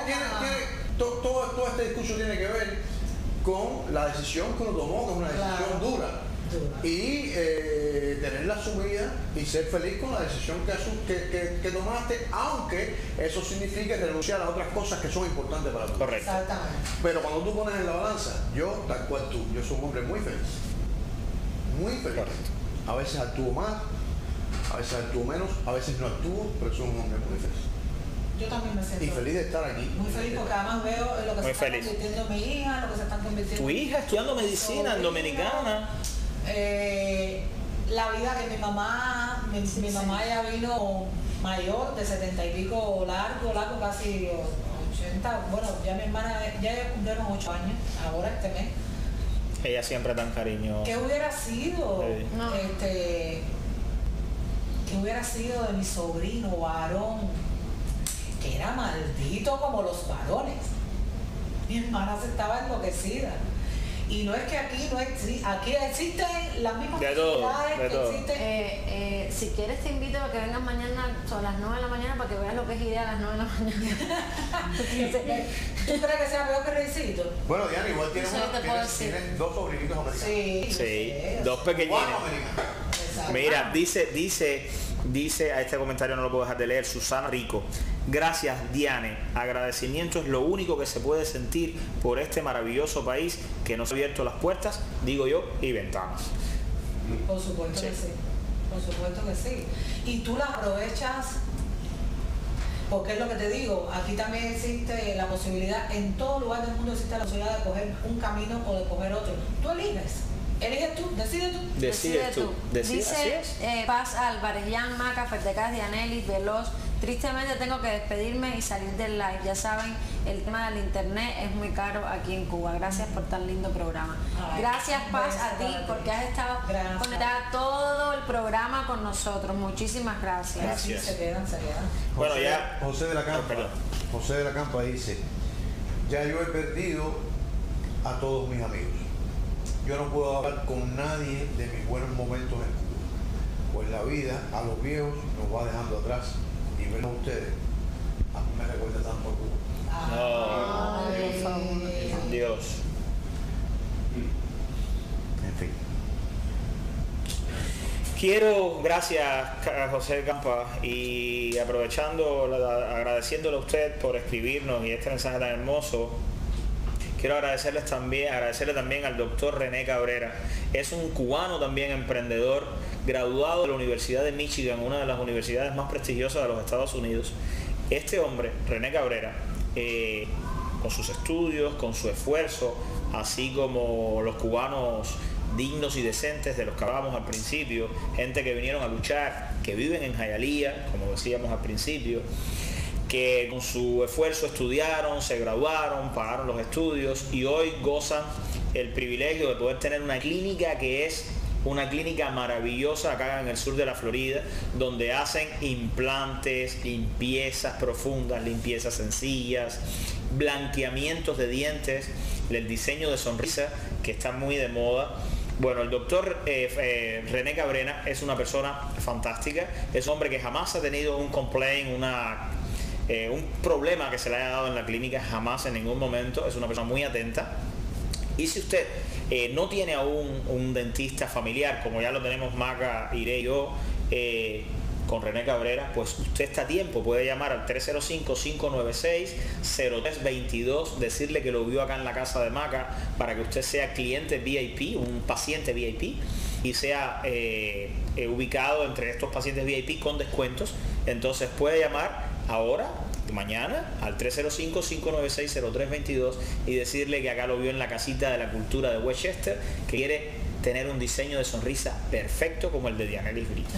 todo este discurso tiene que ver con la decisión que uno tomó, que es una decisión dura. Y tenerla asumida y ser feliz con la decisión que tomaste, aunque eso signifique renunciar a otras cosas que son importantes para ti. Correcto. Exactamente. Pero cuando tú pones en la balanza, yo, tal cual tú, yo soy un hombre muy feliz. Muy feliz. Correcto. A veces actúo más, a veces actúo menos, a veces no actúo, pero soy un hombre muy feliz. Yo también me siento. Y feliz de estar aquí. Muy feliz porque además veo lo que se está convirtiendo mi hija, lo que se están convirtiendo. Tu hija estudiando medicina en Dominicana. La vida que mi mamá ya vino mayor, de 70 y pico, largo, casi 80. Bueno, ya mi hermana, ya cumplieron 8 años, ahora este mes. Ella siempre tan cariñosa. ¿Qué hubiera sido? Sí. No. ¿Qué hubiera sido de mi sobrino varón? Que era maldito como los varones. Mi hermana se estaba enloquecida. Y no es que aquí no existe, aquí existen las mismas De todo, posibilidades de que todo. existen. Si quieres te invito a que vengas mañana a las 9 de la mañana para que veas lo que es idea a las 9 de la mañana. ¿Tú crees que sea peor que Reycito? Bueno, Diana, igual tienes, Eso yo te puedo decir. tienes dos sobrinitos americanos. Sí, yo Sí, sé. dos pequeñines. Cubano americano. Exacto. Mira, dice a este comentario, no lo puedo dejar de leer, Susana Rico. Gracias, Diane. Agradecimiento es lo único que se puede sentir por este maravilloso país que nos ha abierto las puertas, digo yo, y ventanas. Por supuesto Sí. que sí. Por supuesto que sí. Y tú la aprovechas, porque es lo que te digo, aquí también existe la posibilidad, en todo lugar del mundo existe la posibilidad de coger un camino o de coger otro. Tú eliges tú, decides tú. Decides tú. Decides, así Dice es. Paz Álvarez, Jan Maca, Fertecas, Dianelis, Veloz. Tristemente tengo que despedirme y salir del live. Ya saben, el tema del internet es muy caro aquí en Cuba. Gracias por tan lindo programa. Ay, Gracias, un Paz, beso a ti para ti. porque has estado Gracias. conectada todo el programa con nosotros. Muchísimas gracias. Gracias. Sí, se quedan. Bueno, José- ya. José de la Campa. Perdón. José de la Campa dice, ya yo he perdido a todos mis amigos. Yo no puedo hablar con nadie de mis buenos momentos en Cuba. Pues la vida a los viejos nos va dejando atrás. Y verlo a ustedes, a mí me recuerda tanto a Cuba. No. Ay, por favor. Dios. En fin. Quiero, gracias a José Campa, y aprovechando, agradeciéndole a usted por escribirnos y este mensaje tan hermoso, quiero agradecerle también al doctor René Cabrera. Es un cubano también emprendedor, graduado de la Universidad de Michigan, una de las universidades más prestigiosas de los Estados Unidos. Este hombre, René Cabrera, con sus estudios, con su esfuerzo, así como los cubanos dignos y decentes de los que hablábamos al principio, gente que vinieron a luchar, que viven en Hialeah, como decíamos al principio, que con su esfuerzo estudiaron, se graduaron, pagaron los estudios y hoy gozan el privilegio de poder tener una clínica que es una clínica maravillosa acá en el sur de la Florida, donde hacen implantes, limpiezas profundas, limpiezas sencillas, blanqueamientos de dientes, el diseño de sonrisa que está muy de moda. Bueno, el doctor René Cabrera es una persona fantástica, es un hombre que jamás ha tenido un complaint, un problema que se le haya dado en la clínica, jamás en ningún momento. Es una persona muy atenta. Y si usted no tiene aún un dentista familiar, como ya lo tenemos Maca, Iré y yo, con René Cabrera, pues usted está a tiempo, puede llamar al 305-596-0322, decirle que lo vio acá en la casa de Maca para que usted sea cliente VIP, un paciente VIP, y sea ubicado entre estos pacientes VIP con descuentos. Entonces puede llamar ahora, mañana, al 305-596-0322 y decirle que acá lo vio en la casita de la cultura de Westchester, que quiere tener un diseño de sonrisa perfecto como el de Dianelis Brito.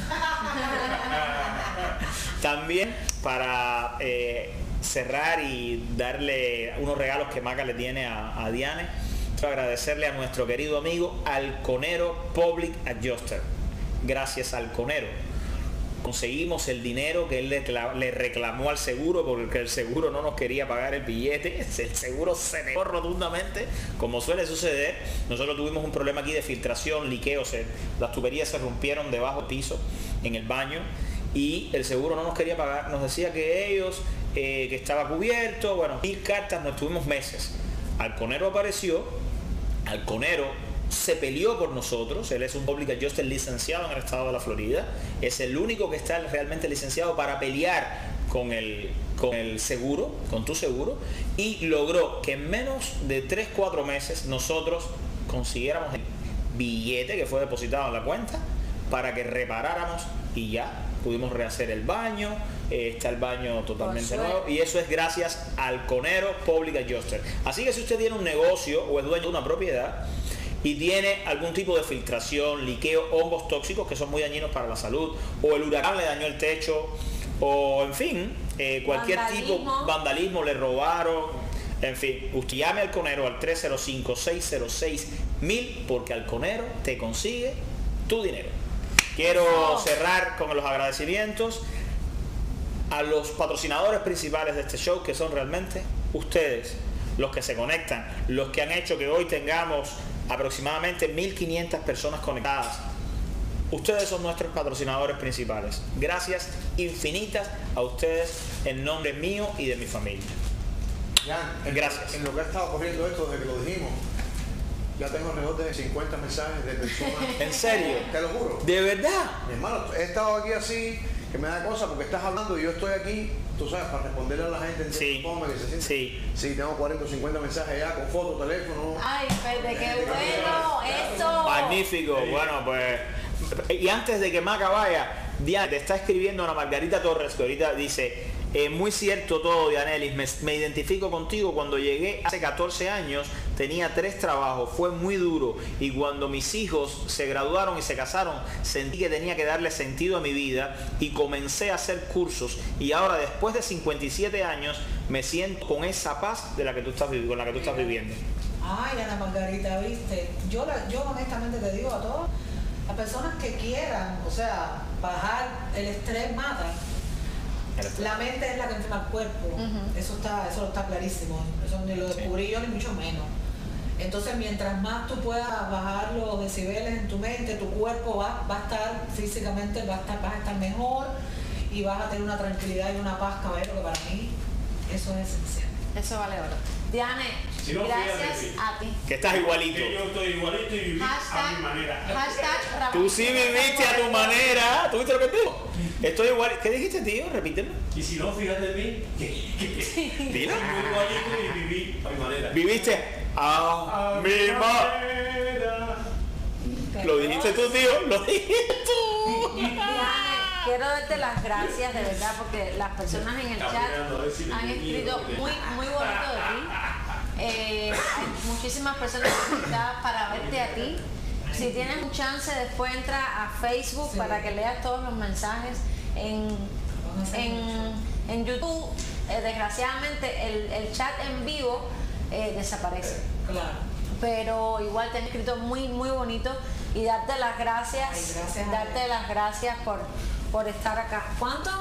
También para cerrar y darle unos regalos que Maca le tiene a Diane, quiero agradecerle a nuestro querido amigo Alconero Public Adjuster. Gracias, Alconero, conseguimos el dinero que él le reclamó al seguro, porque el seguro no nos quería pagar el billete. El seguro se negó rotundamente, como suele suceder. Nosotros tuvimos un problema aquí de filtración, liqueos, las tuberías se rompieron debajo del piso en el baño y el seguro no nos quería pagar, nos decía que ellos, que estaba cubierto, bueno, 1000 cartas, nos tuvimos meses. Alconero apareció, Alconero se peleó por nosotros. Él es un public adjuster licenciado en el estado de la Florida, es el único que está realmente licenciado para pelear con el seguro, con tu seguro, y logró que en menos de 3-4 meses nosotros consiguiéramos el billete que fue depositado en la cuenta para que reparáramos, y ya pudimos rehacer el baño. Está el baño totalmente nuevo, y eso es gracias al Conero Public Adjuster. Así que si usted tiene un negocio o es dueño de una propiedad y tiene algún tipo de filtración, liqueo, hongos tóxicos que son muy dañinos para la salud, o el huracán le dañó el techo, o en fin, cualquier tipo, vandalismo, le robaron, en fin, usted llame al Conero al 305-606 1000 porque Halconero te consigue tu dinero. Quiero cerrar con los agradecimientos a los patrocinadores principales de este show, que son realmente ustedes, los que se conectan, los que han hecho que hoy tengamos aproximadamente 1500 personas conectadas. Ustedes son nuestros patrocinadores principales. Gracias infinitas a ustedes en nombre mío y de mi familia. Gracias. En lo que ha estado corriendo esto desde que lo dijimos, ya tengo alrededor de 50 mensajes de personas. ¿En serio? Te lo juro. ¿De verdad? Mi hermano, he estado aquí así, que me da cosa porque estás hablando y yo estoy aquí, tú sabes, para responderle a la gente en Sí. forma que se siente. Sí. Sí, tengo 40 o 50 mensajes ya con foto, teléfono. Ay, Fede, qué bueno, eso. Magnífico. Bueno, pues... Y antes de que Maca vaya, Diana, te está escribiendo Ana Margarita Torres, que ahorita dice, muy cierto todo, Dianelis, me identifico contigo. Cuando llegué hace 14 años, tenía 3 trabajos, fue muy duro, y cuando mis hijos se graduaron y se casaron, sentí que tenía que darle sentido a mi vida y comencé a hacer cursos, y ahora después de 57 años me siento con esa paz de la que tú estás, con la que tú estás viviendo. Ay, Ana Margarita, viste, yo honestamente te digo a todos, las personas que quieran, o sea, bajar el estrés mata. La mente es la que enferma el cuerpo. Eso está clarísimo. Eso ni lo descubrí yo ni mucho menos. Entonces, mientras más tú puedas bajar los decibeles en tu mente, tu cuerpo va a estar físicamente, vas a estar mejor y vas a tener una tranquilidad y una paz, caballero, que para mí eso es esencial. Eso vale oro. Diane, Si no, gracias fíjate, a ti. Que estás igualito. Que yo estoy igualito y viví a mi manera. Hashtag Tú sí viviste a tu manera. ¿Tú viste lo que te digo? Estoy igual. ¿Qué dijiste, tío? Repítelo. Y si no, fíjate en mí, que Dilo. soy igualito y viví a mi manera. Viviste a mi manera. Lo dijiste tú, tío. Lo dijiste tú. Diane, quiero darte las gracias de verdad porque las personas en el chat han escrito muy bonito de ti. Hay muchísimas personas conectadas para verte a ti. Si tienes un chance, después entra a Facebook para que leas todos los mensajes. En YouTube, desgraciadamente, el chat en vivo desaparece. Claro. Pero igual te han escrito muy bonito y darte las gracias. Ay, gracias. Darte las gracias por estar acá. ¿Cuánto?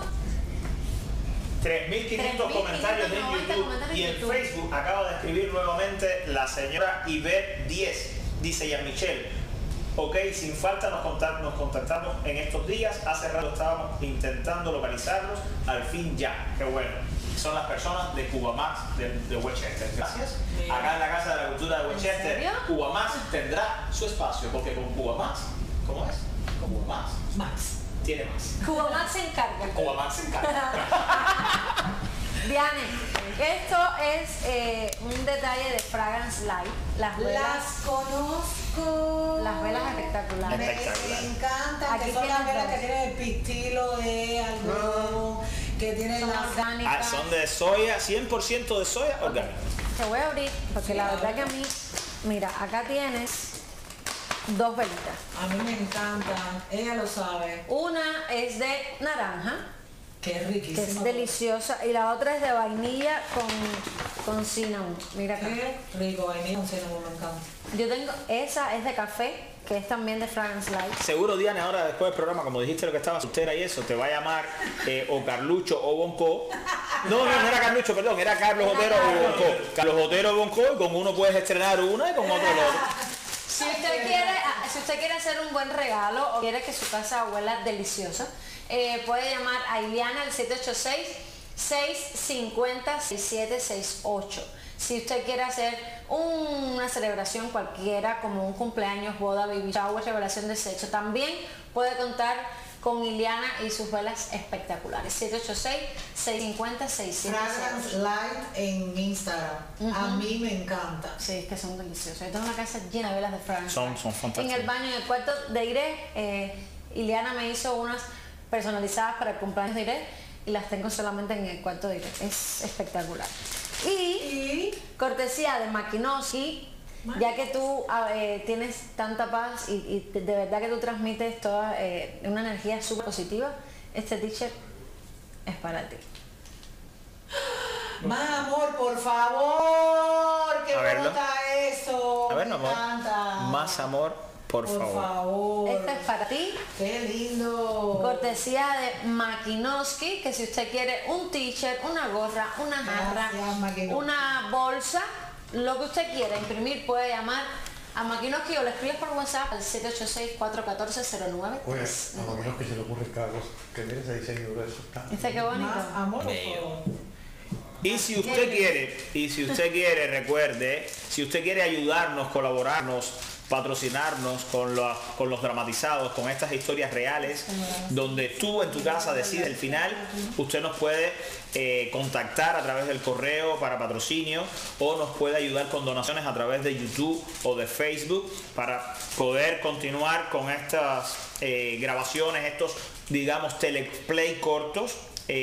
3.500 comentarios en YouTube y en Facebook. Acaba de escribir nuevamente la señora Ivette 10. Dice Jean-Michel, ok, sin falta nos contactamos en estos días. Hace rato estábamos intentando localizarlos. Al fin ya. Qué bueno. Son las personas de Cuba Max de Westchester. Gracias. Acá en la Casa de la Cultura de Westchester, Cuba Max tendrá su espacio, porque con Cuba Max, ¿cómo es? Con Cuba Max tiene más. Cuba Max se encarga. Cuba Max se encarga. Diane, esto es un detalle de Fragrance Light. Las velas, Las conozco. las velas espectaculares. Me encantan, Aquí que son las tienes velas dos. que tienen el pistilo de algodón, que tienen Son las... orgánicas. Son de soya, 100% de soya orgánica. Te voy a abrir porque la verdad que a mí, mira, acá tienes 2 velitas. A mí me encantan, ella lo sabe. Una es de naranja, Que es que riquísimo. es deliciosa, y la otra es de vainilla con cinnamon. Mira acá. Qué rico, vainilla con cinnamon, me encanta. Yo tengo, esa es de café, que es también de Fragrance Light. Seguro, Diana, ahora después del programa, como dijiste lo que estaba soltera y eso, te va a llamar o Carlucho o Bonco. No era Carlucho, perdón, era Carlos Otero o Bonco. Carlos Otero o Bonco, y con uno puedes estrenar una y con otro el otro. Si usted quiere hacer un buen regalo o quiere que su casa huela deliciosa, puede llamar a Ileana al 786-650-6768. Si usted quiere hacer una celebración cualquiera, como un cumpleaños, boda, baby shower, revelación de sexo, también puede contar con Ileana y sus velas espectaculares. 786-650-6768. Fragrance Light en Instagram. A mí me encanta. Sí, es que son deliciosos. Yo tengo una casa llena de velas de Fragrance. Son fantásticas. En el baño, en el cuarto de Irene, Ileana me hizo unas personalizadas para el cumpleaños de Irene y las tengo solamente en el cuarto de Irene. Es espectacular. Y cortesía de Maquinoski, ya que tú tienes tanta paz y de verdad que tú transmites toda una energía súper positiva, este t-shirt es para ti. Más amor, por favor. Qué A verlo. bueno está eso. Eso, A ver, me amor. encanta. Más amor, por favor. Este es para ti. Qué lindo. Cortesía de Makinowski, que si usted quiere un t-shirt, una gorra, una jarra, Gracias, Makinowski. una bolsa, lo que usted quiera imprimir, puede llamar a Makinowski o le escribes por WhatsApp al 786-414-09. Oye, a lo menos que se le ocurre cada cosa. Que mire ese diseño grueso. ¿Viste qué bonito? Más amor, por Bello. favor. Y si usted quiere, recuerde, si usted quiere ayudarnos, colaborarnos, patrocinarnos con los dramatizados, con estas historias reales, donde tú en tu casa decides el final, usted nos puede contactar a través del correo para patrocinio o nos puede ayudar con donaciones a través de YouTube o de Facebook para poder continuar con estas grabaciones, estos, digamos, teleplay cortos,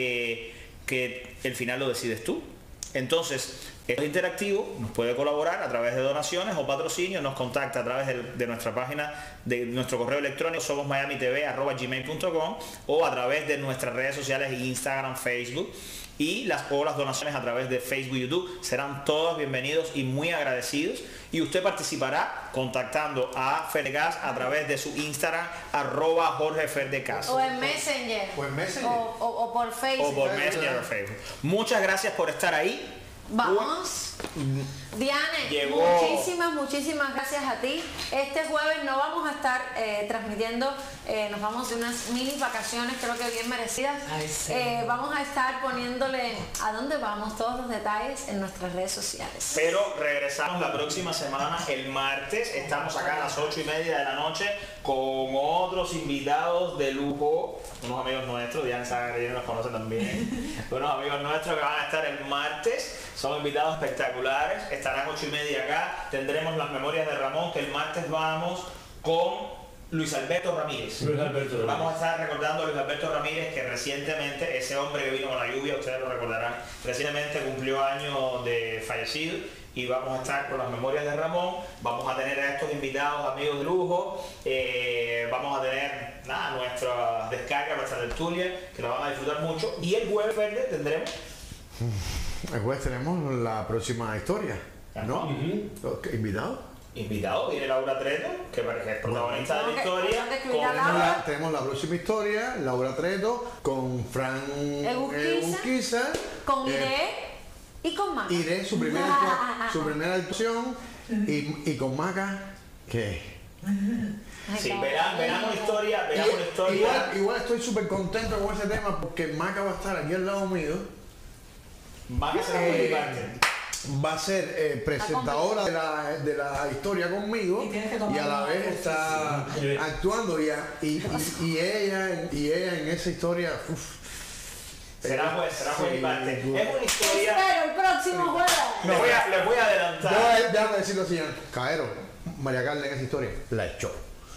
que el final lo decides tú. Entonces, es interactivo, nos puede colaborar a través de donaciones o patrocinio, nos contacta a través de nuestra página, de nuestro correo electrónico somosmiamitv@gmail.com o a través de nuestras redes sociales Instagram, Facebook, y las donaciones a través de Facebook y YouTube serán todos bienvenidos y muy agradecidos, y usted participará contactando a Ferdecas a través de su Instagram @JorgeFerdecas O en Messenger. O en Messenger. O por Facebook. o por Messenger o Facebook. Muchas gracias por estar ahí. Vamos. Diane, Llegó. muchísimas gracias a ti. Este jueves no vamos a estar transmitiendo, nos vamos de unas mini vacaciones, creo que bien merecidas. Ay, sí. Vamos a estar poniéndole a dónde vamos, todos los detalles en nuestras redes sociales. Pero regresamos la próxima semana, el martes. Estamos acá a las 8:30 de la noche con otros invitados de lujo, unos amigos nuestros, Diana Zagarino nos conoce también, unos amigos nuestros que van a estar el martes. Son invitados espectaculares, estarán 8:30 acá. Tendremos las memorias de Ramón, que el martes vamos con Luis Alberto Ramírez. Vamos a estar recordando a Luis Alberto Ramírez, que recientemente, ese hombre que vino con la lluvia, ustedes lo recordarán, recientemente cumplió años de fallecido, y vamos a estar con las memorias de Ramón. Vamos a tener a estos invitados, amigos de lujo, vamos a tener nuestra descarga, nuestra tertulia, que la van a disfrutar mucho, y el jueves verde tendremos... El jueves tenemos la próxima historia, ¿no? ¿Invitado? Invitado, viene Laura Treto, que es protagonista de la historia. Tenemos la próxima historia, Laura Treto, con Fran Urquiza, con Iré y con Maca. Iré, su primera actuación, y con Maca, ¿qué? Sí, verán una historia, Igual estoy súper contento con ese tema, porque Maca va a estar aquí al lado mío. Va a ser presentadora de la historia conmigo, y a la vez está actuando, y ella en esa historia será muy parte. Es una historia. Espero el próximo jueves. Les voy a adelantar. Déjame decirlo así, Caero, María Carla en esa historia la echó.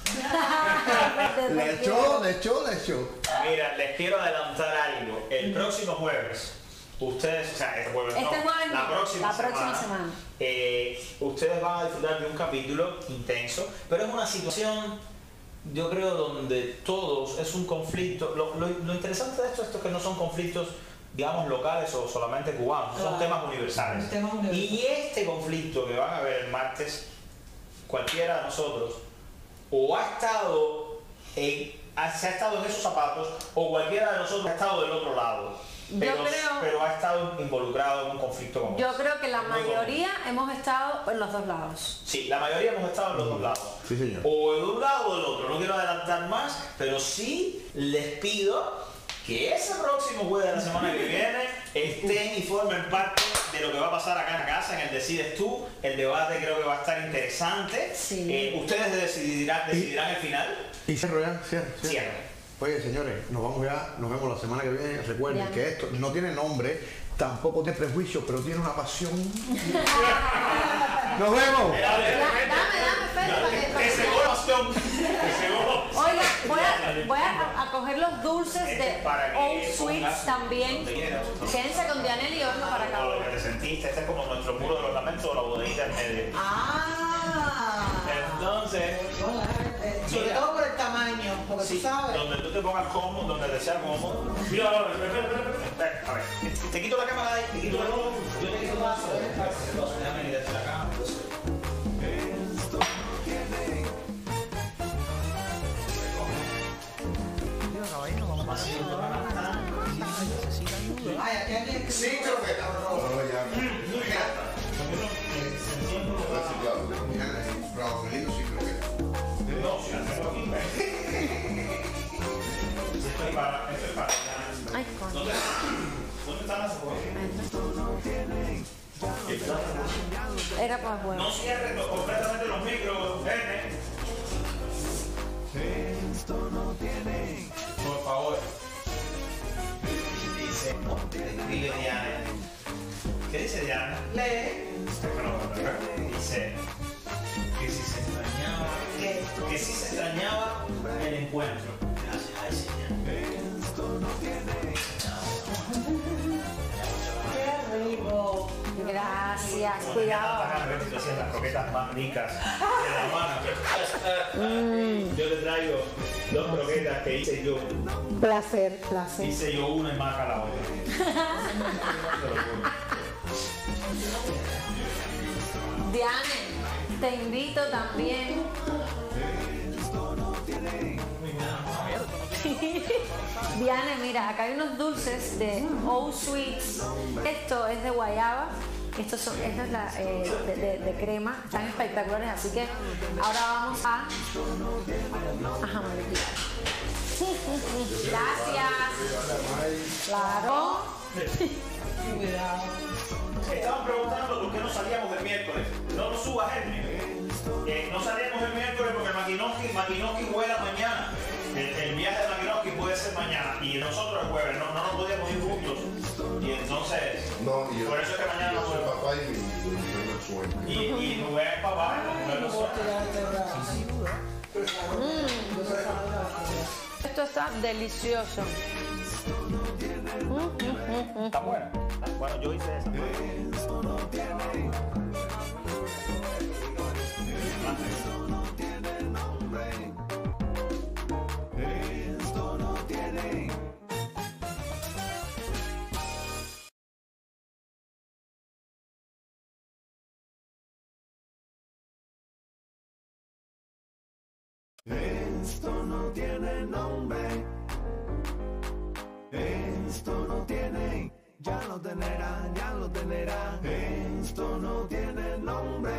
La echó. Mira, les quiero adelantar algo. El próximo jueves, ustedes, o sea, la próxima semana, ustedes van a disfrutar de un capítulo intenso, pero es una situación, yo creo, donde todos es un conflicto. Lo interesante de esto es que no son conflictos, digamos, locales o solamente cubanos, son temas universales. Y este conflicto que van a ver el martes, cualquiera de nosotros o se ha estado en esos zapatos, o cualquiera de nosotros ha estado del otro lado. Pero ha estado involucrado en un conflicto como Yo creo que la mayoría hemos estado en los dos lados. Sí, la mayoría hemos estado en los dos lados. Sí, señor. O de un lado o del otro. No quiero adelantar más, pero sí les pido que ese próximo jueves de la semana que viene estén y formen parte de lo que va a pasar acá en la casa, en el Decides Tú. El debate creo que va a estar interesante. Sí. Ustedes decidirán el final. Y cierre. Oye, señores, nos vemos la semana que viene. Recuerden que esto no tiene nombre, tampoco tiene prejuicio, pero tiene una pasión. ¡Nos vemos! Oiga, voy a coger los dulces de Old Sweets también. Quédense con Dianel y Orno para acá. Lo que te sentiste, este es como nuestro muro de ornamento o la bodeguita en medio. Entonces, sobre todo por el tamaño, porque tú sabes. Donde tú te pongas cómodo, donde te sea cómodo. Mira, a ver, te quito la cámara de ahí, te quito la cámara. Yo te quito el vaso. Déjame ir desde la cámara. Ay, aquí hay que Sí, chofeta. No, ya. Bravo, lindo, sí, creo que. No, si hacemos aquí. Esto es para. Ay, coño. ¿Dónde están las cosas? Era para el juego. No cierren completamente los micros, Verne. Por favor. Dice, escribe Diana. ¿Qué dice Diana? Lee. Dice que si se extrañaba, que si se extrañaba el encuentro. Gracias, ay señor. Qué rico. Gracias, cuidado. Las croquetas más ricas de La Habana. Yo le traigo 2 croquetas que hice yo. Placer, placer. Hice yo una y Maca la otra. Diane, te invito también. Diane, mira, acá hay unos dulces de O Sweets. Esto es de guayaba. Esto es de crema. Están espectaculares, así que ahora vamos a jamoniar. Gracias. Claro. Cuidado. Estaban preguntando por qué no salíamos el miércoles. No lo subas, Henry. No salíamos el miércoles porque Maquinoski vuela mañana. El viaje de Maquinoski puede ser mañana y nosotros el jueves no nos podíamos ir juntos. Y entonces, por eso es que mañana no vuelvo. Papá y sueño. Y Rubén es papá, Rubén lo sueña. Esto está delicioso. Está buena. Bueno, yo hice esa. Esto no tiene nombre. Esto no tiene, ya lo tendrá, ya lo tendrá. Esto no tiene nombre.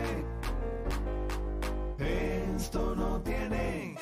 Esto no tiene.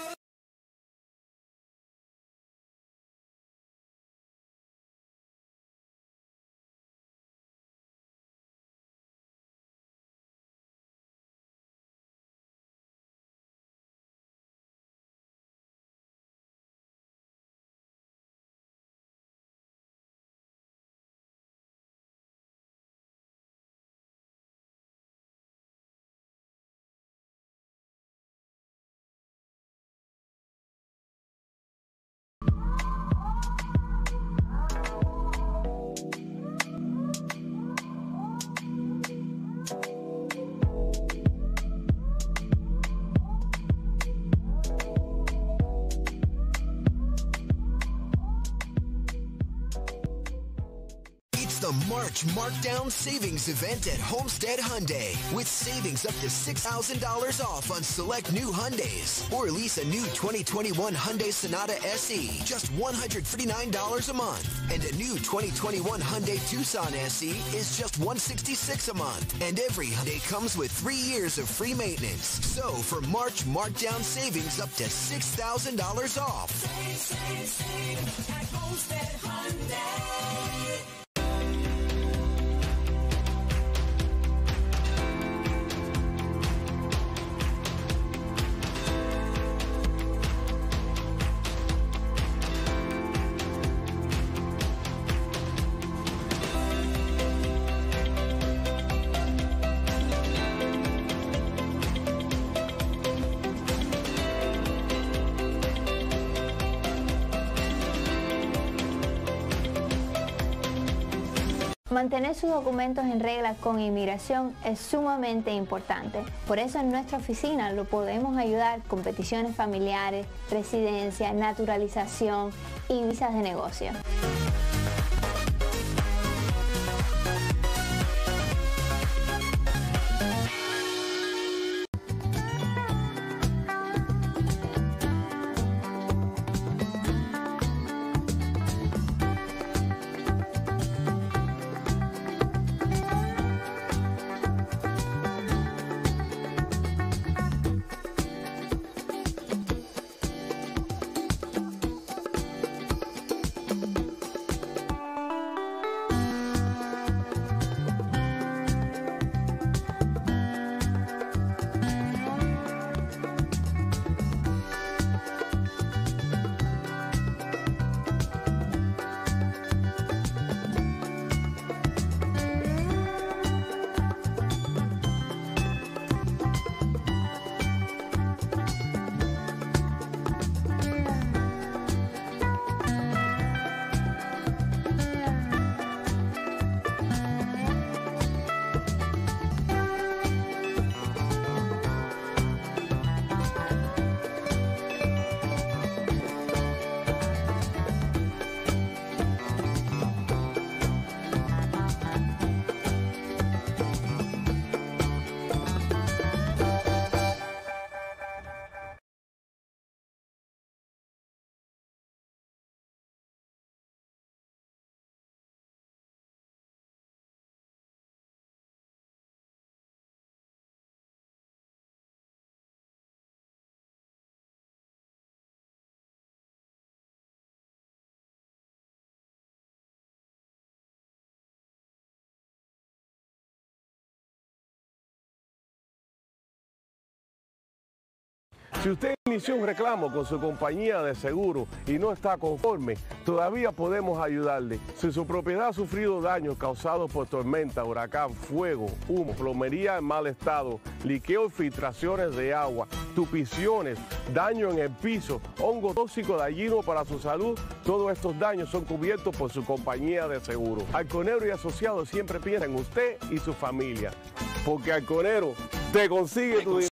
The March Markdown Savings Event at Homestead Hyundai with savings up to $6,000 off on select new Hyundais or lease a new 2021 Hyundai Sonata SE just $139 a month, and a new 2021 Hyundai Tucson SE is just $166 a month, and every Hyundai comes with 3 years of free maintenance. So for March Markdown savings up to $6,000 off. Save at Homestead Hyundai. Mantener sus documentos en regla con inmigración es sumamente importante. Por eso en nuestra oficina lo podemos ayudar con peticiones familiares, residencia, naturalización y visas de negocio. Si usted inició un reclamo con su compañía de seguro y no está conforme, todavía podemos ayudarle. Si su propiedad ha sufrido daños causados por tormenta, huracán, fuego, humo, plomería en mal estado, liqueo y filtraciones de agua, tupiciones, daño en el piso, hongo tóxico dañino para su salud, todos estos daños son cubiertos por su compañía de seguro. Arconero y Asociados siempre piensan en usted y su familia, porque Arconero te consigue tu dinero.